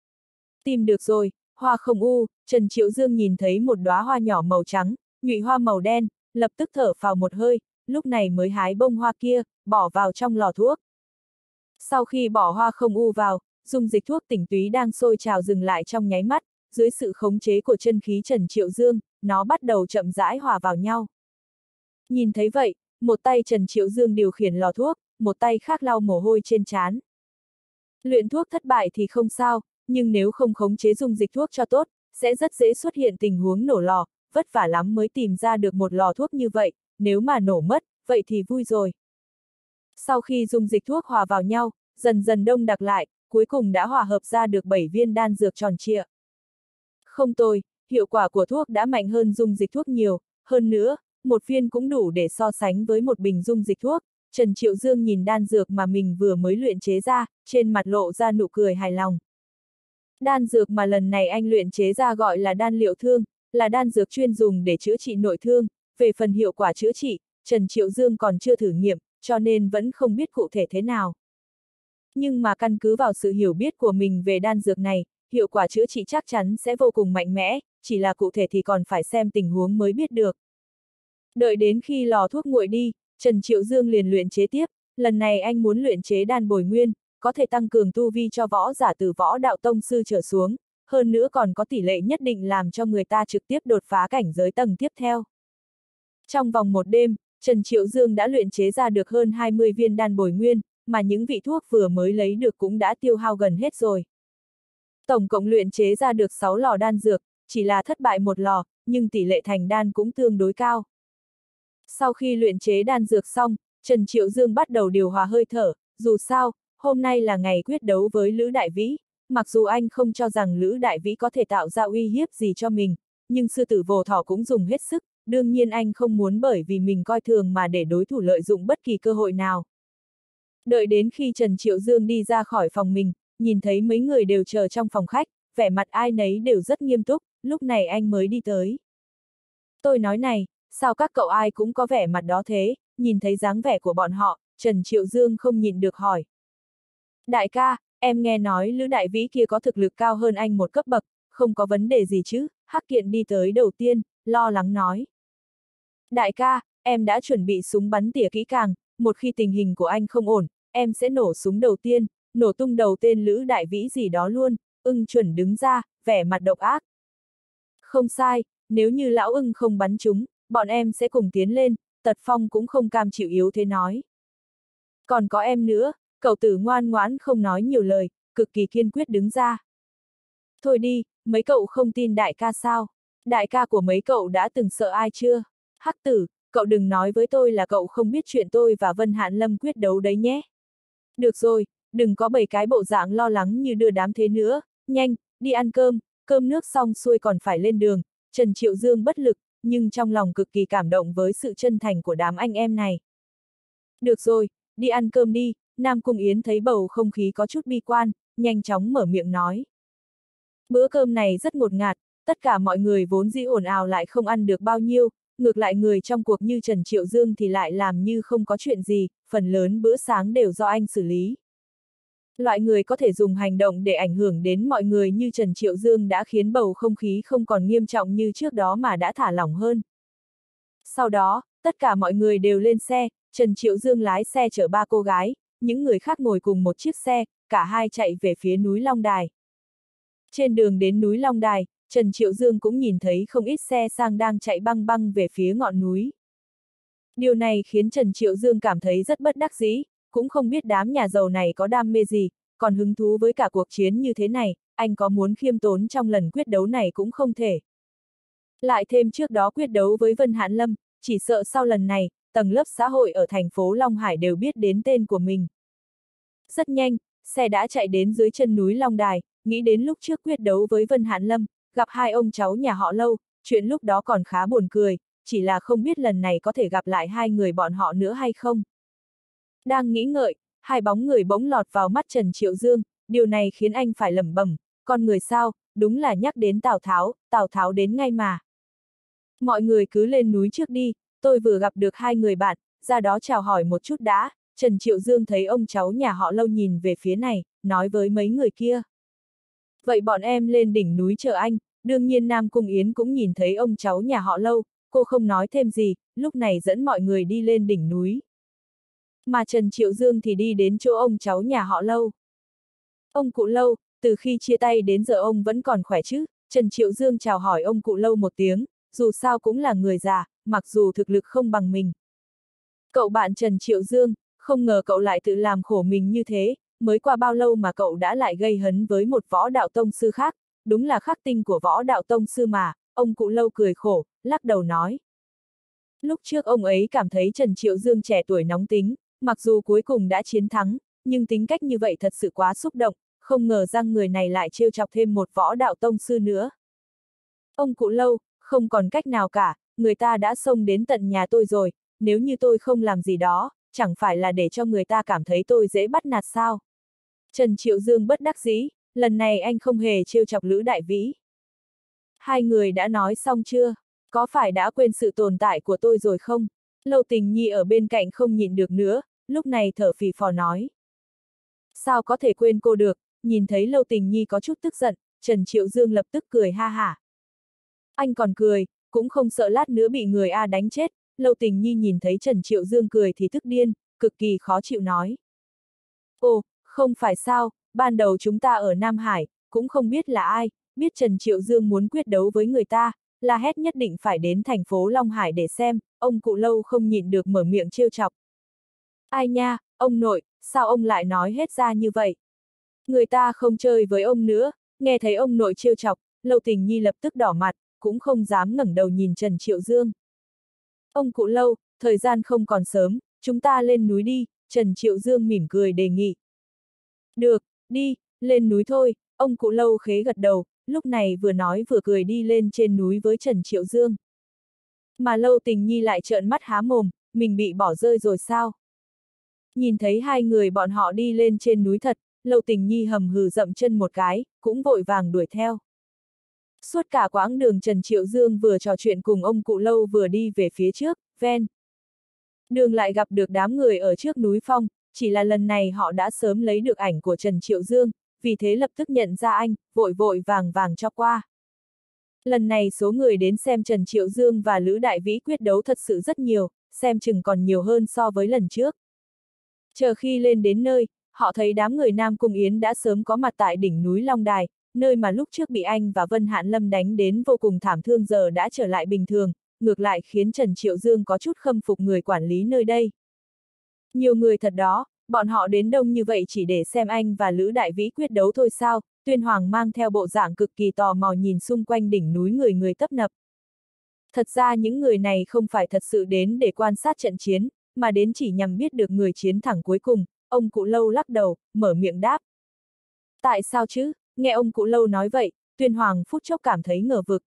Tìm được rồi, hoa không u, Trần Triệu Dương nhìn thấy một đóa hoa nhỏ màu trắng, nhụy hoa màu đen, lập tức thở phào một hơi, lúc này mới hái bông hoa kia, bỏ vào trong lò thuốc. Sau khi bỏ hoa không u vào, dung dịch thuốc tỉnh túy đang sôi trào dừng lại trong nháy mắt, dưới sự khống chế của chân khí Trần Triệu Dương, nó bắt đầu chậm rãi hòa vào nhau. Nhìn thấy vậy, một tay Trần Triệu Dương điều khiển lò thuốc, một tay khác lau mồ hôi trên trán. Luyện thuốc thất bại thì không sao, nhưng nếu không khống chế dung dịch thuốc cho tốt, sẽ rất dễ xuất hiện tình huống nổ lò, vất vả lắm mới tìm ra được một lò thuốc như vậy, nếu mà nổ mất, vậy thì vui rồi. Sau khi dung dịch thuốc hòa vào nhau, dần dần đông đặc lại, cuối cùng đã hòa hợp ra được 7 viên đan dược tròn trịa. Không tồi, hiệu quả của thuốc đã mạnh hơn dung dịch thuốc nhiều, hơn nữa, một viên cũng đủ để so sánh với một bình dung dịch thuốc. Trần Triệu Dương nhìn đan dược mà mình vừa mới luyện chế ra, trên mặt lộ ra nụ cười hài lòng. Đan dược mà lần này anh luyện chế ra gọi là đan liệu thương, là đan dược chuyên dùng để chữa trị nội thương. Về phần hiệu quả chữa trị, Trần Triệu Dương còn chưa thử nghiệm, cho nên vẫn không biết cụ thể thế nào. Nhưng mà căn cứ vào sự hiểu biết của mình về đan dược này, hiệu quả chữa trị chắc chắn sẽ vô cùng mạnh mẽ, chỉ là cụ thể thì còn phải xem tình huống mới biết được. Đợi đến khi lò thuốc nguội đi, Trần Triệu Dương liền luyện chế tiếp, lần này anh muốn luyện chế đan bồi nguyên, có thể tăng cường tu vi cho võ giả từ võ đạo tông sư trở xuống, hơn nữa còn có tỷ lệ nhất định làm cho người ta trực tiếp đột phá cảnh giới tầng tiếp theo. Trong vòng một đêm, Trần Triệu Dương đã luyện chế ra được hơn 20 viên đan bồi nguyên, mà những vị thuốc vừa mới lấy được cũng đã tiêu hao gần hết rồi. Tổng cộng luyện chế ra được 6 lò đan dược, chỉ là thất bại một lò, nhưng tỷ lệ thành đan cũng tương đối cao. Sau khi luyện chế đan dược xong, Trần Triệu Dương bắt đầu điều hòa hơi thở, dù sao, hôm nay là ngày quyết đấu với Lữ Đại Vĩ, mặc dù anh không cho rằng Lữ Đại Vĩ có thể tạo ra uy hiếp gì cho mình, nhưng sư tử vồ thỏ cũng dùng hết sức, đương nhiên anh không muốn bởi vì mình coi thường mà để đối thủ lợi dụng bất kỳ cơ hội nào. Đợi đến khi Trần Triệu Dương đi ra khỏi phòng mình, nhìn thấy mấy người đều chờ trong phòng khách, vẻ mặt ai nấy đều rất nghiêm túc, lúc này anh mới đi tới. Tôi nói này, sao các cậu ai cũng có vẻ mặt đó thế, nhìn thấy dáng vẻ của bọn họ, Trần Triệu Dương không nhịn được hỏi. Đại ca, em nghe nói Lữ Đại Vĩ kia có thực lực cao hơn anh một cấp bậc, không có vấn đề gì chứ, Hắc Kiện đi tới đầu tiên, lo lắng nói. Đại ca, em đã chuẩn bị súng bắn tỉa kỹ càng, một khi tình hình của anh không ổn, em sẽ nổ súng đầu tiên, nổ tung đầu tên Lữ Đại Vĩ gì đó luôn, Ưng Chuẩn đứng ra, vẻ mặt độc ác. Không sai, nếu như lão Ưng không bắn chúng, bọn em sẽ cùng tiến lên, Tật Phong cũng không cam chịu yếu thế nói. Còn có em nữa, cậu tử ngoan ngoãn không nói nhiều lời, cực kỳ kiên quyết đứng ra. Thôi đi, mấy cậu không tin đại ca sao? Đại ca của mấy cậu đã từng sợ ai chưa? Hắc tử, cậu đừng nói với tôi là cậu không biết chuyện tôi và Vân Hạn Lâm quyết đấu đấy nhé. Được rồi, đừng có bày cái bộ dạng lo lắng như đưa đám thế nữa, nhanh, đi ăn cơm, cơm nước xong xuôi còn phải lên đường. Trần Triệu Dương bất lực, nhưng trong lòng cực kỳ cảm động với sự chân thành của đám anh em này. Được rồi, đi ăn cơm đi, Nam Cung Yến thấy bầu không khí có chút bi quan, nhanh chóng mở miệng nói. Bữa cơm này rất ngột ngạt, tất cả mọi người vốn dĩ ồn ào lại không ăn được bao nhiêu, ngược lại người trong cuộc như Trần Triệu Dương thì lại làm như không có chuyện gì, phần lớn bữa sáng đều do anh xử lý. Loại người có thể dùng hành động để ảnh hưởng đến mọi người như Trần Triệu Dương đã khiến bầu không khí không còn nghiêm trọng như trước đó mà đã thả lỏng hơn. Sau đó, tất cả mọi người đều lên xe, Trần Triệu Dương lái xe chở ba cô gái, những người khác ngồi cùng một chiếc xe, cả hai chạy về phía núi Long Đài. Trên đường đến núi Long Đài, Trần Triệu Dương cũng nhìn thấy không ít xe sang đang chạy băng băng về phía ngọn núi. Điều này khiến Trần Triệu Dương cảm thấy rất bất đắc dĩ, cũng không biết đám nhà giàu này có đam mê gì, còn hứng thú với cả cuộc chiến như thế này, anh có muốn khiêm tốn trong lần quyết đấu này cũng không thể. Lại thêm trước đó quyết đấu với Vân Hạn Lâm, chỉ sợ sau lần này, tầng lớp xã hội ở thành phố Long Hải đều biết đến tên của mình. Rất nhanh, xe đã chạy đến dưới chân núi Long Đài, nghĩ đến lúc trước quyết đấu với Vân Hạn Lâm, gặp hai ông cháu nhà họ Lâu, chuyện lúc đó còn khá buồn cười, chỉ là không biết lần này có thể gặp lại hai người bọn họ nữa hay không. Đang nghĩ ngợi, hai bóng người bỗng lọt vào mắt Trần Triệu Dương, điều này khiến anh phải lẩm bẩm, con người sao, đúng là nhắc đến Tào Tháo đến ngay mà. Mọi người cứ lên núi trước đi, tôi vừa gặp được hai người bạn, ra đó chào hỏi một chút đã. Trần Triệu Dương thấy ông cháu nhà họ Lâu nhìn về phía này, nói với mấy người kia. Vậy bọn em lên đỉnh núi chờ anh, đương nhiên Nam Cung Yến cũng nhìn thấy ông cháu nhà họ Lâu, cô không nói thêm gì, lúc này dẫn mọi người đi lên đỉnh núi. Mà Trần Triệu Dương thì đi đến chỗ ông cháu nhà họ Lâu. Ông cụ Lâu, từ khi chia tay đến giờ ông vẫn còn khỏe chứ? Trần Triệu Dương chào hỏi ông cụ Lâu một tiếng, dù sao cũng là người già, mặc dù thực lực không bằng mình. Cậu bạn Trần Triệu Dương, không ngờ cậu lại tự làm khổ mình như thế, mới qua bao lâu mà cậu đã lại gây hấn với một võ đạo tông sư khác, đúng là khắc tinh của võ đạo tông sư mà, ông cụ Lâu cười khổ, lắc đầu nói. Lúc trước ông ấy cảm thấy Trần Triệu Dương trẻ tuổi nóng tính, mặc dù cuối cùng đã chiến thắng, nhưng tính cách như vậy thật sự quá xúc động, không ngờ rằng người này lại trêu chọc thêm một võ đạo tông sư nữa. Ông cụ Lâu, không còn cách nào cả, người ta đã xông đến tận nhà tôi rồi, nếu như tôi không làm gì đó, chẳng phải là để cho người ta cảm thấy tôi dễ bắt nạt sao. Trần Triệu Dương bất đắc dĩ, lần này anh không hề trêu chọc Lữ Đại Vĩ. Hai người đã nói xong chưa? Có phải đã quên sự tồn tại của tôi rồi không? Lâu Tình Nhi ở bên cạnh không nhịn được nữa, lúc này thở phì phò nói. Sao có thể quên cô được, nhìn thấy Lâu Tình Nhi có chút tức giận, Trần Triệu Dương lập tức cười ha hả. Anh còn cười, cũng không sợ lát nữa bị người A đánh chết. Lâu Tình Nhi nhìn thấy Trần Triệu Dương cười thì tức điên, cực kỳ khó chịu nói. Ồ, không phải sao, ban đầu chúng ta ở Nam Hải, cũng không biết là ai, biết Trần Triệu Dương muốn quyết đấu với người ta, la hét nhất định phải đến thành phố Long Hải để xem, ông cụ Lâu không nhịn được mở miệng trêu chọc. Ai nha, ông nội, sao ông lại nói hết ra như vậy? Người ta không chơi với ông nữa, nghe thấy ông nội trêu chọc, Lâu Tình Nhi lập tức đỏ mặt, cũng không dám ngẩng đầu nhìn Trần Triệu Dương. Ông cụ Lâu, thời gian không còn sớm, chúng ta lên núi đi, Trần Triệu Dương mỉm cười đề nghị. Được, đi, lên núi thôi, ông cụ Lâu khế gật đầu, lúc này vừa nói vừa cười đi lên trên núi với Trần Triệu Dương. Mà Lâu Tình Nhi lại trợn mắt há mồm, mình bị bỏ rơi rồi sao? Nhìn thấy hai người bọn họ đi lên trên núi thật, Lâu Tình Nhi hầm hừ dậm chân một cái, cũng vội vàng đuổi theo. Suốt cả quãng đường Trần Triệu Dương vừa trò chuyện cùng ông cụ Lâu vừa đi về phía trước, ven đường lại gặp được đám người ở trước núi phong, chỉ là lần này họ đã sớm lấy được ảnh của Trần Triệu Dương, vì thế lập tức nhận ra anh, vội vội vàng vàng cho qua. Lần này số người đến xem Trần Triệu Dương và Lữ Đại Vĩ quyết đấu thật sự rất nhiều, xem chừng còn nhiều hơn so với lần trước. Chờ khi lên đến nơi, họ thấy đám người Nam Cung Yến đã sớm có mặt tại đỉnh núi Long Đài, nơi mà lúc trước bị anh và Vân Hạn Lâm đánh đến vô cùng thảm thương giờ đã trở lại bình thường, ngược lại khiến Trần Triệu Dương có chút khâm phục người quản lý nơi đây. Nhiều người thật đó, bọn họ đến đông như vậy chỉ để xem anh và Lữ Đại Vĩ quyết đấu thôi sao? Tuyên Hoàng mang theo bộ dạng cực kỳ tò mò nhìn xung quanh đỉnh núi người người tấp nập. Thật ra những người này không phải thật sự đến để quan sát trận chiến, mà đến chỉ nhằm biết được người chiến thắng cuối cùng. Ông cụ Lâu lắc đầu, mở miệng đáp. Tại sao chứ? Nghe ông cụ Lâu nói vậy, Tuyên Hoàng phút chốc cảm thấy ngờ vực.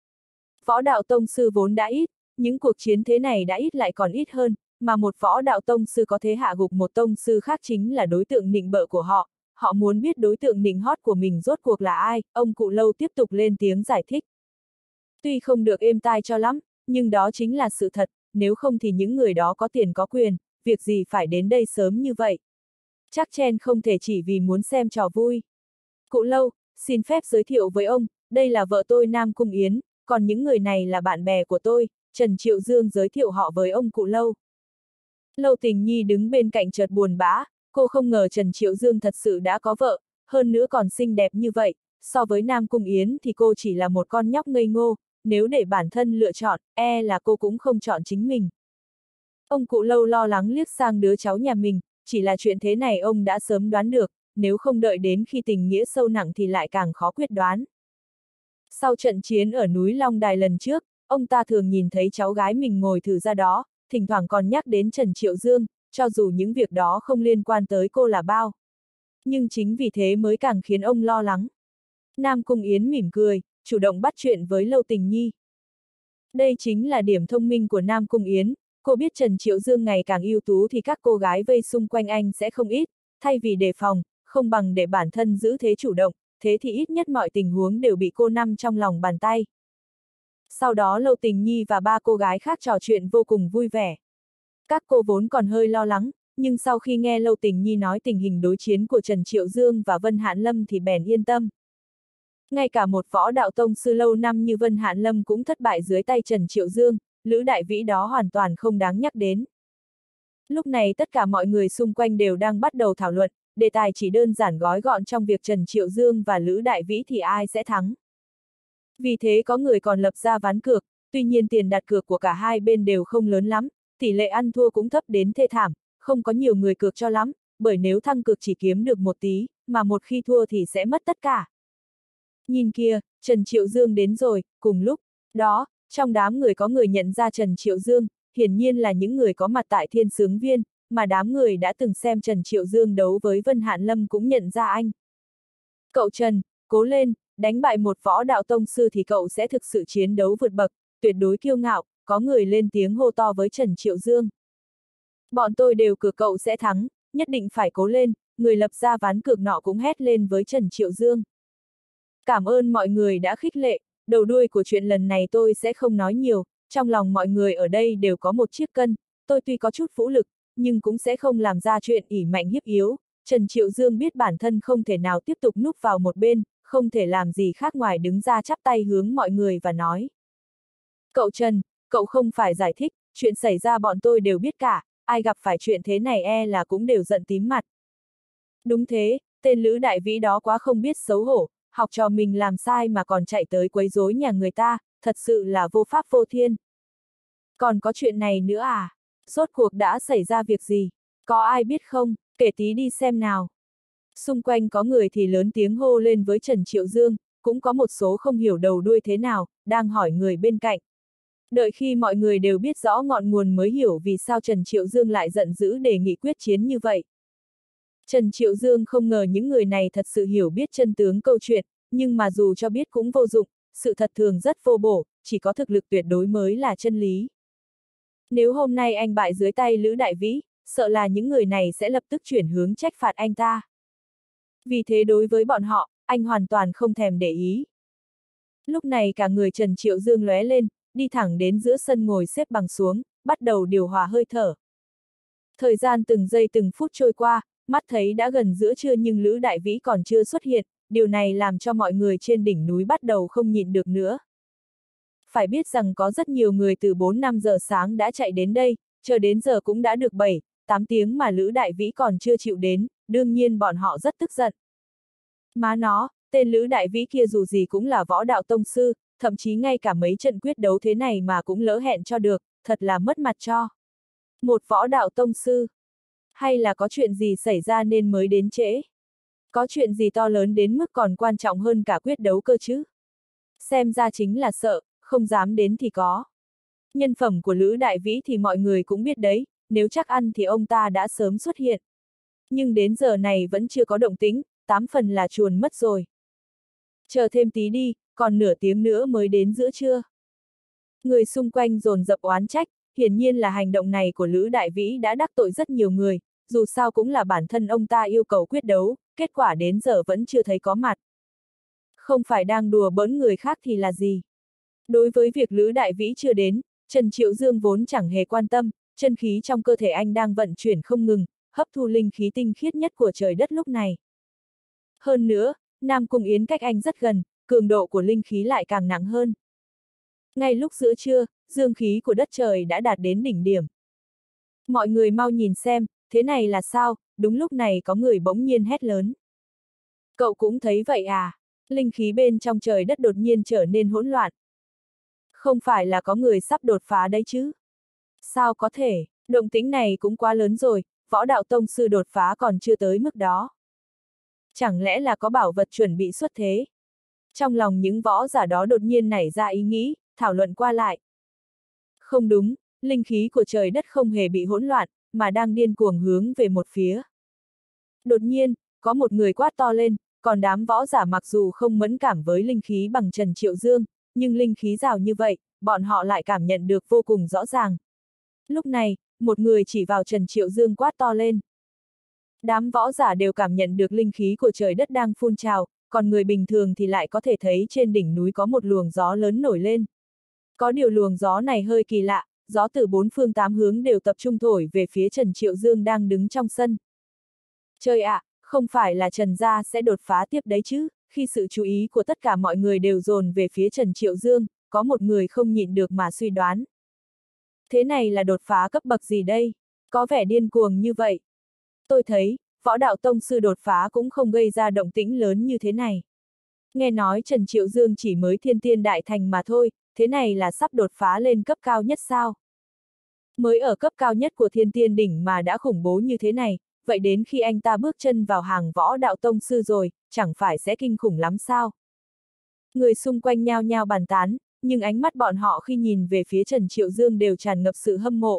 Võ đạo tông sư vốn đã ít, những cuộc chiến thế này đã ít lại còn ít hơn, mà một võ đạo tông sư có thể hạ gục một tông sư khác chính là đối tượng nịnh bợ của họ. Họ muốn biết đối tượng nịnh hót của mình rốt cuộc là ai, ông cụ Lâu tiếp tục lên tiếng giải thích. Tuy không được êm tai cho lắm, nhưng đó chính là sự thật, nếu không thì những người đó có tiền có quyền, việc gì phải đến đây sớm như vậy. Chắc Chen không thể chỉ vì muốn xem trò vui. Cụ Lâu, xin phép giới thiệu với ông, đây là vợ tôi Nam Cung Yến, còn những người này là bạn bè của tôi, Trần Triệu Dương giới thiệu họ với ông cụ Lâu. Lâu Tình Nhi đứng bên cạnh chợt buồn bã, cô không ngờ Trần Triệu Dương thật sự đã có vợ, hơn nữa còn xinh đẹp như vậy, so với Nam Cung Yến thì cô chỉ là một con nhóc ngây ngô, nếu để bản thân lựa chọn, e là cô cũng không chọn chính mình. Ông cụ Lâu lo lắng liếc sang đứa cháu nhà mình, chỉ là chuyện thế này ông đã sớm đoán được, nếu không đợi đến khi tình nghĩa sâu nặng thì lại càng khó quyết đoán. Sau trận chiến ở núi Long Đài lần trước, ông ta thường nhìn thấy cháu gái mình ngồi thử ra đó, thỉnh thoảng còn nhắc đến Trần Triệu Dương, cho dù những việc đó không liên quan tới cô là bao. Nhưng chính vì thế mới càng khiến ông lo lắng. Nam Cung Yến mỉm cười, chủ động bắt chuyện với Lâu Tình Nhi. Đây chính là điểm thông minh của Nam Cung Yến, cô biết Trần Triệu Dương ngày càng ưu tú thì các cô gái vây xung quanh anh sẽ không ít, thay vì đề phòng, không bằng để bản thân giữ thế chủ động, thế thì ít nhất mọi tình huống đều bị cô nắm trong lòng bàn tay. Sau đó Lâu Tình Nhi và ba cô gái khác trò chuyện vô cùng vui vẻ. Các cô vốn còn hơi lo lắng, nhưng sau khi nghe Lâu Tình Nhi nói tình hình đối chiến của Trần Triệu Dương và Vân Hạn Lâm thì bèn yên tâm. Ngay cả một võ đạo tông sư lâu năm như Vân Hạn Lâm cũng thất bại dưới tay Trần Triệu Dương, Lữ Đại Vĩ đó hoàn toàn không đáng nhắc đến. Lúc này tất cả mọi người xung quanh đều đang bắt đầu thảo luận, đề tài chỉ đơn giản gói gọn trong việc Trần Triệu Dương và Lữ Đại Vĩ thì ai sẽ thắng. Vì thế có người còn lập ra ván cược, tuy nhiên tiền đặt cược của cả hai bên đều không lớn lắm, tỷ lệ ăn thua cũng thấp đến thê thảm, không có nhiều người cược cho lắm, bởi nếu thăng cược chỉ kiếm được một tí, mà một khi thua thì sẽ mất tất cả. Nhìn kia, Trần Triệu Dương đến rồi, cùng lúc đó, trong đám người có người nhận ra Trần Triệu Dương, hiển nhiên là những người có mặt tại Thiên Sướng Viên, mà đám người đã từng xem Trần Triệu Dương đấu với Vân Hạn Lâm cũng nhận ra anh. Cậu Trần, cố lên, đánh bại một võ đạo tông sư thì cậu sẽ thực sự chiến đấu vượt bậc, tuyệt đối kiêu ngạo, có người lên tiếng hô to với Trần Triệu Dương. Bọn tôi đều cược cậu sẽ thắng, nhất định phải cố lên, người lập ra ván cược nọ cũng hét lên với Trần Triệu Dương. Cảm ơn mọi người đã khích lệ, đầu đuôi của chuyện lần này tôi sẽ không nói nhiều, trong lòng mọi người ở đây đều có một chiếc cân, tôi tuy có chút vũ lực, nhưng cũng sẽ không làm ra chuyện ỷ mạnh hiếp yếu. Trần Triệu Dương biết bản thân không thể nào tiếp tục núp vào một bên, không thể làm gì khác ngoài đứng ra chắp tay hướng mọi người và nói. Cậu Trần, cậu không phải giải thích, chuyện xảy ra bọn tôi đều biết cả, ai gặp phải chuyện thế này e là cũng đều giận tím mặt. Đúng thế, tên Lữ Đại Vĩ đó quá không biết xấu hổ, học trò mình làm sai mà còn chạy tới quấy rối nhà người ta, thật sự là vô pháp vô thiên. Còn có chuyện này nữa à? Rốt cuộc đã xảy ra việc gì? Có ai biết không? Kể tí đi xem nào. Xung quanh có người thì lớn tiếng hô lên với Trần Triệu Dương, cũng có một số không hiểu đầu đuôi thế nào, đang hỏi người bên cạnh. Đợi khi mọi người đều biết rõ ngọn nguồn mới hiểu vì sao Trần Triệu Dương lại giận dữ đề nghị quyết chiến như vậy. Trần Triệu Dương không ngờ những người này thật sự hiểu biết chân tướng câu chuyện, nhưng mà dù cho biết cũng vô dụng, sự thật thường rất vô bổ, chỉ có thực lực tuyệt đối mới là chân lý. Nếu hôm nay anh bại dưới tay Lữ Đại Vĩ, sợ là những người này sẽ lập tức chuyển hướng trách phạt anh ta. Vì thế đối với bọn họ, anh hoàn toàn không thèm để ý. Lúc này cả người Trần Triệu Dương lóe lên, đi thẳng đến giữa sân ngồi xếp bằng xuống, bắt đầu điều hòa hơi thở. Thời gian từng giây từng phút trôi qua, mắt thấy đã gần giữa trưa nhưng Lữ Đại Vĩ còn chưa xuất hiện, điều này làm cho mọi người trên đỉnh núi bắt đầu không nhịn được nữa. Phải biết rằng có rất nhiều người từ 4-5 giờ sáng đã chạy đến đây, chờ đến giờ cũng đã được 7-8 tiếng mà Lữ Đại Vĩ còn chưa chịu đến, đương nhiên bọn họ rất tức giận. Má nó, tên Lữ Đại Vĩ kia dù gì cũng là võ đạo tông sư, thậm chí ngay cả mấy trận quyết đấu thế này mà cũng lỡ hẹn cho được, thật là mất mặt cho. Một võ đạo tông sư. Hay là có chuyện gì xảy ra nên mới đến trễ? Có chuyện gì to lớn đến mức còn quan trọng hơn cả quyết đấu cơ chứ? Xem ra chính là sợ, không dám đến thì có. Nhân phẩm của Lữ Đại Vĩ thì mọi người cũng biết đấy, nếu chắc ăn thì ông ta đã sớm xuất hiện. Nhưng đến giờ này vẫn chưa có động tĩnh, 8 phần là chuồn mất rồi. Chờ thêm tí đi, còn nửa tiếng nữa mới đến giữa trưa. Người xung quanh dồn dập oán trách, hiển nhiên là hành động này của Lữ Đại Vĩ đã đắc tội rất nhiều người, dù sao cũng là bản thân ông ta yêu cầu quyết đấu, kết quả đến giờ vẫn chưa thấy có mặt. Không phải đang đùa bỡn người khác thì là gì? Đối với việc Lữ Đại Vĩ chưa đến, Trần Triệu Dương vốn chẳng hề quan tâm, chân khí trong cơ thể anh đang vận chuyển không ngừng, hấp thu linh khí tinh khiết nhất của trời đất lúc này. Hơn nữa, Nam Cung Yến cách anh rất gần, cường độ của linh khí lại càng nặng hơn. Ngay lúc giữa trưa, dương khí của đất trời đã đạt đến đỉnh điểm. Mọi người mau nhìn xem, thế này là sao? Đúng lúc này có người bỗng nhiên hét lớn. Cậu cũng thấy vậy à? Linh khí bên trong trời đất đột nhiên trở nên hỗn loạn. Không phải là có người sắp đột phá đấy chứ? Sao có thể, động tĩnh này cũng quá lớn rồi, võ đạo tông sư đột phá còn chưa tới mức đó. Chẳng lẽ là có bảo vật chuẩn bị xuất thế? Trong lòng những võ giả đó đột nhiên nảy ra ý nghĩ, thảo luận qua lại. Không đúng, linh khí của trời đất không hề bị hỗn loạn, mà đang điên cuồng hướng về một phía. Đột nhiên, có một người quát to lên, còn đám võ giả mặc dù không mẫn cảm với linh khí bằng Trần Triệu Dương, nhưng linh khí rào như vậy, bọn họ lại cảm nhận được vô cùng rõ ràng. Lúc này, một người chỉ vào Trần Triệu Dương quát to lên. Đám võ giả đều cảm nhận được linh khí của trời đất đang phun trào, còn người bình thường thì lại có thể thấy trên đỉnh núi có một luồng gió lớn nổi lên. Có điều luồng gió này hơi kỳ lạ, gió từ 4 phương 8 hướng đều tập trung thổi về phía Trần Triệu Dương đang đứng trong sân. Trời ạ, không phải là Trần gia sẽ đột phá tiếp đấy chứ? Khi sự chú ý của tất cả mọi người đều dồn về phía Trần Triệu Dương, có một người không nhịn được mà suy đoán. Thế này là đột phá cấp bậc gì đây? Có vẻ điên cuồng như vậy. Tôi thấy, võ đạo tông sư đột phá cũng không gây ra động tĩnh lớn như thế này. Nghe nói Trần Triệu Dương chỉ mới thiên tiên đại thành mà thôi, thế này là sắp đột phá lên cấp cao nhất sao? Mới ở cấp cao nhất của thiên tiên đỉnh mà đã khủng bố như thế này, vậy đến khi anh ta bước chân vào hàng võ đạo tông sư rồi, chẳng phải sẽ kinh khủng lắm sao? Người xung quanh nhao nhao bàn tán, nhưng ánh mắt bọn họ khi nhìn về phía Trần Triệu Dương đều tràn ngập sự hâm mộ.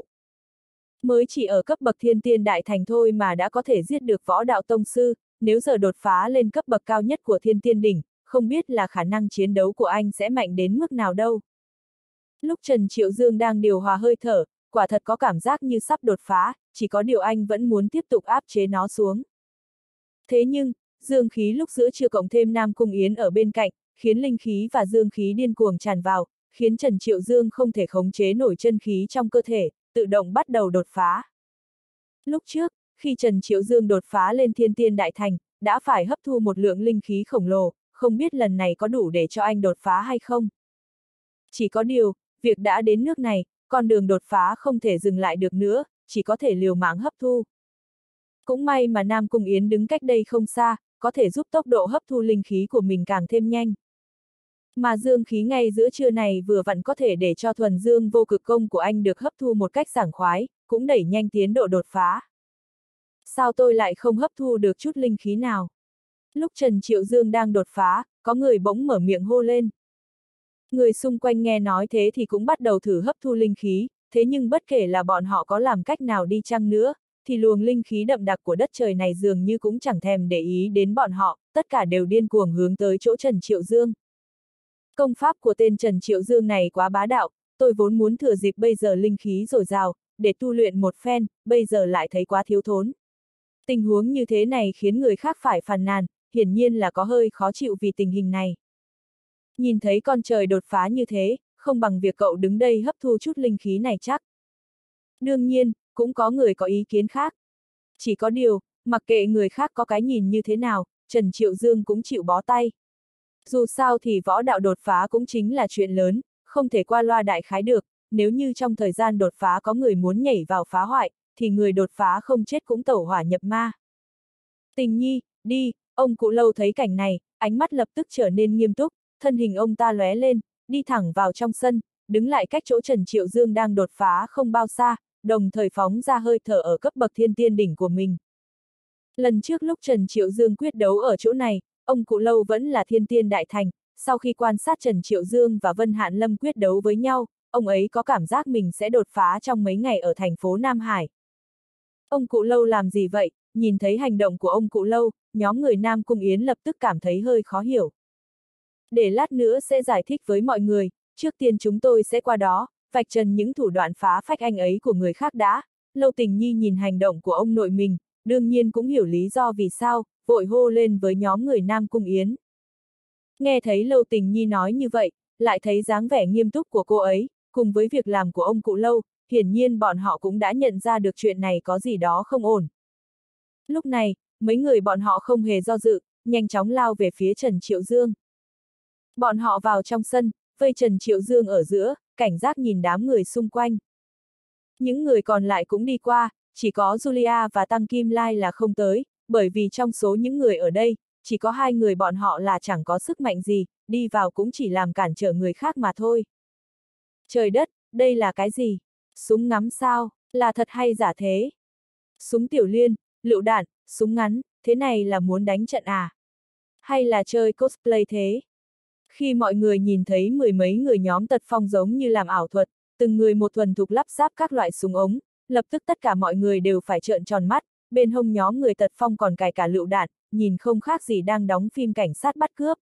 Mới chỉ ở cấp bậc thiên tiên đại thành thôi mà đã có thể giết được võ đạo tông sư, nếu giờ đột phá lên cấp bậc cao nhất của thiên tiên đỉnh, không biết là khả năng chiến đấu của anh sẽ mạnh đến mức nào đâu. Lúc Trần Triệu Dương đang điều hòa hơi thở, quả thật có cảm giác như sắp đột phá, chỉ có điều anh vẫn muốn tiếp tục áp chế nó xuống. Thế nhưng, dương khí lúc giữa chưa cộng thêm Nam Cung Yến ở bên cạnh, khiến linh khí và dương khí điên cuồng tràn vào, khiến Trần Triệu Dương không thể khống chế nổi chân khí trong cơ thể, tự động bắt đầu đột phá. Lúc trước, khi Trần Triệu Dương đột phá lên thiên tiên đại thành, đã phải hấp thu một lượng linh khí khổng lồ, không biết lần này có đủ để cho anh đột phá hay không. Chỉ có điều, việc đã đến nước này, con đường đột phá không thể dừng lại được nữa, chỉ có thể liều mạng hấp thu. Cũng may mà Nam Cung Yến đứng cách đây không xa, có thể giúp tốc độ hấp thu linh khí của mình càng thêm nhanh. Mà dương khí ngay giữa trưa này vừa vặn có thể để cho thuần dương vô cực công của anh được hấp thu một cách sảng khoái, cũng đẩy nhanh tiến độ đột phá. Sao tôi lại không hấp thu được chút linh khí nào? Lúc Trần Triệu Dương đang đột phá, có người bỗng mở miệng hô lên. Người xung quanh nghe nói thế thì cũng bắt đầu thử hấp thu linh khí, thế nhưng bất kể là bọn họ có làm cách nào đi chăng nữa, thì luồng linh khí đậm đặc của đất trời này dường như cũng chẳng thèm để ý đến bọn họ, tất cả đều điên cuồng hướng tới chỗ Trần Triệu Dương. Công pháp của tên Trần Triệu Dương này quá bá đạo, tôi vốn muốn thừa dịp bây giờ linh khí dồi dào, để tu luyện một phen, bây giờ lại thấy quá thiếu thốn. Tình huống như thế này khiến người khác phải phàn nàn, hiển nhiên là có hơi khó chịu vì tình hình này. Nhìn thấy con trời đột phá như thế, không bằng việc cậu đứng đây hấp thu chút linh khí này chắc. Đương nhiên, cũng có người có ý kiến khác. Chỉ có điều, mặc kệ người khác có cái nhìn như thế nào, Trần Triệu Dương cũng chịu bó tay. Dù sao thì võ đạo đột phá cũng chính là chuyện lớn, không thể qua loa đại khái được, nếu như trong thời gian đột phá có người muốn nhảy vào phá hoại, thì người đột phá không chết cũng tẩu hỏa nhập ma. Tình Nhi, đi, ông cụ Lâu thấy cảnh này, ánh mắt lập tức trở nên nghiêm túc, thân hình ông ta lóe lên, đi thẳng vào trong sân, đứng lại cách chỗ Trần Triệu Dương đang đột phá không bao xa, đồng thời phóng ra hơi thở ở cấp bậc thiên tiên đỉnh của mình. Lần trước lúc Trần Triệu Dương quyết đấu ở chỗ này, ông cụ Lâu vẫn là thiên tiên đại thành, sau khi quan sát Trần Triệu Dương và Vân Hạn Lâm quyết đấu với nhau, ông ấy có cảm giác mình sẽ đột phá trong mấy ngày ở thành phố Nam Hải. Ông cụ Lâu làm gì vậy? Nhìn thấy hành động của ông cụ Lâu, nhóm người Nam Cung Yến lập tức cảm thấy hơi khó hiểu. Để lát nữa sẽ giải thích với mọi người, trước tiên chúng tôi sẽ qua đó, vạch trần những thủ đoạn phá phách anh ấy của người khác đã. Lâu Tình Nhi nhìn hành động của ông nội mình, đương nhiên cũng hiểu lý do vì sao, vội hô lên với nhóm người Nam Cung Yến. Nghe thấy Lâu Tình Nhi nói như vậy, lại thấy dáng vẻ nghiêm túc của cô ấy, cùng với việc làm của ông cụ Lâu, hiển nhiên bọn họ cũng đã nhận ra được chuyện này có gì đó không ổn. Lúc này, mấy người bọn họ không hề do dự, nhanh chóng lao về phía Trần Triệu Dương. Bọn họ vào trong sân, vây Trần Triệu Dương ở giữa, cảnh giác nhìn đám người xung quanh. Những người còn lại cũng đi qua, chỉ có Julia và Tăng Kim Lai là không tới, bởi vì trong số những người ở đây, chỉ có hai người bọn họ là chẳng có sức mạnh gì, đi vào cũng chỉ làm cản trở người khác mà thôi. Trời đất, đây là cái gì? Súng ngắm sao? Là thật hay giả thế? Súng tiểu liên, lựu đạn, súng ngắn, thế này là muốn đánh trận à? Hay là chơi cosplay thế? Khi mọi người nhìn thấy mười mấy người nhóm Tật Phong giống như làm ảo thuật, từng người một thuần thục lắp ráp các loại súng ống, lập tức tất cả mọi người đều phải trợn tròn mắt, bên hông nhóm người Tật Phong còn cài cả lựu đạn, nhìn không khác gì đang đóng phim cảnh sát bắt cướp.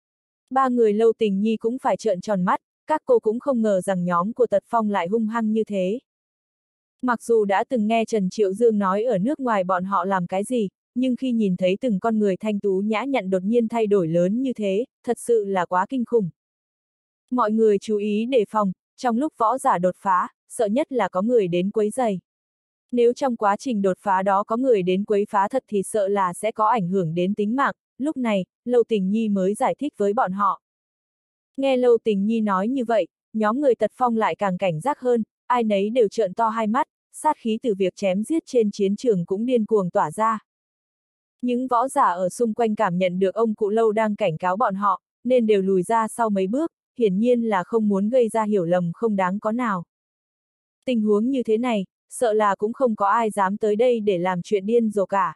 Ba người Lâu Tình Nhi cũng phải trợn tròn mắt, các cô cũng không ngờ rằng nhóm của Tật Phong lại hung hăng như thế. Mặc dù đã từng nghe Trần Triệu Dương nói ở nước ngoài bọn họ làm cái gì, nhưng khi nhìn thấy từng con người thanh tú nhã nhặn đột nhiên thay đổi lớn như thế, thật sự là quá kinh khủng. Mọi người chú ý đề phòng, trong lúc võ giả đột phá, sợ nhất là có người đến quấy rầy. Nếu trong quá trình đột phá đó có người đến quấy phá thật thì sợ là sẽ có ảnh hưởng đến tính mạng, lúc này, Lâu Tình Nhi mới giải thích với bọn họ. Nghe Lâu Tình Nhi nói như vậy, nhóm người Tật Phong lại càng cảnh giác hơn, ai nấy đều trợn to hai mắt, sát khí từ việc chém giết trên chiến trường cũng điên cuồng tỏa ra. Những võ giả ở xung quanh cảm nhận được ông cụ Lâu đang cảnh cáo bọn họ, nên đều lùi ra sau mấy bước, hiển nhiên là không muốn gây ra hiểu lầm không đáng có nào. Tình huống như thế này, sợ là cũng không có ai dám tới đây để làm chuyện điên rồ cả.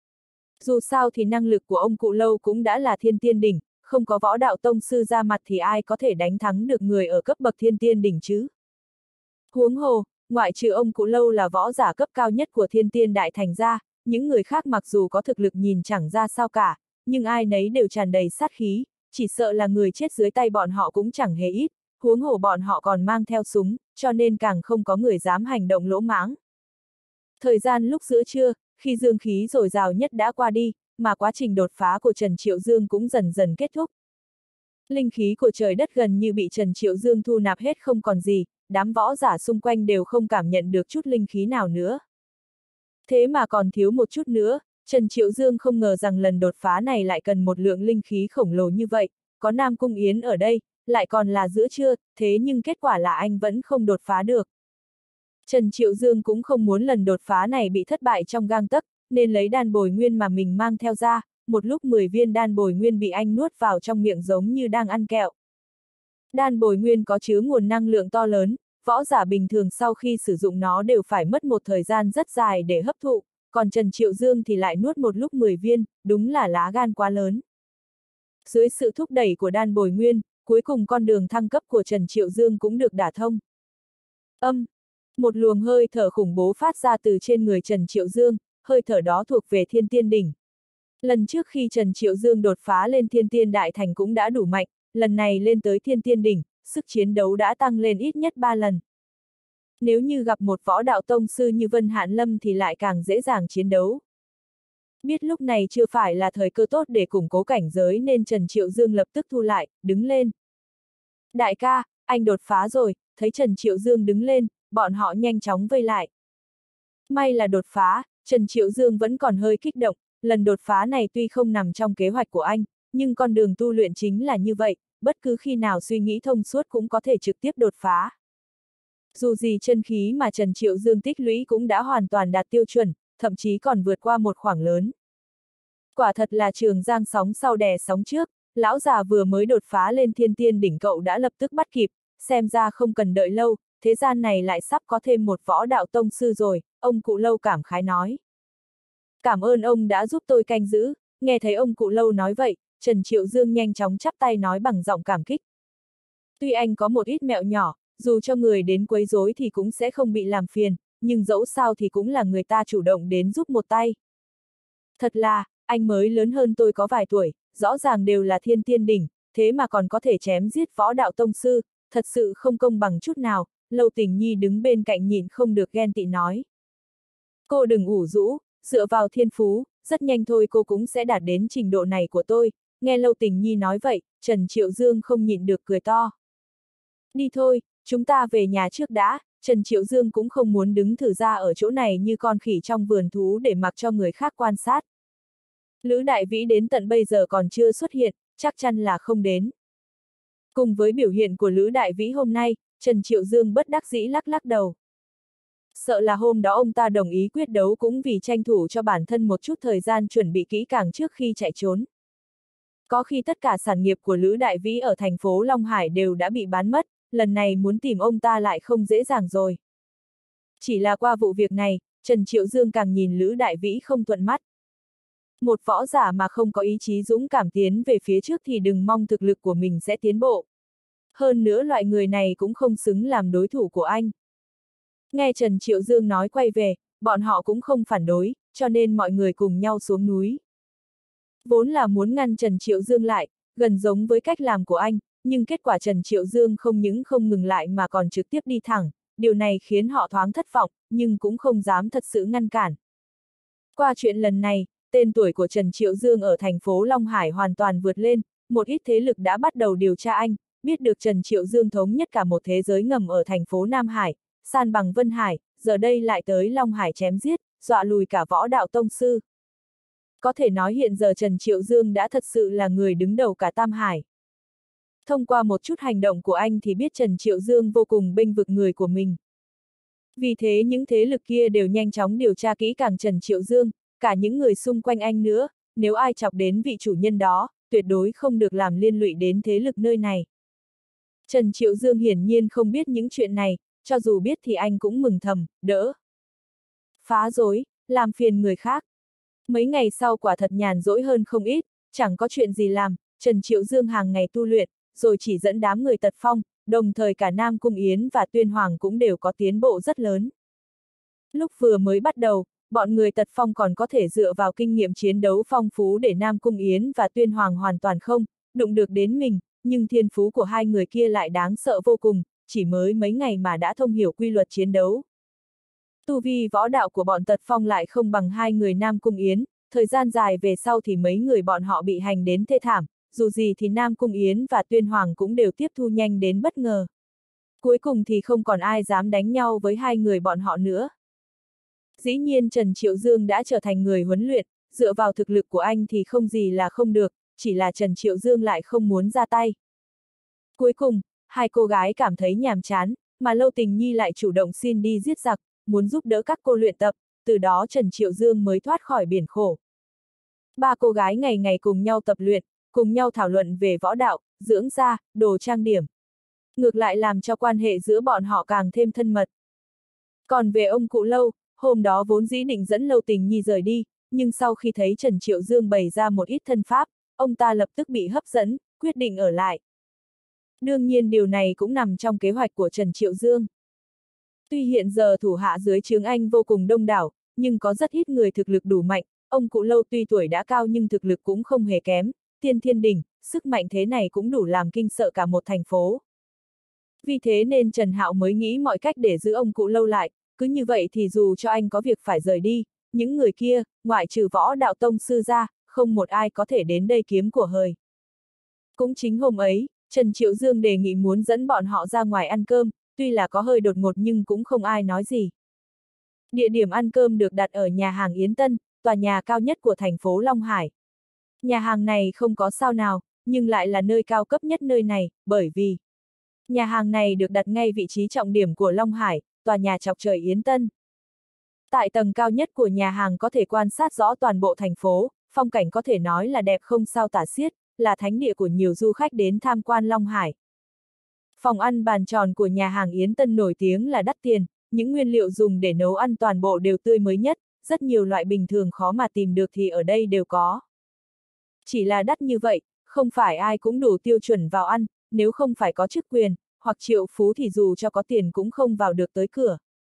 Dù sao thì năng lực của ông cụ Lâu cũng đã là thiên tiên đỉnh, không có võ đạo tông sư ra mặt thì ai có thể đánh thắng được người ở cấp bậc thiên tiên đỉnh chứ. Huống hồ, ngoại trừ ông cụ Lâu là võ giả cấp cao nhất của thiên tiên đại thành ra, những người khác mặc dù có thực lực nhìn chẳng ra sao cả, nhưng ai nấy đều tràn đầy sát khí, chỉ sợ là người chết dưới tay bọn họ cũng chẳng hề ít, huống hồ bọn họ còn mang theo súng, cho nên càng không có người dám hành động lỗ mãng. Thời gian lúc giữa trưa, khi dương khí dồi dào nhất đã qua đi, mà quá trình đột phá của Trần Triệu Dương cũng dần dần kết thúc. Linh khí của trời đất gần như bị Trần Triệu Dương thu nạp hết không còn gì, đám võ giả xung quanh đều không cảm nhận được chút linh khí nào nữa. Thế mà còn thiếu một chút nữa, Trần Triệu Dương không ngờ rằng lần đột phá này lại cần một lượng linh khí khổng lồ như vậy, có Nam Cung Yến ở đây, lại còn là giữa trưa, thế nhưng kết quả là anh vẫn không đột phá được. Trần Triệu Dương cũng không muốn lần đột phá này bị thất bại trong gang tấc, nên lấy đan bồi nguyên mà mình mang theo ra, một lúc 10 viên đan bồi nguyên bị anh nuốt vào trong miệng giống như đang ăn kẹo. Đan bồi nguyên có chứa nguồn năng lượng to lớn, võ giả bình thường sau khi sử dụng nó đều phải mất một thời gian rất dài để hấp thụ, còn Trần Triệu Dương thì lại nuốt một lúc 10 viên, đúng là lá gan quá lớn. Dưới sự thúc đẩy của đan bồi nguyên, cuối cùng con đường thăng cấp của Trần Triệu Dương cũng được đả thông. Một luồng hơi thở khủng bố phát ra từ trên người Trần Triệu Dương, hơi thở đó thuộc về Thiên Tiên Đỉnh. Lần trước khi Trần Triệu Dương đột phá lên Thiên Tiên Đại Thành cũng đã đủ mạnh, lần này lên tới Thiên Tiên Đỉnh, sức chiến đấu đã tăng lên ít nhất 3 lần. Nếu như gặp một võ đạo tông sư như Vân Hạn Lâm thì lại càng dễ dàng chiến đấu. Biết lúc này chưa phải là thời cơ tốt để củng cố cảnh giới nên Trần Triệu Dương lập tức thu lại, đứng lên. Đại ca, anh đột phá rồi, thấy Trần Triệu Dương đứng lên, bọn họ nhanh chóng vây lại. May là đột phá, Trần Triệu Dương vẫn còn hơi kích động, lần đột phá này tuy không nằm trong kế hoạch của anh, nhưng con đường tu luyện chính là như vậy, bất cứ khi nào suy nghĩ thông suốt cũng có thể trực tiếp đột phá. Dù gì chân khí mà Trần Triệu Dương tích lũy cũng đã hoàn toàn đạt tiêu chuẩn, thậm chí còn vượt qua một khoảng lớn. Quả thật là Trường Giang sóng sau đè sóng trước, lão già vừa mới đột phá lên Thiên Tiên Đỉnh cậu đã lập tức bắt kịp, xem ra không cần đợi lâu, thế gian này lại sắp có thêm một võ đạo tông sư rồi, ông cụ Lâu cảm khái nói. Cảm ơn ông đã giúp tôi canh giữ, nghe thấy ông cụ Lâu nói vậy, Trần Triệu Dương nhanh chóng chắp tay nói bằng giọng cảm kích. Tuy anh có một ít mẹo nhỏ, dù cho người đến quấy rối thì cũng sẽ không bị làm phiền, nhưng dẫu sao thì cũng là người ta chủ động đến giúp một tay. Thật là, anh mới lớn hơn tôi có vài tuổi, rõ ràng đều là Thiên Tiên Đỉnh, thế mà còn có thể chém giết võ đạo tông sư, thật sự không công bằng chút nào, Lâu Tình Nhi đứng bên cạnh nhịn không được ghen tị nói. Cô đừng ủ rũ, dựa vào thiên phú, rất nhanh thôi cô cũng sẽ đạt đến trình độ này của tôi, nghe Lâu Tình Nhi nói vậy, Trần Triệu Dương không nhịn được cười to. Đi thôi, chúng ta về nhà trước đã, Trần Triệu Dương cũng không muốn đứng thử ra ở chỗ này như con khỉ trong vườn thú để mặc cho người khác quan sát. Lữ Đại Vĩ đến tận bây giờ còn chưa xuất hiện, chắc chắn là không đến. Cùng với biểu hiện của Lữ Đại Vĩ hôm nay, Trần Triệu Dương bất đắc dĩ lắc lắc đầu. Sợ là hôm đó ông ta đồng ý quyết đấu cũng vì tranh thủ cho bản thân một chút thời gian chuẩn bị kỹ càng trước khi chạy trốn. Có khi tất cả sản nghiệp của Lữ Đại Vĩ ở thành phố Long Hải đều đã bị bán mất, lần này muốn tìm ông ta lại không dễ dàng rồi. Chỉ là qua vụ việc này, Trần Triệu Dương càng nhìn Lữ Đại Vĩ không thuận mắt. Một võ giả mà không có ý chí dũng cảm tiến về phía trước thì đừng mong thực lực của mình sẽ tiến bộ. Hơn nữa loại người này cũng không xứng làm đối thủ của anh. Nghe Trần Triệu Dương nói quay về, bọn họ cũng không phản đối, cho nên mọi người cùng nhau xuống núi. Vốn là muốn ngăn Trần Triệu Dương lại, gần giống với cách làm của anh, nhưng kết quả Trần Triệu Dương không những không ngừng lại mà còn trực tiếp đi thẳng, điều này khiến họ thoáng thất vọng, nhưng cũng không dám thật sự ngăn cản. Qua chuyện lần này, tên tuổi của Trần Triệu Dương ở thành phố Long Hải hoàn toàn vượt lên, một ít thế lực đã bắt đầu điều tra anh, biết được Trần Triệu Dương thống nhất cả một thế giới ngầm ở thành phố Nam Hải, san bằng Vân Hải, giờ đây lại tới Long Hải chém giết, dọa lùi cả võ đạo tông sư. Có thể nói hiện giờ Trần Triệu Dương đã thật sự là người đứng đầu cả Tam Hải. Thông qua một chút hành động của anh thì biết Trần Triệu Dương vô cùng bênh vực người của mình. Vì thế những thế lực kia đều nhanh chóng điều tra kỹ càng Trần Triệu Dương, cả những người xung quanh anh nữa, nếu ai chọc đến vị chủ nhân đó, tuyệt đối không được làm liên lụy đến thế lực nơi này. Trần Triệu Dương hiển nhiên không biết những chuyện này, cho dù biết thì anh cũng mừng thầm, đỡ. Phá rối, làm phiền người khác. Mấy ngày sau quả thật nhàn rỗi hơn không ít, chẳng có chuyện gì làm, Trần Triệu Dương hàng ngày tu luyện, rồi chỉ dẫn đám người Tật Phong, đồng thời cả Nam Cung Yến và Tuyên Hoàng cũng đều có tiến bộ rất lớn. Lúc vừa mới bắt đầu, bọn người Tật Phong còn có thể dựa vào kinh nghiệm chiến đấu phong phú để Nam Cung Yến và Tuyên Hoàng hoàn toàn không đụng được đến mình, nhưng thiên phú của hai người kia lại đáng sợ vô cùng, chỉ mới mấy ngày mà đã thông hiểu quy luật chiến đấu. Tu vi võ đạo của bọn Tật Phong lại không bằng hai người Nam Cung Yến, thời gian dài về sau thì mấy người bọn họ bị hành đến thê thảm, dù gì thì Nam Cung Yến và Tuyên Hoàng cũng đều tiếp thu nhanh đến bất ngờ. Cuối cùng thì không còn ai dám đánh nhau với hai người bọn họ nữa. Dĩ nhiên Trần Triệu Dương đã trở thành người huấn luyện, dựa vào thực lực của anh thì không gì là không được, chỉ là Trần Triệu Dương lại không muốn ra tay. Cuối cùng, hai cô gái cảm thấy nhàm chán, mà Lâu Tình Nhi lại chủ động xin đi giết giặc, muốn giúp đỡ các cô luyện tập, từ đó Trần Triệu Dương mới thoát khỏi biển khổ. Ba cô gái ngày ngày cùng nhau tập luyện, cùng nhau thảo luận về võ đạo, dưỡng da, đồ trang điểm. Ngược lại làm cho quan hệ giữa bọn họ càng thêm thân mật. Còn về ông cụ Lâu, hôm đó vốn dĩ định dẫn Lâu Tình Nhi rời đi, nhưng sau khi thấy Trần Triệu Dương bày ra một ít thân pháp, ông ta lập tức bị hấp dẫn, quyết định ở lại. Đương nhiên điều này cũng nằm trong kế hoạch của Trần Triệu Dương. Tuy hiện giờ thủ hạ dưới trướng anh vô cùng đông đảo, nhưng có rất ít người thực lực đủ mạnh, ông cụ Lâu tuy tuổi đã cao nhưng thực lực cũng không hề kém, tiên thiên đỉnh, sức mạnh thế này cũng đủ làm kinh sợ cả một thành phố. Vì thế nên Trần Hạo mới nghĩ mọi cách để giữ ông cụ Lâu lại, cứ như vậy thì dù cho anh có việc phải rời đi, những người kia, ngoại trừ Võ Đạo Tông sư ra, không một ai có thể đến đây kiếm của hời. Cũng chính hôm ấy, Trần Triệu Dương đề nghị muốn dẫn bọn họ ra ngoài ăn cơm, tuy là có hơi đột ngột nhưng cũng không ai nói gì. Địa điểm ăn cơm được đặt ở nhà hàng Yến Tân, tòa nhà cao nhất của thành phố Long Hải. Nhà hàng này không có sao nào, nhưng lại là nơi cao cấp nhất nơi này, bởi vì nhà hàng này được đặt ngay vị trí trọng điểm của Long Hải, tòa nhà chọc trời Yến Tân. Tại tầng cao nhất của nhà hàng có thể quan sát rõ toàn bộ thành phố, phong cảnh có thể nói là đẹp không sao tả xiết, là thánh địa của nhiều du khách đến tham quan Long Hải. Phòng ăn bàn tròn của nhà hàng Yến Tân nổi tiếng là đắt tiền, những nguyên liệu dùng để nấu ăn toàn bộ đều tươi mới nhất, rất nhiều loại bình thường khó mà tìm được thì ở đây đều có. Chỉ là đắt như vậy, không phải ai cũng đủ tiêu chuẩn vào ăn, nếu không phải có chức quyền, hoặc triệu phú thì dù cho có tiền cũng không vào được tới cửa.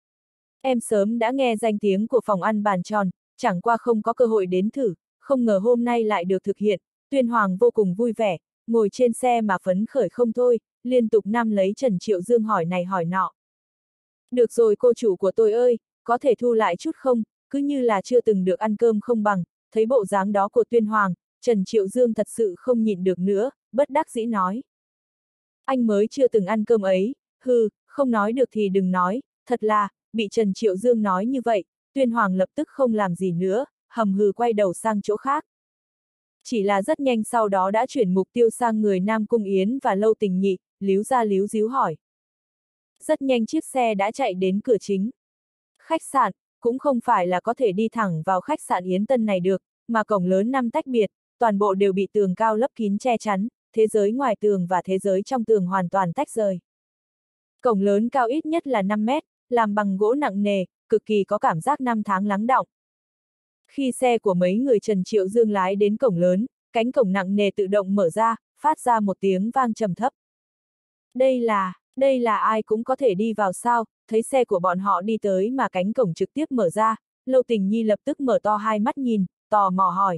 Em sớm đã nghe danh tiếng của phòng ăn bàn tròn, chẳng qua không có cơ hội đến thử, không ngờ hôm nay lại được thực hiện, Tuyên Hoàng vô cùng vui vẻ, ngồi trên xe mà phấn khởi không thôi, liên tục nắm lấy Trần Triệu Dương hỏi này hỏi nọ. Được rồi cô chủ của tôi ơi, có thể thu lại chút không, cứ như là chưa từng được ăn cơm không bằng, thấy bộ dáng đó của Tuyên Hoàng, Trần Triệu Dương thật sự không nhịn được nữa, bất đắc dĩ nói. Anh mới chưa từng ăn cơm ấy, hừ, không nói được thì đừng nói, thật là, bị Trần Triệu Dương nói như vậy, Tuyên Hoàng lập tức không làm gì nữa, hầm hừ quay đầu sang chỗ khác. Chỉ là rất nhanh sau đó đã chuyển mục tiêu sang người Nam Cung Yến và Lâu Tình Nhị, líu ra líu díu hỏi. Rất nhanh chiếc xe đã chạy đến cửa chính. Khách sạn, cũng không phải là có thể đi thẳng vào khách sạn Yến Tân này được, mà cổng lớn 5 tách biệt, toàn bộ đều bị tường cao lấp kín che chắn, thế giới ngoài tường và thế giới trong tường hoàn toàn tách rời. Cổng lớn cao ít nhất là 5 mét, làm bằng gỗ nặng nề, cực kỳ có cảm giác năm tháng lắng đọng. Khi xe của mấy người Trần Triệu Dương lái đến cổng lớn, cánh cổng nặng nề tự động mở ra, phát ra một tiếng vang trầm thấp. Đây là ai cũng có thể đi vào sao, thấy xe của bọn họ đi tới mà cánh cổng trực tiếp mở ra, Lâu Tình Nhi lập tức mở to hai mắt nhìn, tò mò hỏi.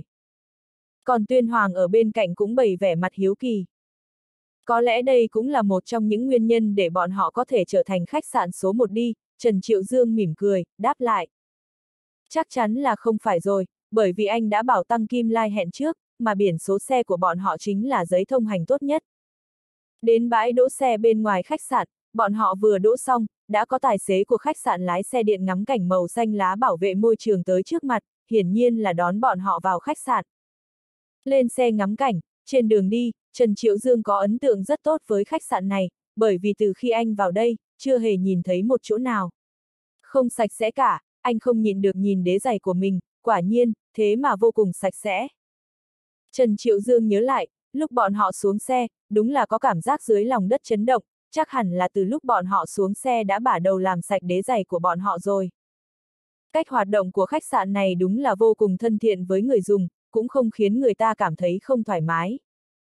Còn Tuyên Hoàng ở bên cạnh cũng bày vẻ mặt hiếu kỳ. Có lẽ đây cũng là một trong những nguyên nhân để bọn họ có thể trở thành khách sạn số 1 đi, Trần Triệu Dương mỉm cười, đáp lại. Chắc chắn là không phải rồi, bởi vì anh đã bảo Tăng Kim Lai hẹn trước, mà biển số xe của bọn họ chính là giấy thông hành tốt nhất. Đến bãi đỗ xe bên ngoài khách sạn, bọn họ vừa đỗ xong, đã có tài xế của khách sạn lái xe điện ngắm cảnh màu xanh lá bảo vệ môi trường tới trước mặt, hiển nhiên là đón bọn họ vào khách sạn. Lên xe ngắm cảnh, trên đường đi, Trần Triệu Dương có ấn tượng rất tốt với khách sạn này, bởi vì từ khi anh vào đây, chưa hề nhìn thấy một chỗ nào không sạch sẽ cả, anh không nhịn được nhìn đế giày của mình, quả nhiên, thế mà vô cùng sạch sẽ. Trần Triệu Dương nhớ lại, lúc bọn họ xuống xe, đúng là có cảm giác dưới lòng đất chấn động, chắc hẳn là từ lúc bọn họ xuống xe đã bả đầu làm sạch đế giày của bọn họ rồi. Cách hoạt động của khách sạn này đúng là vô cùng thân thiện với người dùng, cũng không khiến người ta cảm thấy không thoải mái.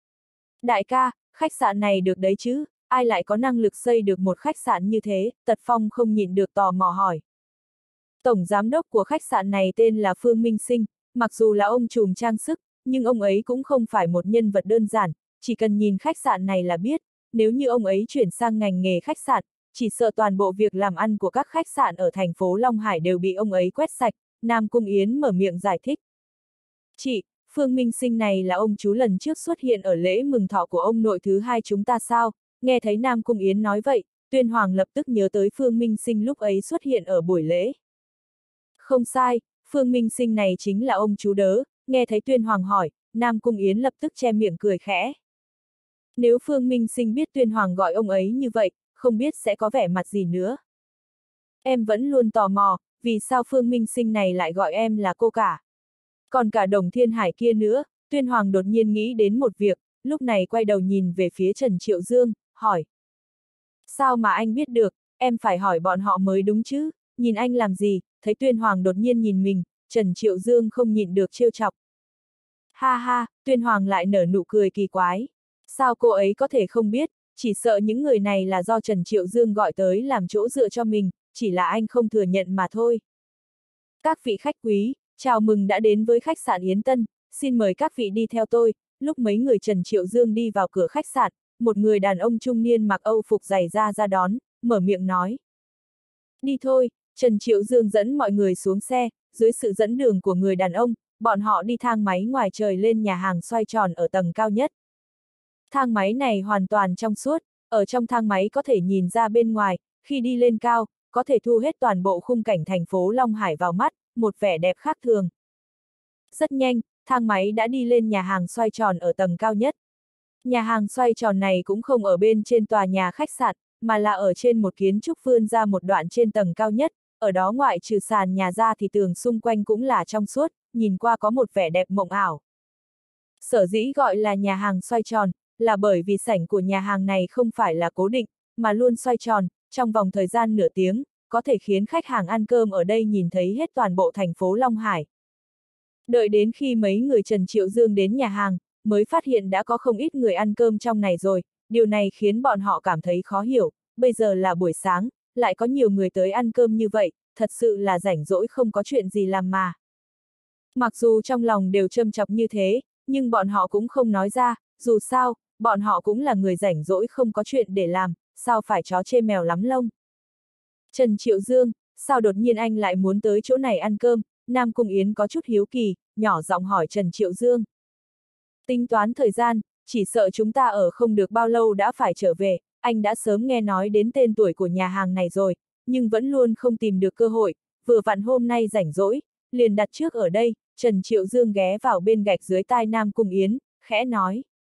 Đại ca, khách sạn này được đấy chứ, ai lại có năng lực xây được một khách sạn như thế, Tật Phong không nhịn được tò mò hỏi. Tổng giám đốc của khách sạn này tên là Phương Minh Sinh, mặc dù là ông trùm trang sức, nhưng ông ấy cũng không phải một nhân vật đơn giản, chỉ cần nhìn khách sạn này là biết, nếu như ông ấy chuyển sang ngành nghề khách sạn, chỉ sợ toàn bộ việc làm ăn của các khách sạn ở thành phố Long Hải đều bị ông ấy quét sạch, Nam Cung Yến mở miệng giải thích. Chị, Phương Minh Sinh này là ông chú lần trước xuất hiện ở lễ mừng thọ của ông nội thứ hai chúng ta sao? Nghe thấy Nam Cung Yến nói vậy, Tuyên Hoàng lập tức nhớ tới Phương Minh Sinh lúc ấy xuất hiện ở buổi lễ. Không sai, Phương Minh Sinh này chính là ông chú đớ, nghe thấy Tuyên Hoàng hỏi, Nam Cung Yến lập tức che miệng cười khẽ. Nếu Phương Minh Sinh biết Tuyên Hoàng gọi ông ấy như vậy, không biết sẽ có vẻ mặt gì nữa. Em vẫn luôn tò mò, vì sao Phương Minh Sinh này lại gọi em là cô cả. Còn cả Đồng Thiên Hải kia nữa, Tuyên Hoàng đột nhiên nghĩ đến một việc, lúc này quay đầu nhìn về phía Trần Triệu Dương, hỏi. Sao mà anh biết được, em phải hỏi bọn họ mới đúng chứ, nhìn anh làm gì, thấy Tuyên Hoàng đột nhiên nhìn mình, Trần Triệu Dương không nhịn được trêu chọc. Ha ha, Tuyên Hoàng lại nở nụ cười kỳ quái. Sao cô ấy có thể không biết, chỉ sợ những người này là do Trần Triệu Dương gọi tới làm chỗ dựa cho mình, chỉ là anh không thừa nhận mà thôi. Các vị khách quý, chào mừng đã đến với khách sạn Yến Tân, xin mời các vị đi theo tôi. Lúc mấy người Trần Triệu Dương đi vào cửa khách sạn, một người đàn ông trung niên mặc Âu phục dày da ra đón, mở miệng nói. Đi thôi, Trần Triệu Dương dẫn mọi người xuống xe, dưới sự dẫn đường của người đàn ông, bọn họ đi thang máy ngoài trời lên nhà hàng xoay tròn ở tầng cao nhất. Thang máy này hoàn toàn trong suốt, ở trong thang máy có thể nhìn ra bên ngoài, khi đi lên cao, có thể thu hết toàn bộ khung cảnh thành phố Long Hải vào mắt, một vẻ đẹp khác thường. Rất nhanh, thang máy đã đi lên nhà hàng xoay tròn ở tầng cao nhất. Nhà hàng xoay tròn này cũng không ở bên trên tòa nhà khách sạn, mà là ở trên một kiến trúc vươn ra một đoạn trên tầng cao nhất, ở đó ngoại trừ sàn nhà ra thì tường xung quanh cũng là trong suốt, nhìn qua có một vẻ đẹp mộng ảo. Sở dĩ gọi là nhà hàng xoay tròn, là bởi vì sảnh của nhà hàng này không phải là cố định, mà luôn xoay tròn, trong vòng thời gian nửa tiếng, có thể khiến khách hàng ăn cơm ở đây nhìn thấy hết toàn bộ thành phố Long Hải. Đợi đến khi mấy người Trần Triệu Dương đến nhà hàng, mới phát hiện đã có không ít người ăn cơm trong này rồi, điều này khiến bọn họ cảm thấy khó hiểu, bây giờ là buổi sáng, lại có nhiều người tới ăn cơm như vậy, thật sự là rảnh rỗi không có chuyện gì làm mà. Mặc dù trong lòng đều châm chọc như thế, nhưng bọn họ cũng không nói ra, dù sao, bọn họ cũng là người rảnh rỗi không có chuyện để làm, sao phải chó chê mèo lắm lông. Trần Triệu Dương, sao đột nhiên anh lại muốn tới chỗ này ăn cơm? Nam Cung Yến có chút hiếu kỳ, nhỏ giọng hỏi Trần Triệu Dương. Tính toán thời gian, chỉ sợ chúng ta ở không được bao lâu đã phải trở về, anh đã sớm nghe nói đến tên tuổi của nhà hàng này rồi, nhưng vẫn luôn không tìm được cơ hội, vừa vặn hôm nay rảnh rỗi, liền đặt trước ở đây. Trần Triệu Dương ghé vào bên gạch dưới tai Nam Cung Yến, khẽ nói.